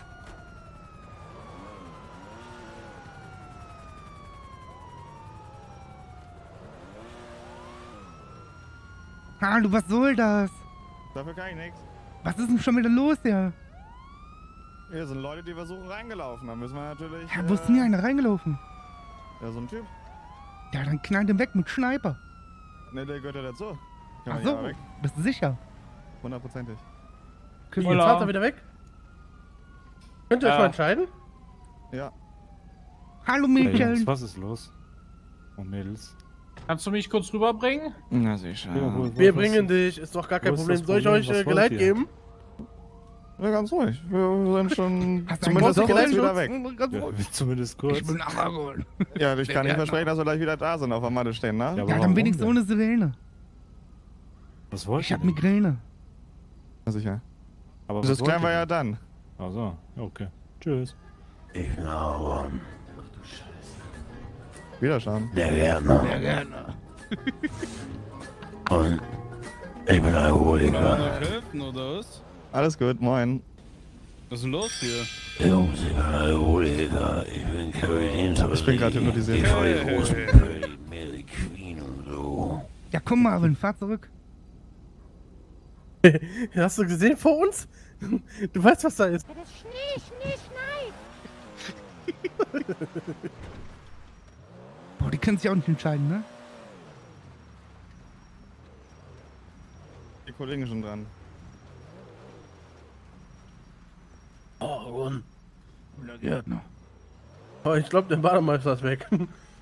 S1: Hallo, was soll das?
S11: Dafür kann ich nichts.
S1: Was ist denn schon wieder los, ja?
S11: Hier sind Leute, die versuchen reingelaufen. Da müssen wir natürlich.
S1: Ja, wo ist denn hier einer reingelaufen?
S11: Ja, so ein Typ.
S1: Ja, dann knallt ihn weg mit Schneiper.
S11: Ne, der gehört ja dazu. Kann
S1: Ach
S11: man
S1: so,
S11: ja weg.
S1: bist du sicher?
S11: Hundertprozentig.
S8: Jetzt fahrt er wieder weg. Könnt ihr euch
S15: Ja.
S8: mal entscheiden?
S11: Ja.
S1: Hallo
S15: Hey,
S1: Mädchen.
S15: Jungs, was ist los? Und Mädels.
S10: Kannst du mich kurz rüberbringen?
S11: Na sicher.
S15: Ja, wo-
S8: Wir
S15: was-
S8: bringen dich, ist doch gar kein
S15: wo ist
S8: Problem.
S15: das
S8: Soll ich
S15: Problem?
S8: euch
S15: Was
S8: äh,
S15: wollt
S8: Geleit
S15: ihr?
S8: geben?
S11: Ja, ganz ruhig. Wir sind schon
S1: Hast du
S11: zumindest
S1: einen
S11: kurz
S1: Geleit-
S11: wieder weg.
S15: Ja, zumindest kurz.
S1: Ich bin abgeholt.
S11: Ja, ich kann nicht versprechen, dass wir gleich wieder da sind, auf der Matte stehen, ne?
S15: Ja, aber
S1: Ja, dann
S15: warum
S1: wenigstens
S15: denn?
S1: ohne Sirene.
S15: Was wollt
S1: Ich
S15: ihr
S1: hab
S15: denn?
S1: Migräne.
S11: Ja, sicher.
S15: Aber
S11: Das
S15: was
S11: klären wir
S15: wollt ihr
S11: ja dann.
S15: denn? Ach so, ja, okay. Tschüss.
S18: Ich bin Aaron,
S11: Wiederschauen.
S18: der Gärtner.
S1: Der Gärtner.
S18: Und ich bin
S2: Kann man
S18: Alkoholiker.
S2: noch helfen, oder was?
S11: Alles gut, moin.
S2: Was ist denn los hier?
S18: Jungs, ich bin Alkoholiker. Ich bin Kevin
S11: Ich bin gerade hypnotisiert.
S18: Ich höre die großen Pretty Mary Queen und so.
S1: Ja, komm Marvin, fahr zurück.
S8: Hast du gesehen vor uns? Du weißt, was da ist.
S22: Das ist Schnee, Schnee, Schnee.
S1: Boah, die können sich auch nicht entscheiden, ne?
S11: Die Kollegen schon dran.
S8: Aaron.
S1: Der Gärtner.
S8: Oh, ich glaube, der Bademeister ist weg.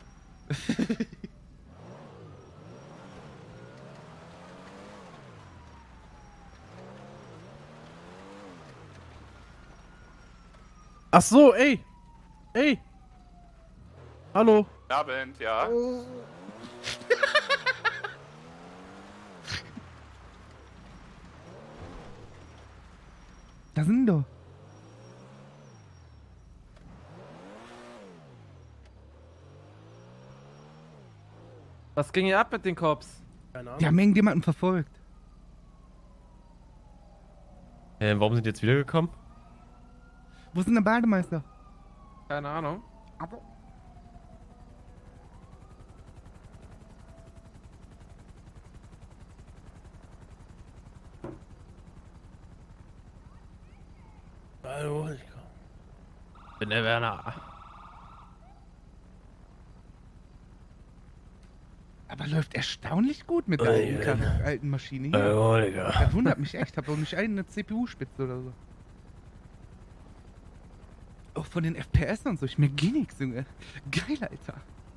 S8: Ach so, ey. Ey. Hallo.
S23: Abend, ja.
S1: Da sind doch.
S10: Was ging hier ab mit den Cops?
S8: Keine
S1: Die haben irgendjemanden verfolgt.
S3: Äh, warum sind die jetzt wiedergekommen?
S1: Wo ist denn der Bademeister?
S10: Keine Ahnung.
S8: Hallo.
S10: Bin der Werner.
S1: Aber läuft erstaunlich gut mit der
S18: Ey,
S1: alten, Kar- alten Maschine hier.
S18: Alkoholiker.
S1: Das wundert mich echt. Hab doch nicht eine C P U-Spitze oder so. Auch von den F P S und so. Ich mir geht nix, Junge. Geil, Alter.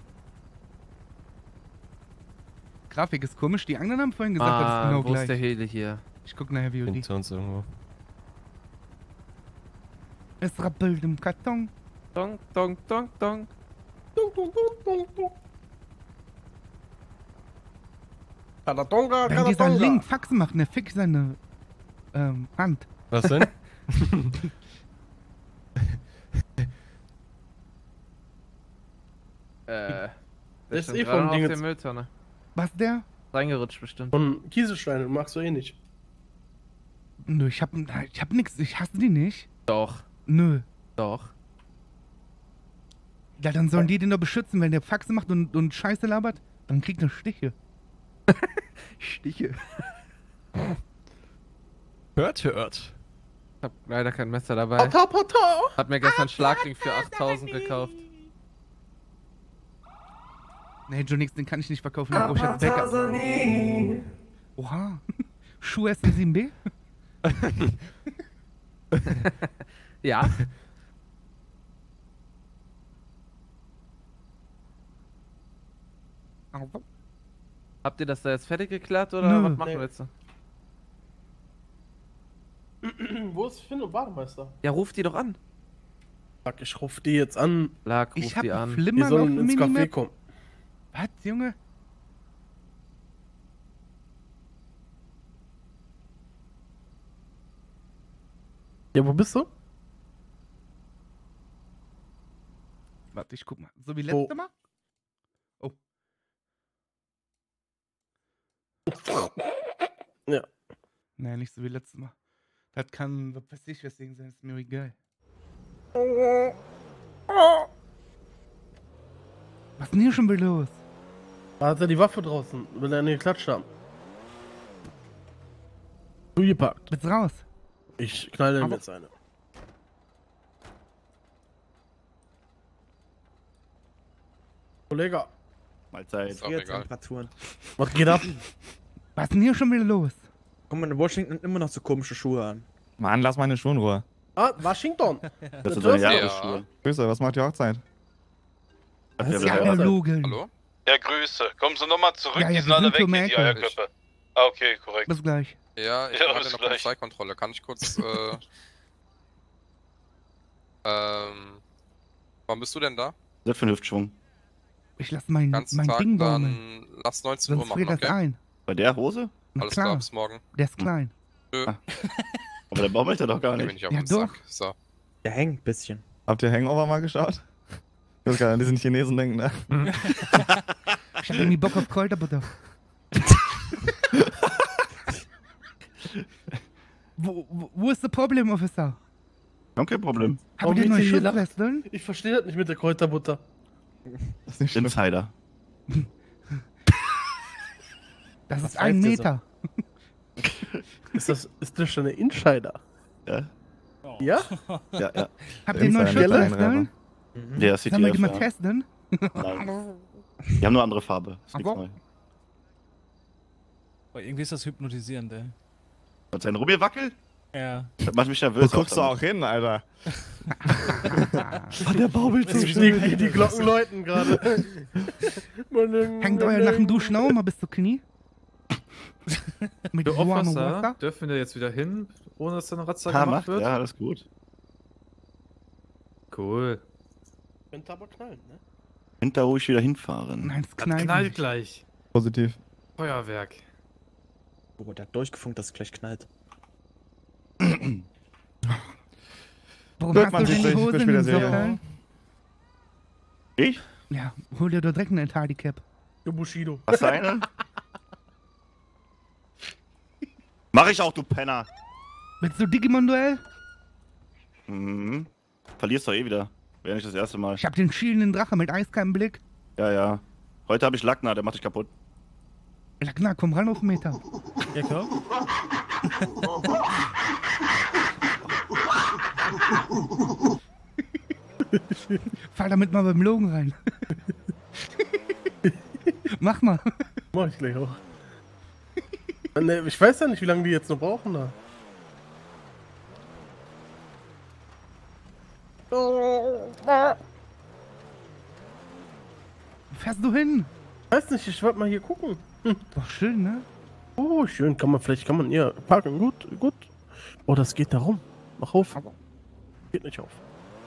S1: Grafik ist komisch. Die anderen haben vorhin gesagt, das ist
S10: Ah,
S1: genau
S10: wo ist der
S1: gleich.
S10: Heli hier?
S1: Ich guck nachher V O D.
S3: Hinter uns irgendwo.
S1: Es rappelt im Karton.
S10: Dong, dong, dong, dong.
S8: Dum, dum, dum, dum, dum. Kadatonga,
S1: Wenn dieser
S8: Kadatonga.
S1: Link Faxen macht, der fick seine ähm, Hand.
S3: Was denn?
S10: Äh.
S8: Der ist
S10: stand
S8: eh
S10: gerade
S8: vom
S10: noch
S8: Ding
S10: auf
S8: jetzt-
S10: der Mülltonne.
S1: Was der?
S10: Reingerutscht bestimmt.
S8: Von Kieselsteine, magst du eh nicht.
S1: Nö, ich hab, ich hab nix. Ich hasse die nicht.
S10: Doch.
S1: Nö.
S10: Doch.
S1: Ja, dann sollen die den doch beschützen, wenn der Faxe macht und, und Scheiße labert, dann kriegt er Stiche.
S10: Stiche.
S3: Hört, hört.
S10: Ich hab leider kein Messer dabei.
S8: Pata, pata.
S10: Hat mir gestern Schlagring für achttausend gekauft.
S1: Nee, Jonix, den kann ich nicht verkaufen, den brauch ich als Backup. Oha. Schuh S M sieben B?
S10: Ja. Habt ihr das da jetzt fertig geklärt oder
S1: Nö.
S10: was machen
S8: Nee.
S10: wir jetzt?
S8: Wo ist Finn und Bademeister?
S10: Ja, ruf die doch an.
S8: Fuck, ich ruf die jetzt an.
S10: Lag, ruf
S1: Ich hab
S10: die an.
S8: Die
S1: Flimmern auf
S8: sollen
S1: dem
S8: ins Café
S1: Minimap.
S8: kommen.
S1: Was, Junge?
S8: Ja, wo bist du?
S1: Warte, ich guck mal. So wie letzte
S8: Wo?
S1: Mal? Oh.
S8: Ja.
S1: Nein, nicht so wie letztes Mal. Das kann, was weiß ich, weswegen sein, ist mir egal. Was ist denn hier schon wieder los?
S8: Da hat er die Waffe draußen, will er eine geklatscht haben. Zugepackt.
S1: Jetzt raus.
S8: Ich knall ihm
S1: Aber-
S8: jetzt eine. Kollege,
S11: Mahlzeit.
S16: Ist auch egal.
S10: Temperaturen.
S8: was geht ab?
S1: Was ist denn hier schon wieder los?
S10: Guck mal, in Washington immer noch so komische Schuhe an.
S11: Mann, lass meine Schuhe in Ruhe.
S8: Ah, Washington.
S11: Das sind
S8: Das
S11: deine
S8: ist-
S11: Jahresschuhe. Grüße, was macht die Hochzeit?
S8: Das
S11: Habt ihr
S8: ist
S11: wieder
S8: ja
S11: geheiratet?
S1: Logan.
S16: Hallo?
S21: Ja, Grüße. Kommen Sie nochmal zurück,
S1: Ja, ja,
S21: die
S1: wir
S21: sind alle
S1: sind
S21: weg,
S1: für
S21: hier, die
S1: Merkel.
S21: Eierköpfe. Ah, okay, korrekt.
S1: Bis gleich.
S16: Ja, ich
S21: Ja,
S16: war
S21: bis
S16: in der
S21: gleich.
S16: Polizeikontrolle. Kann ich kurz, äh... ähm... Wann bist du denn da?
S11: Was für ein Hüftschwung?
S1: Ich lass mein,
S16: Ganzen
S1: mein
S16: Tag,
S1: Ding baumeln.
S16: dann lass neunzehn Uhr
S1: Sonst
S16: machen,
S1: friert das
S16: okay?
S1: ein.
S11: Bei der Hose?
S1: Na
S16: Alles
S1: klar.
S16: klar, bis morgen.
S1: Der ist klein.
S16: Nö.
S11: Aber der baumelt ja doch gar
S16: Da bin
S11: nicht.
S16: ich auf
S1: Ja,
S16: den
S1: doch.
S16: Sack. So.
S10: Der hängt ein bisschen.
S11: Habt ihr Hangover mal geschaut? Ich weiß gar nicht, an diesen Chinesen denken, ne?
S1: Ich hab irgendwie Bock auf Kräuterbutter. wo, wo, wo ist das Problem, Officer?
S11: Haben kein Problem.
S1: Habt ihr
S8: Warum
S1: neue
S8: geht ihr hier
S1: Schutzwesteln?
S8: Ich verstehe das nicht mit der Kräuterbutter.
S11: Das ist nicht Insider.
S1: Das
S8: Was
S1: ist ein
S8: heißt das?
S1: Meter.
S8: Ist das, ist das schon eine Insider?
S11: Ja.
S8: Ja?
S11: Ja, ja.
S1: Habt ihr neue
S11: Insider,
S1: Schutzwesteln?
S11: Der ist
S1: Sollen wir die mal
S11: ja.
S1: testen?
S11: Nein. Die haben nur andere Farbe. Ist nichts
S1: Aber-
S11: neu.
S14: Aber irgendwie ist das hypnotisierend, ey.
S11: Und sein Rummelwackel?
S14: Ja.
S11: Das macht mich nervös.
S2: Wo guckst du auch hin, Alter?
S11: Oh, der baumelt so
S8: Die,
S11: schnell.
S8: die, die Glocken läuten gerade.
S1: Hängt euer nach dem Duschen auch mal bis zu Knie? Mit
S4: Für
S1: warmem
S4: Officer
S1: Wasser?
S4: dürfen wir jetzt wieder hin, ohne dass da eine Ratzer
S11: Ha,
S4: gemacht
S11: macht,
S4: wird?
S11: ja, alles gut.
S4: Cool.
S8: Könnte aber knallen, ne?
S11: Hinter ruhig wieder hinfahren.
S1: Nein, es
S4: Das
S1: knallt
S4: knallt
S1: nicht.
S4: gleich.
S2: Positiv.
S4: Feuerwerk.
S10: Oh, der hat durchgefunkt, dass es gleich knallt.
S1: Warum
S2: Hört
S1: hast
S2: man
S1: du denn
S2: sich
S1: die
S2: nicht,
S1: Hose
S2: ich
S1: in
S2: bin
S1: den
S2: wieder sehr-
S1: Socken?
S11: Ich?
S1: Ja, hol dir doch direkt eine Entardicap.
S8: Du Bushido.
S11: Hast du eine? Mach ich auch, du Penner.
S1: Willst du Digimon-Duell?
S11: Mhm. Verlierst doch eh wieder. Wäre nicht das erste Mal.
S1: Ich hab den schielenden Drache mit eiskaltem Blick.
S11: Ja, ja. Heute habe ich Lackner, der macht dich kaputt.
S1: Lackner, komm ran auf den Meter.
S8: Ja, klar.
S1: Fall damit mal beim Logen rein. Mach mal.
S8: Mach ich gleich auch. Ne, ich weiß ja nicht, wie lange die jetzt noch brauchen da.
S1: Wo fährst du hin?
S8: Weiß nicht, ich wollte mal hier gucken. Hm.
S1: Doch schön, ne?
S8: Oh, schön. Kann man, vielleicht kann man hier parken. Gut, gut. Oh, das geht da rum. Mach auf. Geht nicht auf.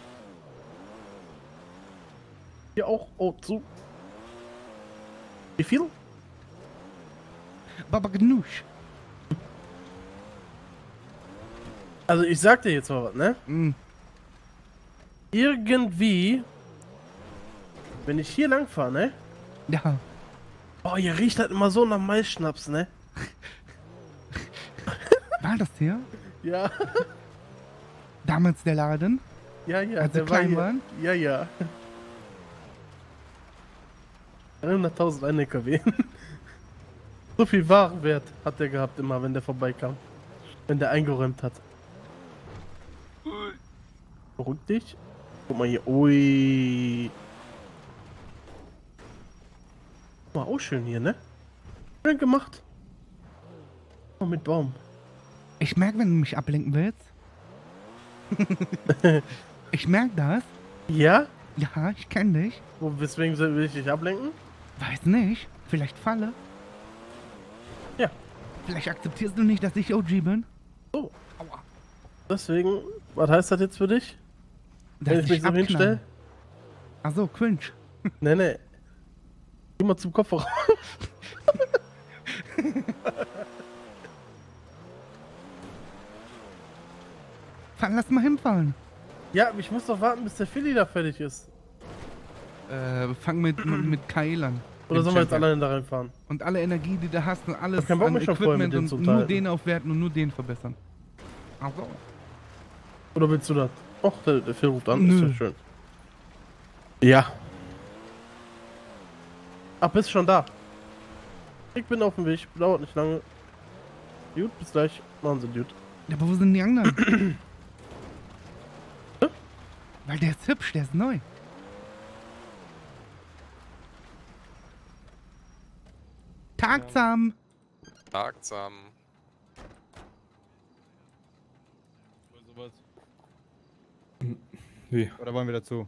S8: Hier auch. Oh, zu. Wie viel?
S1: Baba Gnusch.
S8: Also ich sag dir jetzt mal was, ne?
S1: Mm.
S8: Irgendwie, wenn ich hier lang fahre, ne?
S1: Ja.
S8: Oh, hier riecht halt immer so nach Maisschnaps, ne?
S1: War das hier?
S8: Ja.
S1: Damals der Laden?
S8: Ja, ja.
S1: Als sie
S8: der war
S1: klein
S8: hier.
S1: waren?
S8: Ja, ja. dreihunderttausend ein L K W. So viel Warenwert hat der gehabt immer, wenn der vorbeikam. Wenn der eingeräumt hat. Beruhig dich. Guck mal hier. Ui. Guck mal, auch schön hier, ne? Schön gemacht. Oh, mit Baum.
S1: Ich merk, wenn du mich ablenken willst. Ich merk das.
S8: Ja?
S1: Ja, ich kenn dich.
S8: Wo, weswegen will ich dich ablenken?
S1: Weiß nicht. Vielleicht Falle?
S8: Ja.
S1: Vielleicht akzeptierst du nicht, dass ich O G bin?
S8: Oh. Aua. Deswegen, was heißt das jetzt für dich?
S1: Dass
S8: Wenn ich mich so
S1: abknalle.
S8: hinstelle?
S1: Ach so, cringe.
S8: Nee, nee. Geh mal zum Kofferraum.
S1: Fahren, lass mal hinfahren.
S8: Ja, aber ich muss doch warten, bis der Philly da fertig ist.
S1: Äh, fang mit, mit Kyle an.
S8: Oder
S1: Den
S8: sollen wir jetzt
S1: Champion.
S8: alleine da reinfahren?
S1: Und alle Energie, die du hast und alles
S8: hab keinen Bock
S1: an
S8: mehr schon vorher mit
S1: Equipment
S8: denen zu
S1: und nur
S8: unterhalten.
S1: den aufwerten und nur den verbessern. Ach so.
S8: Oder willst du das? Och, der, der Phil ruft an,
S1: Nö.
S8: ist ja schön.
S4: Ja.
S8: Ach, bist schon da. Ich bin auf dem Weg, dauert nicht lange. Gut, bis gleich. Machen Sie gut.
S1: Ja, aber wo sind die anderen? Weil der ist hübsch, der ist neu. Tagsam.
S16: Tagsam.
S15: Wie?
S2: Oder wollen wir dazu?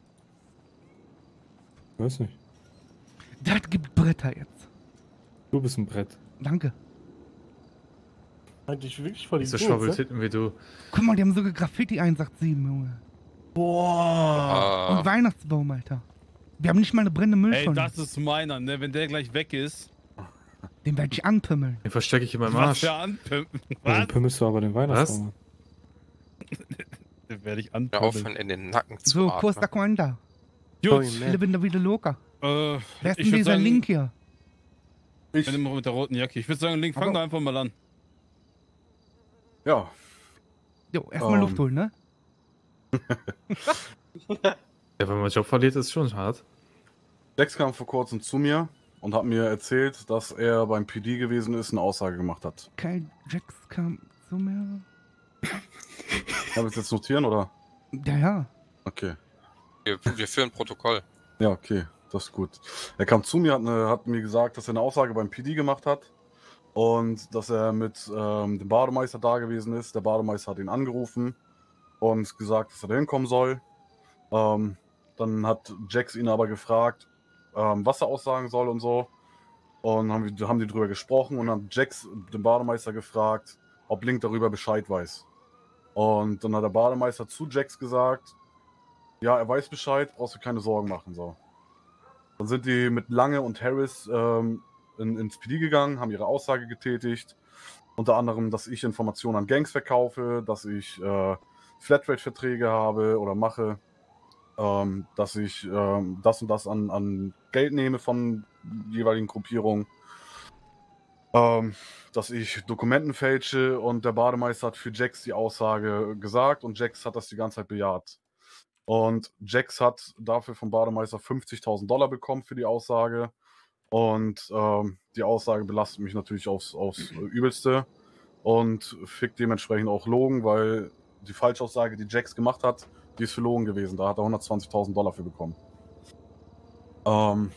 S15: Weiß nicht.
S1: Das gibt Bretter jetzt.
S15: Du bist ein Brett.
S1: Danke.
S8: Eigentlich wirklich voll die
S4: Nicht so
S8: Dings,
S4: Schwabbeltitten wie du.
S1: Guck mal, die haben sogar Graffiti eins acht sieben, Junge.
S8: Boah.
S1: Und Weihnachtsbaum, Alter. Wir haben nicht mal eine brennende
S2: Ey,
S1: Mülltonne.
S2: das ist meiner, ne? Wenn der gleich weg ist.
S1: Den werde ich anpimmeln.
S4: Den verstecke ich in meinem
S2: Was
S4: Arsch.
S2: für anpimpen?
S15: Warum
S2: Was?
S15: pimmelst du aber den Weihnachtsbaum?
S2: Den werde ich
S16: Hör
S2: anpimmeln.
S16: aufhören, in den Nacken zu
S1: So,
S16: atmen.
S1: Costa Quanta.
S2: Gut.
S1: Ich bin da wieder locker.
S2: Äh,
S1: Wer ist
S2: ich
S1: denn
S2: würd
S1: dieser
S2: sagen,
S1: Link hier?
S2: Ich bin immer mit der roten Jacke. Ich würde sagen, Link, fang
S1: Aber-
S2: doch einfach mal an.
S6: Ja.
S1: Jo, erstmal
S6: Ähm.
S1: Luft holen, ne?
S4: Ja, wenn man einen Job verliert, ist es schon hart.
S6: Dex kam vor kurzem zu mir und hat mir erzählt, dass er beim P D gewesen ist und eine Aussage gemacht hat.
S1: Kyle Jax kam zu mir.
S6: Darf ich jetzt notieren, oder?
S1: Ja, ja.
S6: Okay.
S16: Wir, wir führen Protokoll.
S6: Ja, okay. Das ist gut. Er kam zu mir, hat, eine, hat mir gesagt, dass er eine Aussage beim P D gemacht hat und dass er mit ähm, dem Bademeister da gewesen ist. Der Bademeister hat ihn angerufen und gesagt, dass er da hinkommen soll. Ähm, dann hat Jax ihn aber gefragt, ähm, was er aussagen soll und so. Und haben, wir, haben die drüber gesprochen und dann hat Jax den Bademeister gefragt, ob Link darüber Bescheid weiß. Und dann hat der Bademeister zu Jax gesagt, ja, er weiß Bescheid, brauchst du keine Sorgen machen. So. Dann sind die mit Lange und Harris ähm, in, ins P D gegangen, haben ihre Aussage getätigt. Unter anderem, dass ich Informationen an Gangs verkaufe, dass ich äh, Flatrate-Verträge habe oder mache, ähm, dass ich ähm, das und das an, an Geld nehme von jeweiligen Gruppierungen, ähm, dass ich Dokumenten fälsche und der Bademeister hat für Jax die Aussage gesagt und Jax hat das die ganze Zeit bejaht. Und Jax hat dafür vom Bademeister fünfzigtausend Dollar bekommen für die Aussage. Und ähm, die Aussage belastet mich natürlich aufs, aufs Übelste. Und fickt dementsprechend auch Logan, weil die Falschaussage, die Jax gemacht hat, die ist für Logan gewesen. Da hat er hundertzwanzigtausend Dollar für bekommen. Ähm,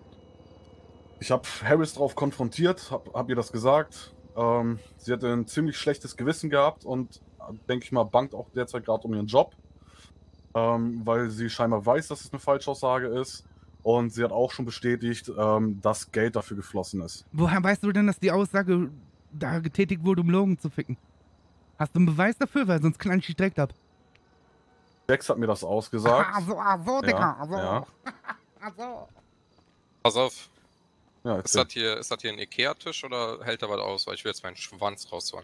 S6: ich habe Harris darauf konfrontiert, habe hab ihr das gesagt. Ähm, sie hatte ein ziemlich schlechtes Gewissen gehabt und, denke ich mal, bangt auch derzeit gerade um ihren Job. Ähm, weil sie scheinbar weiß, dass es eine Falschaussage ist. Und sie hat auch schon bestätigt, ähm, dass Geld dafür geflossen ist.
S1: Woher weißt du denn, dass die Aussage da getätigt wurde, um Logan zu ficken? Hast du einen Beweis dafür? Weil sonst knall ich dich direkt ab.
S6: Jax hat mir das ausgesagt.
S1: Ah, so, ah, so, Digga,
S6: Ja,
S1: ah, so.
S6: ja.
S1: Ah, so.
S16: Pass auf.
S6: Ja,
S16: ist, das hier, ist das hier ein Ikea-Tisch oder hält er was aus? Weil ich will jetzt meinen Schwanz rausholen.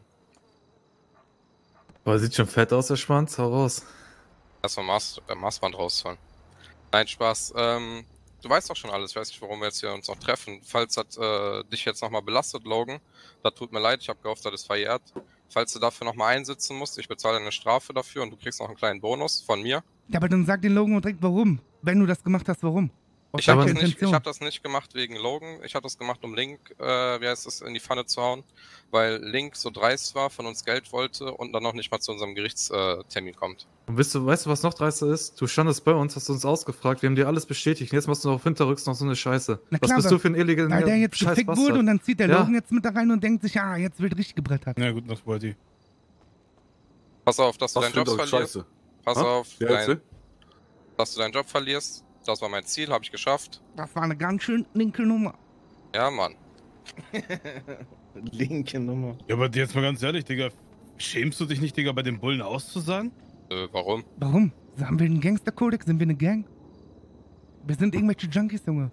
S4: Aber sieht schon fett aus, der Schwanz. Hau raus.
S16: Erstmal Maß, äh, Maßband rausholen. Nein, Spaß. Ähm, du weißt doch schon alles. Ich weiß nicht, warum wir jetzt hier uns noch treffen. Falls das äh, dich jetzt nochmal belastet, Logan, das tut mir leid. Ich habe gehofft, das ist verjährt. Falls du dafür nochmal einsitzen musst, ich bezahle eine Strafe dafür und du kriegst noch einen kleinen Bonus von mir.
S1: Ja, aber dann sag den Logan direkt, warum. Wenn du das gemacht hast, warum. Aus
S16: Ich habe
S1: welcher
S16: das, nicht-
S1: Intention?
S16: ich hab das nicht gemacht wegen Logan. Ich habe das gemacht, um Link, äh, wie heißt es, in die Pfanne zu hauen. Weil Link so dreist war, von uns Geld wollte und dann noch nicht mal zu unserem Gerichtstermin kommt.
S4: Und weißt du, weißt du, was noch dreister ist? Du standest bei uns, hast uns ausgefragt, wir haben dir alles bestätigt. Und jetzt machst du noch auf Hinterrücks noch so eine Scheiße.
S1: Na
S4: Was
S1: klar,
S4: bist
S1: weil-
S4: du für ein illegaler
S1: Weil der jetzt gefickt
S4: Scheißbastard?
S1: wurde und dann zieht der
S4: Ja.
S1: Logan jetzt mit da rein und denkt sich, ah, jetzt wird richtig gebrettert.
S2: Na gut, das wollte ich.
S16: Pass auf, dass du
S6: Was
S16: deinen
S6: für
S16: Job
S6: eine
S16: verlierst.
S6: Scheiße.
S16: Pass
S6: Ha?
S16: auf,
S6: Ja,
S16: dein,
S6: erzähl.
S16: dass du deinen Job verlierst. Das war mein Ziel, habe ich geschafft.
S1: Das war eine ganz schön linke Nummer.
S16: Ja, Mann.
S20: Linke Nummer.
S2: Ja, aber jetzt mal ganz ehrlich, Digga. Schämst du dich nicht, Digga, bei den Bullen auszusagen?
S16: Äh, warum?
S1: Warum? Haben wir einen Gangsterkodex? Sind wir eine Gang? Wir sind irgendwelche Junkies, Junge.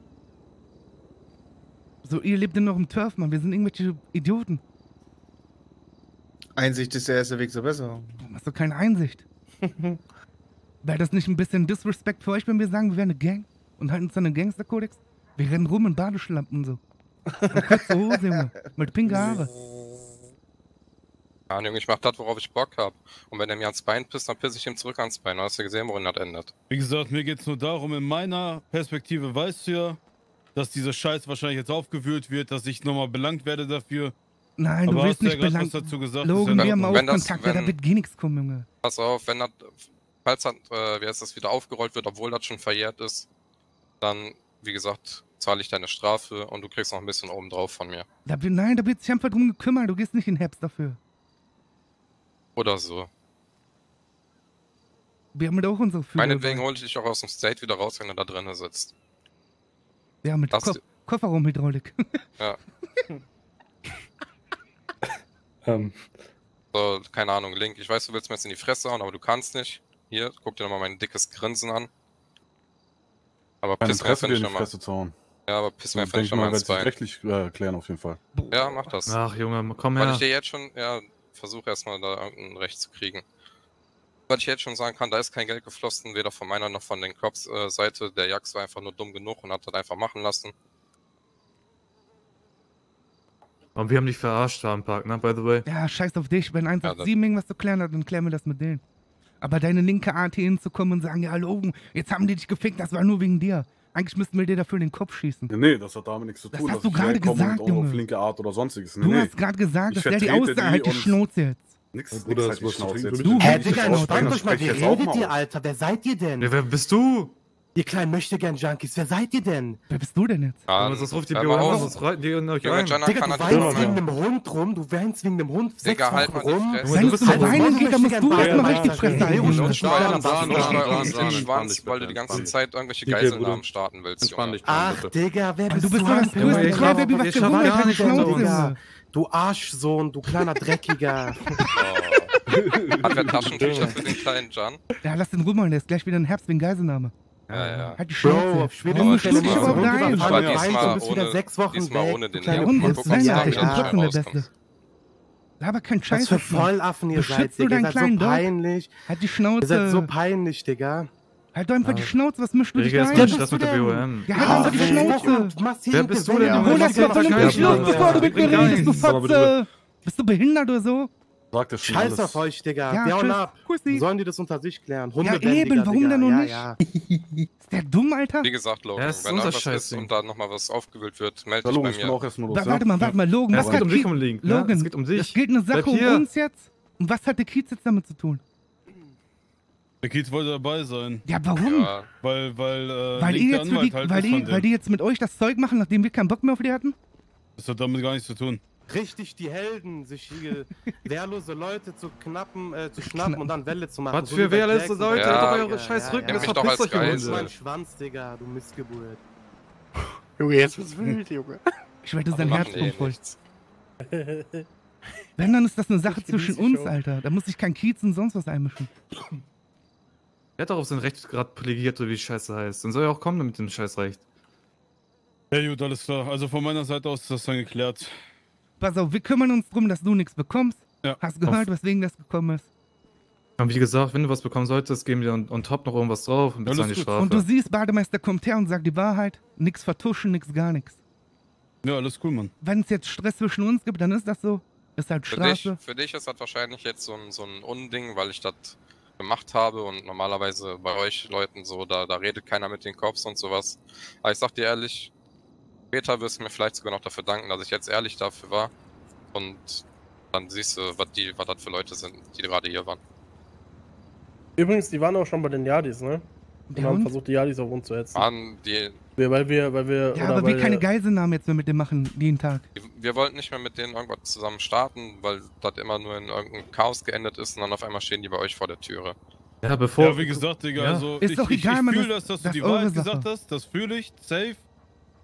S1: So, ihr lebt in eurem Turf, Mann. Wir sind irgendwelche Idioten.
S20: Einsicht ist der erste Weg zur Besserung.
S1: Du hast doch keine Einsicht. Wäre das nicht ein bisschen Disrespect für euch, wenn wir sagen, wir wären eine Gang und halten uns an den Gangsterkodex? Wir rennen rum in Badeschlampen und so. Und kurze Hose, Junge. Mit pinke Haare.
S16: Ja, Junge, ich mach das, worauf ich Bock hab. Und wenn er mir ans Bein pisst, dann piss ich ihm zurück ans Bein. Du hast ja gesehen, worin das endet.
S2: Wie gesagt, mir geht's nur darum, in meiner Perspektive weißt du ja, dass dieser Scheiß wahrscheinlich jetzt aufgewühlt wird, dass ich nochmal belangt werde dafür.
S1: Nein,
S2: Aber
S1: du willst
S2: hast ja
S1: nicht
S2: grad
S1: belangt.
S2: was dazu gesagt.
S1: Logan,
S2: Das ist
S1: wir
S2: ja
S1: haben auch
S16: wenn das-
S1: Kontakt, ja,
S16: wenn-
S1: da wird gar nichts kommen, Junge.
S16: Pass auf, wenn das, falls das, äh, wie heißt das, wieder aufgerollt wird, obwohl das schon verjährt ist, dann, wie gesagt, zahle ich deine Strafe und du kriegst noch ein bisschen obendrauf von mir.
S1: Da, wird- nein, da wird sich einfach drum gekümmert. Du gehst nicht in Herbst dafür.
S16: Oder so.
S1: Wir haben da auch unsere Führer.
S16: Meinetwegen hole ich dich auch aus dem State wieder raus, wenn du da drinnen sitzt.
S1: Ja, mit
S16: Das-
S1: Ko Kofferraumhydraulik.
S16: Ja.
S11: Ähm,
S16: So, keine Ahnung, Link, ich weiß, du willst mir jetzt in die Fresse hauen, aber du kannst nicht. Hier, guck dir nochmal mein dickes Grinsen an. Aber
S6: Kein
S16: piss mir
S6: Interesse,
S16: einfach
S6: dir
S16: nicht
S6: in die
S16: nochmal.
S6: Fresse zu hauen.
S16: Ja, aber piss mir
S6: Ich
S16: einfach nicht
S6: denke mal,
S16: nochmal ins
S6: wird sich
S16: Bein.
S6: rechtlich äh, klären auf jeden Fall.
S16: Ja, mach das.
S4: Ach, Junge, komm
S16: Weil
S4: her.
S16: ich dir jetzt schon, ja, versuche erstmal da irgendein Recht zu kriegen. Was ich jetzt schon sagen kann, da ist kein Geld geflossen, weder von meiner noch von den Cops äh, Seite. Der Jax war einfach nur dumm genug und hat das einfach machen lassen.
S4: Und wir haben dich verarscht da im Park, ne, by the way.
S1: Ja, scheiß auf dich. Wenn eins
S16: Ja,
S1: acht
S16: das-
S1: sieben irgendwas zu klären hat, dann klären wir das mit denen. Aber deine linke A T hinzukommen und sagen, ja, Logan, jetzt haben die dich gefickt, das war nur wegen dir. Eigentlich müssten wir dir dafür in den Kopf schießen.
S6: Nee, nee, das hat damit nichts zu
S1: Das
S6: tun.
S1: hast
S6: dass
S1: du
S6: ich
S1: gerade
S6: herkomme
S1: gesagt,
S6: und auch auf
S1: Junge.
S6: linke Art oder sonstiges. Nee,
S1: Du
S6: nee.
S1: hast gerade gesagt,
S6: Ich
S1: das wäre die
S6: vertrete
S1: Aussage, halt die
S6: und
S1: Schnauze jetzt.
S6: Nix,
S15: Hey,
S6: nix
S15: Bruder,
S6: halt
S15: das
S6: die
S15: was
S6: Schnauze
S15: trinken
S6: jetzt.
S15: würde ich
S6: Du,
S15: nicht.
S17: Hä, Digga,
S6: ich
S17: entspannt
S6: das
S17: euch mal, wie
S6: spreche ich jetzt auch
S17: redet
S6: mal
S17: ihr,
S6: aus.
S17: Alter? Wer seid ihr denn?
S4: Ja, wer bist du?
S17: Ihr kleinen Möchtegern-Junkies, wer seid ihr denn?
S1: Wer bist du denn jetzt?
S16: Ja,
S4: Aber sonst ruft die
S16: hör
S4: B
S16: mal
S4: O M
S16: auf.
S4: an, sonst reiten die in euch
S16: Junge,
S4: rein.
S16: Jenna
S17: Digga,
S16: kann
S17: du
S16: das
S17: weinst
S16: nicht
S17: wegen
S16: machen.
S17: einem Hund rum, du weinst wegen einem Hund sechs
S16: Digga, halt
S17: Wochen
S16: mal die
S17: rum.
S16: Fresse.
S1: Wenn es
S17: bist
S1: zu
S17: ein
S1: weinen geht, dann musst du
S17: Möchtegern-
S1: erstmal richtig
S17: Alter,
S1: Fresse
S17: ey,
S1: halten.
S17: Junge.
S16: Nicht bei
S17: Steuern,
S16: uns,
S17: Steuern,
S16: nicht bei
S17: Steuern,
S16: uns
S15: Steuern,
S16: den Schwanz,
S15: Steuern,
S16: weil du die ganze
S15: Steuern.
S16: Zeit irgendwelche
S15: D K,
S16: Geiselnamen
S15: Bruder.
S16: starten willst,
S15: Entspann
S16: Junge.
S15: dich, Mann,
S17: Ach,
S15: bitte.
S17: Digga, wer
S1: Mann,
S17: bist
S1: du bist
S17: du?
S1: doch das
S17: Alter?
S1: größte
S4: Junge,
S1: Kleid, wie was
S4: ihr
S1: der
S4: schaut
S1: Hunger
S4: gar
S1: deine
S4: nicht unter
S1: Schnauze.
S4: uns.
S17: Digga, du Arschsohn, du kleiner Dreckiger.
S16: Hat wer Taschentücher für den kleinen Jan?
S1: Ja, lass den rumholen, der ist gleich wieder in Herbst wegen Geiselnahme.
S16: Ja, ja.
S1: Halt die
S17: Bro,
S1: Schnauze.
S17: spätestens
S1: Warum
S16: Aber
S1: schluckst du
S16: diesmal-
S1: überhaupt
S17: Runde
S1: ein?
S17: war
S16: Aber
S17: Fahren,
S16: diesmal
S17: du bist wieder
S16: ohne-
S17: sechs Wochen
S16: diesmal
S17: weg.
S16: ohne den
S17: du kleiner
S1: Ja,
S16: Link.
S1: und
S16: Mal
S1: jetzt
S16: gucken,
S1: Sven,
S16: was
S17: Ja,
S16: da
S1: Alter, ich bin
S17: ja.
S1: trotzdem der
S16: rauskommst.
S1: Beste. Aber kein
S17: Was
S1: Scheiß.
S17: für
S1: jetzt, Mann.
S17: Vollaffen ihr seid,
S1: Beschützt du
S17: Digga. Ihr
S1: deinen
S17: seid so
S1: kleinen Dog?
S17: peinlich.
S1: Halt die
S17: Ihr seid so
S1: Schnauze.
S17: peinlich, Digga.
S1: Halt doch einfach die Schnauze, was mischst du dich
S4: Digga,
S1: da
S4: jetzt mal
S1: ein?
S4: Stress mit der B O M.
S1: Ja, halt
S17: Ah,
S1: einfach die
S17: sechs
S1: Schnauze.
S17: Wochen, du machst hier
S4: Wer
S17: eine
S4: bist du denn,
S17: Geselle.
S4: Junge?
S1: Hol das mal
S4: Ja,
S1: vernünftig
S4: ja,
S1: los, bevor du mit mir
S4: bringt gar
S1: redest, du
S4: nichts.
S15: Sag mal bitte.
S1: Fotze. Bist du behindert oder so?
S6: Sagt er schon
S17: Scheiß
S6: alles.
S17: auf euch, Digga.
S1: Ja,
S17: Wir hauen
S1: tschüss.
S17: ab.
S1: Kussi.
S17: Sollen die das unter sich klären?
S1: Ja,
S17: Hundebändiger,
S1: eben, warum
S17: Digga.
S1: denn noch
S17: ja,
S1: nicht?
S17: Ja.
S1: Ist der dumm, Alter?
S16: Wie gesagt, Logan,
S4: Ja, das ist
S16: wenn
S4: unser
S16: irgendwas ist
S4: Scheißding.
S16: und da nochmal was aufgewühlt wird, melde
S6: Ja,
S16: dich
S6: Logan,
S16: bei
S6: ich bin
S16: mir.
S6: auch erst nur los,
S1: Wa-
S6: ja?
S1: Warte mal, warte mal, Logan,
S4: Ja,
S1: was
S4: es geht
S1: hat
S4: um dich,
S1: Kiez-
S4: um Link, ne?
S1: Logan,
S4: Es geht um dich.
S1: es geht eine Sache
S4: Bleib
S1: um
S4: hier.
S1: uns jetzt. Und was hat der Kiez jetzt damit zu tun?
S2: Der Kiez wollte dabei sein.
S1: Ja, warum?
S16: Ja,
S2: Weil, weil, äh,
S1: Weil,
S2: Link
S1: ihr
S2: der
S1: jetzt für
S2: Anwalt
S1: die,
S2: halt
S1: weil,
S2: ist von
S1: die, weil
S2: dem.
S1: die jetzt mit euch das Zeug machen, nachdem wir keinen Bock mehr auf die hatten?
S2: Das hat damit gar nichts zu tun.
S17: Richtig die Helden, sich hier wehrlose Leute zu knappen, äh, zu schnappen und dann Welle zu machen.
S4: Was
S17: so
S4: für
S17: wie bei
S4: wehrlose
S17: Jackson.
S4: Leute?
S16: Ja,
S4: Doch
S17: ja,
S4: eure scheiß
S17: ja,
S4: Rücken,
S17: ja.
S4: das
S16: Nimm mich doch
S4: verpisst
S16: als
S4: euch, ihr
S16: Geisel.
S17: Mein
S4: Hunde.
S17: Schwanz, Digga, du Missgeburt.
S20: Junge, jetzt wird's wild, Junge.
S1: Ich werde
S16: aber
S1: sein
S16: machen
S1: Herz
S16: eh
S1: voll.
S16: nichts.
S1: Wenn, dann ist das eine Sache
S20: Ich genieße
S1: zwischen
S20: die
S1: uns,
S20: Show.
S1: Alter. Da muss sich kein Kiez und sonst was einmischen.
S4: Er hat doch auf sein Recht gerade plägiert, so wie die Scheiße heißt. Dann soll er auch kommen mit dem Scheißrecht.
S2: Ja gut, alles klar. Also von meiner Seite aus ist das dann geklärt.
S1: Pass auf, wir kümmern uns drum, dass du nichts bekommst.
S2: Ja.
S1: Hast gehört, weswegen das gekommen ist.
S4: Und wie gesagt, wenn du was bekommen solltest, geben wir on, on top noch irgendwas drauf und
S2: Alles
S4: bezahlen die
S2: gut.
S4: Strafe.
S1: Und du siehst, Bademeister kommt her und sagt die Wahrheit. Nix vertuschen, nix gar nichts.
S2: Ja, alles cool, Mann.
S1: Wenn es jetzt Stress zwischen uns gibt, dann ist das so. Ist halt
S16: Für dich,
S1: Straße.
S16: für dich ist das wahrscheinlich jetzt so ein, so ein Unding, weil ich das gemacht habe und normalerweise bei euch Leuten so, da, da redet keiner mit den Cops und sowas. Aber ich sag dir ehrlich, später wirst du mir vielleicht sogar noch dafür danken, dass ich jetzt ehrlich dafür war. Und dann siehst du, was die, was das für Leute sind, die gerade hier waren.
S8: Übrigens, die waren auch schon bei den Yadis, ne? Und
S1: Ja,
S8: haben
S1: und?
S8: versucht, die Yadis auf uns zu hetzen.
S16: Waren die,
S8: Wir, weil wir, weil wir.
S1: Ja,
S8: oder
S1: aber wir
S8: weil
S1: keine
S8: der-
S1: Geiselnahmen jetzt mehr mit dem machen, jeden Tag.
S16: wir wollten nicht mehr mit denen irgendwas zusammen starten, weil das immer nur in irgendeinem Chaos geendet ist und dann auf einmal stehen die bei euch vor der Türe.
S4: Ja, bevor.
S2: Ja, wie gesagt, Digga,
S4: Ja.
S2: also
S1: Ist
S2: ich,
S1: doch
S2: ich,
S1: egal,
S2: ich
S1: Mann,
S2: fühle
S1: das-
S2: das, dass du
S1: das
S2: die
S1: ist eure
S2: Wahrheit
S1: Sache.
S2: gesagt hast. Das fühle ich, safe.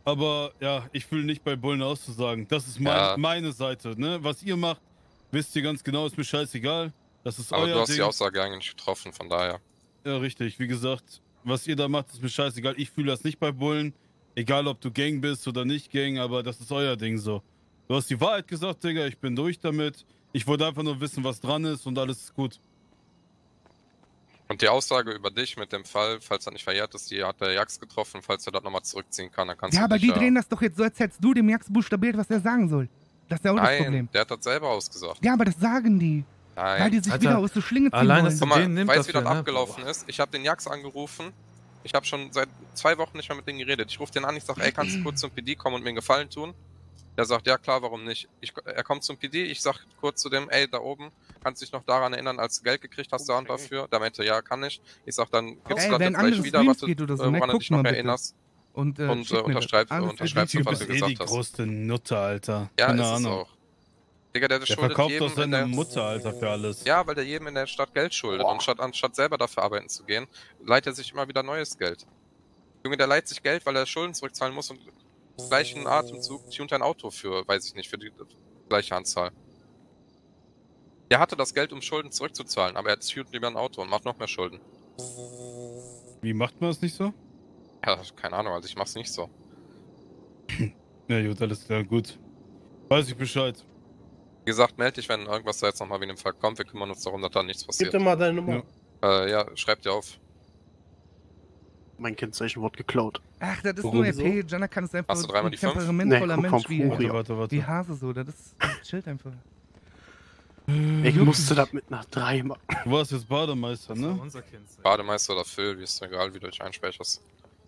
S2: Aber ja, ich will nicht bei Bullen auszusagen. Das ist mein,
S16: Ja.
S2: meine Seite, ne? Was ihr macht, wisst ihr ganz genau, ist mir scheißegal. Das ist
S16: Aber
S2: euer
S16: du hast
S2: Ding.
S16: die Aussage eigentlich getroffen, von daher.
S2: Ja, richtig. Wie gesagt, was ihr da macht, ist mir scheißegal. Ich fühle das nicht bei Bullen. Egal, ob du Gang bist oder nicht Gang, aber das ist euer Ding so. Du hast die Wahrheit gesagt, Digga. Ich bin durch damit. Ich wollte einfach nur wissen, was dran ist und alles ist gut.
S16: Und die Aussage über dich mit dem Fall, falls er nicht verjährt ist, die hat der Jax getroffen. Falls er das nochmal zurückziehen kann, dann kannst
S1: Ja,
S16: du
S1: aber
S16: dich
S1: die
S16: ja...
S1: drehen das doch jetzt so, als hättest du dem Jax buchstabiert, was er sagen soll. Das ist ja auch das Problem.
S16: Nein, der hat das selber ausgesagt.
S1: Ja, aber das sagen die.
S16: Nein.
S1: Weil die sich
S16: Alter,
S1: wieder aus der Schlinge ziehen
S4: allein,
S1: wollen.
S4: dass
S16: Guck
S4: du
S16: mal,
S4: den nimmt
S16: weißt du, wie
S4: dafür,
S16: das
S4: ne?
S16: abgelaufen ist? Ich habe den Jax angerufen. Ich habe schon seit zwei Wochen nicht mehr mit denen geredet. Ich rufe den an, ich sage, ey, kannst du kurz zum P D kommen und mir einen Gefallen tun? Der sagt, ja klar, warum nicht? Ich, er kommt zum P D, ich sag kurz zu dem, ey, da oben, kannst du dich noch daran erinnern, als du Geld gekriegt hast da und dafür? Der meinte, ja, kann ich. Ich sag, dann gibt's
S1: Ey,
S16: das
S1: wenn
S16: jetzt gleich
S1: anderes
S16: wieder,
S1: Streams
S16: was du,
S1: geht oder so,
S16: äh,
S1: ne,
S16: woran du
S1: guck
S16: dich noch
S1: mal bitte.
S16: erinnerst.
S1: Und, äh,
S16: und
S1: schick
S16: äh,
S1: mir
S16: unterschreibst,
S1: das. Alles
S16: unterschreibst du,
S2: Du
S16: was
S2: bist
S16: du
S2: eh die
S16: gesagt hast.
S2: größte Nutte, Alter.
S16: Ja,
S2: Keine
S16: ist es
S2: Ahnung.
S16: auch. Digga, der,
S2: Der
S16: schuldet
S2: verkauft
S16: jedem
S2: doch seine
S16: in der...
S2: Mutter, Alter, für alles.
S16: Ja, weil der jedem in der Stadt Geld schuldet. Und statt, anstatt selber dafür arbeiten zu gehen, leiht er sich immer wieder neues Geld. Junge, der leiht sich Geld, weil er Schulden zurückzahlen muss und im gleichen Atemzug tunt ein Auto für, weiß ich nicht, für die gleiche Anzahl. Der hatte das Geld, um Schulden zurückzuzahlen, aber er tunt lieber ein Auto und macht noch mehr Schulden.
S2: Wie macht man das nicht so?
S16: Ja, keine Ahnung, also ich mach's nicht so.
S2: Ja, gut, alles klar, gut. Weiß ich Bescheid.
S16: Wie gesagt, melde dich, wenn irgendwas da jetzt nochmal wie in dem Fall kommt. Wir kümmern uns darum, dass da nichts
S8: Gib
S16: passiert.
S8: dir mal deine Nummer.
S16: Ja, äh, ja schreib dir auf.
S20: Mein Kennzeichen wurde geklaut.
S1: Ach, das ist
S16: Warum?
S1: nur R P. Jana kann es einfach
S16: Hast du dreimal
S1: ein
S16: die fünf?
S1: temperamentvoller
S20: Nee, guck
S1: Mensch
S20: auf
S1: wie,
S20: Furio.
S2: Warte, warte,
S1: wie
S2: warte.
S1: Hase so. Das ist das chillt einfach.
S20: Ich musste das mit nach drei machen.
S2: Du warst jetzt Bademeister,
S4: Das war
S2: ne?
S4: unser Kennzeichen.
S16: Bademeister oder Phil, wie ist mir egal, wie du dich einspeicherst.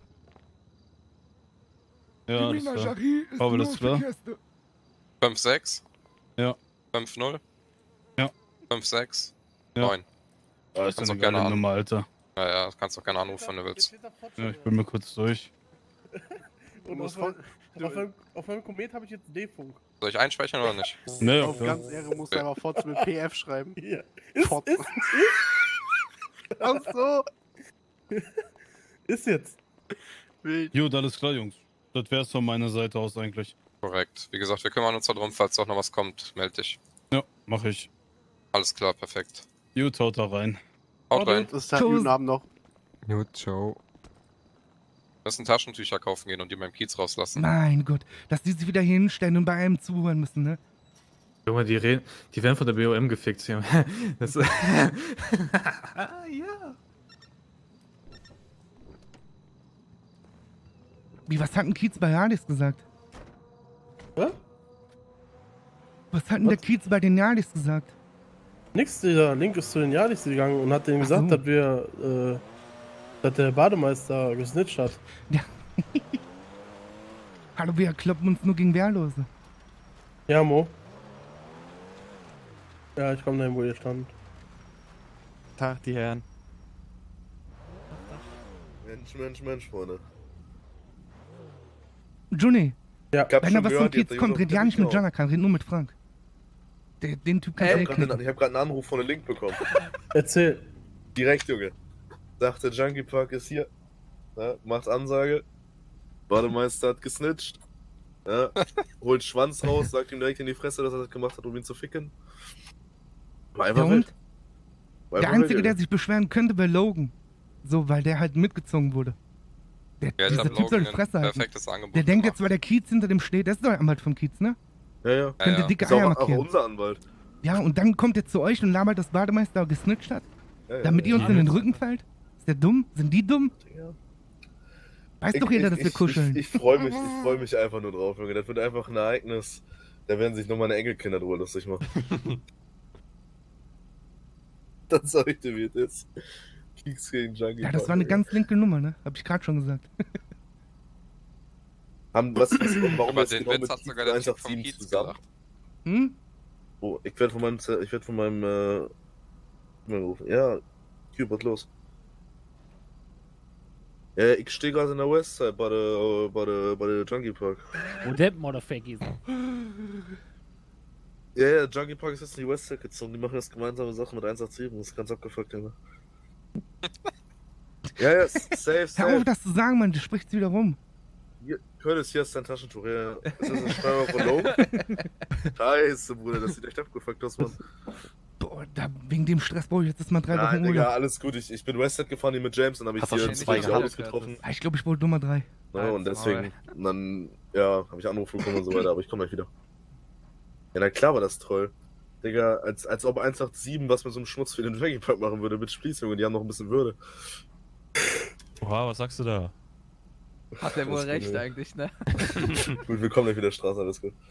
S2: Ja, alles klar. Aber das klar.
S16: fünf sechs?
S2: Ja.
S16: fünf null?
S2: Ja.
S16: fünf sechs?
S2: Ja.
S16: neun.
S2: Ja, ist
S16: Kannst
S2: eine
S16: auch gerne
S2: geile
S16: an.
S2: Nummer, Alter.
S16: Ja, ja, kannst auch gerne anrufen, wenn du willst.
S2: Ja, ich bin mir kurz durch.
S8: Und auf, meinem- auf, meinem- auf meinem Komet habe ich jetzt D-Funk.
S16: Soll ich einspeichern oder nicht?
S2: Nee,
S20: Auf
S2: okay.
S20: ganz Ehre muss er aber Fotz mit P F schreiben.
S8: Hier. Ist,
S20: Fotz.
S8: ist, ist.
S20: Ach so.
S8: Ist jetzt.
S20: Wild.
S2: Gut, alles klar, Jungs. Das wär's von meiner Seite aus eigentlich.
S16: Korrekt. Wie gesagt, wir kümmern uns darum, falls doch noch was kommt, melde dich.
S2: Ja, mach ich.
S16: Alles klar, perfekt.
S2: Gut, haut da rein.
S16: Haut rein.
S20: Das ist halt guten Abend noch.
S3: Gut, ciao.
S16: Wir müssen Taschentücher kaufen gehen und die beim Kiez rauslassen.
S1: Mein Gott, dass die sich wieder hier hinstellen und bei einem zuhören müssen, ne?
S4: Junge, die, reden, die werden von der B O M gefickt hier. Das,
S20: ja.
S1: Wie, was hat denn Kiez bei Jadis gesagt?
S8: Hä?
S1: Was hat denn der Kiez bei den Jadis gesagt?
S8: Nix, dieser Link ist zu den Jadis gegangen und hat denen
S1: Ach
S8: gesagt,
S1: so.
S8: dass wir, äh, dass der Bademeister gesnitcht hat.
S1: Hallo, wir kloppen uns nur gegen Wehrlose.
S8: Ja, Mo. Ja, ich komme dahin, wo ihr stand.
S10: Tag, die Herren.
S7: Mensch, Mensch, Mensch, Freunde.
S1: Juni,
S8: ja.
S7: Ich hab
S1: wenn
S7: schon
S1: er was
S7: gehört,
S1: von Kiez
S7: ihr habt
S1: kommt,
S7: den
S1: red ja nicht mit
S7: Junge
S1: Janakan, red nur mit Frank. Der, den Typ
S7: Ich
S1: kannst du
S7: hab
S1: eh
S7: grad
S1: knicken.
S7: einen- ich hab gerade einen Anruf von der Link bekommen.
S8: Erzähl.
S7: Direkt, Junge. Sagt der Junkie Park ist hier. Ja, macht Ansage. Bademeister hat gesnitcht. Ja, holt Schwanz raus, sagt ihm direkt in die Fresse, dass er das gemacht hat, um ihn zu ficken. War einfach
S1: Ja,
S7: wild.
S1: und?
S7: War
S1: Der
S7: einfach
S1: Einzige,
S7: wild,
S1: der
S7: Junge.
S1: sich beschweren könnte, wäre Logan. So, weil der halt mitgezogen wurde. Der,
S16: Ja, ich
S1: dieser
S16: hab
S1: Typ soll
S16: Logan
S1: die
S16: ein
S1: Fresse halten.
S16: perfektes Angebot
S1: Der denkt
S16: gemacht.
S1: jetzt, weil der Kiez hinter dem steht, der ist doch Anwalt vom Kiez, ne?
S7: Ja, ja.
S1: Könnte
S16: ja.
S1: dicke
S7: Ist auch,
S1: Eier
S7: auch
S1: markieren.
S7: unser Anwalt.
S1: Ja, und dann kommt er zu euch und labert, dass Bademeister gesnitcht hat?
S7: Ja, ja,
S1: Damit
S7: ja,
S1: ihr uns
S7: ja.
S1: in den Rücken fällt? Ist der dumm? Sind die dumm?
S7: Ja.
S1: Weiß
S7: Ich-
S1: doch jeder,
S7: ich-
S1: dass wir
S7: ich-
S1: kuscheln.
S7: Ich, ich freue mich, ich freu mich einfach nur drauf, Junge. Das wird einfach ein Ereignis. Da werden sich noch meine Enkelkinder drüber lustig machen. Das sag ich dir, wie es ist. Kieks gegen Junkie
S1: Ja, das
S7: Park,
S1: war eine
S7: Junge.
S1: ganz linke Nummer, ne? Hab ich gerade schon gesagt.
S7: Haben, was, was, warum
S16: Aber
S7: jetzt
S16: den
S7: genau
S16: Witz
S7: mit
S16: hat
S7: Kiez
S16: sogar der
S7: und
S16: Typ vom
S7: hundertsieben
S16: Kiez
S7: zusammen?
S16: gesagt.
S1: Hm?
S7: Oh, ich werde von meinem, Z- ich werde von meinem, äh, E-Mail gerufen. Ja, Cube, los. Ja, ich stehe gerade in der Westside bei der, bei der, bei der Junkie Park.
S5: Wo der Motherfucker ist.
S7: Ja, ja, Junkie Park ist jetzt in die Westside gezogen. Die machen jetzt gemeinsame Sachen mit hundertsieben. Das ist ganz abgefuckt, Junge. Ja, ja, safe,
S1: Hör auf,
S7: safe.
S1: das zu sagen, Mann, du sprichst wieder rum.
S7: Hier, Curtis, hier ist dein Taschentuch. Ja. Ist das ein Schreiber von Logan? Scheiße, Bruder, das sieht echt abgefuckt aus, Mann.
S1: Boah, da, wegen dem Stress brauche ich jetzt mal drei
S7: Nein,
S1: Wochen
S7: Digga,
S1: Urlaub.
S7: alles gut. Ich, ich bin Westside gefahren hier mit James und dann habe ich hier zwei Autos getroffen.
S1: Ah, ich glaube, ich wollte Nummer drei.
S7: Ja, und deswegen, und dann, ja, habe ich Anrufe bekommen und so weiter, aber ich komme gleich wieder. Ja, na klar war das toll. Digga, als, als ob eins acht sieben was mit so einem Schmutz für den Draggy Park machen würde, mit Spieß, Junge, die haben noch ein bisschen Würde.
S3: Oha, was sagst du da?
S13: Hat er wohl recht eigentlich, ne?
S7: Gut, wir kommen gleich wieder Straße, alles gut.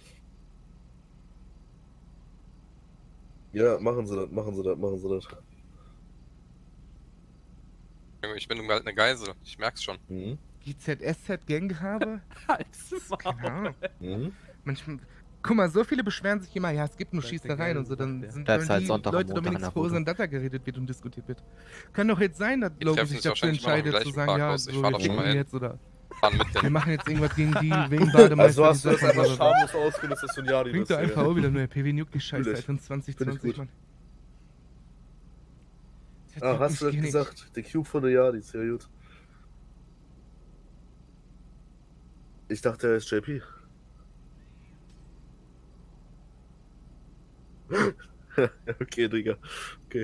S7: Ja, machen Sie das, machen Sie das, machen Sie das.
S16: Junge, ich bin halt eine Geisel, ich merk's schon.
S7: Mhm.
S1: G Z S Z Ganghabe? Keine Ahnung.
S7: Mhm.
S1: Manchmal, guck mal, so viele beschweren sich immer, ja, es gibt nur Schießereien und so, dann sind
S13: Bleibst
S1: sollen
S13: halt
S1: die
S13: Sonntag und
S1: Leute
S13: Montag
S1: doch
S13: an der
S1: wenigstens froh
S13: Route.
S1: sein, dass da geredet wird und diskutiert wird. Kann doch jetzt sein, dass
S16: Die
S1: Logan
S16: treffen
S1: sich
S16: sich
S1: dafür
S16: wahrscheinlich immer noch im
S1: entscheidet, zu
S16: gleichen
S1: sagen, ja,
S16: Parkhaus. Ich
S1: so,
S16: fahr
S1: wir
S16: doch schon
S1: ficken
S16: mal hin.
S1: jetzt oder
S16: Fahren mit
S1: wir
S16: denen.
S1: machen jetzt irgendwas gegen die, wegen Bademeister.
S7: Also hast
S1: die
S7: du das
S1: Sachen
S7: einfach
S1: so.
S7: schamlos ausgenutzt, dass du ein Yadi
S1: Bringt
S7: bist,
S1: doch
S7: Digga.
S1: einfach auch wieder nur, P W juckt die Scheiße,
S7: Natürlich.
S1: Alter, in zwanzig
S7: Find ich
S1: zwanzig,
S7: gut.
S1: Mann.
S7: Ah, hast du das gesagt? Der Cube von der Yadis, ja gut. Ich dachte, er ist J P. Okay, Digga. Okay.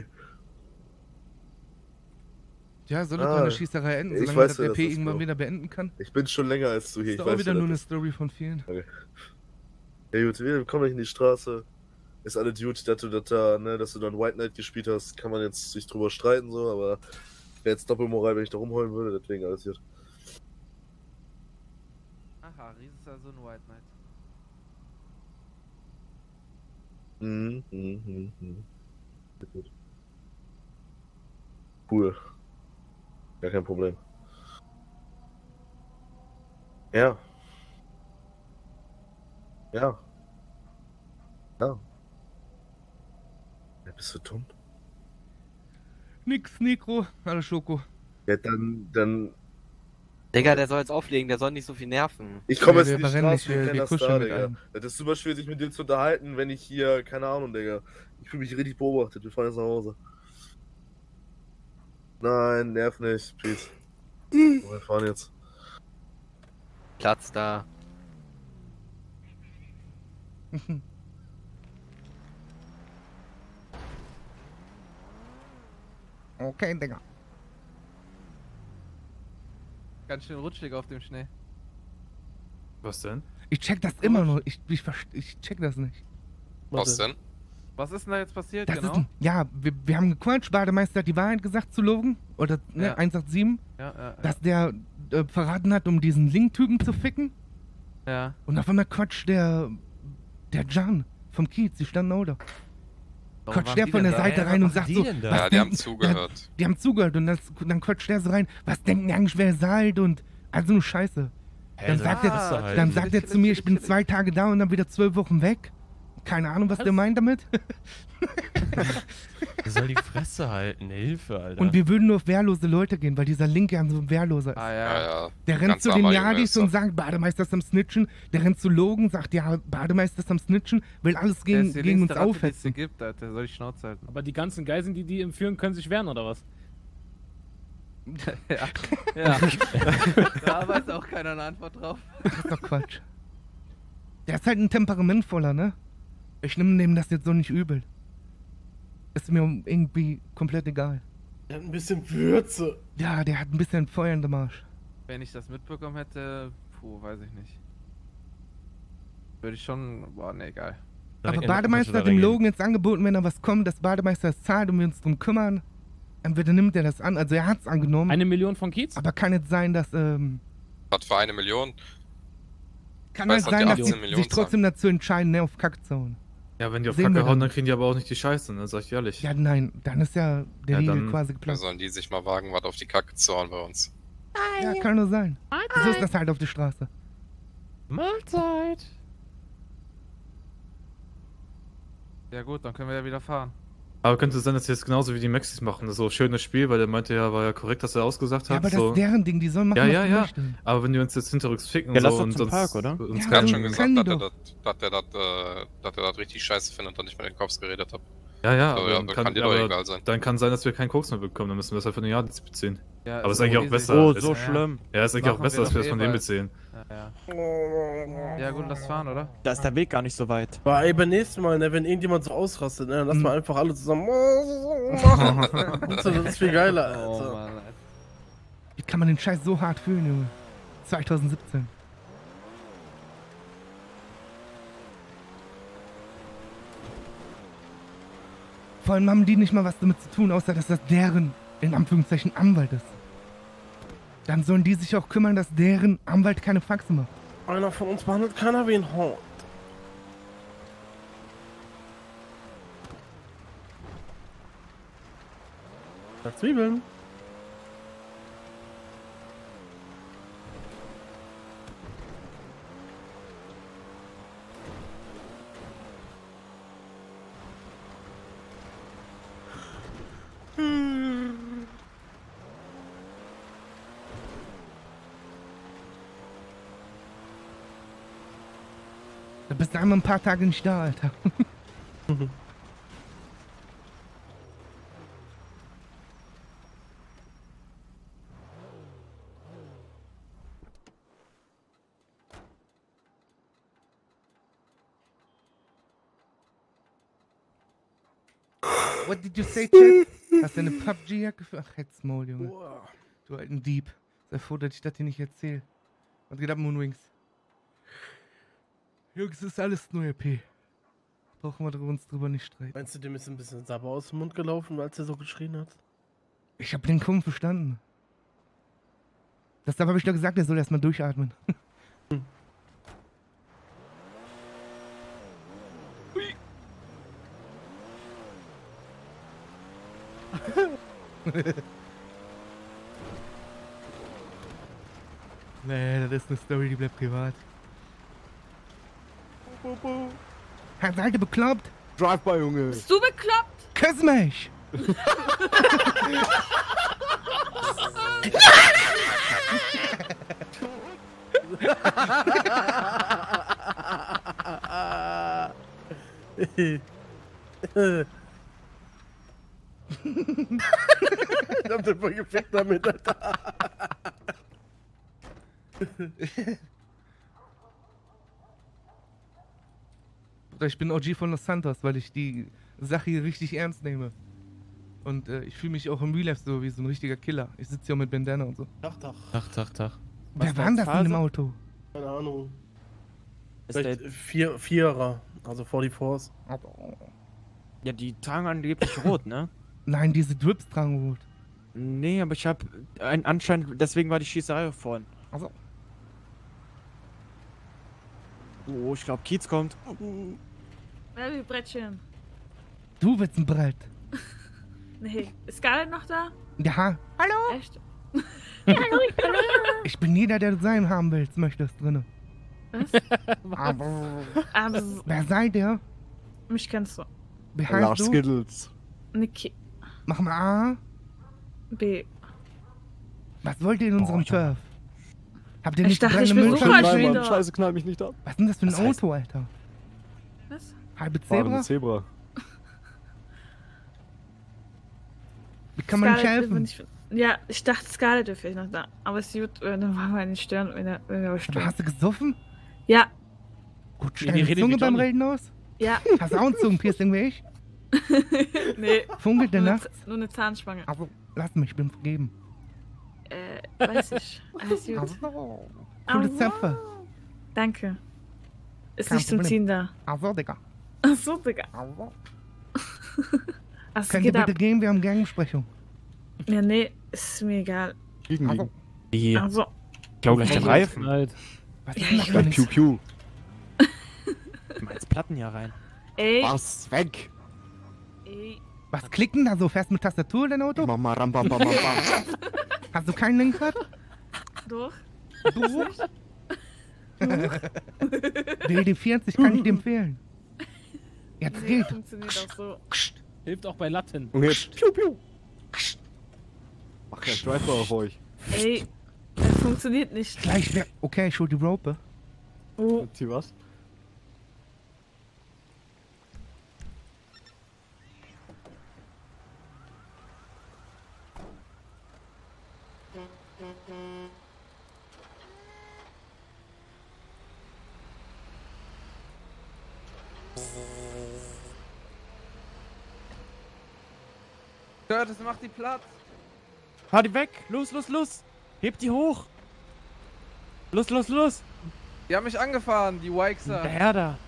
S1: Ja, soll doch
S7: Ah,
S1: eine Schießerei enden,
S7: ich
S1: solange
S7: weiß,
S1: das
S7: wer
S1: der
S7: das
S1: P
S7: ist,
S1: irgendwann
S7: Bro.
S1: wieder beenden kann.
S7: Ich bin schon länger als du hier.
S1: Ist
S7: Ich
S1: doch
S7: weiß,
S1: auch wieder
S7: wer
S1: nur
S7: das
S1: eine
S7: ist.
S1: Story von vielen.
S7: Okay. Ja gut, wir kommen gleich in die Straße. Ist alle Dude, dass du das da, ne, dass du dann White Knight gespielt hast, kann man jetzt sich drüber streiten, so, aber wäre jetzt Doppelmoral, wenn ich da rumheulen würde, deswegen alles gut.
S13: Aha, Ries ist also ein White Knight.
S7: Mhm, mhm, mhm, mhm. Sehr gut. Cool. Gar kein Problem. Ja. Ja. Ja. Ja, bist du dumm?
S1: Nix, Nikro, alles Schoko.
S7: Ja, dann, dann.
S13: Digga, der soll jetzt auflegen, der soll nicht so viel nerven.
S7: Ich komme
S1: Ja,
S7: jetzt in
S1: wir
S7: die
S1: rennen
S7: Straße
S1: nicht,
S7: wie
S1: wir-
S7: ein
S1: wir
S7: kleiner
S1: kuscheln
S7: Star,
S1: mit
S7: Digga.
S1: einem.
S7: Das ist super schwer, sich mit dir zu unterhalten, wenn ich hier, keine Ahnung, Digga. Ich fühle mich richtig beobachtet. Wir fahren jetzt nach Hause. Nein, nerv nicht. Peace. Wir fahren jetzt.
S13: Platz da.
S1: Okay, Digga.
S13: Ganz schön rutschig auf dem Schnee.
S4: Was denn?
S1: Ich check das immer noch. Ich, ich, verst- ich check das nicht.
S16: Was denn?
S13: Was ist denn da jetzt passiert,
S1: Das
S13: genau?
S1: ist ein, ja, wir, wir haben gequatscht, Bademeister hat die Wahrheit gesagt zu Logan. Oder ne,
S13: Ja.
S1: eins acht sieben.
S13: Ja, ja, ja.
S1: Dass der äh, verraten hat, um diesen Link-Typen zu ficken.
S13: Ja.
S1: Und auf einmal quatscht der. Der Jan vom Kiez, die standen auch da.
S13: Warum
S1: Quatscht
S13: waren
S1: der
S13: die
S1: von
S13: denn
S1: der
S13: da?
S1: Seite
S13: Ja,
S1: rein
S13: was
S1: und sagt
S13: machen
S1: so.
S13: die denn da?
S1: was
S16: Ja, die haben
S1: denken-
S16: zugehört.
S1: Ja, die haben zugehört und das, dann quatscht der so rein. Was denken die eigentlich, wer seid? Und also nur Scheiße.
S3: Hä,
S1: Dann
S3: das
S1: sagt,
S3: ist
S1: er,
S3: halt-
S1: dann sagt er zu mir, ich bin zwei Tage da und dann wieder zwölf Wochen weg. Keine Ahnung, was der meint damit.
S3: Der soll die Fresse halten, Hilfe, Alter.
S1: Und wir würden nur auf wehrlose Leute gehen, weil dieser Link ja so ein Wehrloser ist.
S13: Ah,
S16: Ja, ja.
S1: Der rennt
S16: Ganz
S1: zu den
S16: armer Junge
S1: Yadis
S16: ist er.
S1: und sagt, Bademeister ist am Snitchen. Der rennt zu Logan, sagt, ja, Bademeister ist am Snitchen, will alles
S13: Der
S1: gegen,
S13: ist die
S1: gegen uns
S13: längste Ratte, die es
S1: aufhetzen.
S13: hier gibt, Alter. Der soll die Schnauze halten.
S5: Aber die ganzen Geiseln, die die entführen, können sich wehren, oder was?
S13: ja. ja. Da weiß auch keiner eine Antwort drauf.
S1: Das ist doch Quatsch. Der ist halt ein temperamentvoller, ne? Ich nehme dem das jetzt so nicht übel. Ist mir irgendwie komplett egal.
S8: Der hat ein bisschen Würze.
S1: Ja, der hat ein bisschen Feuer in dem Arsch.
S13: Wenn ich das mitbekommen hätte, puh, weiß ich nicht. Würde ich schon, boah, ne, egal.
S1: Aber Bademeister hat dem Logan jetzt angeboten, wenn er was kommt, dass Bademeister es zahlt und wir uns drum kümmern. Entweder nimmt er das an, also er hat es angenommen.
S5: Eine Million von Kiez?
S1: Aber kann es sein, dass, ähm,
S16: Was für eine Million?
S1: kann
S16: Ich weiß,
S1: halt
S16: dass
S1: sein,
S16: die
S1: dass
S16: achtzehn
S1: sie
S16: Millionen
S1: sich trotzdem dazu entscheiden, ne, auf Kack zu hauen.
S4: Ja, wenn die auf
S1: Sehen wir
S4: Kacke hauen,
S1: dann.
S4: dann kriegen die aber auch nicht die Scheiße, ne? Sag ich ehrlich.
S1: Ja, nein, dann ist ja der
S4: Ja,
S1: Riegel
S4: dann-
S1: quasi
S16: Da
S1: geplatzt.
S16: sollen die sich mal wagen, was auf die Kacke zu hauen bei uns.
S1: Ja, kann nur sein. So ist das halt auf der Straße.
S5: Mahlzeit!
S13: Ja gut, dann können wir ja wieder fahren.
S4: Aber könnte es sein, dass sie jetzt genauso wie die Maxis machen, so schönes Spiel, weil der meinte ja, war ja korrekt, dass er ausgesagt hat.
S1: Ja, aber das
S4: so.
S1: ist deren Ding, die sollen machen,
S4: Ja,
S1: was
S4: ja,
S1: sie
S4: ja.
S1: möchten.
S4: Aber wenn die uns jetzt hinterrücks ficken
S10: Ja,
S4: und
S10: lass
S4: so
S10: doch
S4: und
S10: zum
S4: sonst
S10: Park, oder?
S4: uns
S1: Ja,
S16: Er hat
S1: dann
S16: schon
S1: können
S16: gesagt,
S1: die
S16: dass er das, dass er das, äh, dass er das richtig scheiße findet und nicht mit den Cops geredet hat.
S4: Ja, ja,
S16: So,
S4: aber
S16: ja,
S4: dann,
S16: aber
S4: kann,
S16: kann dir
S4: ja,
S16: doch
S4: aber
S16: egal sein.
S4: dann kann sein, dass wir keinen Koks mehr bekommen. Dann müssen wir es halt von den Jadis beziehen.
S13: Ja,
S4: aber
S13: ist
S4: ist eigentlich
S13: so
S4: auch
S13: easy.
S4: besser.
S10: Oh,
S4: ist,
S10: so
S13: Ja.
S10: schlimm.
S4: Ja, ist eigentlich auch
S13: Machen
S4: besser,
S13: wir
S4: dass wir
S13: doch
S4: es von
S13: eh
S4: denen
S13: bald.
S4: beziehen.
S13: Ja, ja. Ja, gut, lass fahren, oder?
S10: Da ist der Weg gar nicht so weit.
S8: Aber ey, beim nächsten Mal, ne, wenn irgendjemand so ausrastet, ne, dann lass
S1: Mhm.
S8: mal einfach alle zusammen machen. Das ist viel geiler, Alter.
S13: Oh, Mann, Alter.
S1: Wie kann man den Scheiß so hart fühlen, Junge? zwanzig siebzehn. Vor allem haben die nicht mal was damit zu tun, außer dass das deren, in Anführungszeichen, Anwalt ist. Dann sollen die sich auch kümmern, dass deren Anwalt keine Faxe macht.
S8: Einer von uns behandelt keiner wie ein Hund. Da Zwiebeln.
S1: Da bist du einmal ein paar Tage nicht da, Alter. What did you say, Chat? Hast du eine P U B G-Jacke für... Ach, jetzt Maul, Junge. Du alten Dieb. Sei froh, dass ich das dir nicht erzähle. Was geht ab, Moonwings? Jungs, ist alles nur E P. Brauchen wir uns drüber nicht streiten.
S8: Meinst du, dem ist ein bisschen Sabber aus dem Mund gelaufen, als er so geschrien hat?
S1: Ich hab den Kumpel verstanden. Deshalb habe ich doch gesagt, er soll erstmal durchatmen. Nee, das ist eine Story, die bleibt privat. Herr, seid ihr bekloppt?
S10: Drive-by, Junge.
S19: Bist du bekloppt?
S1: Küss mich!
S8: Ich hab den voll gefickt damit, Alter.
S1: Ich bin O G von Los Santos, weil ich die Sache hier richtig ernst nehme. Und äh, ich fühle mich auch im Real Life so wie so ein richtiger Killer. Ich sitze hier auch mit Bandana und so.
S8: Tag, Tag.
S3: Tag, Tag, Tag.
S1: Wer war denn das in dem Auto?
S8: Keine Ahnung.
S10: Ist
S8: Vielleicht vier, Vierer, also vierundvierzig.
S10: Ja, die tragen angeblich rot, ne?
S1: Nein, diese Drips tragen rot.
S10: Nee, aber ich hab einen Anschein, deswegen war die Schießerei vorhin.
S1: Also.
S10: Oh, ich glaube, Kiez kommt.
S19: Ja, wie Brettchen.
S1: Du willst ein Brett.
S19: Nee, ist Scarlett noch da?
S1: Ja.
S19: Hallo? Echt? Ja, hallo, ich bin
S1: Ich bin jeder, der du sein haben willst, möchtest drinne.
S19: Was?
S1: Aber,
S19: Aber
S1: wer seid ihr?
S19: mich kennst du.
S1: Wie heißt du?
S10: Skittles.
S19: Niki.
S1: Mach mal A.
S19: B.
S1: Was wollt ihr in unserem Turf? Habt ihr
S19: Ich
S1: nicht
S19: dachte, ich
S1: brennende
S19: besuche
S1: Mülltonne?
S19: euch wieder.
S10: Scheiße, knall mich nicht ab.
S1: Was ist denn das für ein
S10: Was heißt-
S1: Auto, Alter?
S19: Was?
S1: Halbe Zebra?
S10: Zebra.
S1: Wie kann man nicht
S19: Scarlett
S1: helfen?
S19: dürfen nicht- Ja, ich dachte, Scarlett dürfte ich noch da. Aber es ist gut, äh, dann wollen wir nicht stören, wenn er, wenn wir euch
S1: Aber
S19: stören.
S1: hast du gesoffen?
S19: Ja,
S1: Gut,
S10: Nee, die
S1: steine
S10: redet
S1: Zunge
S10: wie
S1: beim
S10: Johnny.
S1: Reden aus?
S19: ja.
S1: Hast du auch ein Zungenpiercing wie ich?
S19: Nee.
S1: Funkelt der
S19: nur,
S1: nachts?
S19: eine- nur eine Zahnspange.
S1: Also, lass mich, ich bin vergeben.
S19: Äh, weiß ich. Alles gut.
S1: Also, coole Zöpfe.
S19: Danke. Ist
S1: Kein
S19: nicht zum
S1: Problem.
S19: Ziehen da.
S1: Also, Digga.
S19: Achso, Digga.
S1: Also.
S19: Was
S1: Könnt ihr
S19: geht ab?
S1: bitte gehen? Wir haben Gangbesprechung.
S19: Ja, nee, ist mir egal.
S1: Also,
S10: Hier.
S19: Also,
S10: Klau gleich den Reifen.
S1: was
S19: Ja,
S1: ist denn das
S19: ich
S1: für ein
S10: Piu Piu. Du meinst Platten hier rein.
S19: ey,
S10: Was? Weg!
S19: ey.
S1: Was klickt denn da so? Fährst du mit Tastatur dein Auto?
S10: Mama ram bam bam bam bam.
S1: Hast du kein Lenkrad?
S19: Doch.
S1: Du? W D vierzig kann ich dir empfehlen. Jetzt
S19: Nee,
S1: geht.
S19: funktioniert auch so.
S13: Hilft auch bei Latten.
S10: Und jetzt Piu Piu. Mach ja Driver auf euch.
S19: Ey, das funktioniert nicht.
S1: Gleich wär... Okay, ich hol die Rope.
S19: Oh,
S10: Sie was?
S13: Curtis, mach die Platz.
S10: Fahr die weg! Los, los, los! Heb die hoch! Los, los, los!
S13: Die haben mich angefahren, die Wixer.
S10: Der Herr da!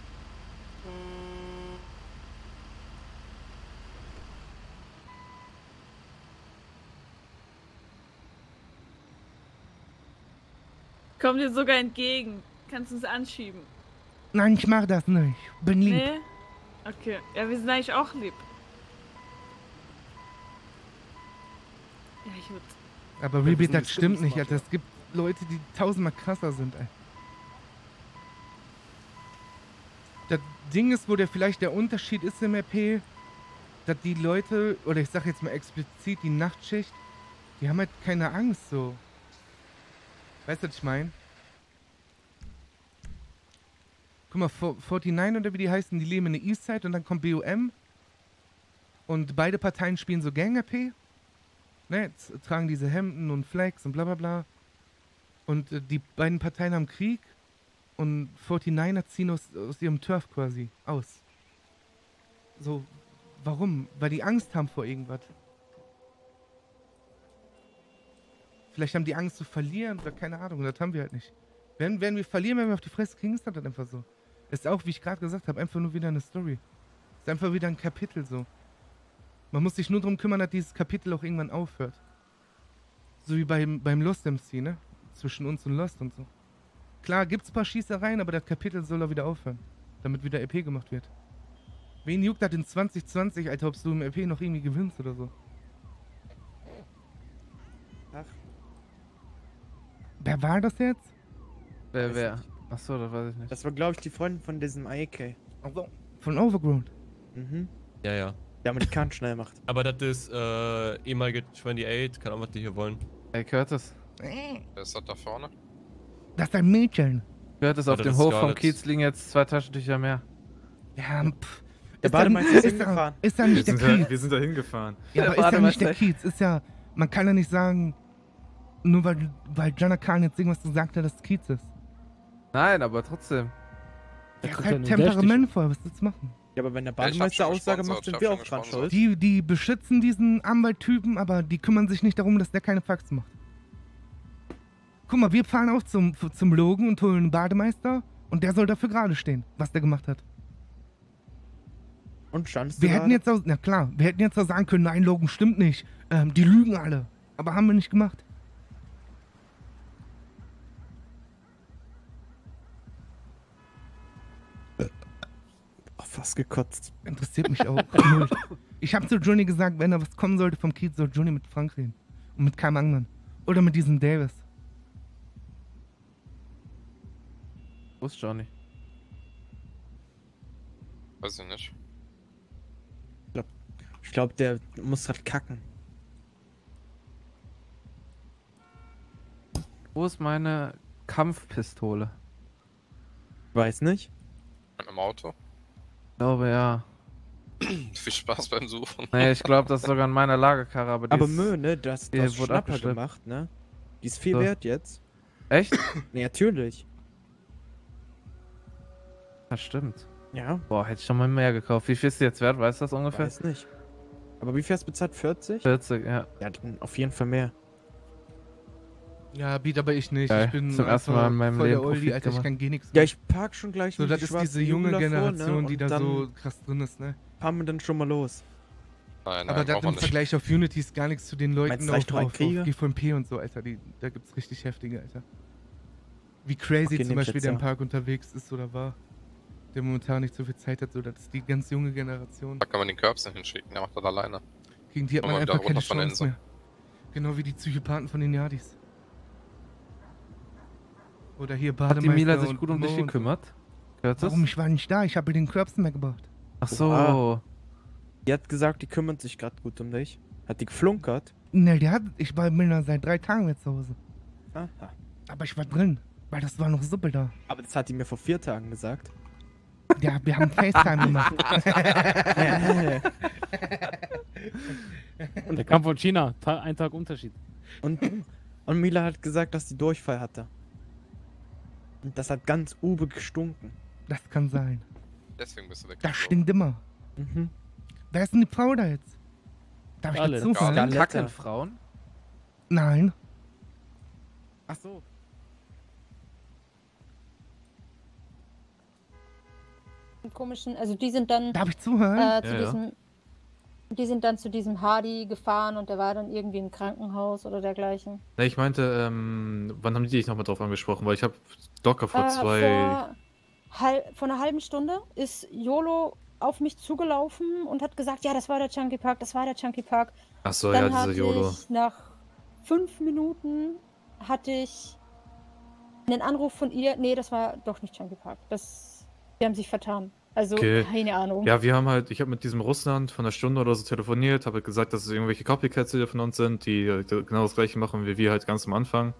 S19: Komm dir sogar entgegen. Kannst uns anschieben.
S1: Nein, ich mach das nicht. Bin lieb.
S19: Nee? Okay. Ja, wir sind eigentlich auch lieb. Ja, ich würde...
S1: Aber Rebeat, das stimmt nicht, Alter. Es gibt Leute, die tausendmal krasser sind, ey. Das Ding ist, wo der vielleicht der Unterschied ist im R P, dass die Leute, oder ich sag jetzt mal explizit, die Nachtschicht, die haben halt keine Angst, so. Weißt du, was ich meine? Guck mal, neunundvierzig oder wie die heißen, die leben in der Eastside und dann kommt B O M. Und beide Parteien spielen so Gang-R P. Ne, jetzt tragen diese Hemden und Flags und bla bla bla. Und äh, die beiden Parteien haben Krieg. Und neunundvierziger ziehen aus, aus ihrem Turf quasi aus. So, warum? Weil die Angst haben vor irgendwas. Vielleicht haben die Angst zu verlieren oder keine Ahnung, das haben wir halt nicht. Wenn, wenn wir verlieren, wenn wir auf die Fresse kriegen, ist das halt einfach so. Ist auch, wie ich gerade gesagt habe, einfach nur wieder eine Story. Ist einfach wieder ein Kapitel so. Man muss sich nur darum kümmern, dass dieses Kapitel auch irgendwann aufhört. So wie beim, beim Lost M C, ne? Zwischen uns und Lost und so. Klar, gibt's ein paar Schießereien, aber das Kapitel soll auch wieder aufhören. Damit wieder R P gemacht wird. Wen juckt das in zwanzig zwanzig, Alter, ob du im R P noch irgendwie gewinnst oder so?
S10: Ach.
S1: Wer war das jetzt?
S13: Wer, wer? Achso, das weiß ich nicht.
S10: Das war, glaube ich, die Freundin von diesem I A K.
S1: Also, von Overground.
S10: Mhm.
S3: Ja, ja.
S10: Der Amerikaner schnell macht.
S3: Aber das ist äh, ehemalige achtundzwanzig, kann auch was die hier wollen.
S13: Ey, Curtis.
S16: Wer ist das da vorne?
S1: Das ist ein Mädchen.
S13: Curtis,
S3: Ja,
S13: auf
S3: das
S13: dem
S3: ist
S13: Hof vom
S3: Scarlett.
S13: Kiez liegen jetzt zwei Taschentücher mehr.
S1: Ja, pff.
S10: Der
S1: Ist da-
S10: Bademeister ist
S1: ist da-
S10: hingefahren.
S1: Ist da
S4: Wir
S1: nicht der
S4: sind, da,
S1: Kiez?
S4: wir sind da hingefahren.
S1: Ja, aber
S13: Der
S1: ist ja nicht der
S13: Bademeister.
S1: Kiez. Ist ja, man kann ja nicht sagen, nur weil, weil Jana Khan jetzt irgendwas gesagt hat, dass es Kiez ist.
S13: Nein, aber trotzdem.
S1: Der hat halt Temperament vor, was willst du machen?
S10: Ja, aber wenn der
S16: Ja, ich hab
S10: Bademeister
S16: schon
S10: Aussage
S16: gesponsert,
S10: macht,
S16: ich
S10: sind
S16: hab
S10: wir
S16: schon
S10: auch dran
S16: gesponsert.
S10: schuld.
S1: Die, die beschützen diesen Anwalttypen, aber die kümmern sich nicht darum, dass der keine Faxen macht. Guck mal, wir fahren auch zum, zum Logan und holen einen Bademeister und der soll dafür gerade stehen, was der gemacht hat.
S10: Und standst
S1: Wir
S10: du
S1: hätten
S10: gerade?
S1: jetzt auch, na klar, wir hätten jetzt auch sagen können, nein, Logan stimmt nicht. Ähm, die lügen alle. Aber haben wir nicht gemacht.
S10: Oh, fast gekotzt.
S1: Interessiert mich auch. Null. Ich habe zu Johnny gesagt, wenn da was kommen sollte vom Kiez, soll Johnny mit Frank reden. Und mit keinem anderen. Oder mit diesem Davis.
S13: Wo ist Johnny?
S16: Weiß ich nicht.
S10: Ich glaube, der muss halt kacken.
S13: Wo ist meine Kampfpistole?
S10: Weiß nicht.
S16: Im Auto?
S13: Ich glaube, ja.
S16: Viel Spaß beim Suchen.
S13: Nee, ich glaube, das ist sogar in meiner Lagerkarre, aber die
S10: Aber
S13: ist,
S10: Mö, ne, du hast,
S13: die
S10: du hast
S13: wurde
S10: Schnapper
S13: abgeschleppt.
S10: gemacht, ne? Die ist viel
S13: So.
S10: wert jetzt.
S13: Echt?
S10: Ne, natürlich.
S13: Das stimmt.
S10: Ja.
S13: Boah, hätte ich schon mal mehr gekauft. Wie viel ist die jetzt wert? Weißt du das ungefähr?
S10: Weiß nicht. Aber wie viel hast du bezahlt? vierzig?
S13: vierzig, ja.
S10: Ja, dann auf jeden Fall mehr.
S1: Ja, Beat, aber ich nicht.
S13: Geil.
S1: Ich bin
S13: Zum ersten Mal in meinem
S1: voll
S13: Leben
S1: der Oldie,
S13: Profit
S1: Alter, ich
S13: gemacht.
S1: kann gar nichts.
S10: Ja, ich park schon gleich
S1: So,
S10: mit
S1: das
S10: die
S1: ist
S10: schwarzen
S1: diese junge
S10: Jugend davor,
S1: Generation,
S10: ne?
S1: die
S10: Und
S1: da
S10: dann
S1: so krass drin ist, ne?
S10: fahren wir dann schon mal los.
S16: Nein, nein,
S1: Aber das
S16: braucht man
S1: im
S16: nicht.
S1: Vergleich auf Unity ist gar nichts zu den Leuten
S10: Meinst du
S1: auf,
S10: vielleicht noch ein
S1: auf,
S10: Krieger?
S1: auf G V M P und so, Alter. Die, da gibt's richtig heftige, Alter. Wie crazy
S10: Okay,
S1: zum
S10: nehm ich
S1: Beispiel
S10: jetzt
S1: der im
S10: ja.
S1: Park unterwegs ist oder war. Der momentan nicht so viel Zeit hat, so das ist die ganz junge Generation.
S16: Da kann man den Curbs nicht hinschicken, der macht das alleine.
S1: Gegen die hat man
S16: Aber wieder
S1: einfach keine
S16: runter von der
S1: Chance
S16: Insel.
S1: mehr. Genau wie die Psychopathen von den Yadis. Oder hier
S13: Hat
S1: Bademeister
S13: die Mila sich
S1: und
S13: gut um dich
S1: Mo und so.
S13: gekümmert? Curtis?
S1: Warum? Ich war nicht da, ich habe den Curbs mehr gebracht.
S13: Ach so.
S10: Oha. Die hat gesagt, die kümmert sich gerade gut um dich. Hat die geflunkert?
S1: Ne, die hat, ich war bin da seit drei Tagen jetzt zu Hause.
S10: Aha.
S1: Aber ich war drin, weil das war noch Suppe da.
S10: Aber das hat die mir vor vier Tagen gesagt.
S1: Ja, wir haben FaceTime gemacht.
S5: Und der kam von China. Ta ein Tag Unterschied.
S10: Und Und Mila hat gesagt, dass sie Durchfall hatte. Und das hat ganz übel gestunken.
S1: Das kann sein.
S16: Deswegen bist du weg.
S1: Das stinkt immer.
S10: Mhm.
S1: Wer ist denn die Frau da jetzt? Darf ich
S13: Alle.
S1: dazu fallen?
S13: Kacken Frauen?
S1: Nein.
S10: Ach so.
S12: Komischen, also die sind dann
S1: Darf ich zuhören?
S12: Äh, zu
S1: Ja, ja.
S12: diesem, die sind dann zu diesem Hardy gefahren und der war dann irgendwie im Krankenhaus oder dergleichen.
S4: Ne, ich meinte, ähm, wann haben die dich nochmal drauf angesprochen? Weil ich habe locker vor
S12: Äh,
S4: zwei...
S12: Vor, halb, vor einer halben Stunde ist YOLO auf mich zugelaufen und hat gesagt, ja, das war der Chunky Park, das war der Chunky Park.
S4: Ach so,
S12: Dann
S4: ja, dieser
S12: hatte
S4: YOLO.
S12: Ich, nach fünf Minuten hatte ich einen Anruf von ihr. Nee, das war doch nicht Chunky Park. Das, die haben sich vertan. Also,
S4: Okay.
S12: keine Ahnung.
S4: Ja, wir haben halt, ich habe mit diesem Russland von einer Stunde oder so telefoniert, habe halt gesagt, dass es irgendwelche Copycats wieder von uns sind, die halt genau das gleiche machen wie wir halt ganz am Anfang.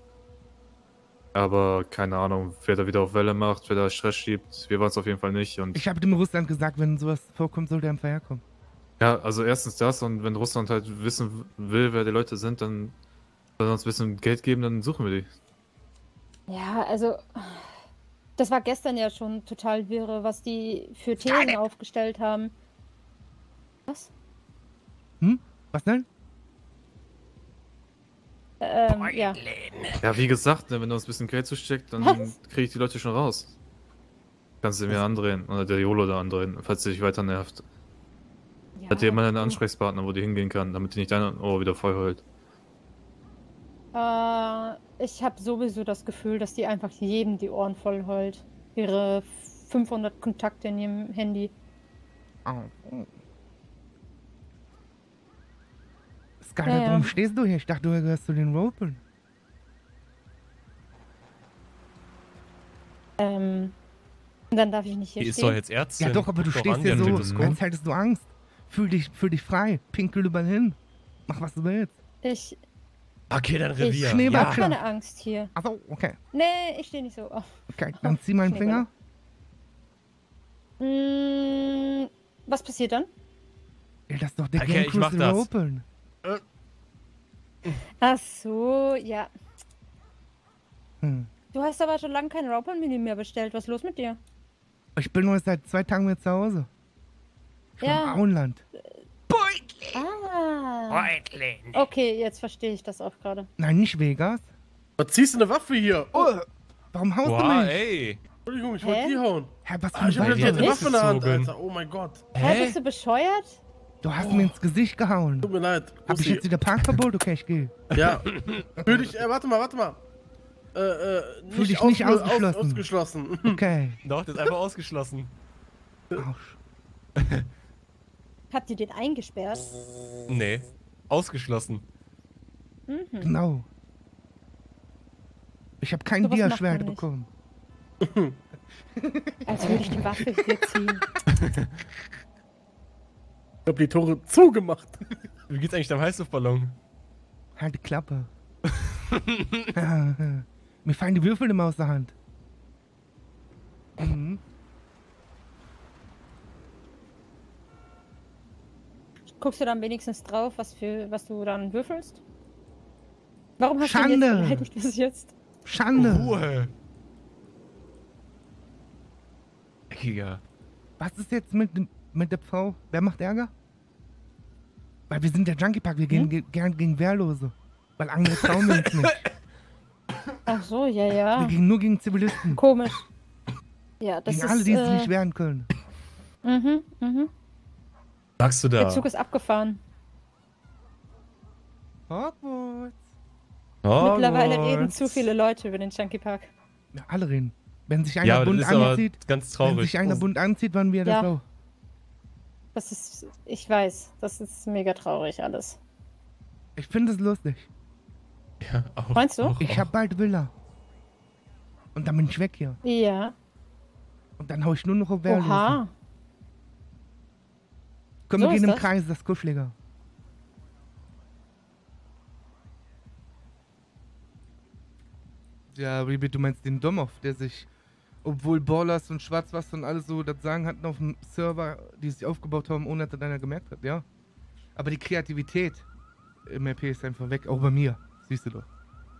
S4: Aber keine Ahnung, wer da wieder auf Welle macht, wer da Stress schiebt, wir waren es auf jeden Fall nicht. Und
S1: Ich habe dem Russland gesagt, wenn sowas vorkommt, soll der einfach herkommen.
S4: ja, also erstens das, und wenn Russland halt wissen will, wer die Leute sind, dann soll er uns ein bisschen Geld geben, dann suchen wir die.
S12: Ja, also das war gestern ja schon total wirre, was die für Thesen aufgestellt haben. Was?
S1: Hm? Was denn?
S12: Ähm, ja.
S4: Ja, wie gesagt, ne, wenn er uns ein bisschen Geld zusteckt, dann
S12: Was?
S4: kriege ich die Leute schon raus. Kannst du mir andrehen, oder der YOLO da andrehen, falls sie dich weiter nervt.
S12: Ja,
S4: Hat jemand einen Ansprechpartner, wo die hingehen kann, damit die nicht dein Ohr wieder voll heult.
S12: Äh, ich habe sowieso das Gefühl, dass die einfach jedem die Ohren voll heult. Ihre fünfhundert Kontakte in ihrem Handy.
S1: Oh. Skyler,
S12: Ja, ja.
S1: warum stehst du hier? Ich dachte, du gehörst zu den Ropeln.
S12: Ähm, und dann darf ich nicht hier
S3: Die ist
S12: stehen.
S3: doch jetzt Ärztin.
S1: Ja doch, aber du
S3: Guck doch
S1: stehst
S3: an,
S1: hier
S3: die hat ein
S1: so,
S3: Stethoskop.
S1: als hättest du Angst. Fühl dich, fühl dich frei. Pinkel überall hin. Mach, was du willst.
S12: Ich,
S3: Okay, dein
S12: ich
S3: Revier.
S12: habe
S1: Schneeball,
S12: keine Angst hier.
S1: Achso, okay.
S12: Nee, ich stehe nicht so. Oh.
S1: Okay, dann zieh meinen Finger.
S12: Mm, was passiert dann?
S1: Ja, das ist doch der
S3: Okay,
S1: Gang
S3: ich mach
S1: Cruise
S3: das.
S1: Ropeln.
S12: Ach so, ja.
S1: Hm.
S12: Du hast aber schon lange kein Rauper-Menü mehr bestellt. Was ist los mit dir?
S1: Ich bin nur seit zwei Tagen wieder zu Hause. Schon
S12: Ja.
S1: im Auenland.
S12: Ah. Okay, jetzt verstehe ich das auch gerade.
S1: Nein, nicht Vegas.
S8: Was ziehst du eine Waffe hier?
S1: Oh, warum haust
S3: Wow,
S1: du mich?
S3: ey.
S8: Entschuldigung, ich
S12: Hä?
S8: wollte die hauen.
S1: Hä, was für
S8: Ah,
S1: ein
S8: ich hab
S1: Bein?
S8: jetzt eine Waffe in der Hand,
S3: gezogen.
S8: Alter. Oh mein Gott.
S12: Hä? Bist du bescheuert?
S1: Du hast mir ins Gesicht gehauen.
S8: Tut mir leid.
S1: Hab ich jetzt wieder Parkverbot? Okay, ich gehe.
S8: Ja. Fühl dich, äh, warte mal, warte mal. Äh, äh, nicht,
S1: Fühl dich nicht
S8: ausge-
S1: ausgeschlossen.
S8: Aus, ausgeschlossen.
S1: Okay.
S3: Doch, das ist einfach ausgeschlossen.
S1: Arsch.
S12: Habt ihr den eingesperrt?
S3: Nee, ausgeschlossen.
S12: Mhm.
S1: Genau. Ich habe kein
S12: Sowas macht
S1: Dia-Schwert
S12: man nicht.
S1: bekommen.
S12: Als würde ich die Waffe hier ziehen.
S8: Ich hab die Tore zugemacht.
S3: Wie geht's eigentlich deinem Heißluftballon?
S1: Halt die Klappe. Ja, ja. Mir fallen die Würfel immer aus der Hand. Mhm.
S12: Guckst du dann wenigstens drauf, was, für, was du dann würfelst? Warum hast du ihn
S1: Schande.
S12: jetzt beleidigt bis jetzt?
S1: Schande.
S3: Ruhe. Eckiger.
S1: Was ist jetzt mit, dem- mit der Frau? Wer macht Ärger? Weil wir sind der Junkie Park, wir gehen
S12: Hm?
S1: ge gern gegen Wehrlose. Weil andere trauen wir uns nicht.
S12: Ach so, ja,
S1: Wir
S12: ja.
S1: gehen nur gegen Zivilisten.
S12: Komisch. Ja, das
S1: Gegen
S12: ist...
S1: alle, die sich
S12: äh,
S1: nicht wehren können.
S12: Mhm, mhm.
S3: Sagst du da?
S12: Der Zug ist abgefahren.
S1: Hogwarts.
S12: Mittlerweile reden
S3: Hogwarts.
S12: zu viele Leute über den Chunky Park.
S1: Ja, alle reden. Wenn sich einer
S3: Ja, aber
S1: bunt
S3: das ist aber
S1: anzieht,
S3: ganz
S1: wenn
S3: traurig.
S1: sich einer bunt anzieht, waren wir
S12: Ja.
S1: das auch.
S12: Das ist... Ich weiß, das ist mega traurig alles.
S1: Ich finde es lustig.
S3: Ja, auch,
S12: Meinst du?
S3: Auch,
S1: Ich
S3: auch.
S1: hab bald Villa. Und dann bin ich weg hier.
S12: Ja.
S1: Und dann hau ich nur noch auf Wehrlose.
S12: Oha.
S1: Komm,
S12: So
S1: wir
S12: ist
S1: gehen im
S12: das?
S1: Kreis, das ist kuscheliger. Ja, Ribi, du meinst den Domov, der sich, obwohl Ballers und Schwarzwasser und alles so das Sagen hatten auf dem Server, die sich aufgebaut haben, ohne dass das einer gemerkt hat, ja. Aber die Kreativität im R P ist einfach weg, auch bei mir, siehst du doch.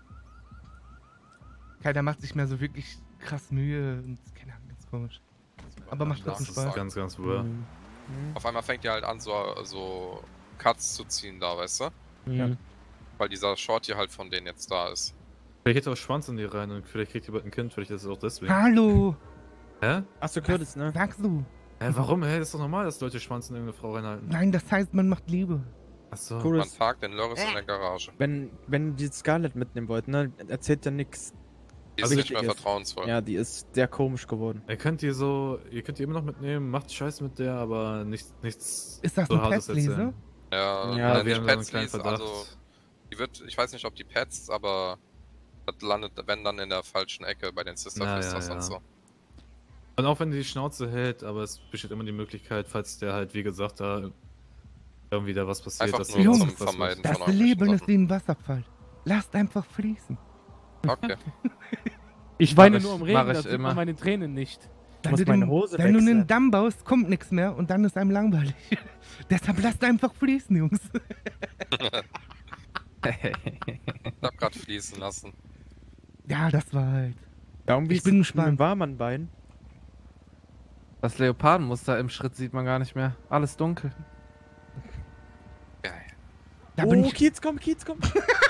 S1: Keiner macht sich mehr so wirklich krass Mühe und keine Ahnung, ganz komisch. Aber macht trotzdem
S4: Das ist
S1: Spaß.
S4: ganz, ganz wahr.
S1: Mhm.
S16: Auf einmal fängt ihr halt an, so, so Cuts zu ziehen da, weißt du?
S5: Ja.
S16: Weil dieser Short hier halt von denen jetzt da ist.
S4: Vielleicht geht auch Schwanz in die rein und vielleicht kriegt ihr bald ein Kind, vielleicht ist es auch deswegen.
S1: Hallo!
S4: Hä?
S10: Achso, Curtis, ne?
S1: Sagst du?
S4: Hä, warum? Hä, das ist doch normal, dass Leute Schwanz in irgendeine Frau reinhalten.
S1: Nein, das heißt, man macht Liebe.
S4: Achso.
S16: Man tagt den Loris in der Garage.
S10: Wenn, wenn die Scarlett mitnehmen wollt, ne, erzählt ja nix.
S16: Die ist nicht mehr vertrauensvoll.
S10: Ja, die ist sehr komisch geworden.
S4: Ihr könnt die so, ihr könnt die immer noch mitnehmen, macht Scheiß mit der, aber nichts, nichts
S1: Ist das
S4: so
S1: ein
S4: Hartes
S1: Petslese?
S4: erzählen.
S16: Ja,
S4: Ja,
S16: ja
S4: wir
S16: nicht
S4: haben da einen
S16: Pets
S4: kleinen
S16: liest,
S4: Verdacht.
S16: also die wird, ich weiß nicht, ob die Pets, aber das landet, wenn dann in der falschen Ecke bei den Sister
S4: Na,
S16: Twisters
S4: ja,
S16: und
S4: ja.
S16: so.
S4: Und auch wenn die die Schnauze hält, aber es besteht immer die Möglichkeit, falls der halt, wie gesagt, da irgendwie da was passiert,
S16: Einfach
S4: dass
S16: nur
S4: sie
S1: Jungs,
S16: zum
S4: was-
S16: Vermeiden
S1: Das
S16: von euch.
S1: Leben ist wie ein Wasserfall. Lasst einfach fließen.
S16: Okay.
S5: Ich weine
S13: Mach ich-
S5: nur im
S13: mach
S5: Regen,
S13: ich
S5: da sieht
S13: immer.
S5: man meine Tränen nicht.
S1: Wenn,
S10: muss
S1: du,
S10: meine
S1: den,
S10: Hose
S1: wenn du
S10: wechseln.
S1: einen Damm baust, kommt nichts mehr und dann ist einem langweilig. Deshalb lasst einfach fließen, Jungs.
S16: Ich hab grad fließen lassen.
S1: Ja, das war halt.
S10: Ja, und wie
S1: Ich bin gespannt.
S10: War man Bein?
S13: Das Leopardenmuster im Schritt sieht man gar nicht mehr. Alles dunkel.
S16: Geil.
S1: Da
S10: oh,
S1: bin ich.
S10: Kiez, komm, Kiez, komm.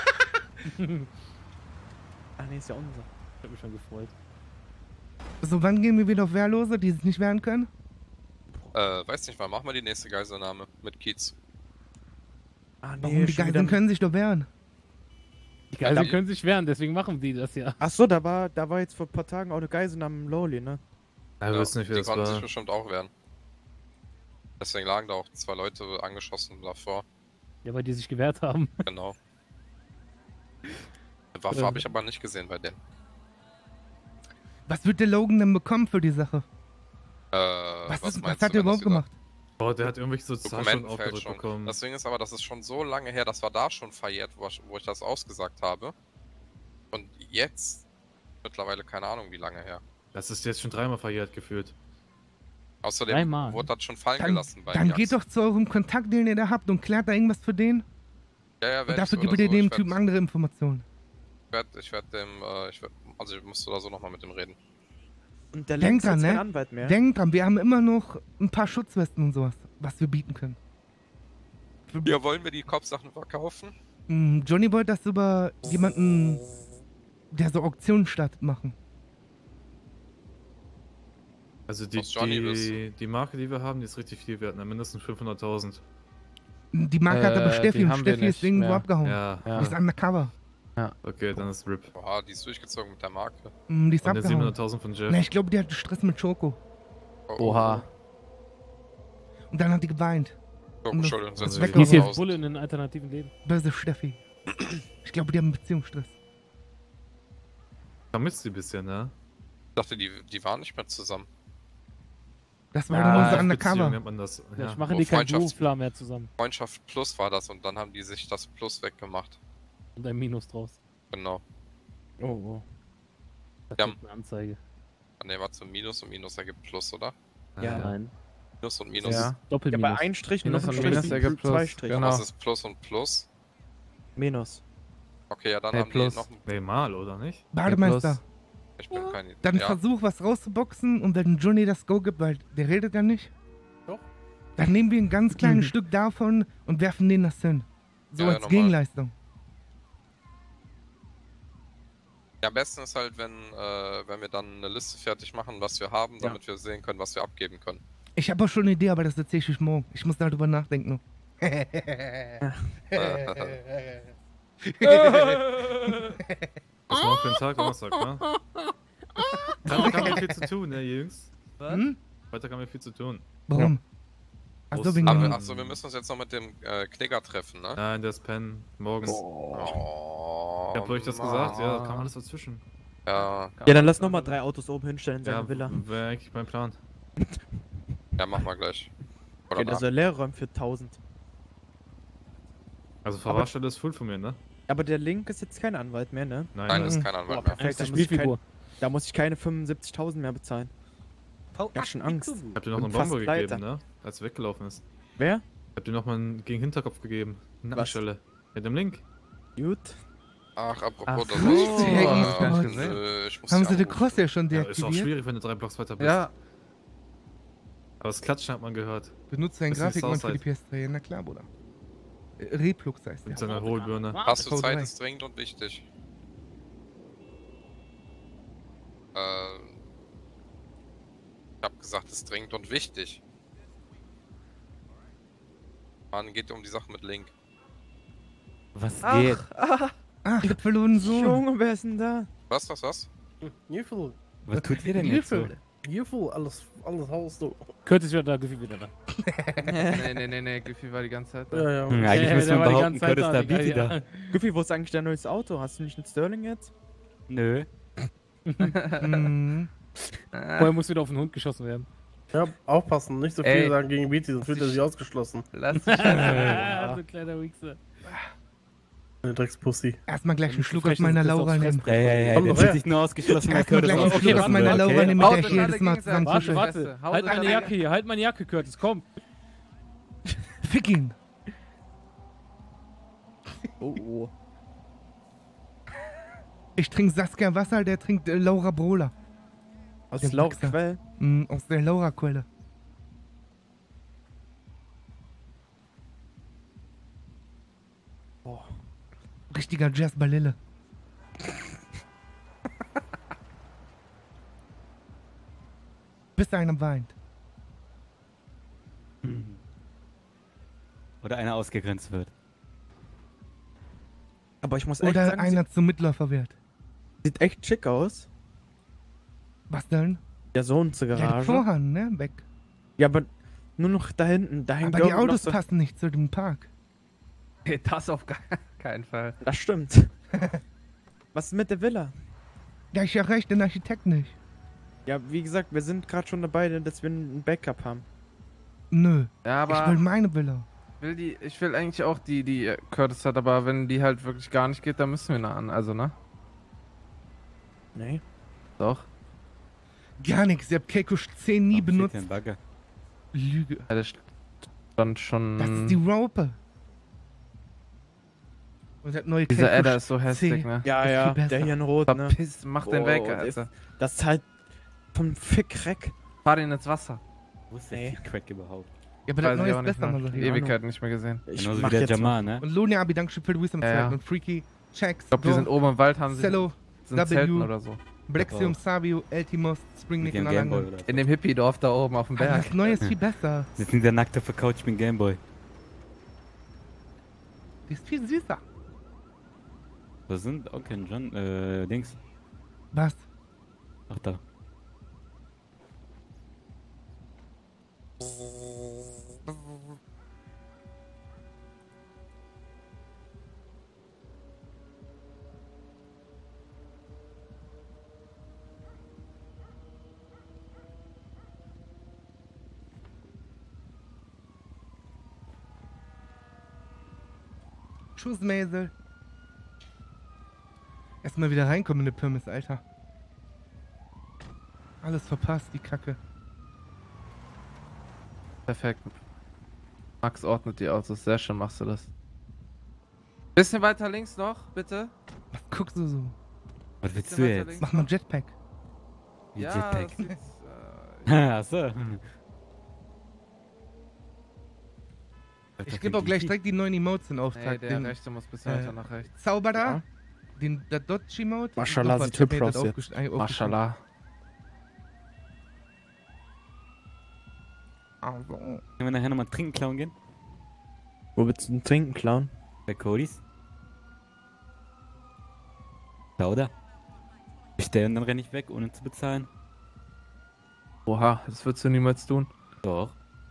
S10: Ach nee, ist ja unser.
S5: Ich hab mich schon gefreut.
S1: So, wann gehen wir wieder auf Wehrlose, die sich nicht wehren können?
S16: Äh, weiß nicht mal, machen wir die nächste Geiselnahme mit Kiez.
S10: Ah, nee,
S1: Warum? Die
S10: schon
S1: Geiseln
S10: wieder-
S1: können sich doch wehren.
S5: Die Geiseln
S16: Ja,
S5: können sich wehren, deswegen machen die das ja.
S10: Ach so, da war, da war jetzt vor ein paar Tagen auch eine Geisel am Lowly, ne?
S4: Ja, wir wissen nicht, wie
S16: die
S4: das
S16: konnten sich
S4: war.
S16: bestimmt auch wehren. Deswegen lagen da auch zwei Leute angeschossen davor.
S5: Ja, weil die sich gewehrt haben.
S16: Genau. Eine Waffe
S5: Äh.
S16: habe ich aber nicht gesehen bei denen.
S1: Was wird der Logan denn bekommen für die Sache?
S16: Äh,
S1: Was,
S16: was
S1: ist,
S16: meinst
S1: was hat
S16: du,
S1: er
S16: wenn das
S1: überhaupt
S16: wieder-
S1: gemacht?
S4: Boah, der hat irgendwelche Sozialstunden aufgedrückt
S16: Dokumentenfälschung.
S4: bekommen.
S16: Das Ding ist aber, das ist schon so lange her, das war da schon verjährt, wo ich, wo ich das ausgesagt habe. Und jetzt mittlerweile keine Ahnung wie lange her.
S4: Das ist jetzt schon dreimal verjährt gefühlt.
S16: Außerdem
S5: Dreimal.
S16: wurde das schon fallen
S1: Dann,
S16: gelassen bei
S1: dann
S16: Jax.
S1: geht doch zu eurem Kontakt, den ihr da habt und klärt da irgendwas für den.
S16: Ja, ja,
S1: Und
S16: werd
S1: dafür
S16: ich
S1: gibt
S16: oder
S1: ihr
S16: so.
S1: dem
S16: Ich
S1: Typen
S16: werd-
S1: andere Informationen.
S16: Ich werde ich werd dem, äh, ich werd, also ich musste da so nochmal mit dem reden.
S10: Und der
S1: Denk
S10: Lenz hat
S1: dran,
S10: keinen
S1: ne?
S10: Anwalt mehr.
S1: Denk dran, wir haben immer noch ein paar Schutzwesten und sowas, was wir bieten können.
S16: Ja, wollen wir die Kopfsachen verkaufen?
S1: Hm, Johnny wollte das über jemanden, der so Auktionen statt machen.
S4: Also die,
S16: Was Johnny
S4: die, die Marke, die wir haben, die ist richtig viel wert, ne? Mindestens fünfhunderttausend.
S1: Die Marke hat aber
S13: Äh,
S1: Steffi
S13: die
S1: und
S13: haben wir
S1: Steffi ist
S13: nicht
S1: irgendwo
S13: mehr.
S1: abgehauen.
S4: Ja,
S13: Ja.
S1: Die ist undercover.
S4: okay, dann ist RIP.
S16: Boah, die ist durchgezogen mit der Marke.
S1: Hm, die ist
S4: Und den
S1: abgehauen.
S4: siebenhunderttausend von Jeff.
S1: Ne, ich glaube, die hatte Stress mit Choco.
S16: Oh,
S13: Oha.
S1: Und dann hat die geweint.
S16: Oh,
S1: Und das-
S16: Entschuldigung, setz
S1: weg
S16: dich
S5: Die ist
S1: Tausend.
S5: jetzt Bulle in einem alternativen Leben.
S1: Böse Steffi. Ich glaube, die haben Beziehungsstress.
S4: Vermisst sie ein bisschen, ne?
S16: Ich dachte, die, die waren nicht mehr zusammen.
S1: Das war
S5: Ja,
S1: dann unser
S4: Beziehung
S1: Undercover.
S4: nennt man das.
S5: Vielleicht
S4: Ja.
S5: machen
S16: Oh,
S5: die kein
S16: Freundschafts-
S5: Berufler mehr zusammen.
S16: Freundschaft Plus war das und dann haben die sich das Plus weggemacht.
S5: Und ein Minus draus.
S16: Genau.
S10: Oh, oh.
S5: Das
S16: Ja.
S5: ist eine Anzeige.
S16: Ne, war zum Minus und Minus ergibt Plus, oder?
S10: Ja.
S5: Nein.
S16: Minus und Minus.
S10: Ja. Ja,
S5: Doppelminus.
S10: bei ein Strich und
S13: Minus
S10: noch ein
S13: und
S10: Strich
S13: Minus ergibt
S10: zwei
S13: Plus.
S10: Striche.
S13: Genau.
S16: Was ist Plus und Plus?
S10: Minus.
S16: Okay, ja, dann
S13: Nee,
S16: haben
S13: Plus.
S16: die noch...
S4: Nee, mal, oder nicht?
S1: Bademeister,
S16: Ich bin kein...
S1: dann
S16: ja.
S1: versuch was rauszuboxen und wenn Johnny das Go gibt, weil der redet ja nicht.
S8: Doch.
S1: Dann nehmen wir ein ganz kleines Stück davon und werfen denen das hin. So
S16: Ja, ja,
S1: als
S16: normal.
S1: Gegenleistung.
S16: Ja, am besten ist halt, wenn, äh, wenn wir dann eine Liste fertig machen, was wir haben,
S1: Ja.
S16: damit wir sehen können, was wir abgeben können.
S1: Ich habe auch schon eine Idee, aber das erzähle ich euch morgen. Ich muss darüber nachdenken noch.
S4: Was morgen für ein Tag, Donnerstag, ne? Freitag haben wir viel zu tun, ne, Jungs?
S1: Hm?
S4: Freitag haben wir viel zu tun.
S1: Warum? Achso, wegen
S16: Aber,
S1: dem-
S16: achso, wir müssen uns jetzt noch mit dem äh, Kläger treffen, ne?
S4: Nein, der ist Pen. Morgens.
S16: Oh,
S4: ich hab euch das gesagt, ja, da kam alles dazwischen.
S16: Ja.
S10: Ja, dann lass nochmal drei Autos oben hinstellen in seine
S4: Ja,
S10: Villa.
S4: wäre eigentlich mein Plan.
S16: Ja, machen wir gleich. Oder
S10: Okay, also Leerräumen für tausend.
S4: Also Verwahrstelle ist full von mir, ne?
S10: Aber der Link ist jetzt kein Anwalt mehr, ne?
S4: Nein,
S16: Nein, ist kein Anwalt mehr.
S10: Perfekt, da
S5: Ist
S10: muss, ich kein,
S5: Spielfigur.
S10: da muss ich keine fünfundsiebzigtausend mehr bezahlen. Ich hab schon Angst.
S4: Ich hab dir noch
S10: Und
S4: eine
S10: fast
S4: Bombe
S10: pleite.
S4: gegeben, ne? Als er weggelaufen ist.
S10: Wer?
S4: Ich hab dir noch mal einen gegen Hinterkopf gegeben. Eine
S10: Was?
S4: Nackenstelle. Mit dem Link.
S10: Gut.
S16: Ach, apropos, das
S1: Ach,
S16: ist
S1: oh,
S16: äh, äh, ich muss
S1: Haben
S16: die
S1: Sie den
S16: anrufen.
S1: Cross ja schon
S4: Ja, ist
S1: deaktiviert?
S4: auch schwierig, wenn du drei Blocks weiter bist.
S1: Ja.
S4: Aber das Klatschen hat man gehört.
S1: Benutzt deinen
S4: Bisschen
S1: Grafikmann für die
S4: Southside.
S1: P S drei, na klar, Bruder. Äh, Replux heißt der.
S4: Mit seiner Hohlbirne.
S16: Hast du
S1: V drei.
S16: Zeit, ist dringend und wichtig. Äh, ich hab gesagt, es ist dringend und wichtig. Mann, geht um die Sache mit Link.
S10: Was
S19: Ach,
S10: geht?
S19: ah,
S1: Ach, ich hab verloren so.
S19: Junge, wer ist denn da?
S16: Was, was, was?
S8: Hierfür.
S10: Was tut ihr denn jetzt so?
S8: Hierfür, alles, alles Haus, du.
S5: Curtis wieder da, Goofy wieder da.
S13: nee, nee, nee, nee, Goofy war die ganze Zeit da.
S8: Ja, ja.
S10: Hm, eigentlich
S5: Ja,
S10: müssen
S5: der
S10: wir
S5: war die
S10: behaupten,
S5: ganze Zeit
S10: Curtis
S5: da,
S10: da,
S5: Digga,
S10: Beatty
S5: ja.
S10: da.
S19: Goofy, wo ist eigentlich dein neues Auto? Hast du nicht ein Sterling jetzt?
S10: Nö.
S1: Mhm.
S5: Vorher muss wieder auf den Hund geschossen werden.
S8: Ja, aufpassen, nicht so viel
S13: Ey.
S8: sagen gegen Beatty, sonst fühlt er sich ausgeschlossen.
S13: Lass dich
S5: Ah, so ein kleiner Wichser.
S8: Eine Dreckspussy.
S1: Erstmal gleich einen Schluck
S5: Frech
S1: aus meiner
S5: ist das
S1: Laura
S5: aufs
S1: nehmen.
S5: Fressbrett.
S10: Ey, ey, ey,
S8: Komm
S10: der
S8: doch
S10: fühlt
S8: her.
S10: sich nur ausgeschlossen, weil
S1: Erstmal
S10: Curtis
S1: gleich einen
S10: auch
S1: Schluck aus meiner
S10: okay?
S1: Laura nehmen, mit
S13: Haut
S1: der ich
S13: uns
S1: jedes
S13: alle
S1: Mal
S13: gegenseitig.
S1: zusammen
S5: Warte,
S1: kusche.
S5: warte.
S13: Fresse. Haut
S5: Halt
S13: uns
S5: meine
S13: alle
S5: Jacke hier, halt meine Jacke, Curtis, komm.
S1: Fick ihn.
S19: Oh, oh.
S1: Ich trinke Saskia Wasser, der trinkt äh, Laura Brola.
S19: Aus
S1: Der
S19: Laura
S1: Wichser.
S19: Quell?
S1: Mm, aus der Laura-Quelle.
S19: Boah.
S1: Richtiger Jazz-Balille. Bis einer weint.
S10: Oder einer ausgegrenzt wird.
S19: Aber ich muss echt
S1: Oder
S19: sagen,
S1: einer zum Mitläufer wird.
S19: sieht echt schick aus.
S1: Was denn?
S19: Der Sohn zur
S1: Ja, die
S19: Garage.
S1: Vorhang, ne? Weg.
S19: Ja, aber nur noch da hinten. Da hängt
S1: Aber die
S19: glaub ich, noch
S1: Autos
S19: so-
S1: passen nicht zu dem Park.
S13: Nee, das auf gar keinen Fall.
S19: Das stimmt. Was ist mit der Villa?
S1: Ja, ich erreiche den Architekt nicht.
S19: Ja, wie gesagt, wir sind gerade schon dabei, dass wir ein Backup haben.
S1: Nö.
S13: Ja, aber
S1: Ich will meine Villa.
S13: will die, ich will eigentlich auch die, die äh, Curtis hat, aber wenn die halt wirklich gar nicht geht, dann müssen wir eine an, also ne?
S19: Nee.
S13: Doch.
S1: Gar nichts. Ihr habt Keiko zehn nie benutzt.
S10: Ein Bagger.
S1: Lüge.
S13: Ja, das stand schon.
S1: Das ist die Rope. Und das neue
S13: Dieser
S1: Keiko
S13: Adder ist so hässlich,
S1: zehn.
S13: ne?
S19: Ja,
S1: Ist
S19: ja,
S1: viel besser.
S19: der hier in Rot, ne?
S13: Verpiss, mach den
S19: Oh,
S13: weg,
S19: das-
S13: Alter.
S19: Das ist halt vom Fickreck.
S13: Fahr den ins Wasser.
S10: Wo ist der
S19: Nee.
S10: Crack überhaupt?
S1: Ja, aber das
S13: Weiß
S1: neue
S13: ich auch
S1: ist
S13: nicht
S1: besser,
S13: mehr.
S1: man sagt.
S13: Ewigkeit nicht mehr gesehen.
S19: Ich
S10: Genauso
S19: mach
S10: wie der
S19: jetzt
S10: Jamal, ne?
S1: Und Loni Abi, danke schön für die Wisdom
S13: Ja, ja.
S1: Und Freaky, Checks,
S13: Ich glaube, die sind oben im Wald, haben sie
S1: Cello,
S13: sind Zelten
S1: W,
S13: oder so.
S1: Blaxium, Savio, Eltimos, Springnick
S10: Mit
S1: und
S10: dem Gameboy
S1: Alange.
S10: oder so.
S13: In dem Hippie-Dorf da oben auf dem
S1: Aber
S13: Berg.
S1: das neue ist viel besser.
S10: Das sind der nackte auf der Couch mit Gameboy.
S1: Die ist viel süßer.
S10: Was sind? Okay, John, äh, Dings.
S1: Was?
S10: Ach da.
S1: Tschüss, Mäsel. Erstmal wieder reinkommen in die Pirmis, Alter. Alles verpasst, die Kacke.
S13: Perfekt. Max ordnet die Autos. Sehr schön machst du das. Bisschen weiter links noch, bitte.
S1: Was guckst du so?
S10: Was willst
S13: Bisschen
S10: du
S13: weiter
S10: jetzt?
S13: links
S1: Mach mal
S13: noch.
S1: Jetpack.
S10: Wie
S13: Ja,
S10: Jetpack.
S13: das ist, äh,
S10: Achso.
S1: Ich gebe auch gleich direkt die neuen Emotes in Auftrag.
S13: Nee, der rechte muss ein bisschen weiter nach rechts.
S1: Zauberer,
S13: Ja.
S1: den der Dodge-Emote.
S19: Maschallah,
S1: und noch
S19: sieht
S1: was.
S19: hübsch
S1: Nee, das
S19: aus jetzt.
S1: aufgesch- äh, aufgeschrieben.
S13: Maschallah.
S1: Also.
S10: Können wir nachher nochmal trinken klauen gehen?
S19: Wo willst du denn trinken klauen?
S10: Bei Codys? Da, oder? Bestellen und dann renne ich weg, ohne zu bezahlen.
S13: Oha, das würdest du niemals tun.
S10: Doch.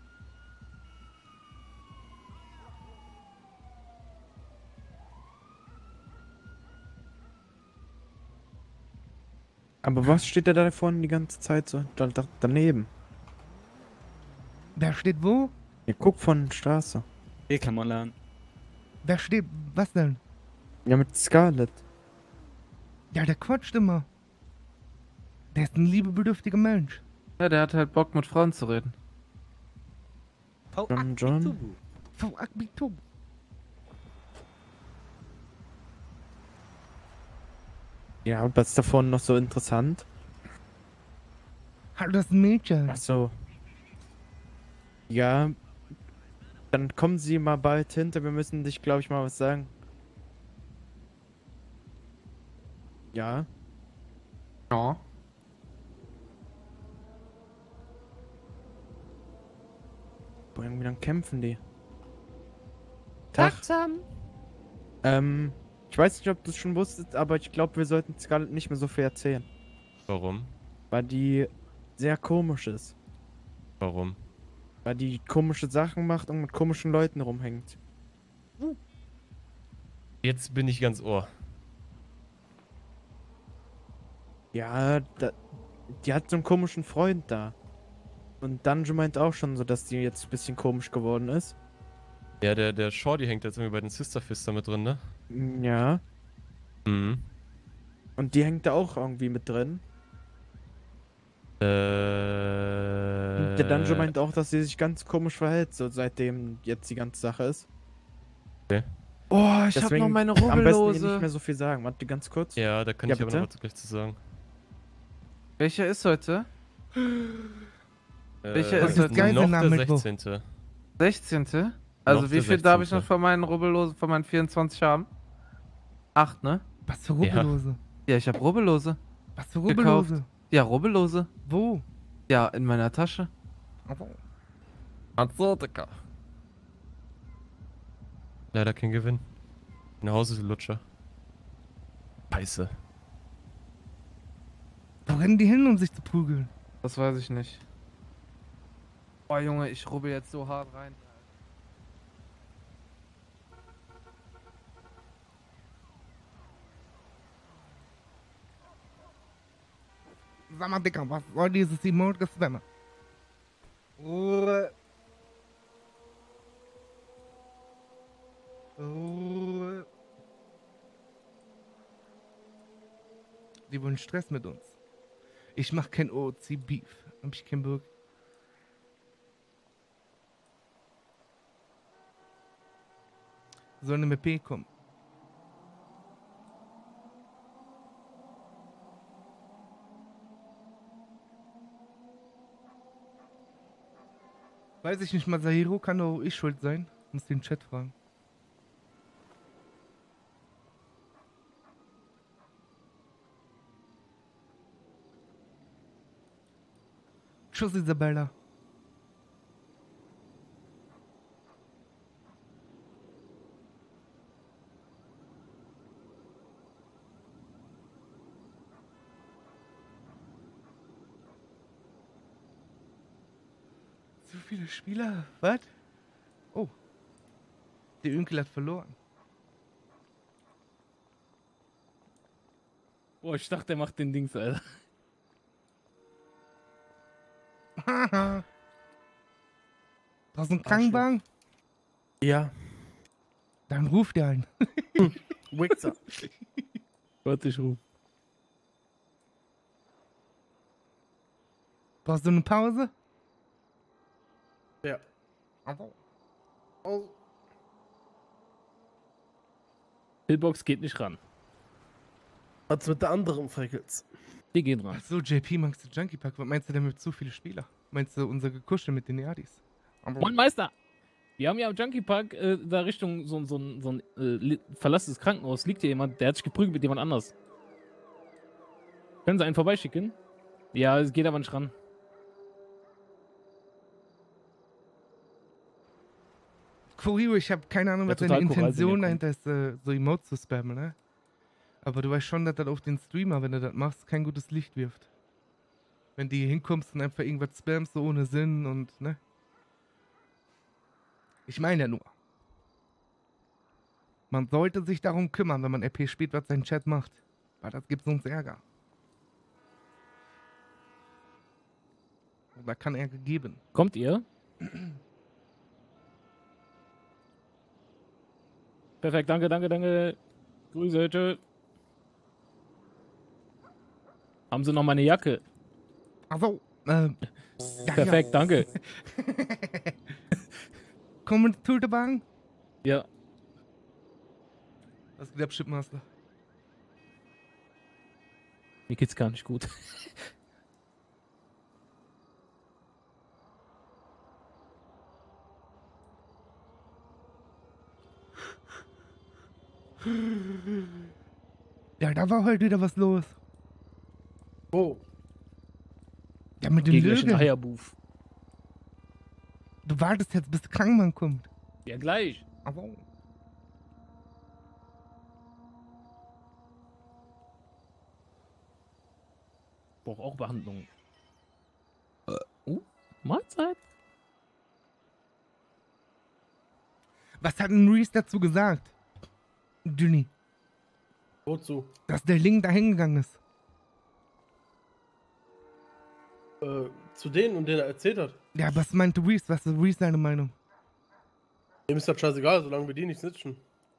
S19: Aber was steht da da vorne die ganze Zeit so da, da, daneben?
S1: Wer steht wo?
S19: Ja, guck von der Straße.
S10: Hier kann man lernen.
S1: Wer steht. Was denn?
S19: Ja, mit Scarlett.
S1: Ja, der quatscht immer. Der ist ein liebebedürftiger Mensch.
S13: Ja, der hat halt Bock mit Frauen zu reden.
S19: John John.
S1: V Akbitu.
S10: Ja, und was ist davon noch so interessant?
S1: Hallo, das ist ein Mädchen.
S10: Ach so. Ja, dann kommen Sie mal bald hinter. Wir müssen dich, glaube ich, mal was sagen. Ja.
S13: Ja.
S10: Boah, irgendwie dann kämpfen die.
S12: Achtsam.
S10: Ähm, ich weiß nicht, ob du es schon wusstest, aber ich glaube, wir sollten Scarlett nicht mehr so viel erzählen.
S3: Warum?
S10: Weil die sehr komisch ist.
S3: Warum?
S10: Weil die komische Sachen macht und mit komischen Leuten rumhängt.
S3: Jetzt bin ich ganz ohr.
S10: Ja, da, die hat so einen komischen Freund da. Und Dungeon meint auch schon so, dass die jetzt ein bisschen komisch geworden ist.
S3: Ja, der, der Shorty hängt jetzt irgendwie bei den Sister Fister mit drin, ne?
S10: Ja.
S3: Mhm.
S10: Und die hängt da auch irgendwie mit drin.
S3: Äh.
S10: Und der Dungeon meint auch, dass sie sich ganz komisch verhält, so seitdem jetzt die ganze Sache ist.
S3: Okay.
S13: Oh, ich hab noch meine Rubbellose.
S10: Am besten hier nicht mehr so viel sagen. Warte ganz kurz.
S3: Ja, da kann
S10: Ja,
S3: ich aber
S10: bitte?
S3: noch was gleich zu sagen.
S13: Welcher ist heute? Welcher
S3: Äh,
S13: ist heute?
S3: noch der sechzehnte.
S13: sechzehnte? Also
S3: Noch
S13: wie
S3: der
S13: viel darf ich noch
S3: sechzehnte.
S13: von meinen Rubbellosen, von meinen vierundzwanzig haben? Acht, ne?
S1: Was für Rubbellose?
S13: Ja, ich hab Rubbellose.
S1: Was für
S13: Gekauft.
S1: Rubbellose?
S13: Ja, Rubbellose.
S1: Wo?
S13: Ja, in meiner Tasche.
S3: Ach Dicker. Leider kein Gewinn. Nach Hause, du Lutscher. Scheiße.
S1: Wo rennen die hin, um sich zu prügeln?
S13: Das weiß ich nicht. Boah, Junge, ich rubbel jetzt so hart rein.
S1: Sag mal, Dicker, was soll dieses Emote-Gespammer? Ruhe. Ruhe. Die wollen Stress mit uns. Ich mach kein O O C-Beef. Hab ich keinen Bock. Sollen mit P kommen. Weiß ich nicht, Masahiro, kann doch ich schuld sein. Muss den Chat fragen. Tschüss, Isabella. So viele Spieler? Was? Oh. Der Önkel hat verloren.
S5: Boah, ich dachte, der macht den Dings, Alter.
S1: Brauchst du einen Krankenwagen?
S10: Ja.
S1: Dann ruf der ein.
S10: Wichser.
S5: Warte, ich ruf.
S1: Brauchst du eine Pause?
S8: Ja. Oh.
S5: Pillbox geht nicht ran.
S8: Was mit der anderen Freckels?
S5: Die gehen ran.
S1: So, J P, magst du Junkie Pack? Was meinst du denn mit zu viele Spieler? Meinst du unser Gekuschel mit den Neadis?
S5: Moin Meister! Wir haben ja am Junkie Park äh, da Richtung so, so, so ein äh, verlassenes Krankenhaus. Liegt hier jemand, der hat sich geprügelt mit jemand anders. Können Sie einen vorbeischicken? Ja, es geht aber nicht ran.
S1: Kurio, ich habe keine Ahnung,
S5: Ja,
S1: was deine
S5: total cool,
S1: Intention
S5: Reisen,
S1: dahinter ist, äh, so Emotes zu spammen, ne? Aber du weißt schon, dass das auf den Streamer, wenn du das machst, kein gutes Licht wirft. Wenn du hier hinkommst und einfach irgendwas spammst, so ohne Sinn und, ne? Ich meine ja nur. Man sollte sich darum kümmern, wenn man R P spielt, was sein Chat macht. Weil das gibt sonst Ärger. Und da kann Ärger geben.
S5: Kommt ihr? Perfekt, danke, danke, danke. Grüße, tschö. Haben Sie noch meine Jacke?
S1: Achso, ähm.
S5: Perfekt,
S1: ja.
S5: danke.
S1: Komm mit Tultewagen?
S5: Ja.
S1: Was geht ab, Shipmaster?
S5: Mir geht's gar nicht gut.
S1: Ja, da war heute wieder was los.
S8: Wo?
S1: Ja, mit dem
S5: Gegnerischen
S1: Lügen.
S5: Eierbuff.
S1: Du wartest jetzt, bis der Krankenmann kommt.
S5: Ja, gleich.
S1: Aber
S5: Braucht auch Behandlung. Äh, uh, Mahlzeit.
S1: was hat denn Reese dazu gesagt? Dünni.
S8: Wozu?
S1: Dass der Link da hingegangen ist.
S8: Äh, zu denen und denen er erzählt hat.
S1: Ja, was meinte Reese? Was ist Reese seine Meinung?
S8: Dem ist das scheißegal, solange wir die nicht snitchen.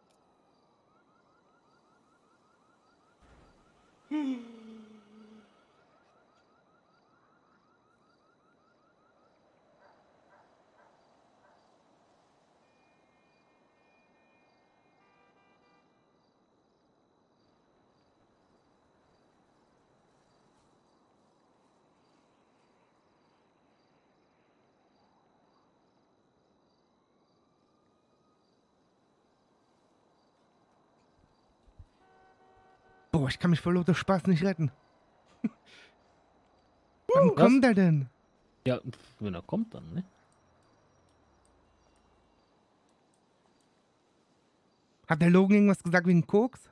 S1: Boah, ich kann mich vor lauter Spaß nicht retten. Wann kommt er denn?
S5: Ja, wenn er kommt dann, ne?
S1: Hat der Logan irgendwas gesagt wegen Koks?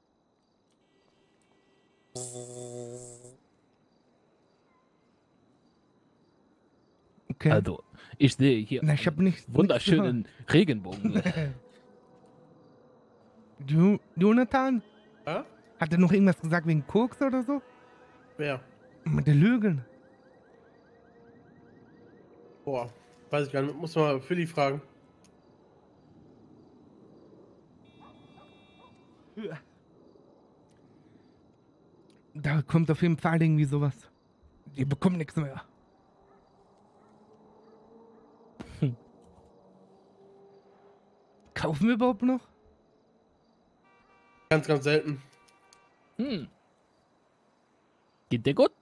S1: Okay.
S5: Also, ich sehe hier
S1: Na, ich hab nicht,
S5: wunderschönen
S1: nichts
S5: Regenbogen.
S1: Jo Jonathan?
S8: Ja?
S1: Hat er noch irgendwas gesagt wegen Koks oder so?
S8: Wer?
S1: Mit der Lügen.
S8: Boah, weiß ich gar nicht. Muss mal Philly fragen.
S1: Da kommt auf jeden Fall irgendwie sowas. Ihr bekommt nichts mehr. Hm. Kaufen wir überhaupt noch?
S8: Ganz, ganz selten.
S5: Hm. Geht der gut?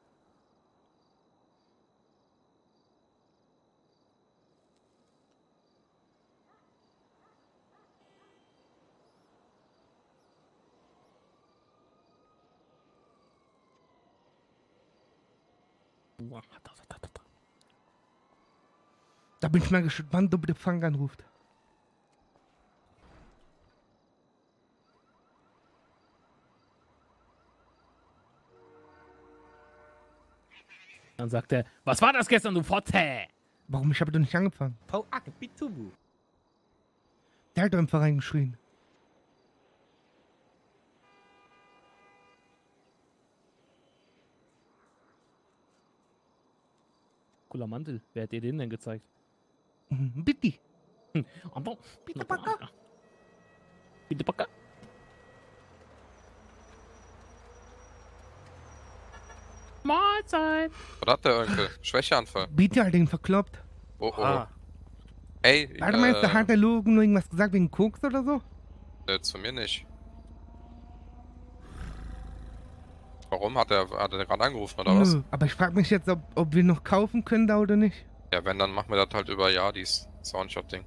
S1: Da bin ich mal gespannt, ob der Fang anruft.
S5: Dann sagt er, was war das gestern, du Fotze?
S1: Warum? Ich habe doch nicht angefangen. Der hat doch einfach reingeschrien.
S5: Cooler Mantel. Wer hat dir den denn gezeigt?
S1: Mhm, bitte.
S5: Hm. Aber, bitte Backer. Bitte Backer. Mahlzeit.
S16: Was hat der Onkel? Schwächeanfall.
S1: Bitte hat den verkloppt.
S16: Oh oh. Ey,
S1: Warte mal,
S16: äh,
S1: hat der Logan nur irgendwas gesagt wegen Koks oder so?
S16: äh, zu mir nicht. Warum? Hat er, hat er gerade angerufen oder was?
S1: Nö, aber ich frage mich jetzt, ob, ob wir noch kaufen können da oder nicht.
S16: Ja, wenn, dann machen wir das halt über Yardis. Soundshot-Ding.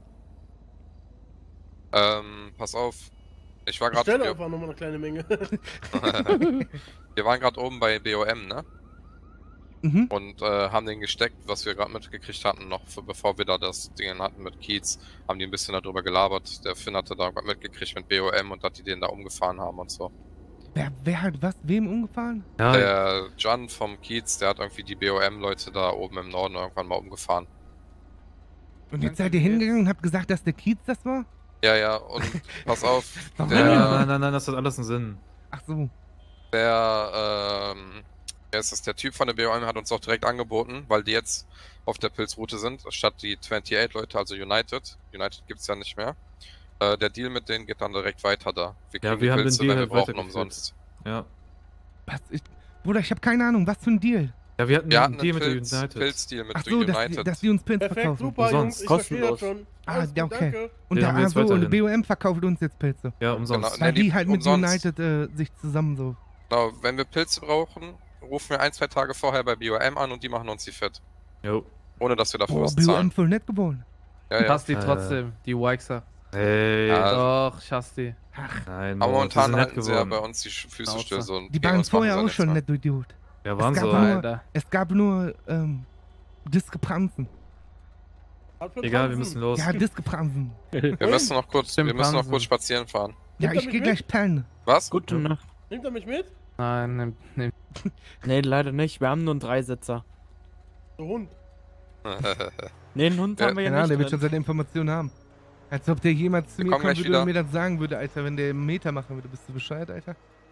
S16: Ähm, pass auf. Ich war
S8: Ich stelle
S16: gerade...
S8: einfach nochmal eine kleine Menge.
S16: Wir waren gerade oben bei B O M, ne?
S1: Mhm.
S16: Und äh, haben den gesteckt, was wir gerade mitgekriegt hatten, noch für, bevor wir da das Ding hatten mit Kiez, haben die ein bisschen darüber gelabert. Der Finn hatte da was mitgekriegt mit B O M und dass die den da umgefahren haben und so.
S1: Wer, wer hat was? Wem umgefahren?
S4: Ja,
S16: Der John vom Kiez, der hat irgendwie die B O M-Leute da oben im Norden irgendwann mal umgefahren.
S1: Und jetzt seid ihr hingegangen und habt gesagt, dass der Kiez das war?
S16: Ja, ja, und pass auf,
S1: Warum?
S16: der,
S4: nein, nein, nein, nein, das hat alles einen Sinn.
S1: Ach so.
S16: der, ähm, wer ist das, der Typ von der B O M hat uns auch direkt angeboten, weil die jetzt auf der Pilzroute sind, statt die achtundzwanzig Leute, also United. United gibt's ja nicht mehr. Äh, der Deal mit denen geht dann direkt weiter da. Wir
S4: Ja,
S16: kriegen
S4: wir
S16: die
S4: haben den
S16: Pilze,
S4: Deal
S16: wenn wir
S4: halt
S16: brauchen,
S4: weitergeführt.
S16: umsonst.
S4: Ja.
S1: Was? Ich, Bruder, ich habe keine Ahnung. Was für ein Deal?
S4: Ja, wir hatten
S16: Wir
S4: einen
S16: hatten
S4: Deal
S16: einen
S4: mit
S16: Pilz,
S4: der United.
S16: Pilz-Deal mit
S1: Ach
S16: der
S1: so, dass,
S16: United.
S1: die- dass die uns Pins
S8: Perfekt,
S1: verkaufen.
S8: super,
S4: Umsonst,
S8: Jungs, ich verstehe das
S4: kostenlos.
S8: schon.
S1: Ah,
S8: Alles
S1: ja,
S8: gut,
S1: okay.
S8: danke.
S1: Und
S4: Den
S1: der,
S4: haben wir jetzt
S1: also, und die
S4: weiterhin.
S1: B O M verkauft uns jetzt Pilze.
S4: Ja, umsonst.
S16: Genau,
S1: Weil
S16: nee,
S1: die halt mit
S16: umsonst.
S1: United äh, sich zusammen so.
S16: Genau, wenn wir Pilze brauchen, rufen wir ein, zwei Tage vorher bei B O M an und die machen uns die fit.
S4: Jo.
S16: Ohne dass wir dafür
S1: Oh,
S16: was
S1: B O M
S16: zahlen.
S1: voll nett geworden.
S16: Ja, ja.
S13: Ich hasse die
S4: Äh.
S13: trotzdem, die Wixer.
S4: Hey.
S16: Ja.
S13: Doch, ich hasse die.
S4: Nein,
S16: Aber
S4: Mo, die sind
S16: momentan
S4: nett
S16: halten sie ja
S4: geworden.
S16: bei uns die Sch- Füße
S13: Schnauze.
S16: still. So, und
S1: Die
S16: gegen
S1: waren
S16: uns machen
S1: vorher
S16: sie
S1: auch
S16: nichts
S1: schon
S16: mehr.
S1: nett, du Idiot.
S4: Ja,
S1: Es
S4: waren
S1: gab
S4: sie.
S1: nur,
S13: Alter.
S1: es gab nur ähm, Diskrepanzen.
S4: Egal, wir müssen los.
S1: Ja, Diskrepanzen.
S16: Wir müssen noch kurz, wir müssen noch
S13: Schimpansen.
S16: kurz spazieren fahren.
S1: Ja,
S8: Nimmt er
S1: ich
S8: mich
S1: gehe
S8: mit?
S1: gleich pennen.
S16: Was?
S10: Gute Nacht.
S8: Nimmt er mich mit?
S13: Nein, nimm, nimm.
S10: Nee, leider nicht. Wir haben nur einen Dreisitzer.
S8: Der Hund.
S10: Nee, einen Hund
S16: Ja,
S10: haben wir ja
S1: Keine Ahnung, der
S10: nicht
S1: wird schon
S10: drin.
S1: seine Informationen haben. Als ob der jemals zu
S16: Wir
S1: mir
S16: kommen
S1: kommen
S16: gleich
S1: würde und mir
S16: wieder.
S1: das sagen würde, Alter, wenn der einen Meter machen würde. Bist du Bescheid, Alter?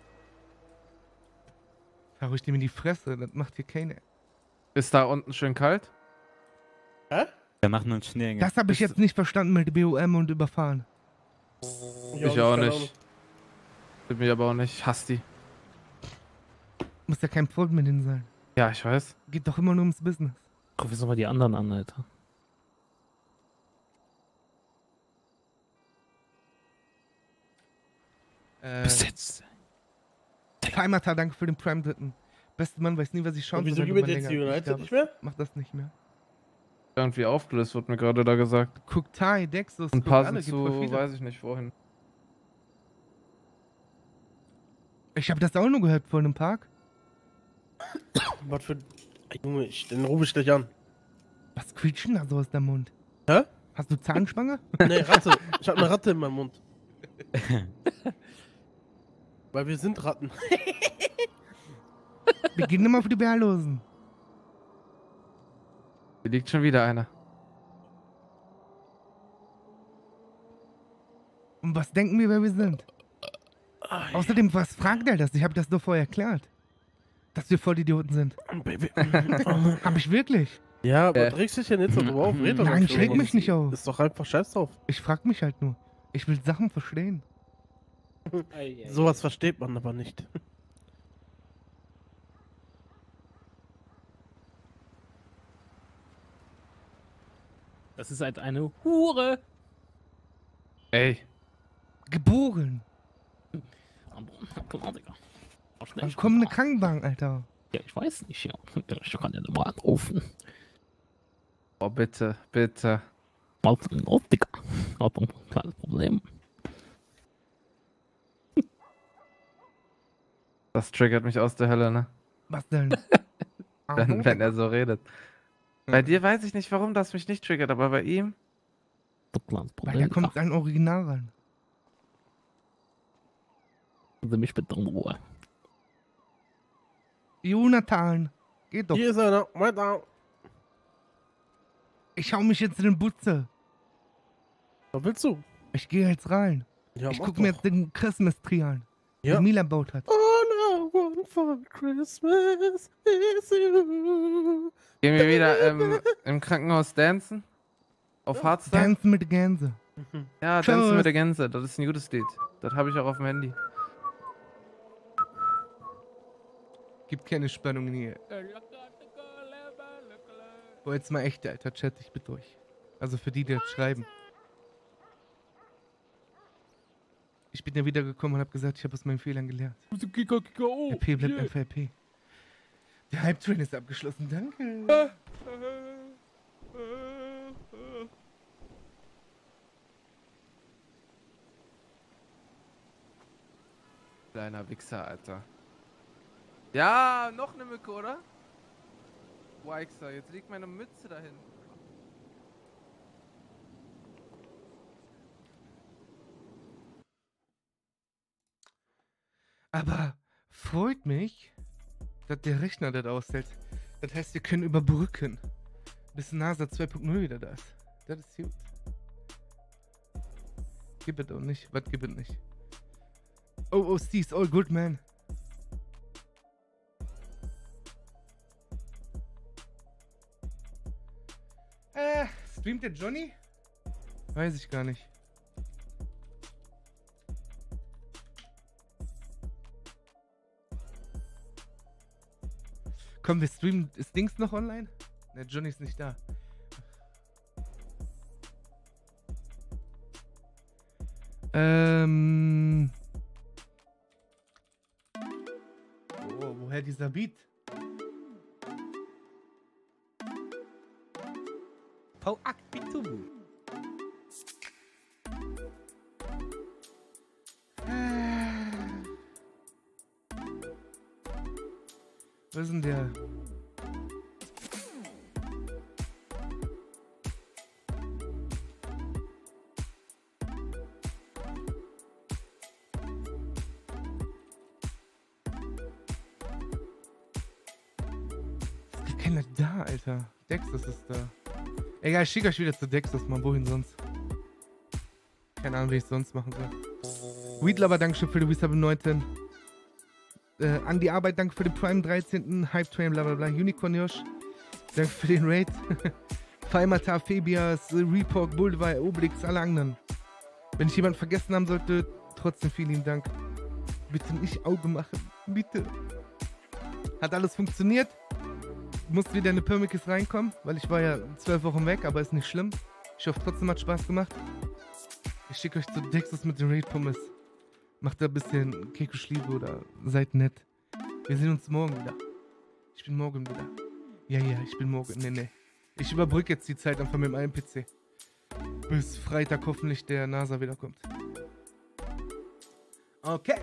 S1: Hau ich dem in die Fresse, das macht hier keine.
S13: Ist da unten schön kalt?
S8: Hä?
S9: Wir machen uns Schnee.
S1: Das habe ich jetzt nicht verstanden mit B O M und überfahren.
S13: Ich auch nicht. Will mich aber auch nicht. Ich hasse die.
S1: Muss ja kein Problem mit denen sein.
S13: Ja, ich weiß.
S1: Geht doch immer nur ums Business.
S5: Ruf jetzt mal die anderen an, Alter.
S1: Äh,
S5: Bis jetzt.
S1: Feimata, danke für den Prime dritten. Beste Mann weiß nie, was ich schauen
S8: Und wieso
S1: soll, wenn
S8: gibt
S1: man
S8: es jetzt
S1: länger-
S8: die
S1: Ich
S8: United
S1: glaub,
S8: nicht mehr?
S1: Mach das nicht mehr.
S13: Irgendwie aufgelöst, wurde mir gerade da gesagt.
S1: Guck Tai, Dexus,
S13: Und
S1: guck
S13: passen
S1: alle, gibt
S13: zu,
S1: voll viele.
S13: weiß ich nicht, vorhin.
S1: Ich habe das auch nur gehört vor einem Park.
S8: Was für. Ey, Junge, ich, den rufe ich gleich an.
S1: Was quietscht denn da so aus deinem Mund?
S8: Hä?
S1: Hast du Zahnspange?
S8: Nee, Ratte. Ich hab eine Ratte in meinem Mund. Weil wir sind Ratten.
S1: Wir gehen immer für die Wehrlosen.
S13: Hier liegt schon wieder einer.
S1: Und was denken wir, wer wir sind? Außerdem, was fragt er das? Ich habe das doch vorher erklärt. Dass wir Vollidioten sind. Hab ich wirklich?
S8: Ja, aber du regst dich ja nicht so drüber auf. Red doch
S1: Nein,
S8: nicht
S1: ich reg
S8: drüber.
S1: mich nicht auf.
S8: Ist doch einfach scheiß drauf.
S1: Ich frag mich halt nur. Ich will Sachen verstehen.
S8: Sowas versteht man aber nicht.
S5: Das ist halt eine Hure.
S13: Ey.
S1: Geboren.
S5: Klar, Digga. Auch schnell.
S1: Dann kommt eine Krankenwagen, Alter.
S5: Ja, ich weiß nicht, ja. Ich kann ja nochmal anrufen.
S13: Oh, bitte, bitte.
S5: Warte, oh, Digga. Hat ein kleines Problem.
S13: Das triggert mich aus der Hölle, ne?
S1: Was denn?
S13: wenn, wenn er so redet. Bei dir weiß ich nicht, warum das mich nicht triggert, aber bei ihm.
S1: Weil da kommt ein Original ran.
S5: Also mich bitte in Ruhe.
S1: Jonathan, geht doch.
S8: Hier ist einer. Weiter.
S1: Ich hau mich jetzt in den Butze.
S8: Was willst du?
S1: Ich gehe jetzt rein.
S8: Ja,
S1: ich
S8: mach
S1: guck mir
S8: doch.
S1: jetzt den Christmas-Tree an.
S8: Ja.
S1: Den Mila baut hat.
S8: All I want for Christmas is you.
S13: Gehen wir wieder ähm, im Krankenhaus dancen? Auf Hardstyle?
S1: Tanzen mit der Gänse.
S13: Ja,
S1: Tschüss.
S13: Dancen mit der Gänse. Das ist ein gutes Lied. Das habe ich auch auf dem Handy.
S1: Gibt keine Spannung hier. Oh, jetzt mal echt, Alter. Chat, ich bitte euch. Also für die, die jetzt schreiben. Ich bin ja wiedergekommen und hab gesagt, ich habe aus meinen Fehlern gelernt. R P bleibt einfach R P. Der Hype-Train ist abgeschlossen, danke.
S13: Kleiner Wichser, Alter. Ja, noch eine Mücke, oder? Wichser, jetzt liegt meine Mütze dahin.
S1: Aber freut mich, dass der Rechner das aushält. Das heißt, wir können überbrücken, bis NASA zwei Punkt null wieder da ist. Das ist gut. Gib es auch nicht. Was gibt es nicht? Oh, oh, Steve's all good, man. Äh, streamt der Johnny? Weiß ich gar nicht. Komm, wir streamen. Ist Dings noch online? Ne, Johnny ist nicht da. Ähm. Woher dieser Beat?
S5: Pau Akbitubu.
S1: Was ist denn der? Es gibt keiner da, Alter. Dexter ist da. Egal, ich schicke euch wieder zu Dexter, Mann. Wohin sonst? Keine Ahnung, wie ich es sonst machen soll. Weedlover, Dankeschön für die Resub im neunten Äh, an die Arbeit, danke für den Prime dreizehnten Hype Train, bla bla bla. Unicorn Josh, danke für den Raid. Falmata, Fabias, Report, Bullwey, Obelix, alle anderen. Wenn ich jemanden vergessen haben sollte, trotzdem vielen lieben Dank. Bitte nicht Auge machen, bitte. Hat alles funktioniert. Musste wieder in eine Permikis reinkommen, weil ich war ja zwölf Wochen weg, aber ist nicht schlimm. Ich hoffe, trotzdem hat Spaß gemacht. Ich schicke euch zu Dexus mit dem Raid Pommes. Macht da ein bisschen Kekuschliebe oder seid nett. Wir sehen uns morgen wieder. Ich bin morgen wieder. Ja, ja, ich bin morgen. Nee, nee. Ich überbrücke jetzt die Zeit einfach mit meinem P C. Bis Freitag hoffentlich der NASA wiederkommt. Okay.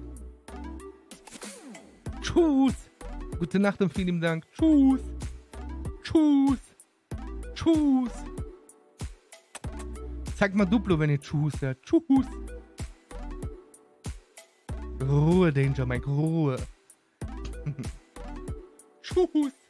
S1: Tschüss. Gute Nacht und vielen Dank. Tschüss. Tschüss. Tschüss. Zeigt mal Duplo, wenn ihr Tschüss hört. Tschüss. Ruhe, Danger Mike, Ruhe. Tschüss.